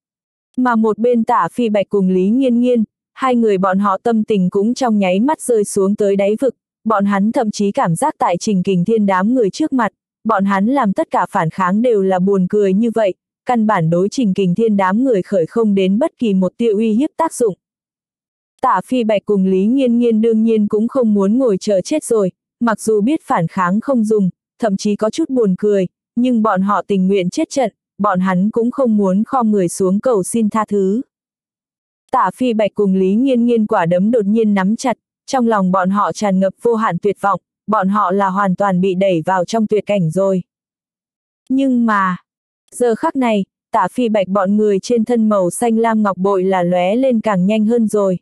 Mà một bên Tả Phi Bạch cùng Lý Nghiên Nghiên, hai người bọn họ tâm tình cũng trong nháy mắt rơi xuống tới đáy vực, bọn hắn thậm chí cảm giác tại Trình Kình Thiên đám người trước mặt, bọn hắn làm tất cả phản kháng đều là buồn cười như vậy, căn bản đối Trình Kình Thiên đám người khởi không đến bất kỳ một tia uy hiếp tác dụng. Tả Phi Bạch cùng Lý Nghiên Nghiên đương nhiên cũng không muốn ngồi chờ chết rồi, mặc dù biết phản kháng không dùng, thậm chí có chút buồn cười, nhưng bọn họ tình nguyện chết trận, bọn hắn cũng không muốn khom người xuống cầu xin tha thứ. Tả Phi Bạch cùng Lý Nghiên Nghiên quả đấm đột nhiên nắm chặt, trong lòng bọn họ tràn ngập vô hạn tuyệt vọng, bọn họ là hoàn toàn bị đẩy vào trong tuyệt cảnh rồi. Nhưng mà, giờ khắc này, Tả Phi Bạch bọn người trên thân màu xanh lam ngọc bội là lóe lên càng nhanh hơn rồi.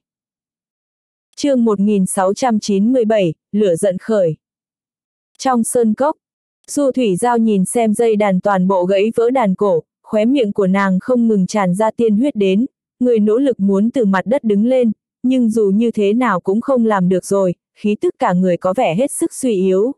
Chương một nghìn sáu trăm chín mươi bảy, lửa giận khởi. Trong sơn cốc, Du Thủy Giao nhìn xem dây đàn toàn bộ gãy vỡ đàn cổ, khóe miệng của nàng không ngừng tràn ra tiên huyết đến, người nỗ lực muốn từ mặt đất đứng lên, nhưng dù như thế nào cũng không làm được rồi, khí tức cả người có vẻ hết sức suy yếu.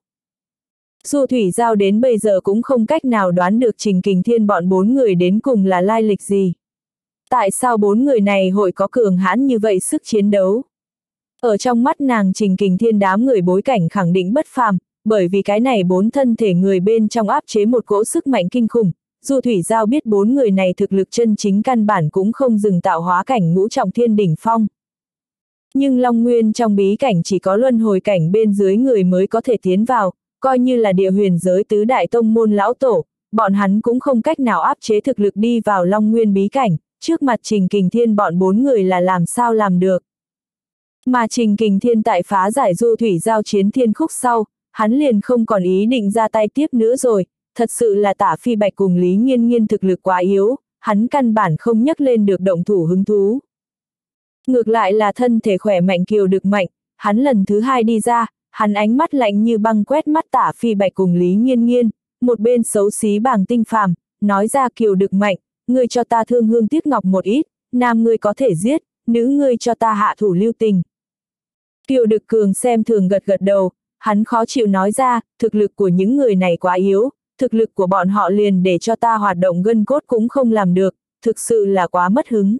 Du Thủy Giao đến bây giờ cũng không cách nào đoán được Trình Kình Thiên bọn bốn người đến cùng là lai lịch gì. Tại sao bốn người này hội có cường hãn như vậy sức chiến đấu? Ở trong mắt nàng Trình Kình Thiên đám người bối cảnh khẳng định bất phàm, bởi vì cái này bốn thân thể người bên trong áp chế một cỗ sức mạnh kinh khủng. Du Thủy Giao biết bốn người này thực lực chân chính căn bản cũng không dừng tạo hóa cảnh ngũ trọng thiên đỉnh phong. Nhưng Long Nguyên trong bí cảnh chỉ có luân hồi cảnh bên dưới người mới có thể tiến vào, coi như là địa huyền giới tứ đại tông môn lão tổ, bọn hắn cũng không cách nào áp chế thực lực đi vào Long Nguyên bí cảnh, trước mặt Trình Kình Thiên bọn bốn người là làm sao làm được. Mà Trình Kình Thiên tại phá giải Du Thủy Giao chiến thiên khúc sau, hắn liền không còn ý định ra tay tiếp nữa rồi, thật sự là Tả Phi Bạch cùng Lý Nghiên Nghiên thực lực quá yếu, hắn căn bản không nhắc lên được động thủ hứng thú. Ngược lại là thân thể khỏe mạnh Kiều Đực Mạnh, hắn lần thứ hai đi ra, hắn ánh mắt lạnh như băng quét mắt Tả Phi Bạch cùng Lý Nghiên Nghiên, một bên xấu xí bàng tinh phàm, nói ra Kiều Đực Mạnh, ngươi cho ta thương hương tiếc ngọc một ít, nam ngươi có thể giết, nữ ngươi cho ta hạ thủ lưu tình. Kiều Đực Cường xem thường gật gật đầu, hắn khó chịu nói ra, thực lực của những người này quá yếu, thực lực của bọn họ liền để cho ta hoạt động gân cốt cũng không làm được, thực sự là quá mất hứng.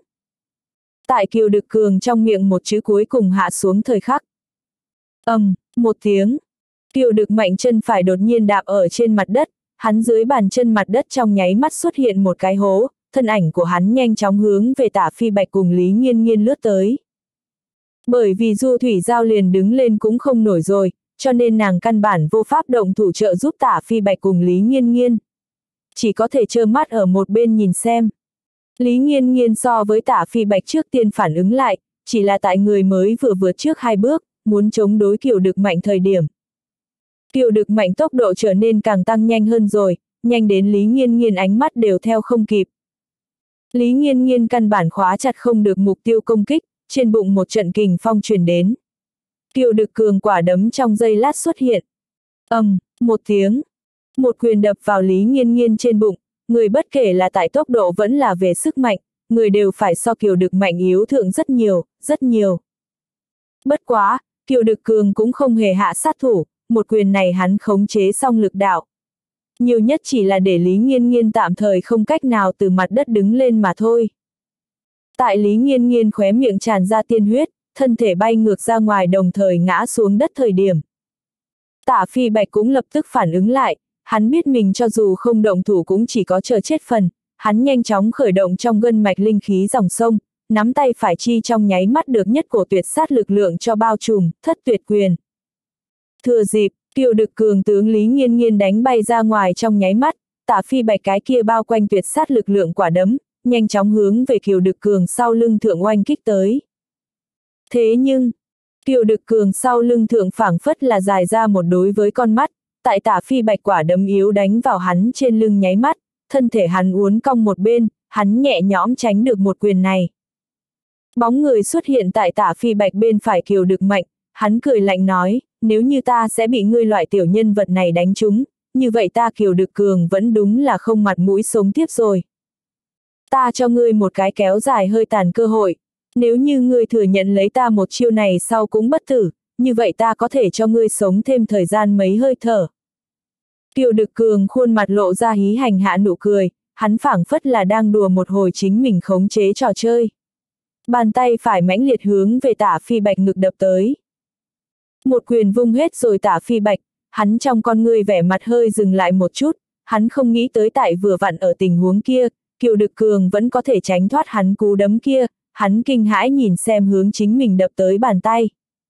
Tại Kiều Đực Cường trong miệng một chữ cuối cùng hạ xuống thời khắc. Ầm, um, một tiếng. Kiều Đực Mạnh chân phải đột nhiên đạp ở trên mặt đất, hắn dưới bàn chân mặt đất trong nháy mắt xuất hiện một cái hố, thân ảnh của hắn nhanh chóng hướng về Tả Phi Bạch cùng Lý Nghiên Nghiên lướt tới. Bởi vì Du Thủy Giao liền đứng lên cũng không nổi rồi, cho nên nàng căn bản vô pháp động thủ trợ giúp Tả Phi Bạch cùng Lý Nghiên Nghiên. Chỉ có thể trơ mắt ở một bên nhìn xem. Lý Nghiên Nghiên so với Tả Phi Bạch trước tiên phản ứng lại, chỉ là tại người mới vừa vượt trước hai bước, muốn chống đối Kiều Đực Mạnh thời điểm. Kiều Đực Mạnh tốc độ trở nên càng tăng nhanh hơn rồi, nhanh đến Lý Nghiên Nghiên ánh mắt đều theo không kịp. Lý Nghiên Nghiên căn bản khóa chặt không được mục tiêu công kích, trên bụng một trận kình phong truyền đến. Kiều Đực Cường quả đấm trong giây lát xuất hiện. Ầm, um, một tiếng. Một quyền đập vào Lý Nghiên Nghiên trên bụng, người bất kể là tại tốc độ vẫn là về sức mạnh, người đều phải so Kiều Đực Mạnh yếu thượng rất nhiều, rất nhiều. Bất quá, Kiều Đực Cường cũng không hề hạ sát thủ, một quyền này hắn khống chế xong lực đạo. Nhiều nhất chỉ là để Lý Nghiên Nghiên tạm thời không cách nào từ mặt đất đứng lên mà thôi. Tại Lý Nghiên Nghiên khóe miệng tràn ra tiên huyết, thân thể bay ngược ra ngoài đồng thời ngã xuống đất thời điểm. Tả Phi Bạch cũng lập tức phản ứng lại, hắn biết mình cho dù không động thủ cũng chỉ có chờ chết phần, hắn nhanh chóng khởi động trong gân mạch linh khí dòng sông, nắm tay phải chi trong nháy mắt được nhất cổ tuyệt sát lực lượng cho bao trùm, thất tuyệt quyền. Thừa dịp, Kiều Đực Cường tướng Lý Nghiên Nghiên đánh bay ra ngoài trong nháy mắt, Tả Phi Bạch cái kia bao quanh tuyệt sát lực lượng quả đấm, nhanh chóng hướng về Kiều Đực Cường sau lưng thượng oanh kích tới. Thế nhưng, Kiều Đực Cường sau lưng thượng phảng phất là dài ra một đối với con mắt, tại Tả Phi Bạch quả đấm yếu đánh vào hắn trên lưng nháy mắt, thân thể hắn uốn cong một bên, hắn nhẹ nhõm tránh được một quyền này. Bóng người xuất hiện tại Tả Phi Bạch bên phải Kiều Đực Mạnh, hắn cười lạnh nói, nếu như ta sẽ bị ngươi loại tiểu nhân vật này đánh trúng, như vậy ta Kiều Đực Cường vẫn đúng là không mặt mũi sống tiếp rồi. Ta cho ngươi một cái kéo dài hơi tàn cơ hội, nếu như ngươi thừa nhận lấy ta một chiêu này sau cũng bất tử, như vậy ta có thể cho ngươi sống thêm thời gian mấy hơi thở. Kiều Đực Cường khuôn mặt lộ ra hí hành hạ nụ cười, hắn phảng phất là đang đùa một hồi chính mình khống chế trò chơi. Bàn tay phải mãnh liệt hướng về Tả Phi Bạch ngực đập tới. Một quyền vung hết rồi Tả Phi Bạch, hắn trong con ngươi vẻ mặt hơi dừng lại một chút, hắn không nghĩ tới tại vừa vặn ở tình huống kia, Kiều Đực Cường vẫn có thể tránh thoát hắn cú đấm kia, hắn kinh hãi nhìn xem hướng chính mình đập tới bàn tay.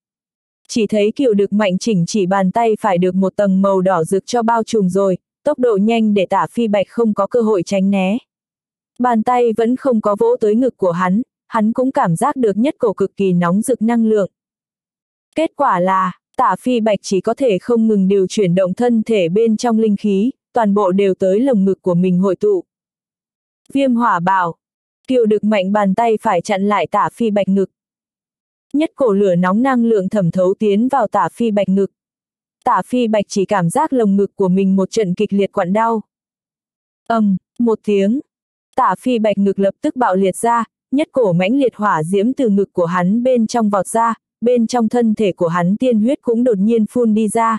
Chỉ thấy Kiều Đực Mạnh chỉnh chỉ bàn tay phải được một tầng màu đỏ rực cho bao trùm rồi, tốc độ nhanh để Tả Phi Bạch không có cơ hội tránh né. Bàn tay vẫn không có vỗ tới ngực của hắn, hắn cũng cảm giác được nhất cổ cực kỳ nóng rực năng lượng. Kết quả là, Tả Phi Bạch chỉ có thể không ngừng điều chuyển động thân thể bên trong linh khí, toàn bộ đều tới lồng ngực của mình hội tụ. Viêm hỏa bảo, Kiều Đực Mạnh bàn tay phải chặn lại Tả Phi Bạch ngực. Nhất cổ lửa nóng năng lượng thẩm thấu tiến vào Tả Phi Bạch ngực. Tả Phi Bạch chỉ cảm giác lồng ngực của mình một trận kịch liệt quặn đau. Ầm, um, một tiếng, Tả Phi Bạch ngực lập tức bạo liệt ra, nhất cổ mãnh liệt hỏa diễm từ ngực của hắn bên trong vọt ra, bên trong thân thể của hắn tiên huyết cũng đột nhiên phun đi ra.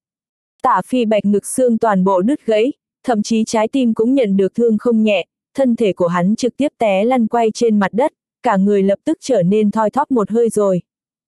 Tả Phi Bạch ngực xương toàn bộ đứt gãy, thậm chí trái tim cũng nhận được thương không nhẹ, thân thể của hắn trực tiếp té lăn quay trên mặt đất, cả người lập tức trở nên thoi thóp một hơi rồi.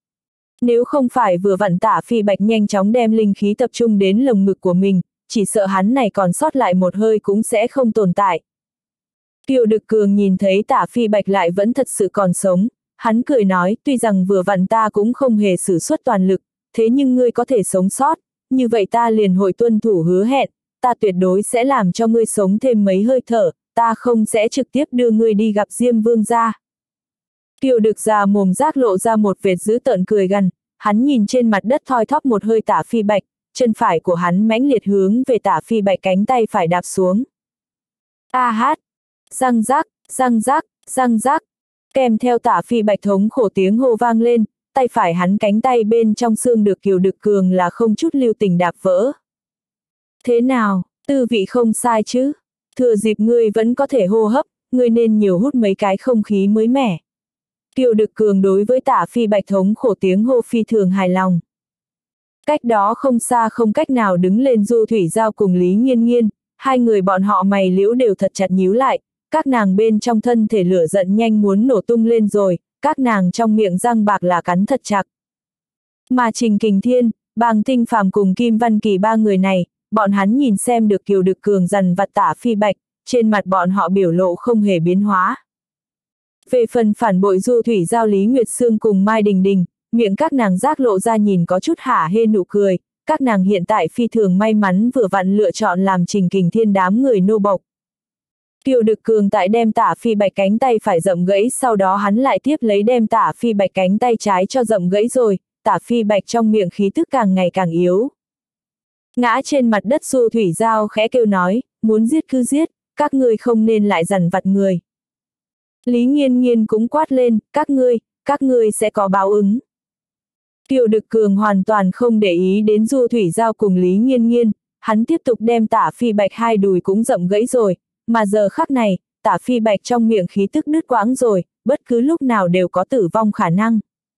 Nếu không phải vừa vặn Tả Phi Bạch nhanh chóng đem linh khí tập trung đến lồng ngực của mình, chỉ sợ hắn này còn sót lại một hơi cũng sẽ không tồn tại. Kiều Đực Cường nhìn thấy Tả Phi Bạch lại vẫn thật sự còn sống, hắn cười nói, tuy rằng vừa vặn ta cũng không hề sử xuất toàn lực, thế nhưng ngươi có thể sống sót, như vậy ta liền hội tuân thủ hứa hẹn, ta tuyệt đối sẽ làm cho ngươi sống thêm mấy hơi thở, ta không sẽ trực tiếp đưa ngươi đi gặp Diêm Vương gia. Kiều Đực già mồm rác lộ ra một vệt dữ tợn cười gằn, hắn nhìn trên mặt đất thoi thóp một hơi Tả Phi Bạch, chân phải của hắn mãnh liệt hướng về Tả Phi Bạch cánh tay phải đạp xuống. A hát, răng rác, răng rác, răng rác, kèm theo Tả Phi Bạch thống khổ tiếng hô vang lên, tay phải hắn cánh tay bên trong xương được Kiều Đực Cường là không chút lưu tình đạp vỡ. Thế nào, tư vị không sai chứ? Thừa dịp ngươi vẫn có thể hô hấp, ngươi nên nhiều hút mấy cái không khí mới mẻ. Kiều Đực Cường đối với Tả Phi Bạch thống khổ tiếng hô phi thường hài lòng. Cách đó không xa không cách nào đứng lên Du Thủy Giao cùng Lý Nghiên Nghiên, hai người bọn họ mày liễu đều thật chặt nhíu lại, các nàng bên trong thân thể lửa giận nhanh muốn nổ tung lên rồi, các nàng trong miệng răng bạc là cắn thật chặt. Mà Trình Kình Thiên, Bàng Tinh Phàm cùng Kim Văn Kỳ ba người này, bọn hắn nhìn xem được Kiều Đực Cường dằn vặt Tả Phi Bạch, trên mặt bọn họ biểu lộ không hề biến hóa. Về phần phản bội Du Thủy Giao Lý Nguyệt Sương cùng Mai Đình Đình, miệng các nàng rác lộ ra nhìn có chút hả hê nụ cười, các nàng hiện tại phi thường may mắn vừa vặn lựa chọn làm Trình Kình Thiên đám người nô bộc. Kiều Đực Cường tại đem Tả Phi Bạch cánh tay phải rậm gãy, sau đó hắn lại tiếp lấy đem Tả Phi Bạch cánh tay trái cho rậm gãy rồi, Tả Phi Bạch trong miệng khí tức càng ngày càng yếu. Ngã trên mặt đất Du Thủy Giao khẽ kêu nói, muốn giết cứ giết, các ngươi không nên lại dằn vặt người. Lý Nghiên Nghiên cũng quát lên, các ngươi, các ngươi sẽ có báo ứng. Kiều Đực Cường hoàn toàn không để ý đến Du Thủy Giao cùng Lý Nghiên Nghiên, hắn tiếp tục đem Tả Phi Bạch hai đùi cũng rậm gãy rồi, mà giờ khắc này, Tả Phi Bạch trong miệng khí tức đứt quãng rồi, bất cứ lúc nào đều có tử vong khả năng.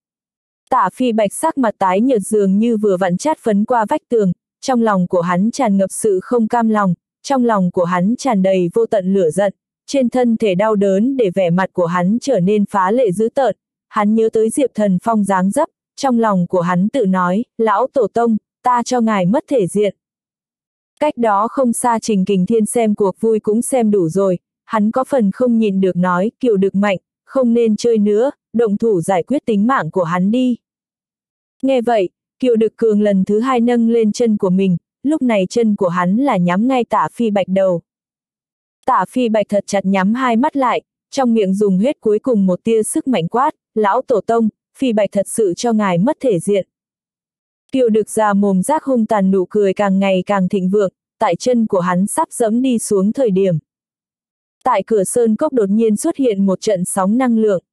Tả Phi Bạch sắc mặt tái nhợt dường như vừa vặn chát phấn qua vách tường, trong lòng của hắn tràn ngập sự không cam lòng, trong lòng của hắn tràn đầy vô tận lửa giận, trên thân thể đau đớn để vẻ mặt của hắn trở nên phá lệ dữ tợn. Hắn nhớ tới Diệp Thần Phong dáng dấp, trong lòng của hắn tự nói, lão tổ tông, ta cho ngài mất thể diện. Cách đó không xa Trình Kình Thiên xem cuộc vui cũng xem đủ rồi, hắn có phần không nhịn được nói, Kiều Đực mạnh, không nên chơi nữa, động thủ giải quyết tính mạng của hắn đi. Nghe vậy, Kiều Đực Cường lần thứ hai nâng lên chân của mình, lúc này chân của hắn là nhắm ngay Tả Phi Bạch đầu. Tả Phi Bạch thật chặt nhắm hai mắt lại, trong miệng dùng hết cuối cùng một tia sức mạnh quát, lão tổ tông, Phi Bạch thật sự cho ngài mất thể diện. Kiều Đực già mồm rác hung tàn nụ cười càng ngày càng thịnh vượng, tại chân của hắn sắp dẫm đi xuống thời điểm. Tại cửa sơn cốc đột nhiên xuất hiện một trận sóng năng lượng.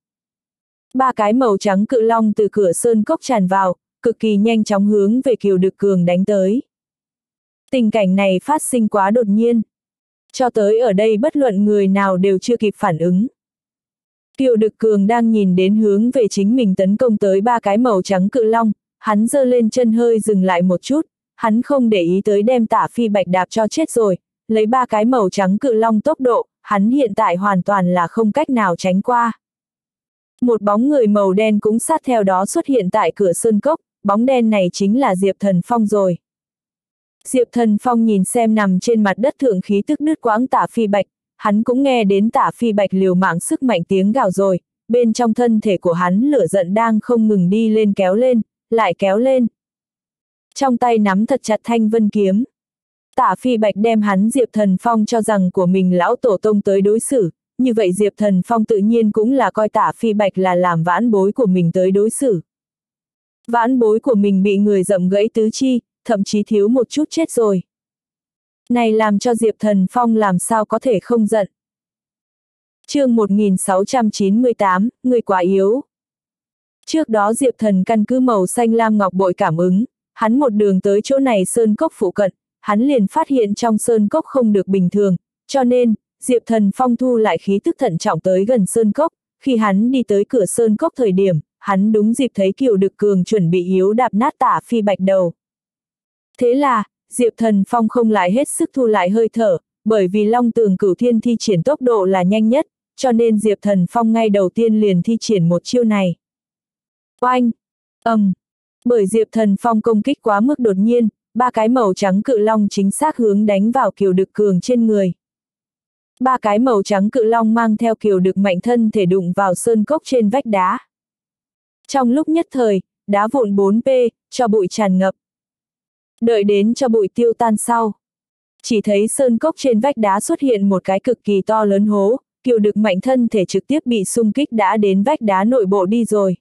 Ba cái màu trắng cự long từ cửa sơn cốc tràn vào, cực kỳ nhanh chóng hướng về Kiều Đực Cường đánh tới. Tình cảnh này phát sinh quá đột nhiên. Cho tới ở đây bất luận người nào đều chưa kịp phản ứng. Kiều Đực Cường đang nhìn đến hướng về chính mình tấn công tới ba cái màu trắng cự long, hắn giơ lên chân hơi dừng lại một chút, hắn không để ý tới đem Tả Phi Bạch đạp cho chết rồi, lấy ba cái màu trắng cự long tốc độ, hắn hiện tại hoàn toàn là không cách nào tránh qua. Một bóng người màu đen cũng sát theo đó xuất hiện tại cửa sơn cốc, bóng đen này chính là Diệp Thần Phong rồi. Diệp Thần Phong nhìn xem nằm trên mặt đất thượng khí tức đứt quãng Tả Phi Bạch, hắn cũng nghe đến Tả Phi Bạch liều mạng sức mạnh tiếng gào rồi, bên trong thân thể của hắn lửa giận đang không ngừng đi lên kéo lên, lại kéo lên. Trong tay nắm thật chặt thanh vân kiếm. Tả Phi Bạch đem hắn Diệp Thần Phong cho rằng của mình lão tổ tông tới đối xử, như vậy Diệp Thần Phong tự nhiên cũng là coi Tả Phi Bạch là làm vãn bối của mình tới đối xử. Vãn bối của mình bị người dậm gãy tứ chi, thậm chí thiếu một chút chết rồi. Này làm cho Diệp Thần Phong làm sao có thể không giận. Chương một nghìn sáu trăm chín mươi tám, người quá yếu. Trước đó Diệp Thần căn cứ màu xanh lam ngọc bội cảm ứng, hắn một đường tới chỗ này sơn cốc phụ cận, hắn liền phát hiện trong sơn cốc không được bình thường, cho nên, Diệp Thần Phong thu lại khí tức thận trọng tới gần sơn cốc, khi hắn đi tới cửa sơn cốc thời điểm, hắn đúng dịp thấy Kiều Đực Cường chuẩn bị yếu đạp nát Tả Phi Bạch đầu. Thế là, Diệp Thần Phong không lại hết sức thu lại hơi thở, bởi vì Long Tường Cửu Thiên thi triển tốc độ là nhanh nhất, cho nên Diệp Thần Phong ngay đầu tiên liền thi triển một chiêu này. Oanh! Ầm! Um, bởi Diệp Thần Phong công kích quá mức đột nhiên, ba cái màu trắng cự long chính xác hướng đánh vào Kiều Đực Cường trên người. Ba cái màu trắng cự long mang theo Kiều Đực mạnh thân thể đụng vào sơn cốc trên vách đá. Trong lúc nhất thời, đá vụn bốn pê, cho bụi tràn ngập. Đợi đến cho bụi tiêu tan sau. Chỉ thấy sơn cốc trên vách đá xuất hiện một cái cực kỳ to lớn hố, Kiều Đực mạnh thân thể trực tiếp bị xung kích đã đến vách đá nội bộ đi rồi.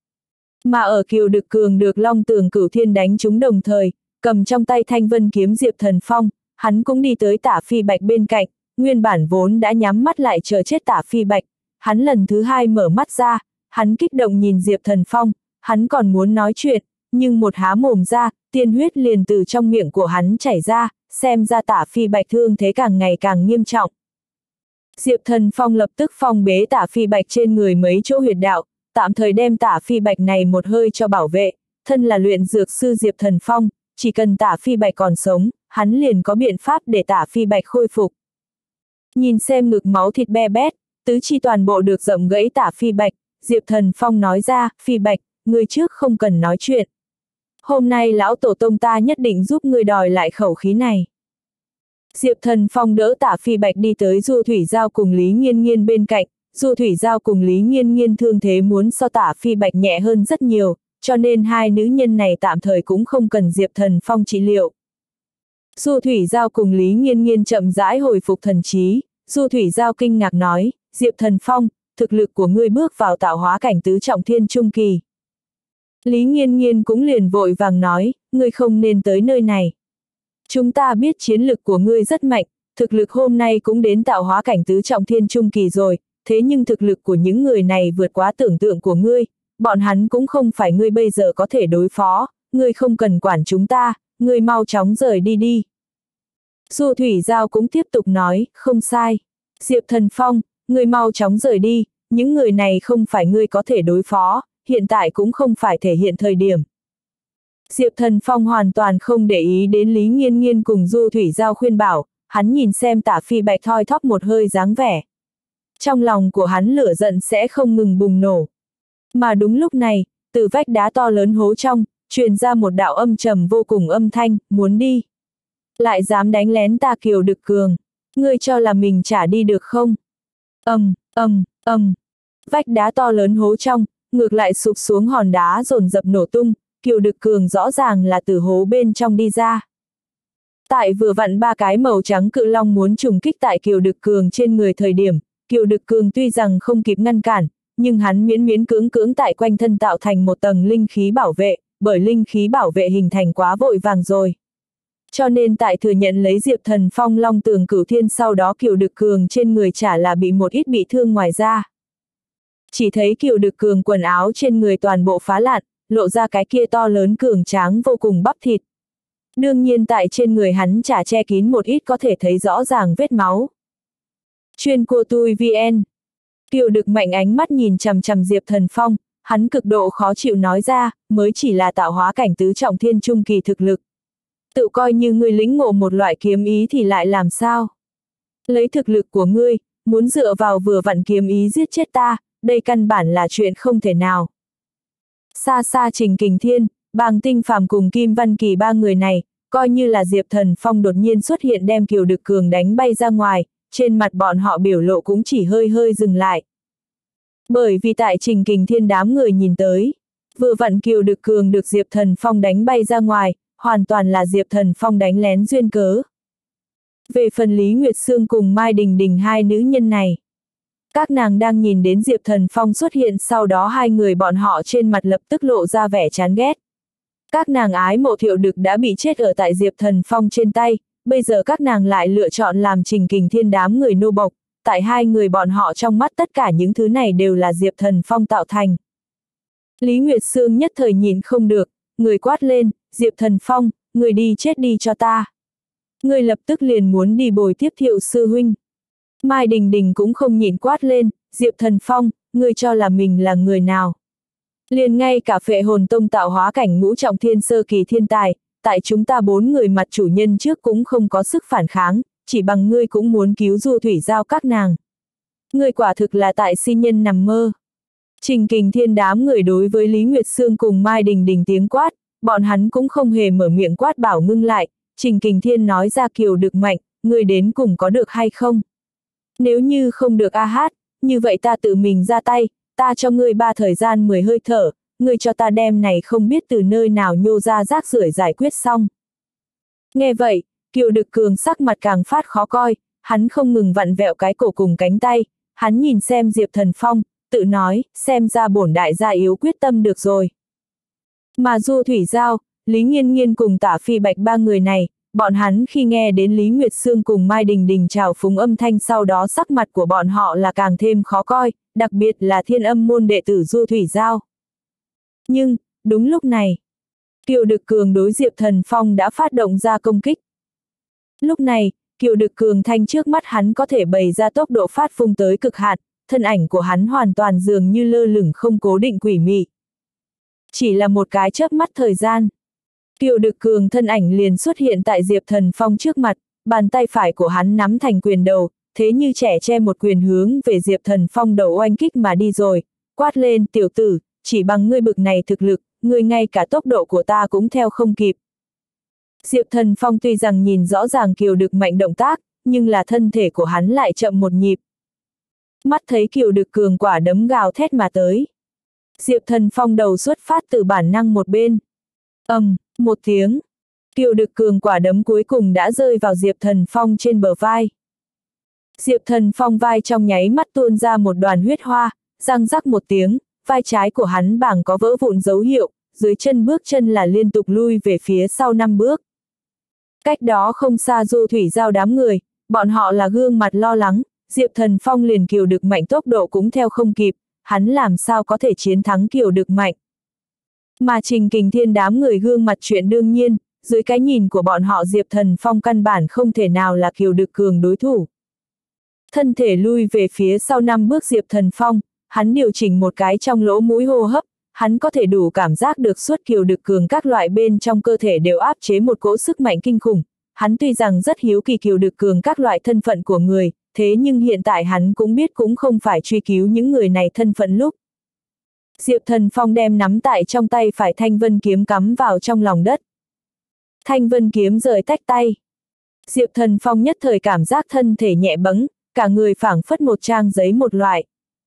Mà ở Kiều Đực Cường được Long Tường Cửu Thiên đánh trúng đồng thời, cầm trong tay thanh vân kiếm Diệp Thần Phong, hắn cũng đi tới Tả Phi Bạch bên cạnh, nguyên bản vốn đã nhắm mắt lại chờ chết Tả Phi Bạch, hắn lần thứ hai mở mắt ra, hắn kích động nhìn Diệp Thần Phong, hắn còn muốn nói chuyện, nhưng một há mồm ra, tiên huyết liền từ trong miệng của hắn chảy ra, xem ra Tả Phi Bạch thương thế càng ngày càng nghiêm trọng. Diệp Thần Phong lập tức phong bế Tả Phi Bạch trên người mấy chỗ huyệt đạo, tạm thời đem Tả Phi Bạch này một hơi cho bảo vệ, thân là luyện dược sư Diệp Thần Phong, chỉ cần Tả Phi Bạch còn sống, hắn liền có biện pháp để Tả Phi Bạch khôi phục. Nhìn xem ngực máu thịt be bét, tứ chi toàn bộ được rộng gãy Tả Phi Bạch, Diệp Thần Phong nói ra, Phi Bạch, ngươi trước không cần nói chuyện. Hôm nay lão tổ tông ta nhất định giúp ngươi đòi lại khẩu khí này. Diệp Thần Phong đỡ Tả Phi Bạch đi tới Du Thủy Giao cùng Lý Nghiên Nghiên bên cạnh, Du Thủy Giao cùng Lý Nghiên Nghiên thương thế muốn so Tả Phi Bạch nhẹ hơn rất nhiều, cho nên hai nữ nhân này tạm thời cũng không cần Diệp Thần Phong trị liệu. Du Thủy Giao cùng Lý Nghiên Nghiên chậm rãi hồi phục thần trí, Du Thủy Giao kinh ngạc nói, Diệp Thần Phong, thực lực của ngươi bước vào tạo hóa cảnh tứ trọng thiên trung kỳ. Lý Nghiên Nghiên cũng liền vội vàng nói, ngươi không nên tới nơi này. Chúng ta biết chiến lực của ngươi rất mạnh, thực lực hôm nay cũng đến tạo hóa cảnh tứ trọng thiên trung kỳ rồi, thế nhưng thực lực của những người này vượt quá tưởng tượng của ngươi, bọn hắn cũng không phải ngươi bây giờ có thể đối phó, ngươi không cần quản chúng ta, ngươi mau chóng rời đi đi. Du Thủy Giao cũng tiếp tục nói, không sai. Diệp Thần Phong, ngươi mau chóng rời đi, những người này không phải ngươi có thể đối phó, hiện tại cũng không phải thể hiện thời điểm. Diệp Thần Phong hoàn toàn không để ý đến Lý Nghiên Nghiên cùng Du Thủy Giao khuyên bảo, hắn nhìn xem Tả Phi Bạch thoi thóp một hơi dáng vẻ, Trong lòng của hắn lửa giận sẽ không ngừng bùng nổ. Mà đúng lúc này, từ vách đá to lớn hố trong, truyền ra một đạo âm trầm vô cùng âm thanh, muốn đi. Lại dám đánh lén ta Kiều Đực Cường. Ngươi cho là mình trả đi được không? Ầm, ầm, ầm. Vách đá to lớn hố trong, ngược lại sụp xuống hòn đá dồn dập nổ tung, Kiều Đực Cường rõ ràng là từ hố bên trong đi ra. Tại vừa vặn ba cái màu trắng cự long muốn trùng kích tại Kiều Đực Cường trên người thời điểm, Kiều Đực Cường tuy rằng không kịp ngăn cản, nhưng hắn miễn miễn cưỡng cưỡng tại quanh thân tạo thành một tầng linh khí bảo vệ, bởi linh khí bảo vệ hình thành quá vội vàng rồi. Cho nên tại thừa nhận lấy Diệp Thần Phong Long Tường Cửu Thiên sau đó Kiều Đực Cường trên người chả là bị một ít bị thương ngoài ra. Chỉ thấy Kiều Đực Cường quần áo trên người toàn bộ phá lạn, lộ ra cái kia to lớn cường tráng vô cùng bắp thịt. Đương nhiên tại trên người hắn chả che kín một ít có thể thấy rõ ràng vết máu. Chuyên của tui vn. Kiều Đực Mạnh ánh mắt nhìn chằm chằm Diệp Thần Phong, hắn cực độ khó chịu nói ra, mới chỉ là tạo hóa cảnh tứ trọng thiên trung kỳ thực lực. Tự coi như ngươi lĩnh ngộ một loại kiếm ý thì lại làm sao? Lấy thực lực của ngươi, muốn dựa vào vừa vặn kiếm ý giết chết ta, đây căn bản là chuyện không thể nào. Xa xa Trình Kình Thiên, Bàng Tinh Phàm cùng Kim Văn Kỳ ba người này, coi như là Diệp Thần Phong đột nhiên xuất hiện đem Kiều Đực Cường đánh bay ra ngoài, trên mặt bọn họ biểu lộ cũng chỉ hơi hơi dừng lại. Bởi vì tại Trình Kình Thiên đám người nhìn tới, vừa vặn Kiều Đực Cường được Diệp Thần Phong đánh bay ra ngoài, hoàn toàn là Diệp Thần Phong đánh lén duyên cớ. Về phần Lý Nguyệt Sương cùng Mai Đình Đình hai nữ nhân này, các nàng đang nhìn đến Diệp Thần Phong xuất hiện sau đó hai người bọn họ trên mặt lập tức lộ ra vẻ chán ghét. Các nàng ái mộ Thiệu Đực đã bị chết ở tại Diệp Thần Phong trên tay, bây giờ các nàng lại lựa chọn làm Trình Kình Thiên đám người nô bộc, tại hai người bọn họ trong mắt tất cả những thứ này đều là Diệp Thần Phong tạo thành. Lý Nguyệt Sương nhất thời nhìn không được, người quát lên, Diệp Thần Phong, người đi chết đi cho ta. Người lập tức liền muốn đi bồi tiếp Thiệu sư huynh. Mai Đình Đình cũng không nhịn quát lên, Diệp Thần Phong, người cho là mình là người nào. Liền ngay cả Phệ Hồn Tông tạo hóa cảnh ngũ trọng thiên sơ kỳ thiên tài, tại chúng ta bốn người mặt chủ nhân trước cũng không có sức phản kháng, chỉ bằng ngươi cũng muốn cứu Du Thủy Giao các nàng. Ngươi quả thực là tại si nhân nằm mơ. Trình Kình Thiên đám người đối với Lý Nguyệt Sương cùng Mai Đình Đình tiếng quát, bọn hắn cũng không hề mở miệng quát bảo ngưng lại, Trình Kình Thiên nói ra Kiều Đực Mạnh, ngươi đến cùng có được hay không? Nếu như không được a hát, như vậy ta tự mình ra tay, ta cho ngươi ba thời gian mười hơi thở, ngươi cho ta đem này không biết từ nơi nào nhô ra rác rưởi giải quyết xong. Nghe vậy, Kiều Đực Cường sắc mặt càng phát khó coi, hắn không ngừng vặn vẹo cái cổ cùng cánh tay, hắn nhìn xem Diệp Thần Phong, tự nói, xem ra bổn đại gia yếu quyết tâm được rồi. Mà Du Thủy Giao, Lý Nghiên Nghiên cùng Tả Phi Bạch ba người này, bọn hắn khi nghe đến Lý Nguyệt Sương cùng Mai Đình Đình chào phúng âm thanh sau đó sắc mặt của bọn họ là càng thêm khó coi, đặc biệt là Thiên Âm môn đệ tử Du Thủy Giao. Nhưng, đúng lúc này, Kiều Đực Cường đối Diệp Thần Phong đã phát động ra công kích. Lúc này, Kiều Đực Cường thanh trước mắt hắn có thể bày ra tốc độ phát phung tới cực hạn, thân ảnh của hắn hoàn toàn dường như lơ lửng không cố định quỷ mị. Chỉ là một cái chớp mắt thời gian, Kiều Đực Cường thân ảnh liền xuất hiện tại Diệp Thần Phong trước mặt, bàn tay phải của hắn nắm thành quyền đầu, thế như trẻ che một quyền hướng về Diệp Thần Phong đầu oanh kích mà đi rồi, quát lên tiểu tử, chỉ bằng ngươi bực này thực lực, ngươi ngay cả tốc độ của ta cũng theo không kịp. Diệp Thần Phong tuy rằng nhìn rõ ràng Kiều Đực Mạnh động tác, nhưng là thân thể của hắn lại chậm một nhịp. Mắt thấy Kiều Đực Cường quả đấm gào thét mà tới. Diệp Thần Phong đầu xuất phát từ bản năng một bên. ầm, um, một tiếng. Kiều Đực Cường quả đấm cuối cùng đã rơi vào Diệp Thần Phong trên bờ vai. Diệp Thần Phong vai trong nháy mắt tuôn ra một đoàn huyết hoa, răng rắc một tiếng, vai trái của hắn bảng có vỡ vụn dấu hiệu, dưới chân bước chân là liên tục lui về phía sau năm bước. Cách đó không xa Du Thủy Giao đám người, bọn họ là gương mặt lo lắng, Diệp Thần Phong liền Kiều Đực Mạnh tốc độ cũng theo không kịp, hắn làm sao có thể chiến thắng Kiều Đực Mạnh. Mà Trình Kình Thiên đám người gương mặt chuyện đương nhiên, dưới cái nhìn của bọn họ Diệp Thần Phong căn bản không thể nào là Kiều Đực Cường đối thủ. Thân thể lui về phía sau năm bước Diệp Thần Phong, hắn điều chỉnh một cái trong lỗ mũi hô hấp, hắn có thể đủ cảm giác được suốt Kiều Đực Cường các loại bên trong cơ thể đều áp chế một cỗ sức mạnh kinh khủng. Hắn tuy rằng rất hiếu kỳ Kiều Đực Cường các loại thân phận của người, thế nhưng hiện tại hắn cũng biết cũng không phải truy cứu những người này thân phận lúc. Diệp Thần Phong đem nắm tại trong tay phải thanh vân kiếm cắm vào trong lòng đất. Thanh vân kiếm rời tách tay. Diệp Thần Phong nhất thời cảm giác thân thể nhẹ bẫng, cả người phảng phất một trang giấy một loại.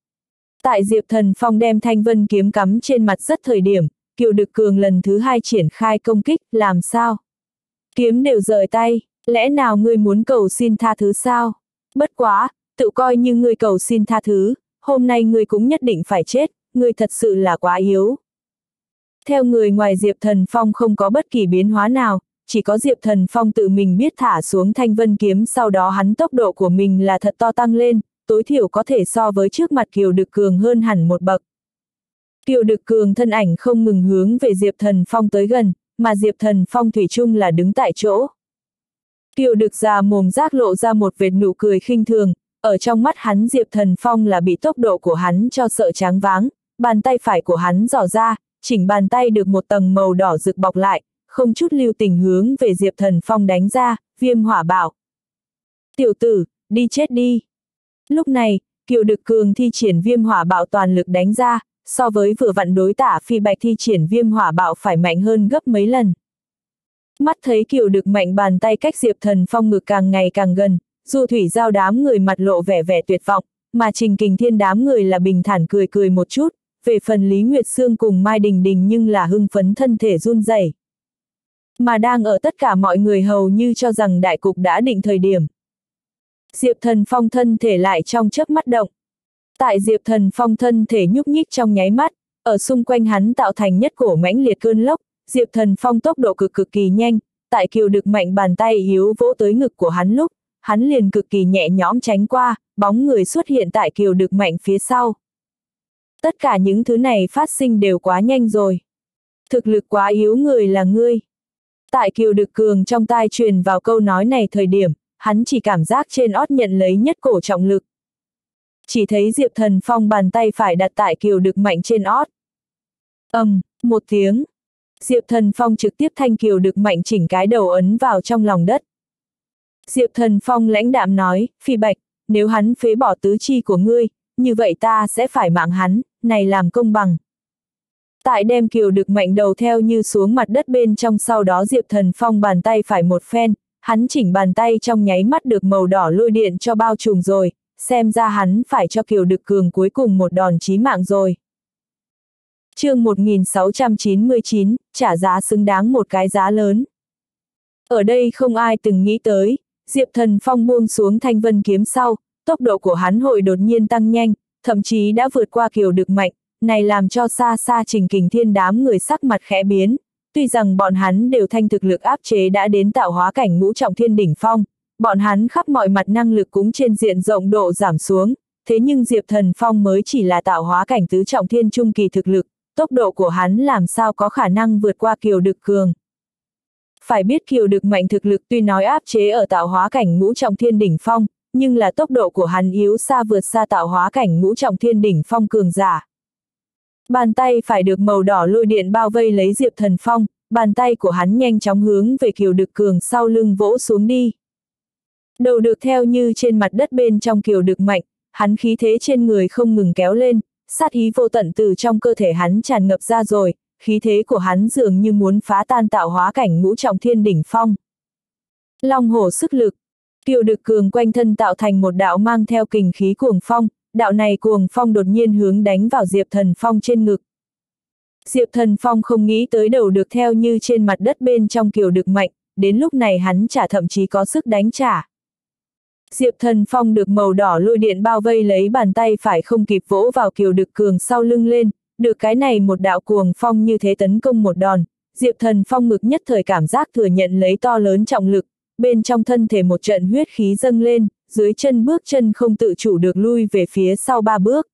Tại Diệp Thần Phong đem thanh vân kiếm cắm trên mặt rất thời điểm, Kiều Đực Cường lần thứ hai triển khai công kích, làm sao? Kiếm đều rời tay, lẽ nào ngươi muốn cầu xin tha thứ sao? Bất quá, tự coi như ngươi cầu xin tha thứ, hôm nay ngươi cũng nhất định phải chết, ngươi thật sự là quá yếu. Theo người ngoài Diệp Thần Phong không có bất kỳ biến hóa nào, chỉ có Diệp Thần Phong tự mình biết thả xuống thanh vân kiếm, sau đó hắn tốc độ của mình là thật to tăng lên, tối thiểu có thể so với trước mặt Kiều Đực Cường hơn hẳn một bậc. Kiều Đực Cường thân ảnh không ngừng hướng về Diệp Thần Phong tới gần, mà Diệp Thần Phong thủy chung là đứng tại chỗ. Kiều Đực già mồm rác lộ ra một vệt nụ cười khinh thường, ở trong mắt hắn Diệp Thần Phong là bị tốc độ của hắn cho sợ choáng váng, bàn tay phải của hắn giỏ ra, chỉnh bàn tay được một tầng màu đỏ rực bọc lại, không chút lưu tình hướng về Diệp Thần Phong đánh ra, viêm hỏa bạo. Tiểu tử, đi chết đi. Lúc này, Kiều Đực Cường thi triển viêm hỏa bạo toàn lực đánh ra, so với vừa vặn đối Tả Phi Bạch thi triển viêm hỏa bạo phải mạnh hơn gấp mấy lần. Mắt thấy Kiều Đực mạnh bàn tay cách Diệp Thần Phong ngực càng ngày càng gần, Du Thủy Giao đám người mặt lộ vẻ vẻ tuyệt vọng, mà Trình Kình Thiên đám người là bình thản cười cười một chút, về phần Lý Nguyệt Sương cùng Mai Đình Đình nhưng là hưng phấn thân thể run rẩy. Mà đang ở tất cả mọi người hầu như cho rằng đại cục đã định thời điểm. Diệp Thần Phong thân thể lại trong chớp mắt động. Tại Diệp Thần Phong thân thể nhúc nhích trong nháy mắt, ở xung quanh hắn tạo thành nhất cổ mãnh liệt cơn lốc, Diệp Thần Phong tốc độ cực cực kỳ nhanh, tại Kiều Đực mạnh bàn tay yếu vỗ tới ngực của hắn lúc, hắn liền cực kỳ nhẹ nhõm tránh qua, bóng người xuất hiện tại Kiều Đực mạnh phía sau. Tất cả những thứ này phát sinh đều quá nhanh rồi. Thực lực quá yếu người là ngươi. Tại Kiều Đực Cường trong tai truyền vào câu nói này thời điểm, hắn chỉ cảm giác trên ót nhận lấy nhất cổ trọng lực. Chỉ thấy Diệp Thần Phong bàn tay phải đặt tại Kiều Đực mạnh trên ót. Ầm, um, một tiếng. Diệp Thần Phong trực tiếp thanh Kiều Đực mạnh chỉnh cái đầu ấn vào trong lòng đất. Diệp Thần Phong lãnh đạm nói, Phi Bạch, nếu hắn phế bỏ tứ chi của ngươi, như vậy ta sẽ phải mạng hắn, này làm công bằng. Tại đem Kiều Đực mạnh đầu theo như xuống mặt đất bên trong, sau đó Diệp Thần Phong bàn tay phải một phen, hắn chỉnh bàn tay trong nháy mắt được màu đỏ lôi điện cho bao trùm rồi, xem ra hắn phải cho Kiều Đực Cường cuối cùng một đòn chí mạng rồi. Chương một nghìn sáu trăm chín mươi chín, trả giá xứng đáng một cái giá lớn. Ở đây không ai từng nghĩ tới, Diệp Thần Phong buông xuống thanh vân kiếm sau, tốc độ của hắn hội đột nhiên tăng nhanh, thậm chí đã vượt qua Kiều Đực mạnh, này làm cho xa xa Trình Kình Thiên đám người sắc mặt khẽ biến, tuy rằng bọn hắn đều thanh thực lực áp chế đã đến tạo hóa cảnh ngũ trọng thiên đỉnh phong, bọn hắn khắp mọi mặt năng lực cũng trên diện rộng độ giảm xuống, thế nhưng Diệp Thần Phong mới chỉ là tạo hóa cảnh tứ trọng thiên trung kỳ thực lực, tốc độ của hắn làm sao có khả năng vượt qua Kiều Đực Cường. Phải biết Kiều Đực mạnh thực lực tuy nói áp chế ở tạo hóa cảnh ngũ trọng thiên đỉnh phong, nhưng là tốc độ của hắn yếu xa vượt xa tạo hóa cảnh ngũ trọng thiên đỉnh phong cường giả. Bàn tay phải được màu đỏ lôi điện bao vây lấy Diệp Thần Phong, bàn tay của hắn nhanh chóng hướng về Kiều Đực Cường sau lưng vỗ xuống đi. Đầu được theo như trên mặt đất bên trong Kiều Đực mạnh, hắn khí thế trên người không ngừng kéo lên, sát ý vô tận từ trong cơ thể hắn tràn ngập ra rồi, khí thế của hắn dường như muốn phá tan tạo hóa cảnh ngũ trọng thiên đỉnh phong. Long hổ sức lực, Kiều Đực Cường quanh thân tạo thành một đạo mang theo kình khí cuồng phong, đạo này cuồng phong đột nhiên hướng đánh vào Diệp Thần Phong trên ngực. Diệp Thần Phong không nghĩ tới đầu được theo như trên mặt đất bên trong Kiều Đực mạnh, đến lúc này hắn chả thậm chí có sức đánh trả. Diệp Thần Phong được màu đỏ lôi điện bao vây lấy, bàn tay phải không kịp vỗ vào Kiều Đực Cường sau lưng lên, được cái này một đạo cuồng phong như thế tấn công một đòn, Diệp Thần Phong ngực nhất thời cảm giác thừa nhận lấy to lớn trọng lực, bên trong thân thể một trận huyết khí dâng lên, dưới chân bước chân không tự chủ được lui về phía sau ba bước.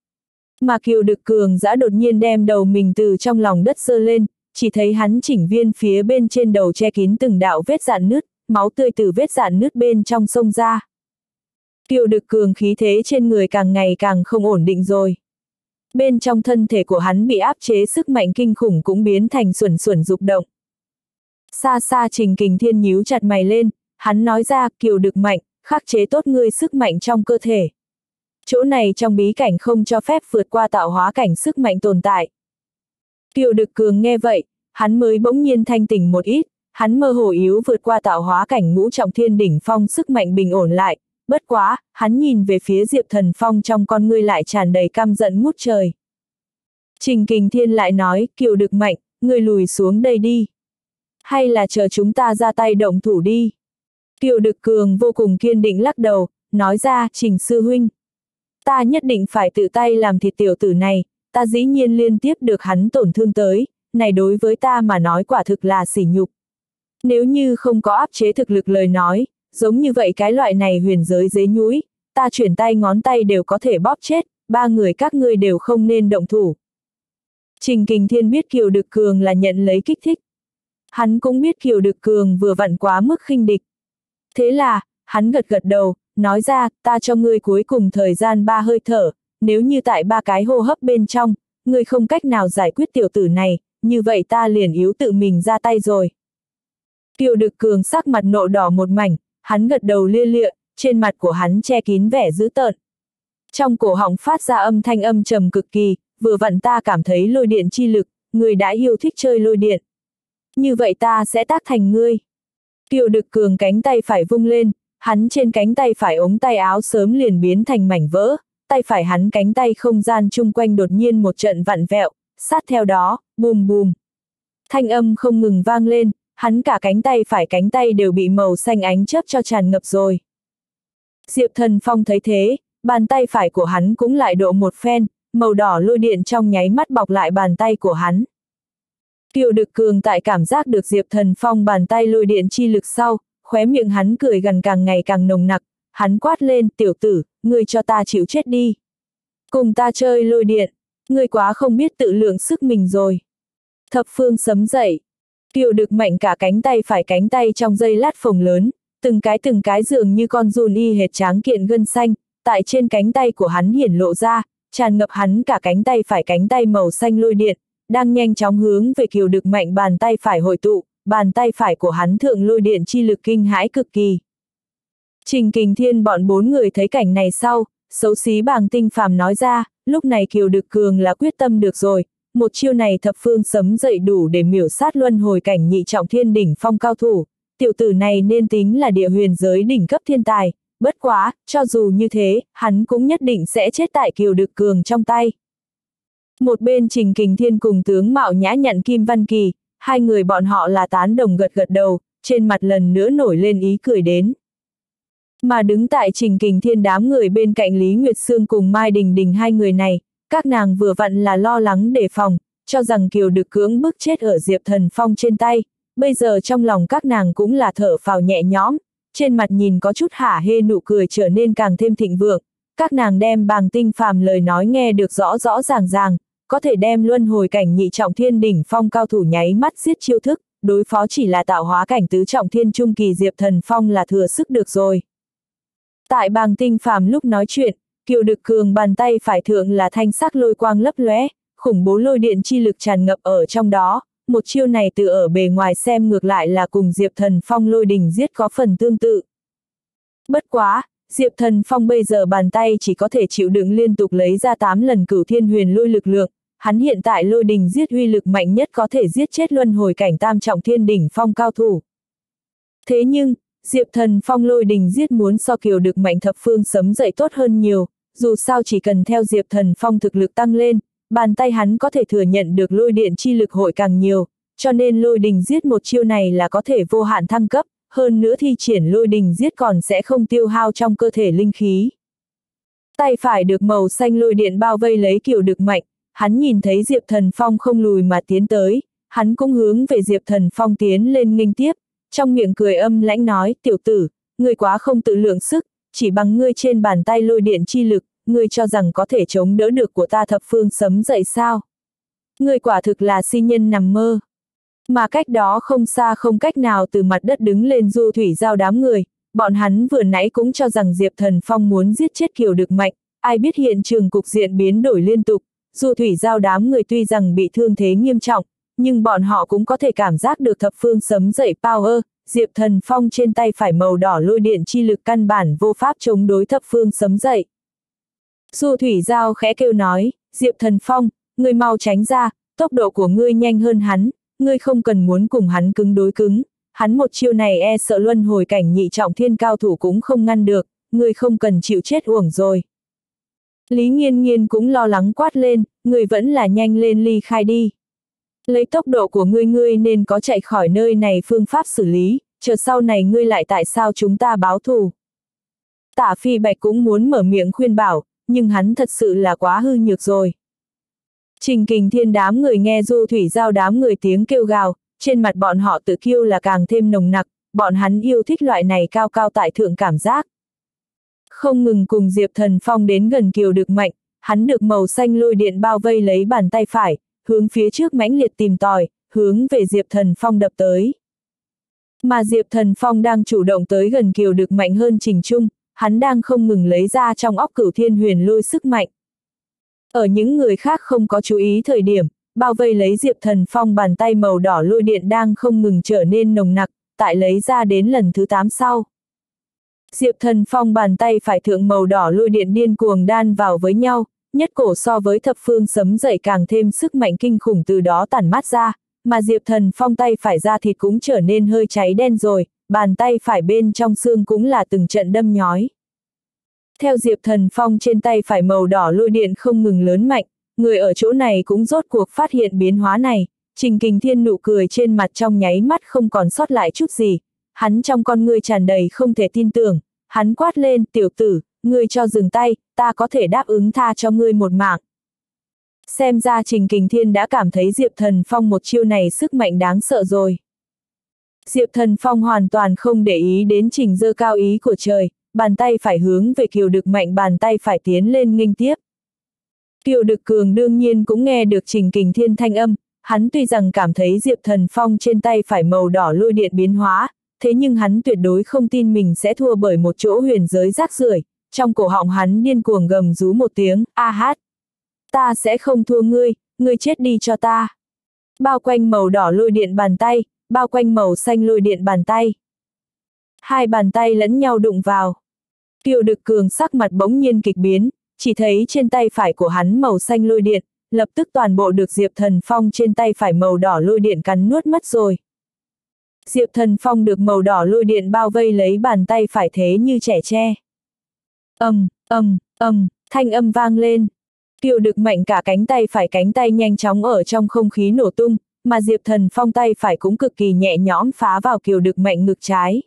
Mà Kiều Đực Cường đã đột nhiên đem đầu mình từ trong lòng đất giơ lên, chỉ thấy hắn chỉnh viên phía bên trên đầu che kín từng đạo vết rạn nứt, máu tươi từ vết rạn nứt bên trong xông ra. Kiều Đực Cường khí thế trên người càng ngày càng không ổn định rồi. Bên trong thân thể của hắn bị áp chế sức mạnh kinh khủng cũng biến thành xuẩn xuẩn rục động. Xa xa Trình Kình Thiên nhíu chặt mày lên, hắn nói ra, Kiều Đực mạnh, khắc chế tốt ngươi sức mạnh trong cơ thể. Chỗ này trong bí cảnh không cho phép vượt qua tạo hóa cảnh sức mạnh tồn tại. Kiều Đực Cường nghe vậy, hắn mới bỗng nhiên thanh tỉnh một ít, hắn mơ hồ yếu vượt qua tạo hóa cảnh ngũ trọng thiên đỉnh phong sức mạnh bình ổn lại, bất quá, hắn nhìn về phía Diệp Thần Phong trong con ngươi lại tràn đầy căm giận ngút trời. Trình Kình Thiên lại nói, Kiều Đực Mạnh, ngươi lùi xuống đây đi. Hay là chờ chúng ta ra tay động thủ đi. Kiều Đực Cường vô cùng kiên định lắc đầu, nói ra, Trình sư huynh. Ta nhất định phải tự tay làm thịt tiểu tử này, ta dĩ nhiên liên tiếp được hắn tổn thương tới, này đối với ta mà nói quả thực là sỉ nhục. Nếu như không có áp chế thực lực lời nói, giống như vậy cái loại này huyền giới dế nhúi, ta chuyển tay ngón tay đều có thể bóp chết, ba người các ngươi đều không nên động thủ. Trình Kình Thiên biết Kiều Đực Cường là nhận lấy kích thích. Hắn cũng biết Kiều Đực Cường vừa vặn quá mức khinh địch. Thế là, hắn gật gật đầu, nói ra, ta cho ngươi cuối cùng thời gian ba hơi thở, nếu như tại ba cái hô hấp bên trong, ngươi không cách nào giải quyết tiểu tử này, như vậy ta liền yếu tự mình ra tay rồi. Kiều Đực Cường sắc mặt nộ đỏ một mảnh, hắn gật đầu lia lịa, trên mặt của hắn che kín vẻ dữ tợn. Trong cổ họng phát ra âm thanh âm trầm cực kỳ, vừa vặn ta cảm thấy lôi điện chi lực, người đã yêu thích chơi lôi điện. Như vậy ta sẽ tác thành ngươi. Kiều Đực Cường cánh tay phải vung lên, hắn trên cánh tay phải ống tay áo sớm liền biến thành mảnh vỡ, tay phải hắn cánh tay không gian chung quanh đột nhiên một trận vặn vẹo, sát theo đó, bùm bùm. Thanh âm không ngừng vang lên, hắn cả cánh tay phải cánh tay đều bị màu xanh ánh chớp cho tràn ngập rồi. Diệp Thần Phong thấy thế, bàn tay phải của hắn cũng lại độ một phen, màu đỏ lôi điện trong nháy mắt bọc lại bàn tay của hắn. Kiều Đực Cường tại cảm giác được Diệp Thần Phong bàn tay lôi điện chi lực sau, khóe miệng hắn cười gần càng ngày càng nồng nặc, hắn quát lên, tiểu tử, ngươi cho ta chịu chết đi. Cùng ta chơi lôi điện, ngươi quá không biết tự lượng sức mình rồi. Thập phương sấm dậy, Kiều Đực Mạnh cả cánh tay phải cánh tay trong giây lát phồng lớn, từng cái từng cái dường như con giun y hệt tráng kiện gân xanh, tại trên cánh tay của hắn hiển lộ ra, tràn ngập hắn cả cánh tay phải cánh tay màu xanh lôi điện, đang nhanh chóng hướng về Kiều Đực Mạnh bàn tay phải hội tụ, bàn tay phải của hắn thượng lôi điện chi lực kinh hãi cực kỳ. Trình Kình Thiên bọn bốn người thấy cảnh này sau, xấu xí Bàng Tinh Phàm nói ra, lúc này Kiều Đực Cường là quyết tâm được rồi, một chiêu này thập phương sấm dậy đủ để miểu sát luân hồi cảnh nhị trọng thiên đỉnh phong cao thủ, tiểu tử này nên tính là địa huyền giới đỉnh cấp thiên tài, bất quá, cho dù như thế, hắn cũng nhất định sẽ chết tại Kiều Đực Cường trong tay. Một bên Trình Kình Thiên cùng tướng mạo nhã nhặn Kim Văn Kỳ, hai người bọn họ là tán đồng gật gật đầu, trên mặt lần nữa nổi lên ý cười đến. Mà đứng tại Trình Kình Thiên đám người bên cạnh Lý Nguyệt Sương cùng Mai Đình Đình hai người này, các nàng vừa vặn là lo lắng đề phòng, cho rằng Kiều Đực cưỡng bức chết ở Diệp Thần Phong trên tay, bây giờ trong lòng các nàng cũng là thở phào nhẹ nhõm, trên mặt nhìn có chút hả hê nụ cười trở nên càng thêm thịnh vượng, các nàng đem Bàng Tinh Phàm lời nói nghe được rõ rõ ràng ràng, có thể đem luân hồi cảnh nhị trọng thiên đỉnh phong cao thủ nháy mắt giết chiêu thức, đối phó chỉ là tạo hóa cảnh tứ trọng thiên trung kỳ Diệp Thần Phong là thừa sức được rồi. Tại Bàng Tinh Phàm lúc nói chuyện, Kiều Đực Cường bàn tay phải thượng là thanh sắc lôi quang lấp lóe, khủng bố lôi điện chi lực tràn ngập ở trong đó, một chiêu này từ ở bề ngoài xem ngược lại là cùng Diệp Thần Phong lôi đình giết có phần tương tự. Bất quá, Diệp Thần Phong bây giờ bàn tay chỉ có thể chịu đựng liên tục lấy ra tám lần cửu thiên huyền lôi lực lượng, hắn hiện tại lôi đình giết uy lực mạnh nhất có thể giết chết luân hồi cảnh tam trọng thiên đỉnh phong cao thủ. Thế nhưng, Diệp Thần Phong lôi đình giết muốn so Kiều Đực Mạnh thập phương sấm dậy tốt hơn nhiều, dù sao chỉ cần theo Diệp Thần Phong thực lực tăng lên, bàn tay hắn có thể thừa nhận được lôi điện chi lực hội càng nhiều, cho nên lôi đình giết một chiêu này là có thể vô hạn thăng cấp, hơn nữa thi triển lôi đình giết còn sẽ không tiêu hao trong cơ thể linh khí. Tay phải được màu xanh lôi điện bao vây lấy Kiều Đực Mạnh, hắn nhìn thấy Diệp Thần Phong không lùi mà tiến tới, hắn cũng hướng về Diệp Thần Phong tiến lên nghênh tiếp, trong miệng cười âm lãnh nói, tiểu tử, ngươi quá không tự lượng sức, chỉ bằng ngươi trên bàn tay lôi điện chi lực, ngươi cho rằng có thể chống đỡ được của ta thập phương sấm dậy sao? Ngươi quả thực là si nhân nằm mơ. Mà cách đó không xa không cách nào từ mặt đất đứng lên Du Thủy Giao đám người, bọn hắn vừa nãy cũng cho rằng Diệp Thần Phong muốn giết chết Kiều Đực Mạnh, ai biết hiện trường cục diện biến đổi liên tục, Du Thủy Giao đám người tuy rằng bị thương thế nghiêm trọng, nhưng bọn họ cũng có thể cảm giác được thập phương sấm dậy power, Diệp Thần Phong trên tay phải màu đỏ lôi điện chi lực căn bản vô pháp chống đối thập phương sấm dậy. Du Thủy Giao khẽ kêu nói, Diệp Thần Phong, ngươi mau tránh ra, tốc độ của ngươi nhanh hơn hắn, ngươi không cần muốn cùng hắn cứng đối cứng, hắn một chiêu này e sợ luân hồi cảnh nhị trọng thiên cao thủ cũng không ngăn được, ngươi không cần chịu chết uổng rồi. Lý Nghiên Nghiên cũng lo lắng quát lên, ngươi vẫn là nhanh lên ly khai đi. Lấy tốc độ của ngươi ngươi nên có chạy khỏi nơi này phương pháp xử lý, chờ sau này ngươi lại tại sao chúng ta báo thù. Tả Phi Bạch cũng muốn mở miệng khuyên bảo, nhưng hắn thật sự là quá hư nhược rồi. Trình Kình Thiên đám người nghe Du Thủy Giao đám người tiếng kêu gào, trên mặt bọn họ tự kiêu là càng thêm nồng nặc, bọn hắn yêu thích loại này cao cao tại thượng cảm giác. Không ngừng cùng Diệp Thần Phong đến gần Kiều Đực Mạnh, hắn được màu xanh lôi điện bao vây lấy bàn tay phải, hướng phía trước mãnh liệt tìm tòi, hướng về Diệp Thần Phong đập tới. Mà Diệp Thần Phong đang chủ động tới gần Kiều Đực Mạnh hơn Trình Trung, hắn đang không ngừng lấy ra trong óc Cửu Thiên Huyền Lôi sức mạnh. Ở những người khác không có chú ý thời điểm, bao vây lấy Diệp Thần Phong bàn tay màu đỏ lôi điện đang không ngừng trở nên nồng nặc, tại lấy ra đến lần thứ tám sau. Diệp Thần Phong bàn tay phải thượng màu đỏ lôi điện điên cuồng đan vào với nhau, nhất cổ so với thập phương sấm dậy càng thêm sức mạnh kinh khủng từ đó tản mát ra, mà Diệp Thần Phong tay phải ra thịt cũng trở nên hơi cháy đen rồi, bàn tay phải bên trong xương cũng là từng trận đâm nhói. Theo Diệp Thần Phong trên tay phải màu đỏ lôi điện không ngừng lớn mạnh, người ở chỗ này cũng rốt cuộc phát hiện biến hóa này, Trình Kình Thiên nụ cười trên mặt trong nháy mắt không còn sót lại chút gì, hắn trong con ngươi tràn đầy không thể tin tưởng, hắn quát lên, tiểu tử, ngươi cho dừng tay, ta có thể đáp ứng tha cho ngươi một mạng. Xem ra Trình Kình Thiên đã cảm thấy Diệp Thần Phong một chiêu này sức mạnh đáng sợ rồi. Diệp Thần Phong hoàn toàn không để ý đến Trình giơ cao ý của trời, bàn tay phải hướng về Kiều Đực Mạnh bàn tay phải tiến lên nghênh tiếp. Kiều Đực Cường đương nhiên cũng nghe được Trình Kình Thiên thanh âm, hắn tuy rằng cảm thấy Diệp Thần Phong trên tay phải màu đỏ lôi điện biến hóa, thế nhưng hắn tuyệt đối không tin mình sẽ thua bởi một chỗ huyền giới rác rưởi. Trong cổ họng hắn điên cuồng gầm rú một tiếng, a hát. Ta sẽ không thua ngươi, ngươi chết đi cho ta. Bao quanh màu đỏ lôi điện bàn tay, bao quanh màu xanh lôi điện bàn tay. Hai bàn tay lẫn nhau đụng vào. Kiều Đực Cường sắc mặt bỗng nhiên kịch biến, chỉ thấy trên tay phải của hắn màu xanh lôi điện, lập tức toàn bộ được Diệp Thần Phong trên tay phải màu đỏ lôi điện cắn nuốt mất rồi. Diệp Thần Phong được màu đỏ lôi điện bao vây lấy bàn tay phải thế như trẻ tre. Ầm, ầm, ầm, thanh âm vang lên. Kiều Đực Mạnh cả cánh tay phải cánh tay nhanh chóng ở trong không khí nổ tung, mà Diệp Thần Phong tay phải cũng cực kỳ nhẹ nhõm phá vào Kiều Đực Mạnh ngực trái.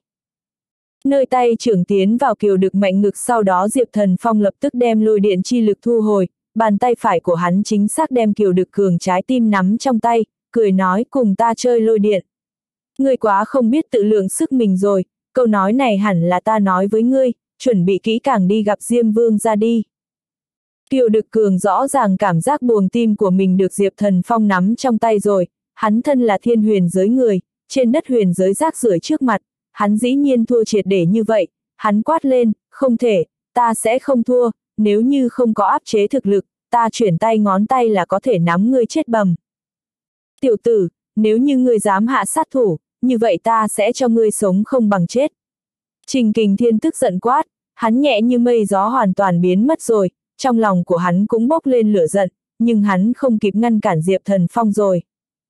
Nơi tay trưởng tiến vào Kiều Đực Mạnh ngực sau đó Diệp Thần Phong lập tức đem lôi điện chi lực thu hồi, bàn tay phải của hắn chính xác đem Kiều Đực Cường trái tim nắm trong tay, cười nói cùng ta chơi lôi điện. Ngươi quá không biết tự lượng sức mình rồi, câu nói này hẳn là ta nói với ngươi, chuẩn bị kỹ càng đi gặp Diêm Vương ra đi. Kiều Đực Cường rõ ràng cảm giác buồng tim của mình được Diệp Thần Phong nắm trong tay rồi, hắn thân là thiên huyền giới người, trên đất huyền giới rác rưởi trước mặt, hắn dĩ nhiên thua triệt để như vậy, hắn quát lên, không thể, ta sẽ không thua, nếu như không có áp chế thực lực, ta chuyển tay ngón tay là có thể nắm ngươi chết bầm. Tiểu tử, nếu như ngươi dám hạ sát thủ, như vậy ta sẽ cho ngươi sống không bằng chết. Trình Kình Thiên tức giận quát, hắn nhẹ như mây gió hoàn toàn biến mất rồi, trong lòng của hắn cũng bốc lên lửa giận, nhưng hắn không kịp ngăn cản Diệp Thần Phong rồi.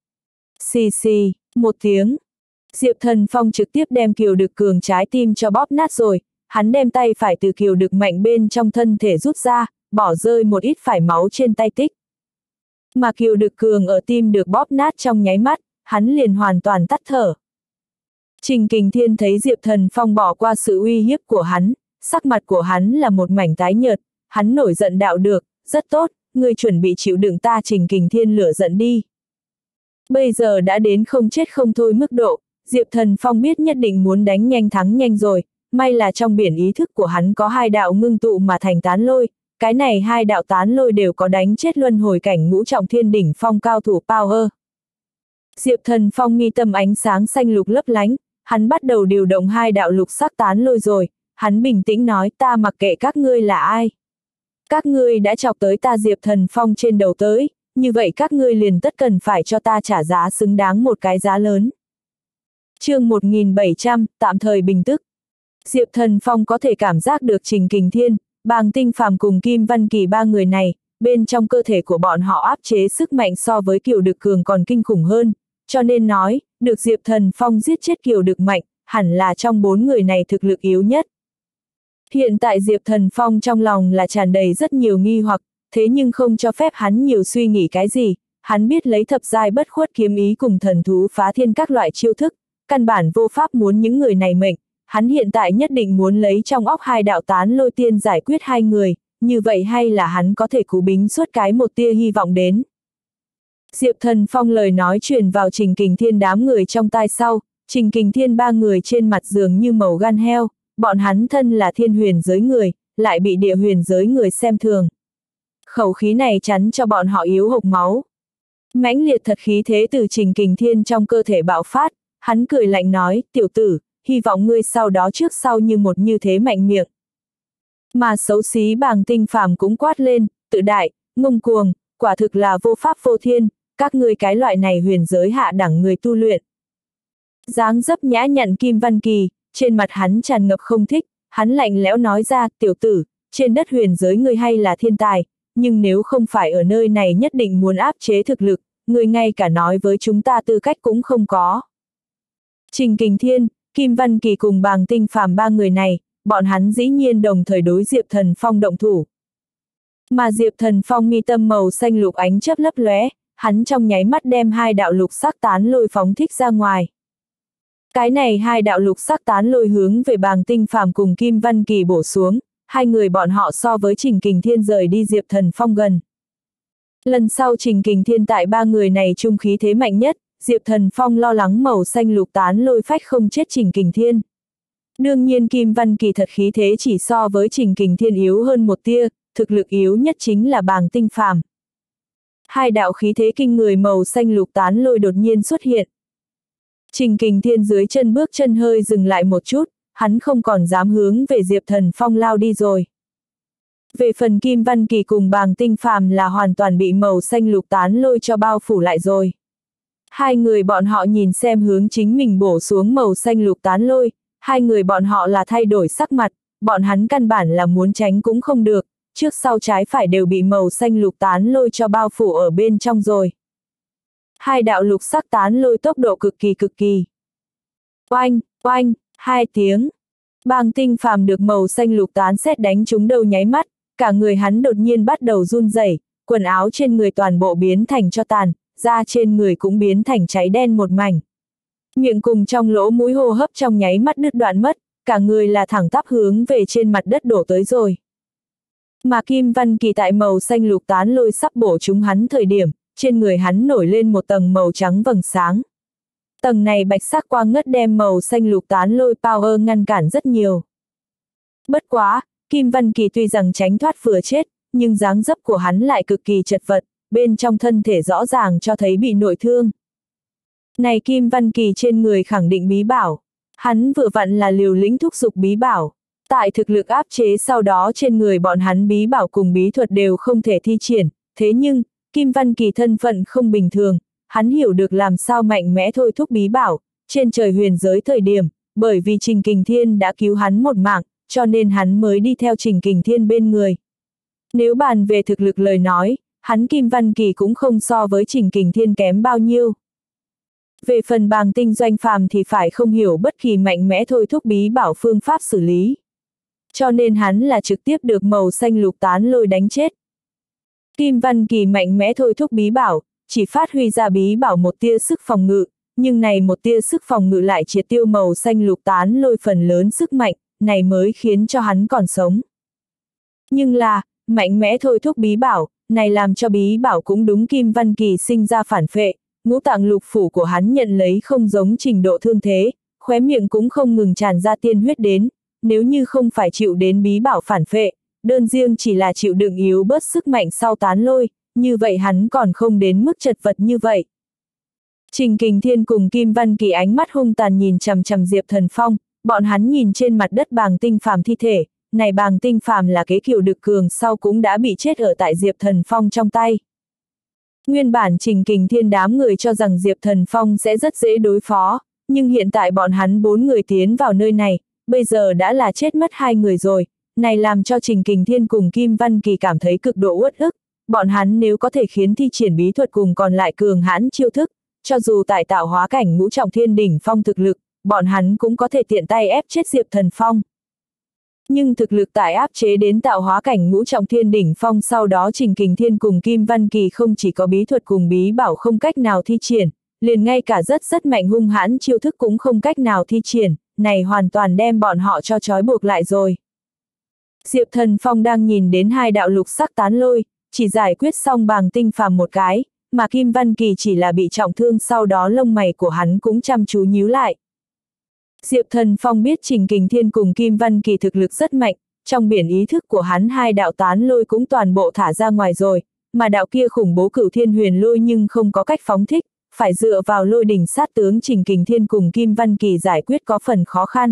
Xì xì, một tiếng. Diệp Thần Phong trực tiếp đem Kiều Đực Cường trái tim cho bóp nát rồi, hắn đem tay phải từ Kiều Đực Mạnh bên trong thân thể rút ra, bỏ rơi một ít phải máu trên tay tích. Mà Kiều Đực Cường ở tim được bóp nát trong nháy mắt, hắn liền hoàn toàn tắt thở. Trình Kình Thiên thấy Diệp Thần Phong bỏ qua sự uy hiếp của hắn, sắc mặt của hắn là một mảnh tái nhợt, hắn nổi giận đạo được, rất tốt, ngươi chuẩn bị chịu đựng ta Trình Kình Thiên lửa giận đi. Bây giờ đã đến không chết không thôi mức độ, Diệp Thần Phong biết nhất định muốn đánh nhanh thắng nhanh rồi, may là trong biển ý thức của hắn có hai đạo ngưng tụ mà thành tán lôi, cái này hai đạo tán lôi đều có đánh chết luân hồi cảnh ngũ trọng thiên đỉnh phong cao thủ power. Diệp Thần Phong mi tâm ánh sáng xanh lục lấp lánh, hắn bắt đầu điều động hai đạo lục sắc tán lôi rồi, hắn bình tĩnh nói ta mặc kệ các ngươi là ai. Các ngươi đã chọc tới ta Diệp Thần Phong trên đầu tới, như vậy các ngươi liền tất cần phải cho ta trả giá xứng đáng một cái giá lớn. Chương một nghìn bảy trăm, tạm thời bình tức. Diệp Thần Phong có thể cảm giác được Trình Kình Thiên, Bàng Tinh Phàm cùng Kim Văn Kỳ ba người này, bên trong cơ thể của bọn họ áp chế sức mạnh so với Kiều Đực Cường còn kinh khủng hơn, cho nên nói, được Diệp Thần Phong giết chết Kiều Đực Mạnh, hẳn là trong bốn người này thực lực yếu nhất. Hiện tại Diệp Thần Phong trong lòng là tràn đầy rất nhiều nghi hoặc, thế nhưng không cho phép hắn nhiều suy nghĩ cái gì, hắn biết lấy thập giai bất khuất kiếm ý cùng thần thú phá thiên các loại chiêu thức, căn bản vô pháp muốn những người này mệnh, hắn hiện tại nhất định muốn lấy trong óc hai đạo tán lôi tiên giải quyết hai người, như vậy hay là hắn có thể cứu bính suốt cái một tia hy vọng đến. Diệp Thần Phong lời nói truyền vào Trình Kình Thiên đám người trong tai sau, Trình Kình Thiên ba người trên mặt dường như màu gan heo, bọn hắn thân là thiên huyền giới người, lại bị địa huyền giới người xem thường. Khẩu khí này chắn cho bọn họ yếu hộc máu. Mãnh liệt thật khí thế từ Trình Kình Thiên trong cơ thể bạo phát, hắn cười lạnh nói, tiểu tử, hy vọng ngươi sau đó trước sau như một như thế mạnh miệng. Mà xấu xí Bàng Tinh Phàm cũng quát lên, tự đại, ngông cuồng, quả thực là vô pháp vô thiên, các ngươi cái loại này huyền giới hạ đẳng người tu luyện. Dáng dấp nhã nhặn Kim Văn Kỳ, trên mặt hắn tràn ngập không thích, hắn lạnh lẽo nói ra, tiểu tử, trên đất huyền giới ngươi hay là thiên tài, nhưng nếu không phải ở nơi này nhất định muốn áp chế thực lực, ngươi ngay cả nói với chúng ta tư cách cũng không có. Trình Kình Thiên, Kim Văn Kỳ cùng Bàng Tinh Phàm ba người này, bọn hắn dĩ nhiên đồng thời đối Diệp Thần Phong động thủ. Mà Diệp Thần Phong mi tâm màu xanh lục ánh chớp lấp lóe, hắn trong nháy mắt đem hai đạo lục sắc tán lôi phóng thích ra ngoài. Cái này hai đạo lục sắc tán lôi hướng về Bàng Tinh Phàm cùng Kim Văn Kỳ bổ xuống, hai người bọn họ so với Trình Kình Thiên rời đi Diệp Thần Phong gần. Lần sau Trình Kình Thiên tại ba người này trung khí thế mạnh nhất, Diệp Thần Phong lo lắng màu xanh lục tán lôi phách không chết Trình Kình Thiên. Đương nhiên Kim Văn Kỳ thật khí thế chỉ so với Trình Kình Thiên yếu hơn một tia, thực lực yếu nhất chính là Bàng Tinh Phàm. Hai đạo khí thế kinh người màu xanh lục tán lôi đột nhiên xuất hiện. Trình Kình Thiên dưới chân bước chân hơi dừng lại một chút, hắn không còn dám hướng về Diệp Thần Phong lao đi rồi. Về phần Kim Văn Kỳ cùng Bàng Tinh Phàm là hoàn toàn bị màu xanh lục tán lôi cho bao phủ lại rồi. Hai người bọn họ nhìn xem hướng chính mình bổ xuống màu xanh lục tán lôi, hai người bọn họ là thay đổi sắc mặt, bọn hắn căn bản là muốn tránh cũng không được, trước sau trái phải đều bị màu xanh lục tán lôi cho bao phủ ở bên trong rồi. Hai đạo lục sắc tán lôi tốc độ cực kỳ cực kỳ. Oanh, oanh, hai tiếng. Bàng Tinh Phàm được màu xanh lục tán sét đánh trúng đầu nháy mắt, cả người hắn đột nhiên bắt đầu run rẩy, quần áo trên người toàn bộ biến thành tro tàn, da trên người cũng biến thành cháy đen một mảnh. Miệng cùng trong lỗ mũi hô hấp trong nháy mắt đứt đoạn mất, cả người là thẳng tắp hướng về trên mặt đất đổ tới rồi. Mà Kim Văn Kỳ tại màu xanh lục tán lôi sắp bổ trúng hắn thời điểm, trên người hắn nổi lên một tầng màu trắng vầng sáng. Tầng này bạch sắc quang ngất đem màu xanh lục tán lôi power ngăn cản rất nhiều. Bất quá, Kim Văn Kỳ tuy rằng tránh thoát vừa chết, nhưng dáng dấp của hắn lại cực kỳ chật vật, bên trong thân thể rõ ràng cho thấy bị nội thương. Này Kim Văn Kỳ trên người khẳng định bí bảo, hắn vừa vặn là liều lĩnh thúc giục bí bảo. Tại thực lực áp chế sau đó trên người bọn hắn bí bảo cùng bí thuật đều không thể thi triển, thế nhưng, Kim Văn Kỳ thân phận không bình thường, hắn hiểu được làm sao mạnh mẽ thôi thúc bí bảo, trên trời huyền giới thời điểm, bởi vì Trình Kình Thiên đã cứu hắn một mạng, cho nên hắn mới đi theo Trình Kình Thiên bên người. Nếu bàn về thực lực lời nói, hắn Kim Văn Kỳ cũng không so với Trình Kình Thiên kém bao nhiêu. Về phần Bàng Tinh Doanh Phàm thì phải không hiểu bất kỳ mạnh mẽ thôi thúc bí bảo phương pháp xử lý. Cho nên hắn là trực tiếp được màu xanh lục tán lôi đánh chết. Kim Văn Kỳ mạnh mẽ thôi thúc bí bảo, chỉ phát huy ra bí bảo một tia sức phòng ngự, nhưng này một tia sức phòng ngự lại triệt tiêu màu xanh lục tán lôi phần lớn sức mạnh, này mới khiến cho hắn còn sống. Nhưng là, mạnh mẽ thôi thúc bí bảo, này làm cho bí bảo cũng đúng Kim Văn Kỳ sinh ra phản phệ, ngũ tạng lục phủ của hắn nhận lấy không giống trình độ thương thế, khóe miệng cũng không ngừng tràn ra tiên huyết đến, nếu như không phải chịu đến bí bảo phản phệ, đơn riêng chỉ là chịu đựng yếu bớt sức mạnh sau tán lôi, như vậy hắn còn không đến mức chật vật như vậy. Trình Kình Thiên cùng Kim Văn Kỳ ánh mắt hung tàn nhìn chằm chằm Diệp Thần Phong, bọn hắn nhìn trên mặt đất Bàng Tinh Phàm thi thể, này Bàng Tinh Phàm là kế Kiều Đực Cường sau cũng đã bị chết ở tại Diệp Thần Phong trong tay. Nguyên bản Trình Kình Thiên đám người cho rằng Diệp Thần Phong sẽ rất dễ đối phó, Nhưng hiện tại bọn hắn bốn người tiến vào nơi này, bây giờ đã là chết mất hai người rồi, này làm cho Trình Kình Thiên cùng Kim Văn Kỳ cảm thấy cực độ uất ức, bọn hắn nếu có thể khiến thi triển bí thuật cùng còn lại cường hãn chiêu thức, cho dù tại tạo hóa cảnh ngũ trọng thiên đỉnh phong thực lực, bọn hắn cũng có thể tiện tay ép chết Diệp Thần Phong. Nhưng thực lực tại áp chế đến tạo hóa cảnh ngũ trọng thiên đỉnh phong sau đó Trình Kình Thiên cùng Kim Văn Kỳ không chỉ có bí thuật cùng bí bảo không cách nào thi triển, liền ngay cả rất rất mạnh hung hãn chiêu thức cũng không cách nào thi triển, này hoàn toàn đem bọn họ cho trói buộc lại rồi. Diệp Thần Phong đang nhìn đến hai đạo lục sắc tán lôi, chỉ giải quyết xong Bàng Tinh Phàm một cái, mà Kim Văn Kỳ chỉ là bị trọng thương sau đó lông mày của hắn cũng chăm chú nhíu lại. Diệp Thần Phong biết Trình Kình Thiên cùng Kim Văn Kỳ thực lực rất mạnh, trong biển ý thức của hắn hai đạo tán lôi cũng toàn bộ thả ra ngoài rồi, mà đạo kia khủng bố Cửu Thiên Huyền Lôi nhưng không có cách phóng thích, phải dựa vào lôi đỉnh sát tướng Trình Kình Thiên cùng Kim Văn Kỳ giải quyết có phần khó khăn.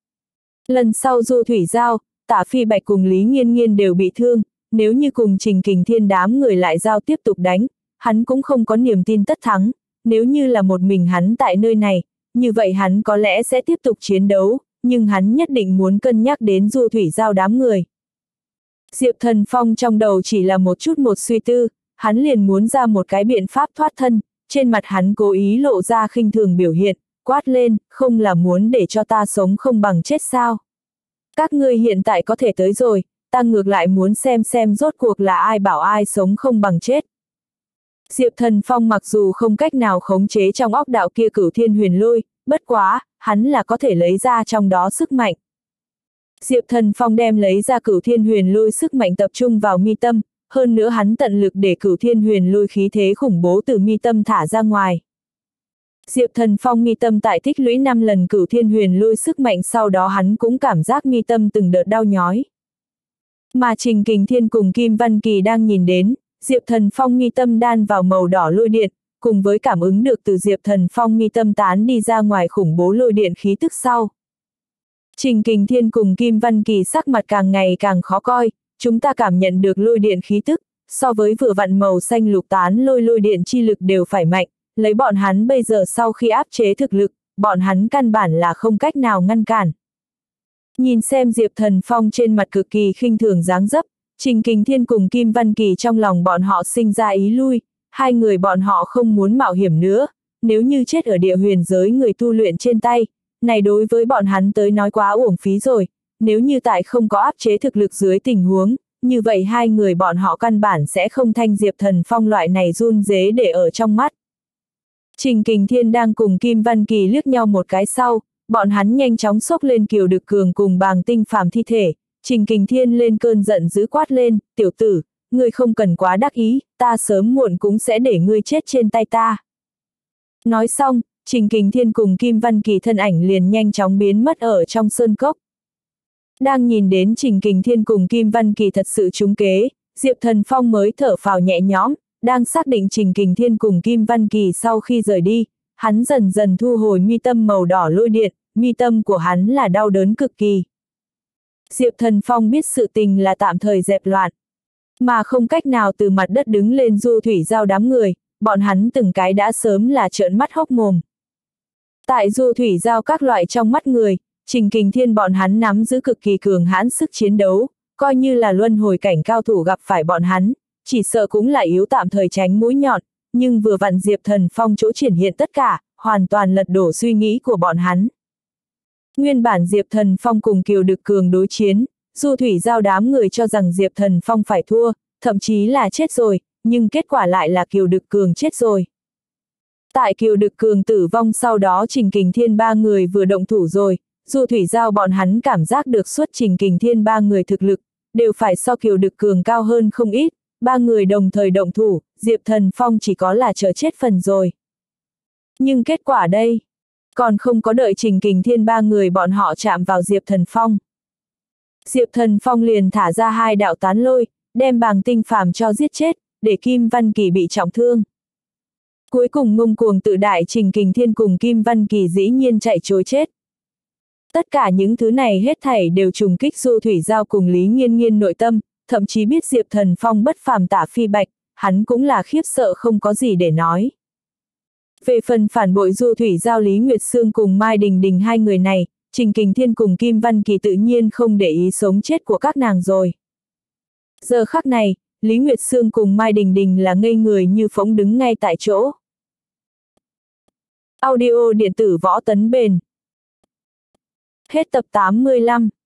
Lần sau Du Thủy Giao, Tả Phi Bạch cùng Lý Nghiên Nghiên đều bị thương, nếu như cùng Trình Kình Thiên đám người lại giao tiếp tục đánh, hắn cũng không có niềm tin tất thắng, nếu như là một mình hắn tại nơi này, như vậy hắn có lẽ sẽ tiếp tục chiến đấu, nhưng hắn nhất định muốn cân nhắc đến Du Thủy Giao đám người. Diệp Thần Phong trong đầu chỉ là một chút một suy tư, hắn liền muốn ra một cái biện pháp thoát thân, trên mặt hắn cố ý lộ ra khinh thường biểu hiện, quát lên, không là muốn để cho ta sống không bằng chết sao. Các ngươi hiện tại có thể tới rồi, ta ngược lại muốn xem xem rốt cuộc là ai bảo ai sống không bằng chết. Diệp Thần Phong mặc dù không cách nào khống chế trong óc đạo kia Cửu Thiên Huyền Lôi, bất quá, hắn là có thể lấy ra trong đó sức mạnh. Diệp Thần Phong đem lấy ra Cửu Thiên Huyền Lôi sức mạnh tập trung vào mi tâm, hơn nữa hắn tận lực để Cửu Thiên Huyền Lôi khí thế khủng bố từ mi tâm thả ra ngoài. Diệp Thần Phong mi tâm tại tích lũy năm lần Cửu Thiên Huyền Lôi sức mạnh sau đó hắn cũng cảm giác mi tâm từng đợt đau nhói. Mà Trình Kình Thiên cùng Kim Văn Kỳ đang nhìn đến, Diệp Thần Phong mi tâm đan vào màu đỏ lôi điện, cùng với cảm ứng được từ Diệp Thần Phong mi tâm tán đi ra ngoài khủng bố lôi điện khí tức sau. Trình Kình Thiên cùng Kim Văn Kỳ sắc mặt càng ngày càng khó coi, chúng ta cảm nhận được lôi điện khí tức, so với vừa vặn màu xanh lục tán lôi lôi điện chi lực đều phải mạnh, lấy bọn hắn bây giờ sau khi áp chế thực lực, bọn hắn căn bản là không cách nào ngăn cản. Nhìn xem Diệp Thần Phong trên mặt cực kỳ khinh thường dáng dấp, Trình Kình Thiên cùng Kim Văn Kỳ trong lòng bọn họ sinh ra ý lui, hai người bọn họ không muốn mạo hiểm nữa, nếu như chết ở địa huyền giới người tu luyện trên tay, này đối với bọn hắn tới nói quá uổng phí rồi, nếu như tại không có áp chế thực lực dưới tình huống, như vậy hai người bọn họ căn bản sẽ không thanh Diệp Thần Phong loại này run rế để ở trong mắt. Trình Kình Thiên đang cùng Kim Văn Kỳ liếc nhau một cái sau, bọn hắn nhanh chóng xốc lên Kiều Đực Cường cùng Bàng Tinh Phàm thi thể, Trình Kình Thiên lên cơn giận dữ quát lên, tiểu tử, ngươi không cần quá đắc ý, ta sớm muộn cũng sẽ để ngươi chết trên tay ta. Nói xong, Trình Kình Thiên cùng Kim Văn Kỳ thân ảnh liền nhanh chóng biến mất ở trong sơn cốc. Đang nhìn đến Trình Kình Thiên cùng Kim Văn Kỳ thật sự trúng kế, Diệp Thần Phong mới thở phào nhẹ nhõm, đang xác định Trình Kình Thiên cùng Kim Văn Kỳ sau khi rời đi, hắn dần dần thu hồi mi tâm màu đỏ lôi điện, mi tâm của hắn là đau đớn cực kỳ. Diệp Thần Phong biết sự tình là tạm thời dẹp loạn, mà không cách nào từ mặt đất đứng lên Du Thủy Giao đám người, bọn hắn từng cái đã sớm là trợn mắt hốc mồm. Tại Du Thủy Giao các loại trong mắt người, Trình Kình Thiên bọn hắn nắm giữ cực kỳ cường hãn sức chiến đấu, coi như là luân hồi cảnh cao thủ gặp phải bọn hắn, chỉ sợ cũng là yếu tạm thời tránh mũi nhọn, nhưng vừa vặn Diệp Thần Phong chỗ triển hiện tất cả, hoàn toàn lật đổ suy nghĩ của bọn hắn. Nguyên bản Diệp Thần Phong cùng Kiều Đực Cường đối chiến, Du Thủy Giao đám người cho rằng Diệp Thần Phong phải thua, thậm chí là chết rồi, nhưng kết quả lại là Kiều Đực Cường chết rồi. Tại Kiều Đực Cường tử vong sau đó Trình Kình Thiên ba người vừa động thủ rồi, Du Thủy Giao bọn hắn cảm giác được suốt Trình Kình Thiên ba người thực lực, đều phải so Kiều Đực Cường cao hơn không ít, ba người đồng thời động thủ, Diệp Thần Phong chỉ có là chờ chết phần rồi. Nhưng kết quả đây, còn không có đợi Trình Kình Thiên ba người bọn họ chạm vào Diệp Thần Phong. Diệp Thần Phong liền thả ra hai đạo tán lôi, đem Bàng Tinh Phàm cho giết chết, để Kim Văn Kỳ bị trọng thương. Cuối cùng ngông cuồng tự đại Trình Kình Thiên cùng Kim Văn Kỳ dĩ nhiên chạy trối chết. Tất cả những thứ này hết thảy đều trùng kích Du Thủy Giao cùng Lý Nghiên Nghiên nội tâm, thậm chí biết Diệp Thần Phong bất phàm Tả Phi Bạch, hắn cũng là khiếp sợ không có gì để nói. Về phần phản bội Du Thủy Giao Lý Nguyệt Sương cùng Mai Đình Đình hai người này, Trình Kình Thiên cùng Kim Văn Kỳ tự nhiên không để ý sống chết của các nàng rồi. Giờ khắc này, Lý Nguyệt Sương cùng Mai Đình Đình là ngây người như phỗng đứng ngay tại chỗ. Audio điện tử Võ Tấn Bền. Hết tập tám mươi lăm.